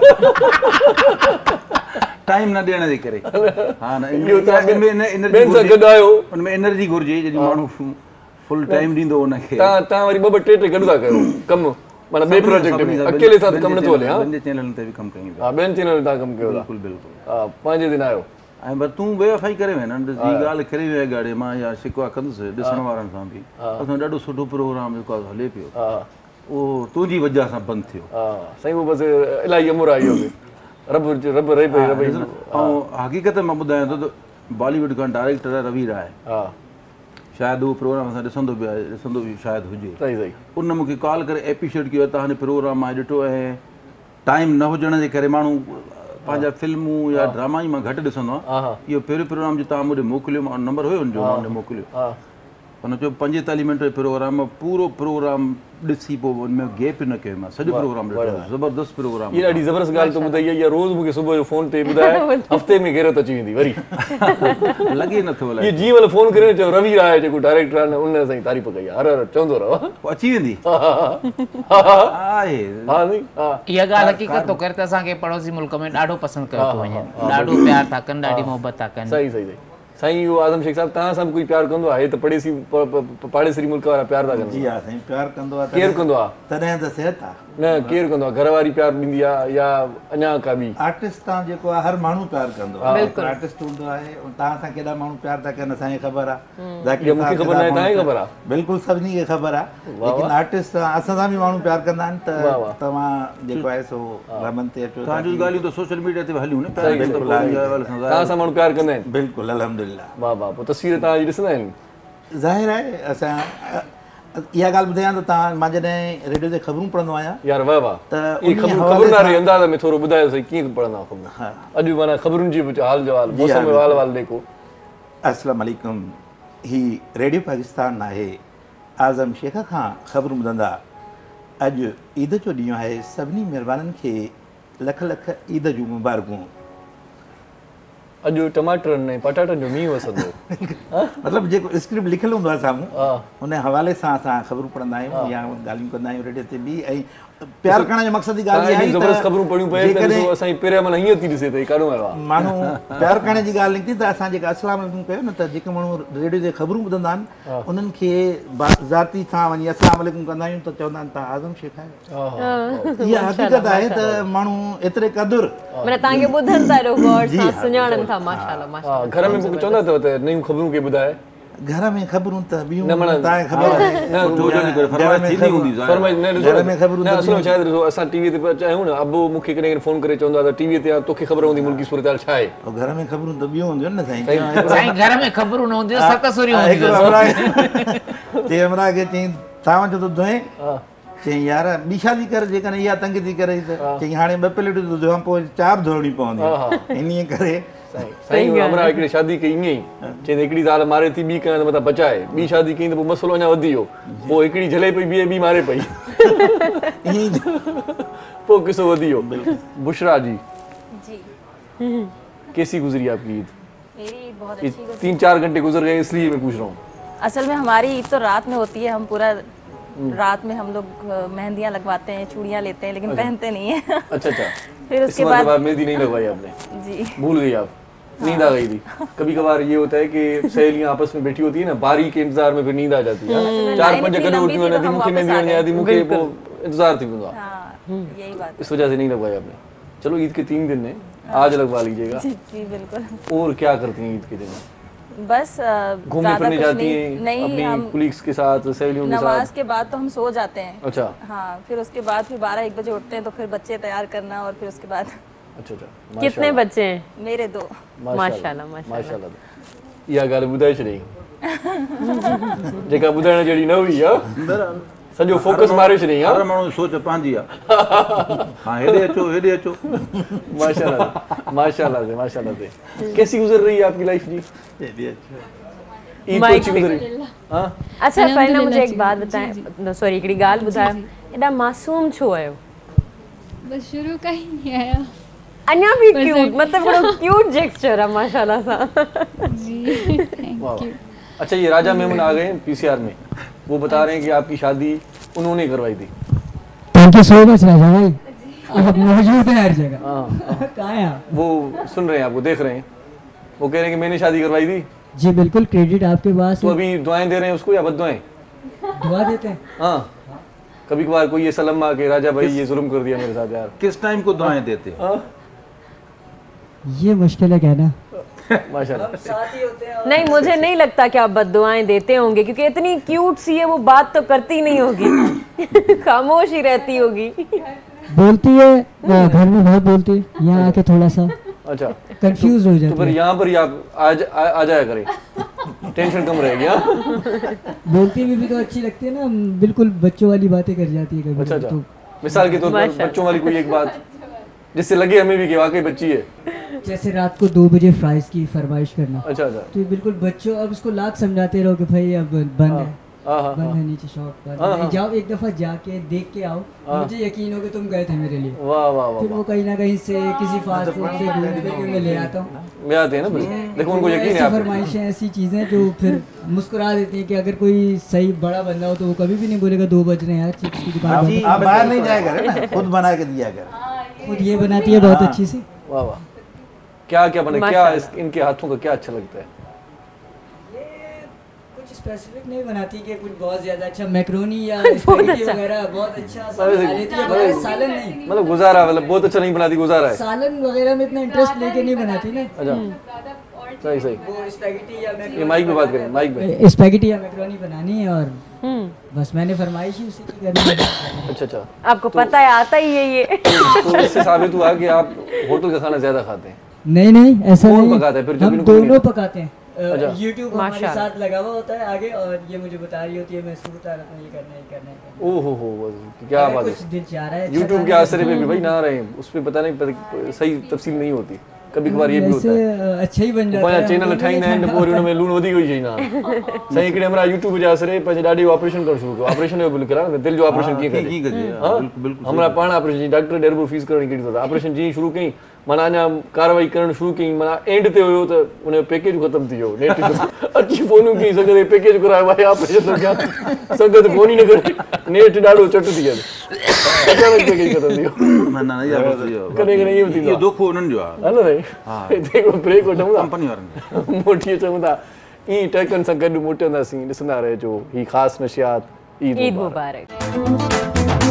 टाइम न ॾियण जे करे हा न उनमें एनर्जी घुरिजे जॾहिं माण्हू फुल टाइम ॾींदो उनखे तव्हां तव्हां वरी ॿ ॿ टे टे गॾु था कयो कमु माना ॿिए प्रोजेक्ट में अकेले सां त कमु नथो हले हा ॿियनि चैनलनि ते बि कमु कयूं हा ॿियनि चैनलनि तव्हां कमु कयो बिल्कुलु बिल्कुलु हा पंहिंजे दिन आयो ऐं बसि तूं बेवफ़ाई करे वें न हीअ ॻाल्हि करे विया गाॾे मां या शिकवा कंदुसि ॾिसण वारनि सां बि असां ॾाढो सुठो प्रोग्राम जेको आहे हले पियो उहो तुंहिंजी वजह सां बंदि थियो हा साईं उहो बसि इलाही अमुर आहे इहो बि रब रब रही पई रब ऐं हक़ीक़त मां ॿुधायां थो त बॉलीवुड खां डायरेक्टर आहे रवि राय हा शायदि उहो प्रोग्राम असां ॾिसंदो बि आहे ॾिसंदो बि शायदि हुजे सही सही उन मूंखे कॉल करे एप्रिशिएट कयो त हाणे प्रोग्राम मां ॾिठो ऐं टाइम न हुजण जे करे माण्हू पंहिंजा फिल्मूं या ड्रामा ई मां घटि ॾिसंदो आहियां इहो पहिरियों प्रोग्राम जो तव्हां मूंखे मोकिलियो मां नंबर हुयो हुनजो मां हुन मोकिलियो हुन चयो पंजेतालीह मिंट जो प्रोग्राम पूरो प्रोग्राम ॾिसी पोइ हुनमें गैप न कयो मां सॼो प्रोग्राम ॾिठो ज़बरदस्त प्रोग्राम इहा ॾाढी ज़बरदस्त ॻाल्हि त ॿुधाई आहे रोज़ मूंखे सुबुह जो फ़ोन ते ॿुधाए हफ़्ते में घेरत अची वेंदी वरी लॻे नथो इहे जीअं महिल फ़ोन करे चयो रवि राय जेको डायरेक्टर आहे न उन असांजी तारीफ़ कई आहे हर हर चवंदो रहो अची वेंदी आहे हा नी इहा ॻाल्हि हक़ीक़त थो करे त असांखे पड़ोसी मुल्क में ॾाढो पसंदि कयो थो वञे ॾाढो प्यार था कनि ॾाढी मोहबत था कनि सही सही सही साईं इहो आज़म शेख साहिबु तव्हां सां बि कोई प्यार कंदो आहे त पड़ेसी पाड़ेसरी मुल्क वारा प्यार था कनि जी हा साईं प्यार कंदो आहे केरु कंदो आहे तॾहिं त सिहत आहे न केरु कंदो घर वारी प्यार ॾींदी आहे या अञा का ॿी? आर्टिस्ट तां जेको आहे हर माण्हू प्यार कंदो आहे, आर्टिस्ट हूंदो आहे तव्हां सां केॾा माण्हू प्यार था कनि असांखे ख़बर आहे, मूंखे ख़बर न आहे, तव्हांखे ख़बर आहे? बिल्कुलु सभिनी खे ख़बर आहे, लेकिन आर्टिस्ट असां सां बि माण्हू प्यार कंदा आहिनि त तव्हां जेको आहे सो रमन ते अचो। तव्हांजूं ॻाल्हियूं त सोशल मीडिया ते हलियूं न, तव्हां सां माण्हू प्यार कंदा आहिनि? बिल्कुलु अल्हम्दुलिल्लाह। वाह वाह, पोइ तस्वीर तव्हांजी ॾिसंदा आहिनि? ज़ाहिर आहे असां इहा ॻाल्हि ॿुधायां त तव्हां मां जॾहिं रेडियो ते ख़बरूं पढ़ंदो आहियां यार वाह वाह, त ख़बरदारी अंदाज़ में थोरो ॿुधायो सही कीअं पढ़ंदा ख़बरूं? अॼु माना ख़बरुनि जी हाल जवाल मौसम में वाल वाल देखो। अस्सलाम वालेकुम, ही रेडियो पाकिस्तान आहे, आज़म शेख खां ख़बरूं ॿुधंदा। अॼु ईद जो ॾींहुं आहे, सभिनी महिरबाननि खे लख लख ईद जूं मुबारकूं। अॼु टमाटरनि ऐं पटाटनि जो मींहुं वसंदो, मतिलबु जेको स्क्रिप्ट लिखियलु हूंदो आहे साम्हूं हुन हवाले सां असां ख़बरूं पढ़ंदा आहियूं या ॻाल्हियूं कंदा आहियूं रेडियो ते बि। ऐं प्यार करण जो मक़सदु ई ॻाल्हि आहे ज़बरदस्त ख़बरूं पढ़ियूं पए त असांजी पहिरियां माना हीअं थी ॾिसे त काॾो आयो आहे माण्हू प्यार करण जी ॻाल्हि निकिती त असां जेका अस्सलाम वालेकुम कयो न, त जेके माण्हू रेडियो ते ख़बरूं ॿुधंदा आहिनि उन्हनि खे ज़ाती सां वञी अस्सलाम वालेकुम कंदा आहियूं त चवंदा आहिनि तव्हां आज़म शेख आहियो। इहा हक़ीक़त आहे त माण्हू एतिरे क़दुरु माना तव्हांखे ॿुधनि था एॾो गौर सां, सुञाणनि था माशाल्लाह माशाल्लाह। घर में मूंखे चवंदा अथव त नयूं ख़बरूं खे ॿुधाए? घर में ख़बरूं त ॿियूं तव्हांखे ख़बर आहे, असां टीवीअ ते चाहियूं न, अबो मूंखे कॾहिं कॾहिं फ़ोन करे चवंदो आहे त टीवीअ ते तोखे ख़बर हूंदी मुल्की सूरत छा आहे। घर में ख़बरूं त ॿियूं हूंदियूं न साईं, साईं घर में ख़बरूं न हूंदियूं, सकसुरियूं हूंदियूं। ते हमरा खे चई सावण जो धोए, चई यार ॿी शादी कर जेकॾहिं इहा तंग थी करे त चई हाणे ॿ प्लेटूं धोआं पोइ चारि धोइणी पवंदी। इन्हीअ करे साईं हमरा हिकिड़ी शादी कई ईअं ई, चई हिकिड़ी ज़ाल मारे थी, ॿी करण मथां बचाए, ॿी शादी कई त पोइ मसइलो अञा वधी वियो, पोइ हिकिड़ी जले पई ॿी ॿी मारे पई, पोइ किसो वधी वियो। बुशरा जी कैसी गुजरी आपकी ईद? मेरी ईद बहुत अच्छी गुजरी। तीन चार घंटे गुजर गए इसलिए मैं पूछ रहा हूँ। असल में हमारी ईद तो रात में होती है, हम पूरा रात में हम लोग मेहंदियाँ लगवाते हैं, चूड़ियाँ लेते हैं, लेकिन पहनते नहीं है। अच्छा अच्छा, फिर उसके बाद मेहंदी नहीं लगवाई आपने? जी भूल गई आप, नींद आ गई थी। कभी कभार ये होता है कि सहेलियां आपस में बैठी होती है ना, बारी के इंतजार में फिर नींद आ जाती है, चार पांच गॾु उठियूं आहिनि, मूंखे मेहंदी हणणी आती, मूंखे पोइ इंतजार थी वेंदो आहे, यही बात इस वजह से नहीं लगवाई आपने। चलो ईद के तीन दिन है, आज लगवा लीजिएगा। जी बिल्कुल। और क्या करती हैं ईद के दिन? बस घूमने फिरने जाती हैं नहीं, अपनी हम कुलीग्स के साथ, सहेलियों के साथ? नमाज के बाद तो हम सो जाते हैं। अच्छा। हाँ, फिर उसके बाद फिर बारह एक बजे उठते हैं, तो फिर बच्चे तैयार करना और फिर उसके बाद। अच्छा अच्छा। कितने बच्चे हैं? मेरे दो। माशाल्लाह माशाल्लाह। इहा ॻाल्हि ॿुधाए छॾियईं जेका ॿुधाइण जहिड़ी न हुई आहे, सॼो फोकस मारे छॾियईं। हर माण्हू सोच पंहिंजी आहे। हाँ, हेॾे अचो हेॾे अचो। माशाल्लाह माशाल्लाह से माशाल्लाह से। कैसी गुजर रही है आपकी लाइफ जी? ईद अच्छी गुजरी? हाँ। अच्छा फरीना, मुझे एक बात बताएं, सॉरी हिकिड़ी ॻाल्हि ॿुधायो, एॾा मासूम छो आहियो? बस शुरू का ही नहीं आया, अञा भी क्यूट, मतलब बड़ा क्यूट जेस्चर है माशाल्लाह सा। जी थैंक यू। अच्छा, ये राजा मेमन आ गए पीसीआर में, वो बता रहे हैं कि आपकी शादी उन्होंने करवाई थी। Thank you so much Raja भाई, आप मौजूद हैं हर जगह। कहाँ हैं आप? वो सुन रहे हैं, आपको देख रहे हैं, वो कह रहे हैं कि मैंने शादी करवाई थी। जी बिल्कुल, क्रेडिट आपके पास। तो अभी दुआएं दे रहे हैं उसको या बद्दुआएं? दुआ देते हैं। हाँ, कभी कभार कोई ये सलाम आ के राजा भाई ये जुल्म कर दिया मेरे साथ यार। किस टाइम को दुआएं देते हैं? ये मुश्किल है कहना। माशाल्लाह। नहीं, मुझे नहीं लगता कि आप बद्दुआएं देते होंगे, क्योंकि इतनी क्यूट सी है, वो बात तो करती नहीं होगी, खामोश ही रहती होगी। बोलती है, घर में बहुत बोलती है, यहाँ आके थोड़ा सा अच्छा कंफ्यूज हो जाती है। तो फिर यहाँ पर ही आप आज आ, आ जाया करें, टेंशन कम रहेगी। बोलती हुई भी तो अच्छी लगती है ना, बिल्कुल बच्चों वाली बातें कर जाती है कभी। अच्छा अच्छा, मिसाल के तौर पर बच्चों वाली कोई एक बात जिससे लगे हमें भी कि वाकई बच्ची है। जैसे रात को दो बजे फ्राइज की फरमाइश करना। अच्छा अच्छा। तो बिल्कुल बच्चों, अब उसको लाख समझाते रहो कि भाई अब बंद है, बंद है नीचे शॉप पर, जाओ एक दफा जाके देख के आओ, मुझे यकीन हो कि तुम गए थे मेरे लिए। वाह वाह वाह। फिर वो कहीं ना कहीं से किसी फास्ट फूड से घूम फिर के मैं ले आता हूँ, ले आते हैं ना, देखो उनको यकीन है। ऐसी फरमाइशें, ऐसी चीज़ें जो फिर मुस्कुरा देती हैं कि अगर कोई सही बड़ा बंदा हो तो वो कभी भी नहीं बोलेगा दो बज रहे हैं यार चिप्स की दुकान। आप बाहर नहीं जाया करें ना, खुद बना के दिया कर। खुद ये बनाती है बहुत अच्छी सी। वाह वाह। क्या क्या बने, क्या इनके हाथों का क्या अच्छा लगता है? स्पेसिफिक नहीं बनाती कि कुछ बहुत ज्यादा अच्छा मैक्रोनी या स्पैगेटी वगैरह बहुत अच्छा बना लेती है, मगर सालन नहीं, मतलब गुजारा, मतलब बहुत अच्छा नहीं बनाती, गुजारा है। सालन वगैरह में इतना इंटरेस्ट लेके नहीं बनाती ना। अच्छा सही सही। वो स्पैगेटी या मैक्रोनी, ये माइक पे बात करें, माइक पे। स्पैगेटी या मैक्रोनी बनानी है और बस मैंने फरमाइश ही उसी की करनी है। अच्छा अच्छा, आपको पता है, आता ही है ये। तो इससे साबित हुआ कि आप होटल का खाना ज्यादा खाते हैं। नहीं नहीं ऐसा नहीं, कौन पकाता है फिर? हम दोनों पकाते हैं। अच्छा। यूट्यूब हमारे साथ लगा हुआ होता है आगे, और ये मुझे बता रही होती है, मैं इसको बता रहा हूँ ये करना है ये करना है। ओहो हो, क्या बात है। कुछ दिल चाह रहा है यूट्यूब के आसरे पे भी भाई ना रहे, उस पे पता नहीं सही तफसील नहीं होती, कभी कभार ये भी होता है। अच्छा ही बन जाता है। चैनल ठाईंदा आहिनि त पोइ हुन में लूण वधीक हुई ना सही। हिकिड़े हमरा यूट्यूब जे आसरे पंहिंजे ॾाढी ऑपरेशन करणु शुरू कयो। ऑपरेशन जो बिल करा, दिलि जो ऑपरेशन कीअं कजे, हमरा पाण ऑपरेशन डॉक्टर ॾेढ फीस करण कहिड़ी ज़रूरत। ऑपरेशन जीअं शुरू कई, माना अञा कार्रवाई करणु शुरू कई, माना एंड ते हुयो त उन जो पैकेज ख़तमु थी वियो। नेट अची फोनूं कई, संगत पैकेज करायो भाई ऑपरेशन थो कयां, संगत फोन ई न करे, नेट ॾाढो चट थी वियो, अचानक पैकेज ख़तमु थी वियो। न न इहा बस इहो कॾहिं कॾहिं इहो थींदो आहे, दोखो उन्हनि जो आहे। हा न साईं, हिते हिकिड़ो ब्रेक वठूं था, कंपनी वारनि मोटी अचूं था, ईअं टहकनि सां गॾु मोटंदासीं, ॾिसंदा रहिजो। ही ख़ासि नशियात ईद मुबारक।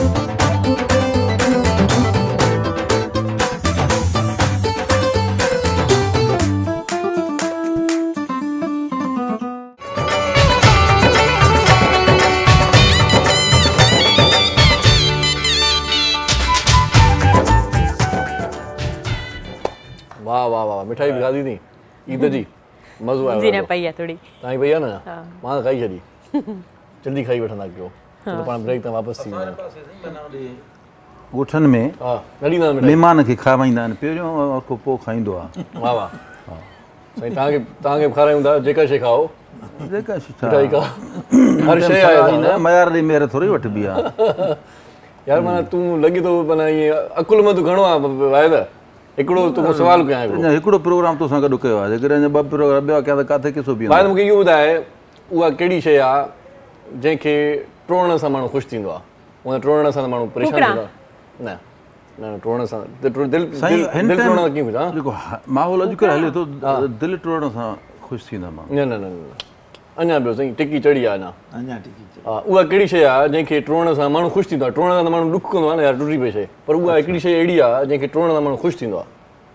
वाह वाह वाह, मिठाई भी खाधी थी ईद जी, मज़ो आयो। जी ने पई है थोड़ी, ताई पई है ना, मां खाई छड़ी, जल्दी खाई वठंदा कयो, तो पाण ब्रेक तां वापस थी वञा। ॻोठनि में हा नॾींदा मिठाई, महिमान खे खाराईंदा आहिनि, पहिरियों खां पोइ खाईंदो आहे। वाह वाह साईं, तव्हांखे तव्हांखे खारायूं था, जेका शइ खाओ, जेका शइ मिठाई खाओ, हर शइ आहे, मयार ॾे मेर थोरी वठिबी आहे। यार माना तूं लॻे थो माना ईअं अकुलमंद घणो आहे वाइद। हिकिड़ो तोखां सुवाल कयां, हिकिड़ो हिकिड़ो प्रोग्राम तोसां गॾु कयो आहे, जेकॾहिं अञा ॿ प्रोग्राम ॿिया कया त किथे किसो बीहंदो। भाई मूंखे इहो ॿुधाए, उहा कहिड़ी शइ आहे जंहिंखे टोड़ण सां माण्हू ख़ुशि थींदो आहे? उन टोड़ण सां माण्हू परेशान थींदो आहे? न न टोड़ण सां दिलि टोड़ण सां कीअं ख़ुशि? जेको माहौल अॼुकल्ह हले थो, दिलि टोड़ण सां ख़ुशि थींदा माण्हू। न न न अञा ॿियो साईं, टिकी चढ़ी आहे अञा। अञा टिकी हा, उहा कहिड़ी शइ आहे जंहिंखे टोड़ण सां माण्हू ख़ुशि थींदो आहे? टोड़ण सां त माण्हू ॾुख कंदो आहे न यार, टुटी पई शइ, पर उहा हिकिड़ी शइ अहिड़ी आहे जंहिंखे टोड़ण सां माण्हू ख़ुशि थींदो आहे।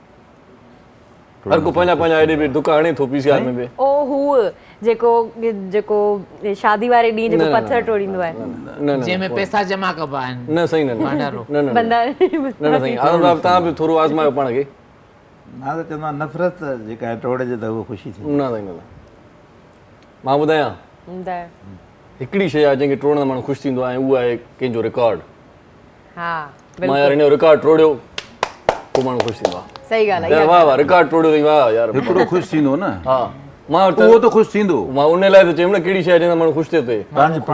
हर को पंहिंजा पंहिंजा हेॾे बि दुख हणे थो पीसीआर में बि। ओ हूअ जेको जेको शादी वारे ॾींहुं जेको पत्थर टोड़ींदो आहे, जंहिंमें पैसा जमा कबा आहिनि। न साईं, न भंडारो न न भंडारे न न साईं, आज़म तव्हां बि थोरो आज़मायो पाण खे। मां त चवंदो आहियां नफ़रत जेका आहे टोड़े जे त उहो ख़ुशी थी। न साईं न, मां ॿुधायां, हिकिड़ी शइ आहे जंहिंखे टोड़ण सां माण्हू ख़ुशि थींदो आहे, उहा आहे कंहिंजो रिकॉर्ड। हा मां यार हिन जो रिकॉर्ड टोड़ियो, पोइ माण्हू ख़ुशि थींदो आहे। सही ॻाल्हि आहे। वाह वाह, रिकॉर्ड टोड़ियो अथई, वाह यार। हिकिड़ो ख़ुशि थींदो न। हा मां उहो त ख़ुशि थींदो, मां उन लाइ त चयुमि न कहिड़ी शइ जंहिं सां माण्हू ख़ुशि थिए थो।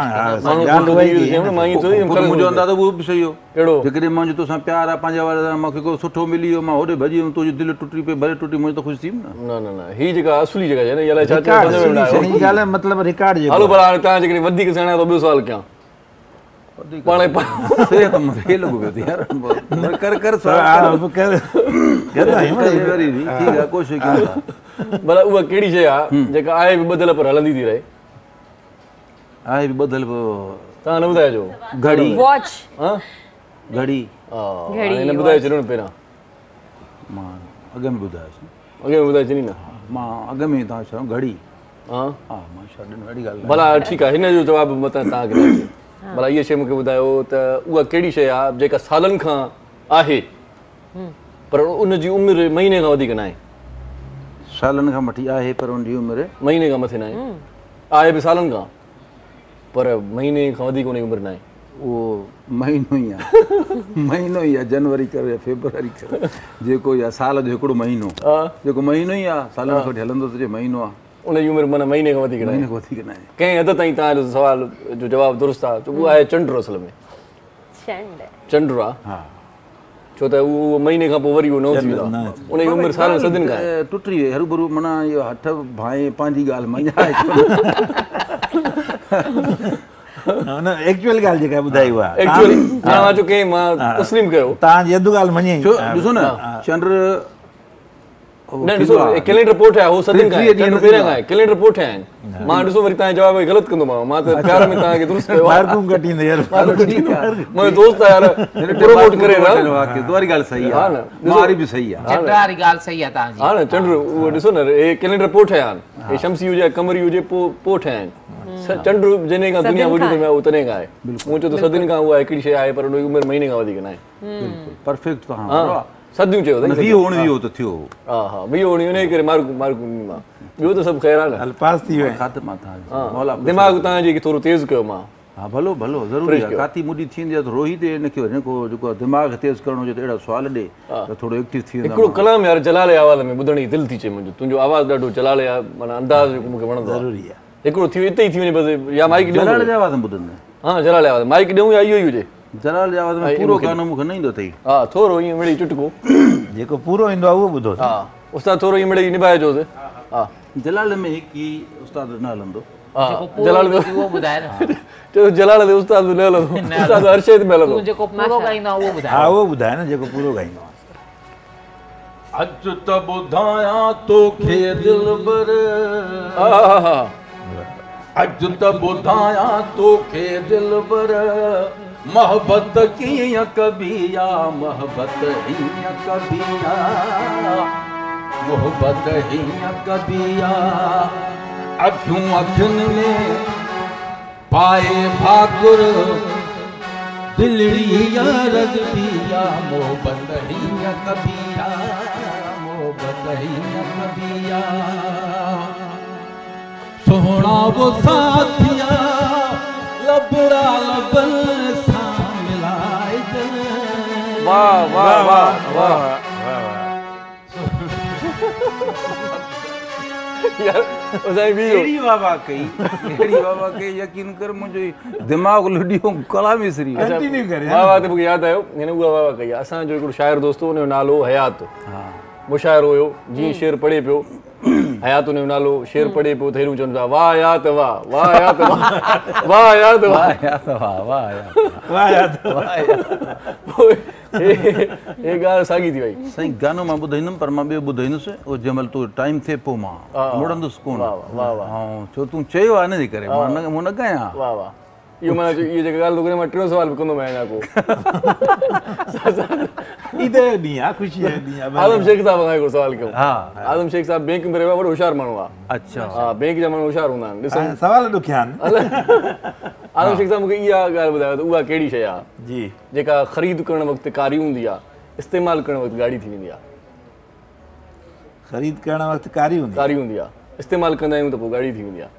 मुंहिंजो अंदाज़ो उहो बि सही हो। कहिड़ो? जेकॾहिं मुंहिंजो तोसां प्यार आहे, पंहिंजे वारे सां मूंखे को सुठो मिली वियो, मां होॾे भॼी वियुमि, तुंहिंजी दिलि टुटी पई, भले टुटी, मुंहिंजो त ख़ुशि थी न। न न न, हीअ जेका असली जेका आहे न, इहा छा चयो? मतिलबु रिकॉर्ड जेको। हलो भला, हाणे तव्हां जेकॾहिं वधीक सुञाणा त ॿियो सवाल कयां। पाण कर कर कोशिशि कयूं। भला उहा कहिड़ी शइ आहे जेका आहे बि ॿधल पर हलंदी थी रहे? आहे बि ॿधल, तव्हां न ॿुधाइजो। घड़ी, वॉच, घड़ी, हिन ॿुधाए छॾियो न पहिरां। मां अॻ में ॿुधायोसीं, अॻ में ॿुधाए छॾी न, मां अॻ में तव्हां चयो घड़ी। हा हा मां छॾियो, अहिड़ी ॻाल्हि भला ठीकु आहे, हिन जो जवाबु मतां तव्हांखे। भला इहा शइ मूंखे ॿुधायो त उहा कहिड़ी शइ आहे जेका सालनि खां आहे पर उनजी उमिरि महीने खां वधीक न आहे? सालनि खां मथे आहे पर उनजी उमिरि महीने खां मथे न आहे। आहे बि सालनि खां पर महीने खां वधीक उनजी उमिरि न आहे। उहो महीनो ई आहे, महीनो ई आहे, जनवरी करे फेबरवरी करे जेको या साल जो हिकिड़ो महीनो, जेको महीनो ई आहे, सालनि खां वठी हलंदो त महीनो आहे, उनजी उमिरि माना महीने खां वधीक न आहे। वधीक न आहे। कंहिं हद ताईं तव्हांजो सवाल जो जवाबु दुरुस्त आहे, छो उहो आहे चंड असल में। चंड आहे, छो त उहो महीने खां पोइ वरी उहो न थी वेंदो आहे, उनजी उमिरि सालनि सदियुनि खां आहे। टुटी वई हरू माना इहो हथ भाए पंहिंजी ॻाल्हि मञाए एक्चुअल ॻाल्हि जेका ॿुधाई उहा एक्चुअली मां चुके मां तस्लीम कयो, तव्हांजी अधु ॻाल्हि मञे। ॾिसो न, चंड न ॾिसो कैलेंडर पोइ ठाहिया हो सदिन खां चंड पहिरियां खां कैलेंडर पोइ ठाहिया आहिनि मां ॾिसो वरी तव्हांजो जवाब ग़लति कंदोमांव मां त प्यार में तव्हांखे दुरुस्त कयो आहे मार्कूं घटींदे यार मुंहिंजो दोस्त आहे यार प्रोमोट करे रहा तुम्हारी ॻाल्हि सही आहे तुम्हारी बि सही आहे चंड वारी ॻाल्हि सही आहे तव्हांजी हा न चंड उहो ॾिसो न हे कैलेंडर पोइ ठाहिया आहिनि हे शमसी हुजे कमरी हुजे पोइ पोइ ठाहिया आहिनि चंड जॾहिं खां दुनिया वजूद में आहे उहो तॾहिं खां आहे मूं चयो त सदिन खां उहा हिकिड़ी शइ आहे पर उन जी उमिरि महीने खां वधीक न आहे परफेक्ट तव्हां सदियूं चयो वीह उणिवीह त थियो हा हा वीह उणिवीह उन करे मार्कूं मार्कूं मां ॿियो त सभु ख़ैर आहे न पास थी वियो ख़ात्मा तव्हां दिमाग़ तव्हांजी थोरो तेज़ कयो मां हा भलो भलो ज़रूरी आहे काती मुडी थींदी आहे त रोही ते हिनखे हिनखे जेको दिमाग़ तेज़ करणो हुजे त अहिड़ा सुवाल ॾे त थोरो एक्टिव थी वेंदो हिकिड़ो कलाम यार जलाल आवाज़ में ॿुधण जी दिलि थी चए मुंहिंजो तुंहिंजो आवाज़ ॾाढो जलाल आहे माना अंदाज़ जेको मूंखे वणंदो आहे ज़रूरी आहे हिकिड़ो थी हिते ई थी वञे बसि या माइक ॾियो जलाल जे आवाज़ में ॿुधंदा हा जलाल आवाज़ माइक ॾियूं या इहो ई हुजे जलाल जे आवाज़ में पूरो गानो मूंखे न ईंदो अथई हा थोरो ईअं मिड़ी चुटको जेको पूरो ईंदो आहे उहो ॿुधो हा उस्ताद थोरो ईअं मिड़ी निभाइजोसि हा जलाल में हिकु ई उस्ताद न हलंदो जलाल उहो ॿुधाए न चयो जलाल ते उस्ताद न हलंदो उस्ताद हर शइ ते हलंदो तूं जेको पूरो ॻाईंदो उहो ॿुधाए हा उहो ॿुधाए न जेको पूरो ॻाईंदो आहे अॼु त ॿुधायां तोखे दिलबर अॼु त ॿुधायां तोखे दिलबर मोहब्बत कीअं कबी आहे मोहब्बत हीअं कबी आहे मोहब्बत हीअं कबी आहे अखियूं अखियुनि में पाए भाकुर दिलड़ी रगती आहे मोहब्बत हीअं कबी आहे मोहब्बत हीअं कबी आहे सोहणा वो साथिया लबड़ा लबन सां मिलाए वाह वाह वाह वाह यार उसाई भी एड़ी बाबा कई एड़ी बाबा कई यकीन कर मुंहिंजो दिमाग़ लुडियो कला मिसरी कंटिन्यू करे वाह वाह ते मूंखे यादि आयो हिन उहा वाह वाह कई असांजो हिकिड़ो शाइर दोस्त हुनजो नालो हयात हा मुशाइरो हुयो जीअं शेर पढ़े पियो हयात हुनजो नालो शेर पढ़े पियो त हेॾो चवनि पिया वाह यात वाह वाह यात वाह वाह यात वाह यात वाह वाह यात वाह यात वाह हे ॻाल्हि साॻी थी वई साईं गानो मां ॿुधाईंदुमि पर मां ॿियो ॿुधाईंदुसि उहो जंहिंमहिल तूं टाइम थिए पोइ मां मुड़ंदुसि कोन वाह वाह ऐं छो तूं चयो आहे हिन जे करे मां न मूं न ॻायां वाह वाह इहो माना इहा जेका ॻाल्हि थो करे मां टियों सवाल बि कंदो आहियां को ईद जो ॾींहुं आहे ख़ुशी जो ॾींहुं आहे आज़म शेख साहब खां हिकिड़ो सवाल कयो हा आज़म शेख साहब बैंक में रहियो आहे वॾो होशियारु माण्हू आहे अच्छा हा बैंक जा माण्हू होशियारु हूंदा आहिनि ॾिसो सवाल ॾुखिया आहिनि आज़म शेख साहब मूंखे इहा ॻाल्हि ॿुधायो त उहा कहिड़ी शइ आहे जी जेका ख़रीद करण वक़्तु कारी हूंदी आहे इस्तेमालु करण वक़्तु गाढ़ी थी वेंदी आहे ख़रीद करण वक़्तु कारी हूंदी कारी हूंदी आहे इस्तेमालु कंदा आहियूं त पोइ गाढ़ी थी वेंदी आहे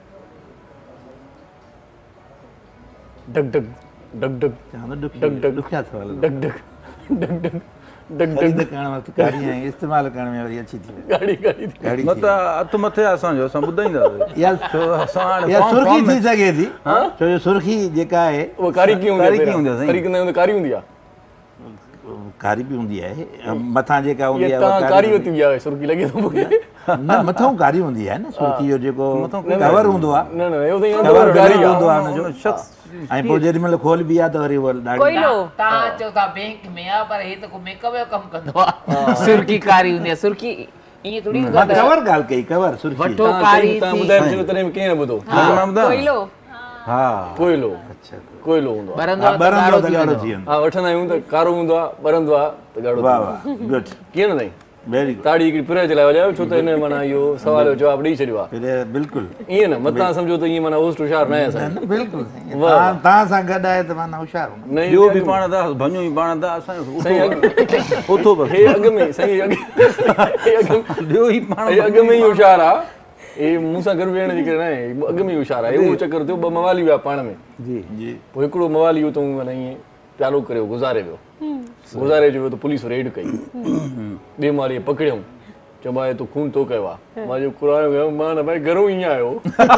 डग डग डग डग डग डग ॾुखिया सवाल डग डग डग डग डग ख़रीद डग करण वक़्तु कारी ऐं इस्तेमालु करण में वरी अची थी वञे गाड़ी गाड़ी गाड़ी मत हथु मथे आहे असांजो असां ॿुधाईंदासीं या छो असां हाणे या फॉर्म- सुर्खी फॉर्म में- थी सघे थी छो जो सुर्खी जेका आहे उहा कारी कीअं हूंदी कारी आहे कीअं हूंदी आहे साईं? कारी कंदा आहियूं त कारी हूंदी आहे कारी बि हूंदी आहे मथां जेका हूंदी इहा आहे उहा तव्हां कारी वरिती आहे सुर्खी लॻे थो मूंखे न मथां कारी हूंदी आहे न सुर्खी जो जेको कवर हूंदो आहे न न इहो त ईअं कवर कारी कारी आहे हूंदो आहे हुनजो शख़्स ऐं पोइ जेॾी महिल खोल बि आहे त वरी उहा ॾाढी कोयलो तव्हां चओ था बैंक में आहे पर हे त को मेकअप जो कमु कंदो आहे सुर्खी कारी हूंदी आहे सुर्खी ईअं थोरी मां कवर ॻाल्हि कई कवर सुर्खी वठो कारी तव्हां ॿुधाए छॾियो तॾहिं बि कीअं न ॿुधो कोयलो हा कोयलो अच्छा कोयलो हूंदो आहे ॿरंदो आहे त ॿरंदो ॻाढ़ो त थी ॻाढ़ो वेंदो थी वेंदो हा वठंदा आहियूं त कारो हूंदो आहे ॿरंदो आहे त ॻाढ़ो वाह थी वेंदो वाह गुड आहे। कीअं न साईं वेरी गुड ताड़ी हिकिड़ी पिरज लाइ वॼायो छो त हिन माना इहो सवाल जो जवाबु ॾेई छॾियो आहे बिल्कुलु ईअं न मतां सम्झो त ईअं माना होस्ट होशियारु न आहे असां बिल्कुलु तव्हां तव्हां सां गॾु आहे त माना होशियारु हूंदो न ॿियो बि पाण दा भञो ई पाण दा असांजो साईं उथो बसि हे अॻु में साईं हे अॻु ॿियो ई पाण हे अॻु में ई होशियारु आहे हे मूंसां गॾु वेहण जे करे न आहे अॻु में ई होशियारु आहे उहो चकर थियो ॿ मवाली विया पाण में जी जी पोइ हिकिड़ो मवाली हुयो त माना ईअं प्यालो करे गुज़ारे वियो गुज़ारे जो वियो त पुलिस रेड कई ॿिए मालीअ पकड़ियऊं चयो भाई तूं खून तो कयो आहे मां जो कुरान कयो मां न भाई घरों ईअं आयो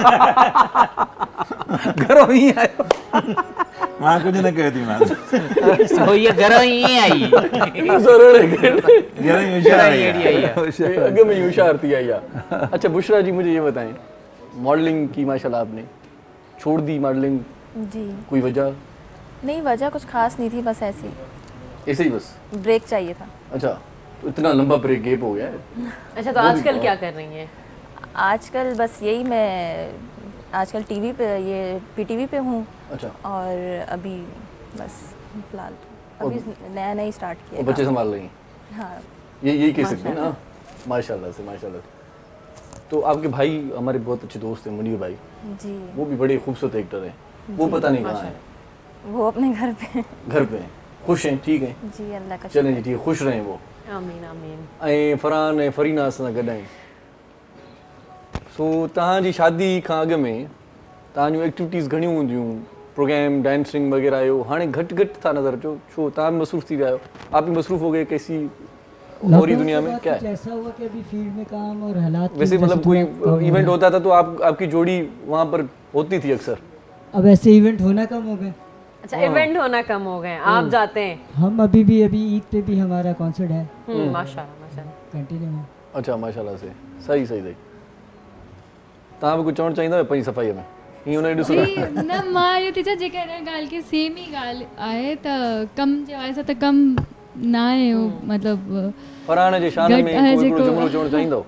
घरों ईअं आयो मां कुझु न कयो थी मां सो ये घरों ईअं आई घर में होशियारु आहे अॻु में होशियार थी आई आहे अच्छा बुशरा जी मुझे ये बताएं मॉडलिंग की माशाल्लाह आपने छोड़ दी मॉडलिंग जी कोई वजह नहीं वजह कुछ खास नहीं थी बस ऐसी ऐसे ही बस ब्रेक चाहिए था अच्छा इतना लंबा ब्रेक गैप हो गया है। अच्छा, तो आजकल क्या कर रही हैं? आजकल बस यही, मैं आजकल टीवी पे, ये पीटीवी पे हूँ। अच्छा। और अभी बस फिलहाल अभी नया नया स्टार्ट किया। बच्चे संभाल रही हैं? हाँ, ये यही कह सकते हैं ना। माशाल्लाह से, माशाल्लाह। तो आपके भाई हमारे बहुत अच्छे दोस्त हैं, मुनीर भाई जी, वो भी बड़े खूबसूरत एक्टर हैं। वो पता नहीं कहाँ है। वो अपने घर पे घर पे हैं, खुश हैं? ठीक है जी, अल्लाह का चलें जी, ठीक है, खुश रहें वो। आमीन आमीन। ऐं फरहान ऐं फरीना सां गॾु आहिनि। सो तव्हांजी शादी खां अॻु में तव्हांजूं एक्टिविटीज़ घणियूं हूंदियूं, प्रोग्राम डांसिंग वग़ैरह जो, हाणे घटि घटि था नज़र अचो, छो तव्हां बि मसरूफ़ थी विया आहियो, आप भी मसरूफ़ हो गए कैसी और ही दुनिया में? क्या ऐसा हुआ कि अभी फील्ड में काम और हालात, वैसे मतलब कोई इवेंट होता था तो आप आपकी जोड़ी वहाँ पर होती थी अक्सर? अब ऐसे इवेंट होना कम हो गए। अच्छा, इवेंट होना कम हो गए, आप जाते हैं? हम अभी भी अभी ईद पे भी हमारा कॉन्सर्ट है। माशाल्लाह माशाल्लाह, कंटिन्यू है। अच्छा, माशाल्लाह से, सही सही सही। तव्हां बि कुझु चवणु चाहींदा आहियो पंहिंजी सफ़ाईअ में? ईअं हुन ॾिसो न, मां इहो थी चवां जेका हिन ॻाल्हि खे सेम ई ॻाल्हि आहे त कम जे हवाले सां त कम न आहे, मतिलबु फरहान जे शान में कोई हिकिड़ो जुमिलो चवणु चाहींदो?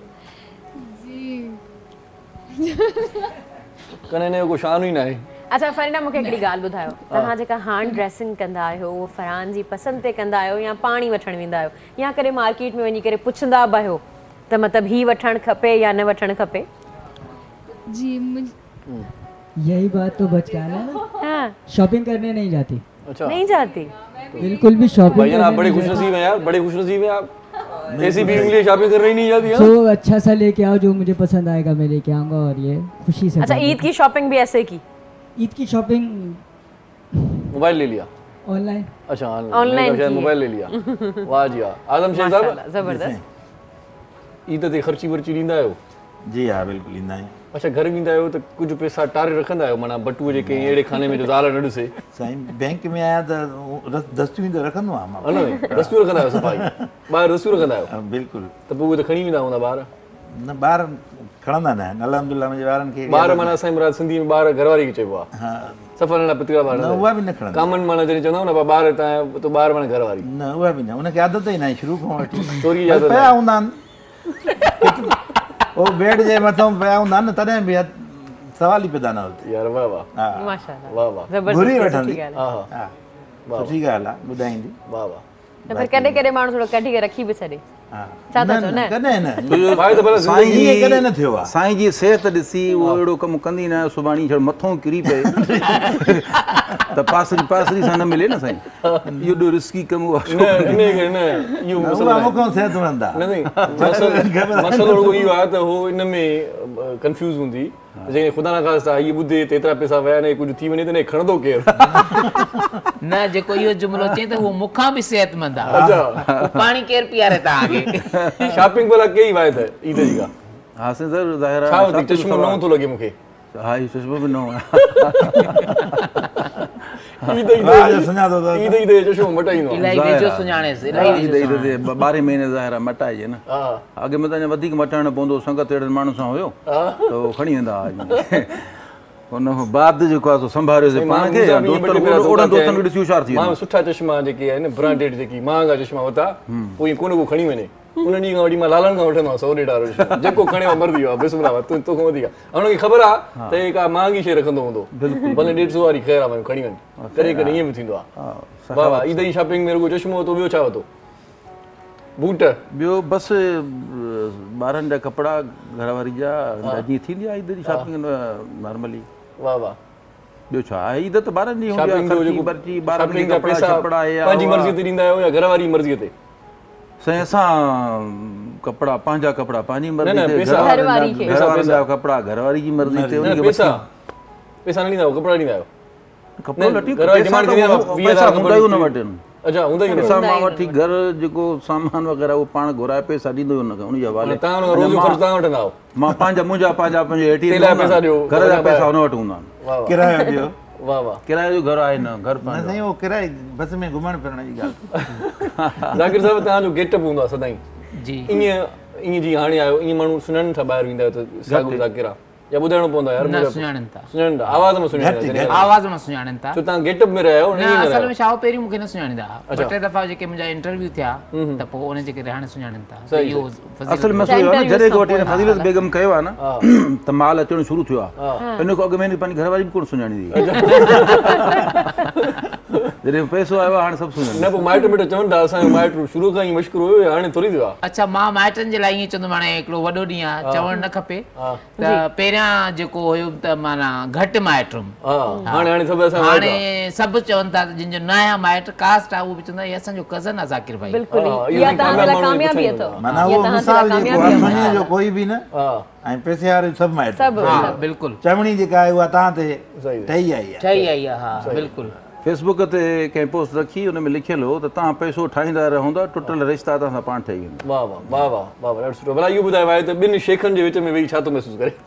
जी कने ने को शान ई न आहे। अच्छा फरीना, मूंखे हिकिड़ी ॻाल्हि ॿुधायो, तव्हां जेका हाणे ड्रेसिंग कंदा आहियो उहो फरहान जी पसंदि ते कंदा आहियो या पाणी वठणु वेंदा आहियो, या कॾहिं मार्केट में वञी करे पुछंदा बि आहियो त मतिलबु हीउ वठणु खपे या न वठणु खपे? जी यही बात तो बच गया ना। हाँ, शॉपिंग करने नहीं जाती। अच्छा, नहीं जाती? बिल्कुल भी शॉपिंग भाई आप बड़े खुशनसीब हैं यार, बड़े खुशनसीब हैं आप। ऐसी भी इंग्लिश शॉपिंग कर रही नहीं जाती है। तो अच्छा सा लेके आओ, जो मुझे पसंद आएगा मैं लेके आऊंगा और ये खुशी से। अच्छा, ईद की शॉपिंग भी ऐसे की? ईद की शॉपिंग मोबाइल ले लिया ऑनलाइन? अच्छा, ऑनलाइन शायद मोबाइल ले लिया। वाह जी वाह, आजम शेख साहब जबरदस्त। ईद ते ख़र्ची वर्ची ॾींदा आहियो? जी हाँ, बिल्कुल ईंदा आहियूं। अच्छा, घर वेंदा आहियो त कुझु पैसा टारे रखंदा आहियो, माना बटुए जे कंहिं अहिड़े खाने में जो ज़ाल न ॾिसे? साईं, बैंक में आया त दस्तियूं त रखंदो आहियां मां। हलो, दस्तियूं रखंदा आहियो सफ़ाई? ॿार दस्तियूं रखंदा आहियो? बिल्कुलु। त पोइ उहे त खणी वेंदा हूंदा ॿार? न, ॿार खणंदा न आहिनि, अल्हम्दुलिल्लाह मुंहिंजे ॿारनि खे। ॿार माना असांजी मुराद सिंधी में ॿार घरवारी खे चइबो आहे। हा, सफ़र नंढा पतला ॿार न, उहा बि न खणंदा। कामन माना जॾहिं चवंदा न ॿार हितां त ॿार माना घरवारी? न, उहा बि न, हुनखे आदत ई न आहे शुरू खां वठी। चोरी जी आदत पिया हूंदा आहिनि, उहो बेड जे मथां पिया हूंदा आहिनि, तॾहिं बि सवाल ई पैदा न होती। यार वाह वाह, माशाल्लाह, वाह वाह, घुरी वठंदी। हा हा, सुठी ॻाल्हि आहे, ॿुधाईंदी। वाह वाह। त फिर कॾहिं कॾहिं माण्हू थोरो कढी करे रखी बि छॾे, छा था चओ? न कॾहिं न, साईं जी कॾहिं न थियो आहे। साईं जी सिहत ॾिसी उहो अहिड़ो कमु कंदी न, सुभाणे छा मथां किरी पए त पासरी पासरी सां न मिले न साईं। इहो ॾो रिस्की कमु आहे। न न, इहो मूंखां सिहतमंद आहे। न न, मसलो रुॻो इहो आहे त उहो इन में कंफ्यूज़ हूंदी, जेके ख़ुदा न ख़ास्ता इहे ॿुधे त एतिरा पैसा विया न, कुझु थी वञे त न खणंदो केरु? न, जेको इहो जुमिलो चए त उहो मूंखां बि सिहतमंद आहे, पाणी केरु पीआरे तव्हांखे? शॉपिंग भला कई वाए त ईद जी का? हा साईं, ज़रूरु ज़ाहिर छा वधी चश्मो नओं थो लॻे मूंखे? हा, इहो चश्मो बि नओं आहे। ईद ईद ईद ईद चश्मो मटाईंदो आहे। इलाही वेझो सुञाणेसि, इलाही ईद ईद ते ॿारहें महीने ज़ाहिर मटाइजे न। अॻे में त अञा वधीक मटाइणो पवंदो, संगत अहिड़े माण्हू सां हुयो त उहो खणी वेंदा हुआ। हुन खां बाद जेको आहे सो संभालियोसीं पाण खे, ओड़नि दोस्तनि खे ॾिसी होशियार थी वियो। सुठा चश्मा जेके आहिनि ब्रांडेड, जेकी महांगा चश्मा वरिता, पोइ ईअं कोन को खणी वञे। उन ॾींहं खां वठी मां लालनि खां वठंदो आहियां सौ ॾेढ वारो चश्मो, जेको खणे मरदी आहे बिस्मिल्लाह, तूं तोखां वधीक। हुनखे ख़बर आहे त हे का महांगी शइ रखंदो हूंदो, भले ॾेढ सौ वारी ख़ैर आहे, खणी वञ। कॾहिं कॾहिं ईअं बि थींदो आहे। वाह वाह, ईद जी शॉपिंग में रुॻो चश्मो वरितो, ॿियो छा वरितो? बूट? ॿियो बसि ॿारनि जा कपिड़ा, घरवारी जा, जीअं थींदी आहे ईद जी शॉपिंग नॉर्मली। वाह वाह। ॿियो छा आहे, ईद त ॿारनि जी हूंदी आहे, ख़र्ची वर्ची, ॿारनि खे कपिड़ा छपड़ा या पंहिंजी मर्ज़ी ते ॾींदा आहियो या घरवारी मर्ज़ीअ ते? साईं, असां कपिड़ा पंहिंजा कपिड़ा पंहिंजी मर्ज़ी ते, घरवारी खे घरवारनि जा कपिड़ा घरवारी जी मर्ज़ी ते। पैसा पैसा न ॾींदा आहियो, कपिड़ा ॾींदा आहियो? कपिड़ो लटी पैसा हूंदा ई हुन वटि। अच्छा, हूंदा ई पैसा मां वठी घर जेको सामान वग़ैरह उहो पाण घुराए पैसा ॾींदो हुनखे, उनजे हवाले। तव्हां रोज़ जो ख़र्चु तव्हां वठंदा आहियो? मां पंहिंजा मुंहिंजा पंहिंजा पंहिंजे हेठि पैसा ॾियो, घर जा पैसा हुन वटि हूंदा आहिनि। किरायो ॾियो? वाह वाह, किराए जो घर आहे न, घर न साईं, उहो किराए बस में घुमण फिरण जी ॻाल्हि। ज़ाकिर साहिब, तव्हांजो गेटअप हूंदो आहे सदाईं जी, ईअं ईअं जीअं हाणे आयो ईअं माण्हू सुञाणनि था ॿाहिरि वेंदा आहियो त साॻियो ज़ाकिर आहे? या ॿुधाइणो पवंदो यार न सुञाणनि था सुञाणनि था आवाज़ में सुञाणनि था आवाज़ में सुञाणनि था छो तव्हां गेटअप में रहिया आहियो न असल में छा हो पहिरीं मूंखे न सुञाणींदा ॿ टे दफ़ा जेके मुंहिंजा इंटरव्यू थिया त पोइ उन जेके हाणे सुञाणनि था इहो असल मसइलो आहे न जॾहिं वठी फज़ीलत बेगम कयो आहे न त माल अचणु शुरू थियो आहे इन खां अॻु में पंहिंजी घरवारी बि कोन सुञाणींदी जॾहिं पैसो आयो हाणे सभु सुञाणे न पोइ माइट मिट चवनि था असांजो माइट शुरू खां ई मशहूरु हुयो हाणे थोरी थियो आहे अच्छा मां माइटनि जे लाइ ईअं चवंदुमि हाणे हिकिड़ो वॾो ॾींहुं आहे चवणु न खपे त पहिरियां जेको हुयो त माना घटि माइट हाणे हाणे सभु असां हाणे सभु चवनि था जिन जो नया माइट कास्ट आहे उहो बि चवंदा इहे असांजो कज़न आहे ज़ाकिर भाई माना उहो मिसाल जेको आहे सुञे जो कोई बि न ऐं पैसे वारे सभु माइट बिल्कुलु चवणी जेका आहे उहा तव्हां ते ठही आई आहे ठही आई आहे हा बिल्कुलु फेसबुक ते कंहिं पोस्ट रखी हुन में लिखियलु हो त तव्हां पैसो ठाहींदा रहंदा टुटल रिश्ता तव्हां सां पाण ठही वेंदा वाह वाह वाह वाह वाह वाह ॾाढो सुठो भला इहो ॿुधायो आहे त ॿिनि शेखनि जे विच में वेही छा थो महसूसु करे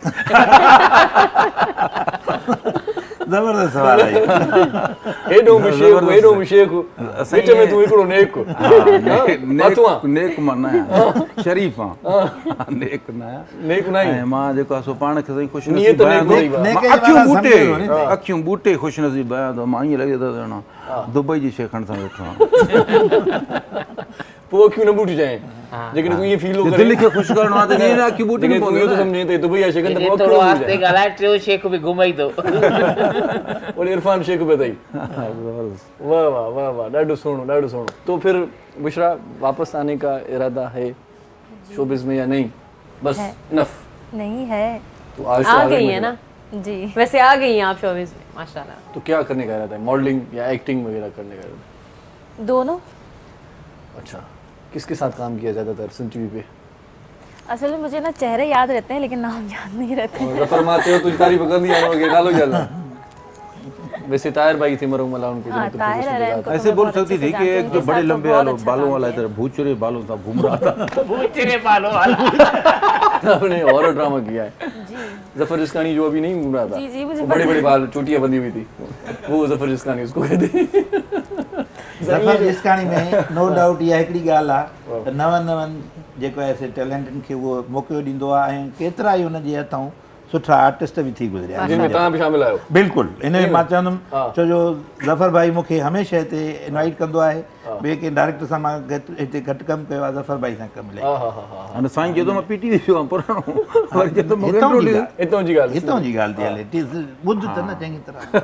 ज़बरदस्त सवाल आहे हेॾो बि शेख हेॾो बि शेख विच में तूं हिकिड़ो नेक नेक मां न आहियां शरीफ़ आहियां नेक न आहियां नेक न ऐं मां जेको आहे सो पाण खे साईं ख़ुशनसीब अखियूं बूटे अखियूं बूटे ख़ुशनसीब आहियां त मां ईअं लॻे थो ॼणा दुबई जी शेखनि सां वेठो आहियां पोइ अखियूं न बूटी जाए लेकिन तू ये फील हो करे दिल के खुश करणो आहे त ईअं अखियूं बूटी न तू तो समझे त दुबई या शेखन त पोइ थोरो आस्ते ॻाल्हाए टियों शेख बि घुमाई थो और इरफान शेख बि अथई वाह वाह वाह वाह ॾाढो सुहिणो ॾाढो सुहिणो तो फिर बुशरा वापस आने का इरादा है शोबिज़ में या नहीं बस नफ नहीं है तो आज आ गई है ना जी वैसे आ गई हैं आप शोबिज़ में माशाल्लाह तो क्या करने का इरादा है मॉडलिंग या एक्टिंग वगैरह करने का इरादा दोनों अच्छा किसके साथ काम किया ज़्यादातर सन टीवी पे असल में मुझे ना चेहरे याद रहते हैं लेकिन नाम याद नहीं रहते हैं रफर मारते हो तुझ तारीफ करनी है ना नालो चलना वैसे ताहिर भाई थे मरूम वाला उनको हाँ, तो ऐसे बोल सकती थी कि एक जो बड़े लंबे वालों बालों वाला इधर भूचरे बालों था घूम रहा था भूचरे बालों वाला आपने हॉरर ड्रामा किया है जफर जिस्कानी जो अभी नहीं घूम रहा था जी जी मुझे बड़े बड़े बाल चोटियां बंधी हुई थी वो जफर जिस्कानी उसको कहते जफर जिस्कानी में नो डाउट इहा हिकिड़ी ॻाल्हि आहे त नवनि नवनि जेको आहे से टैलेंटनि खे उहो मौक़ो ॾींदो आहे ऐं केतिरा ई हुनजे हथां सुठा आर्टिस्ट भी थी गुजरिया जिनमें तव्हां बि शामिल आहियो बिल्कुलु इन में मां चवंदुमि छो जो ज़फर भाई मूंखे हमेशह हिते इनवाइट कंदो आहे ॿिए कंहिं डायरेक्टर सां मां हिते घटि कमु कयो आहे ज़फर भाई सां कमु मिले हाणे साईं चयो मां पीटी वियो आहियां पुराणो हितां जी ॻाल्हि हितां जी ॻाल्हि थी हले ॿुध त न चङी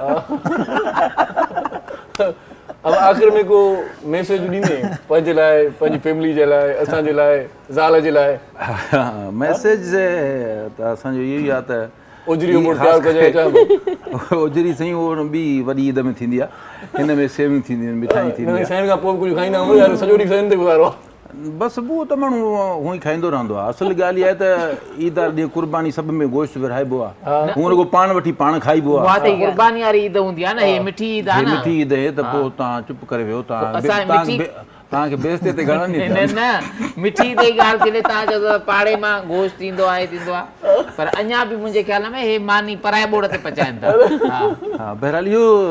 तरह अब आख़िर में को मैसेज ॾींदे पंहिंजे लाइ पंहिंजी फैमिली जे लाइ असांजे लाइ ज़ाल जे लाइ मैसेज त असांजो इहो ई आहे त ओजरी उमिरि तयारु कजे अचां ओजरी साईं उहो ॿी वॾी ईद में थींदी आहे हिन में सेवियूं थींदियूं आहिनि मिठाई थींदी आहे साईं खां पोइ कुझु खाईंदा आहियूं यार सॼो ॾींहुं साईं ते गुज़ारो आहे बसि उहो त माण्हू हूअं ई खाईंदो रहंदो आहे असुल ॻाल्हि इहा आहे त ईद वारे ॾींहुं कुर्बानी सभ में गोश्त विरहाइबो आहे हूअं रुॻो पाण वठी पाण खाइबो आहे कुर्बानी वारी ईद हूंदी आहे न हे मिठी ईद आहे न मिठी ईद आहे त पोइ तव्हां चुप करे वियो तव्हां तव्हांखे बेइज़ती ते घणनि न न मिठी ईद जी ॻाल्हि थी तव्हां चओ पाड़े मां गोश्त ईंदो आहे थींदो आहे पर अञा बि मुंहिंजे ख़्याल में हे मानी पराए बोड़ ते पचाइनि था हा बहरहाल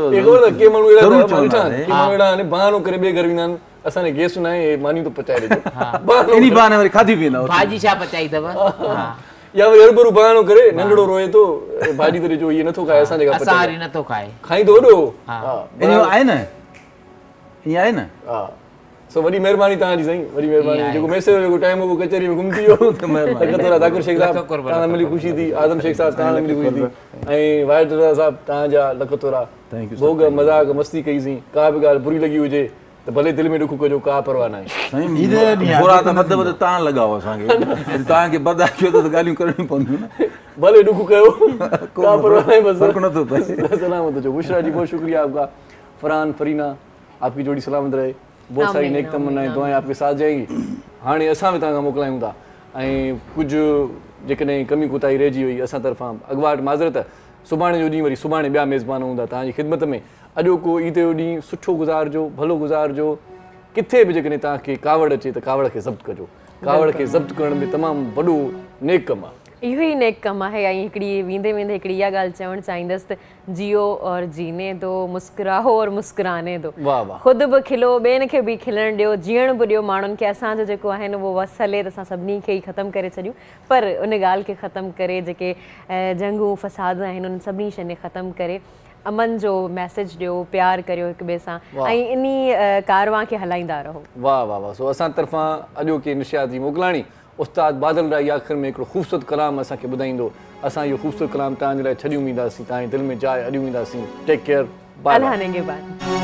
इहो बहानो करे ॿिए घर वेंदा आहिनि असांजे गेस्ट न आहे मानी तो पचाए ॾिजो इन बहाने वरी खाधी पींदा भाॼी छा पचाई अथव या वरी हरभरू बहानो करे नंढड़ो रोए थो भाॼी तरी जो इहे नथो खाए असांजे घर असां वरी नथो खाए खाईंदो वॾो इहो आहे न ईअं आहे न हा सो वॾी महिरबानी तव्हांजी साईं वॾी महिरबानी जेको मैसेज जेको टाइम हो कचहरी में गुम थी वियो त ज़ाकिर शेख साहब तव्हां मिली ख़ुशी थी आज़म शेख साहब तव्हां मिली ख़ुशी थी ऐं वाहिद साहब तव्हांजा लख तोरा भोग मज़ाक मस्ती कईसीं का बि ॻाल्हि बुरी लॻी हुजे त भले दिलि में ॾुख कजो का परवाह न आहे बुरा त वधि वधि तव्हां लॻाओ असांखे तव्हांखे बर्दाश्त कयो त ॻाल्हियूं करणियूं पवंदियूं न भले ॾुख कयो का परवाह नहीं बस फर्क नथो पए सलामत हुजो बुशरा जी बहुत शुक्रिया आपका फरहान फरीना आपकी जोड़ी सलामत रहे बहुत सारी नेक तमन्नाएं दुआएं आपके साथ जाएंगी हाणे असां बि तव्हां खां मोकिलायूं था ऐं कुझु जेकॾहिं कमी कोताही रहिजी वई असां तरफ़ां अॻुवाट माज़रत सुभाणे जो ॾींहुं वरी सुभाणे ॿिया मेज़बान हूंदा तव्हांजी ख़िदमत में अॼोको ईद जो ॾींहुं सुठो गुज़ारिजो भलो गुज़ारिजो किथे बि जेकॾहिं तव्हांखे कावड़ अचे त कावड़ खे ज़ब्त कजो कावड़ खे ज़ब्त करण में तमामु वॾो नेक कमु आहे इहो ई नेक कमु आहे। ऐं हिकिड़ी वेंदे वेंदे हिकिड़ी इहा ॻाल्हि चवणु चाहींदसि त जियो और जीने दो, मुस्कुराओ और मुस्कुराने दो। वाह वाह। ख़ुदि बि खिलो, ॿियनि खे बि खिलणु ॾियो, जीअण बि ॾियो माण्हुनि खे। असांजो जेको आहे न उहो वस हले त असां सभिनी खे ई ख़तमु करे छॾियूं, पर उन ॻाल्हि खे ख़तमु करे जेके जंगूं फ़साद आहिनि उन सभिनी शयुनि खे ख़तमु करे अमन जो मैसेज ॾियो, प्यार करियो हिक ॿिए सां ऐं इन कारवां खे हलाईंदा रहो। वाह वाह वाह। सो असां तरफ़ां अॼोके निशाती मोकिलाणी उस्ताद बादल राई आख़िर में हिकिड़ो ख़ूबसूरत कलाम असांखे ॿुधाईंदो। असां इहो ख़ूबसूरत कलाम तव्हांजे लाइ छॾियूं वेंदासीं, तव्हांजे दिलि में जाइ अॾियूं वेंदासीं। Take care, bye bye.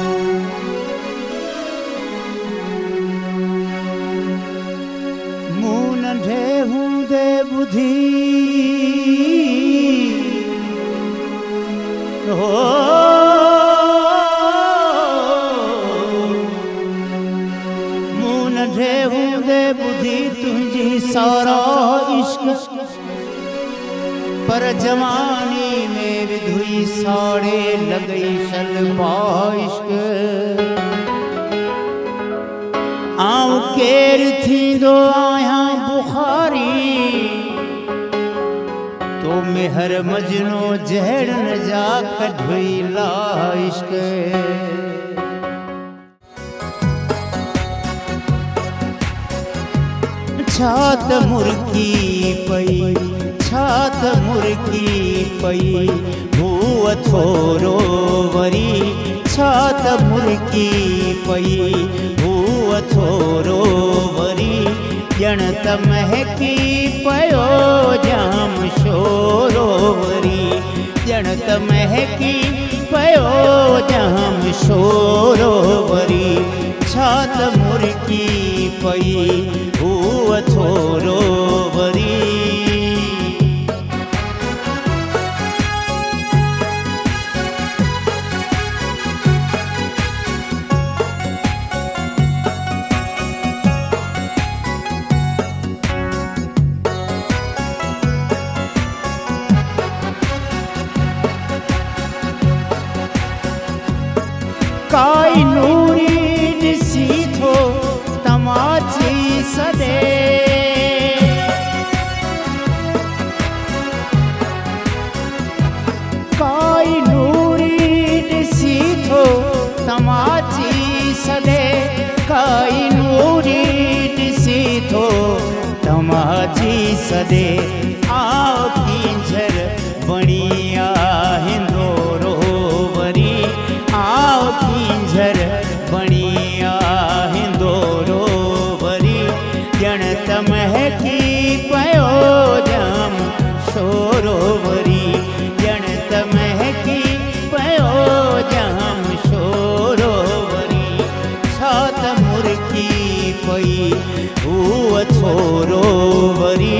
मूं नंढे हूंदे ॿुधी मूं नंढे हूंदे ॿुधी तुंहिंजी सारा इश्क, पर जवानी में विधुई साड़े लॻई शलबा इश्क। आऊं केरु थींदो आहियां बुखारी, तो मेहर मजनो जहड़न जा कढई ला इश्क। छात मुर्की पई, छात मुर्की पई, भूअ थोरो वरी। छात मुर्की पई, भूअ थोरो वरी। ॼण त महकी पयो जाम शोरो वरी। ॼण त महकी पयो जाम शोरो वरी। छात मुर्की पई, भूअ थोरो वरी। काई नूरी ॾिसी थो तमाची सॾे। काई नूरी ॾिसी थो तमाची सॾे। काई नूरी ॾिसी थो तमाची सॾे। आओ किंझर बणी आहिंदोरो वरी। आओ किंझर बणी आहिंदोरो वरी। ॼण त महकी पयो जाम शोरो वरी। ॼण त महकी पयो जाम शोरो वरी। छात मुर्की पई, भूअ थोरो वरी।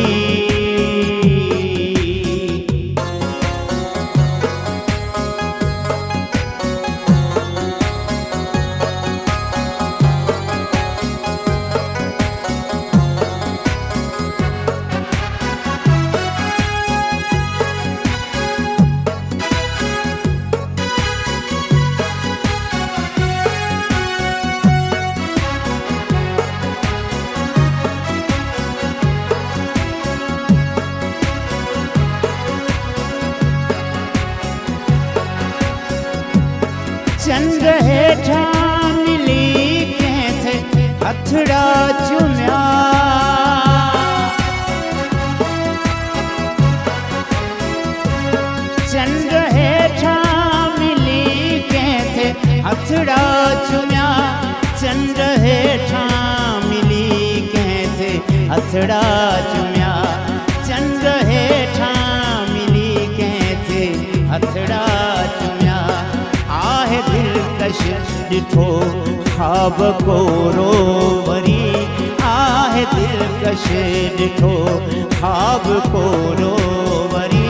चंद्र हेठा मिली कंहिं थे हथड़ा चुमिया। चंद्र हेठा मिली कंहिं थे हथड़ा चुमिया। चंद्र हेठा मिली कंहिं थे हथड़ा चुमिया। चंद्र हेठा मिली कंहिं थे हथड़ा चुमिया। आहे दिलकश ॾिठो ख़्वाब कोरो वरी। आहे दिलकश ॾिठो ख़्वाब कोरो वरी।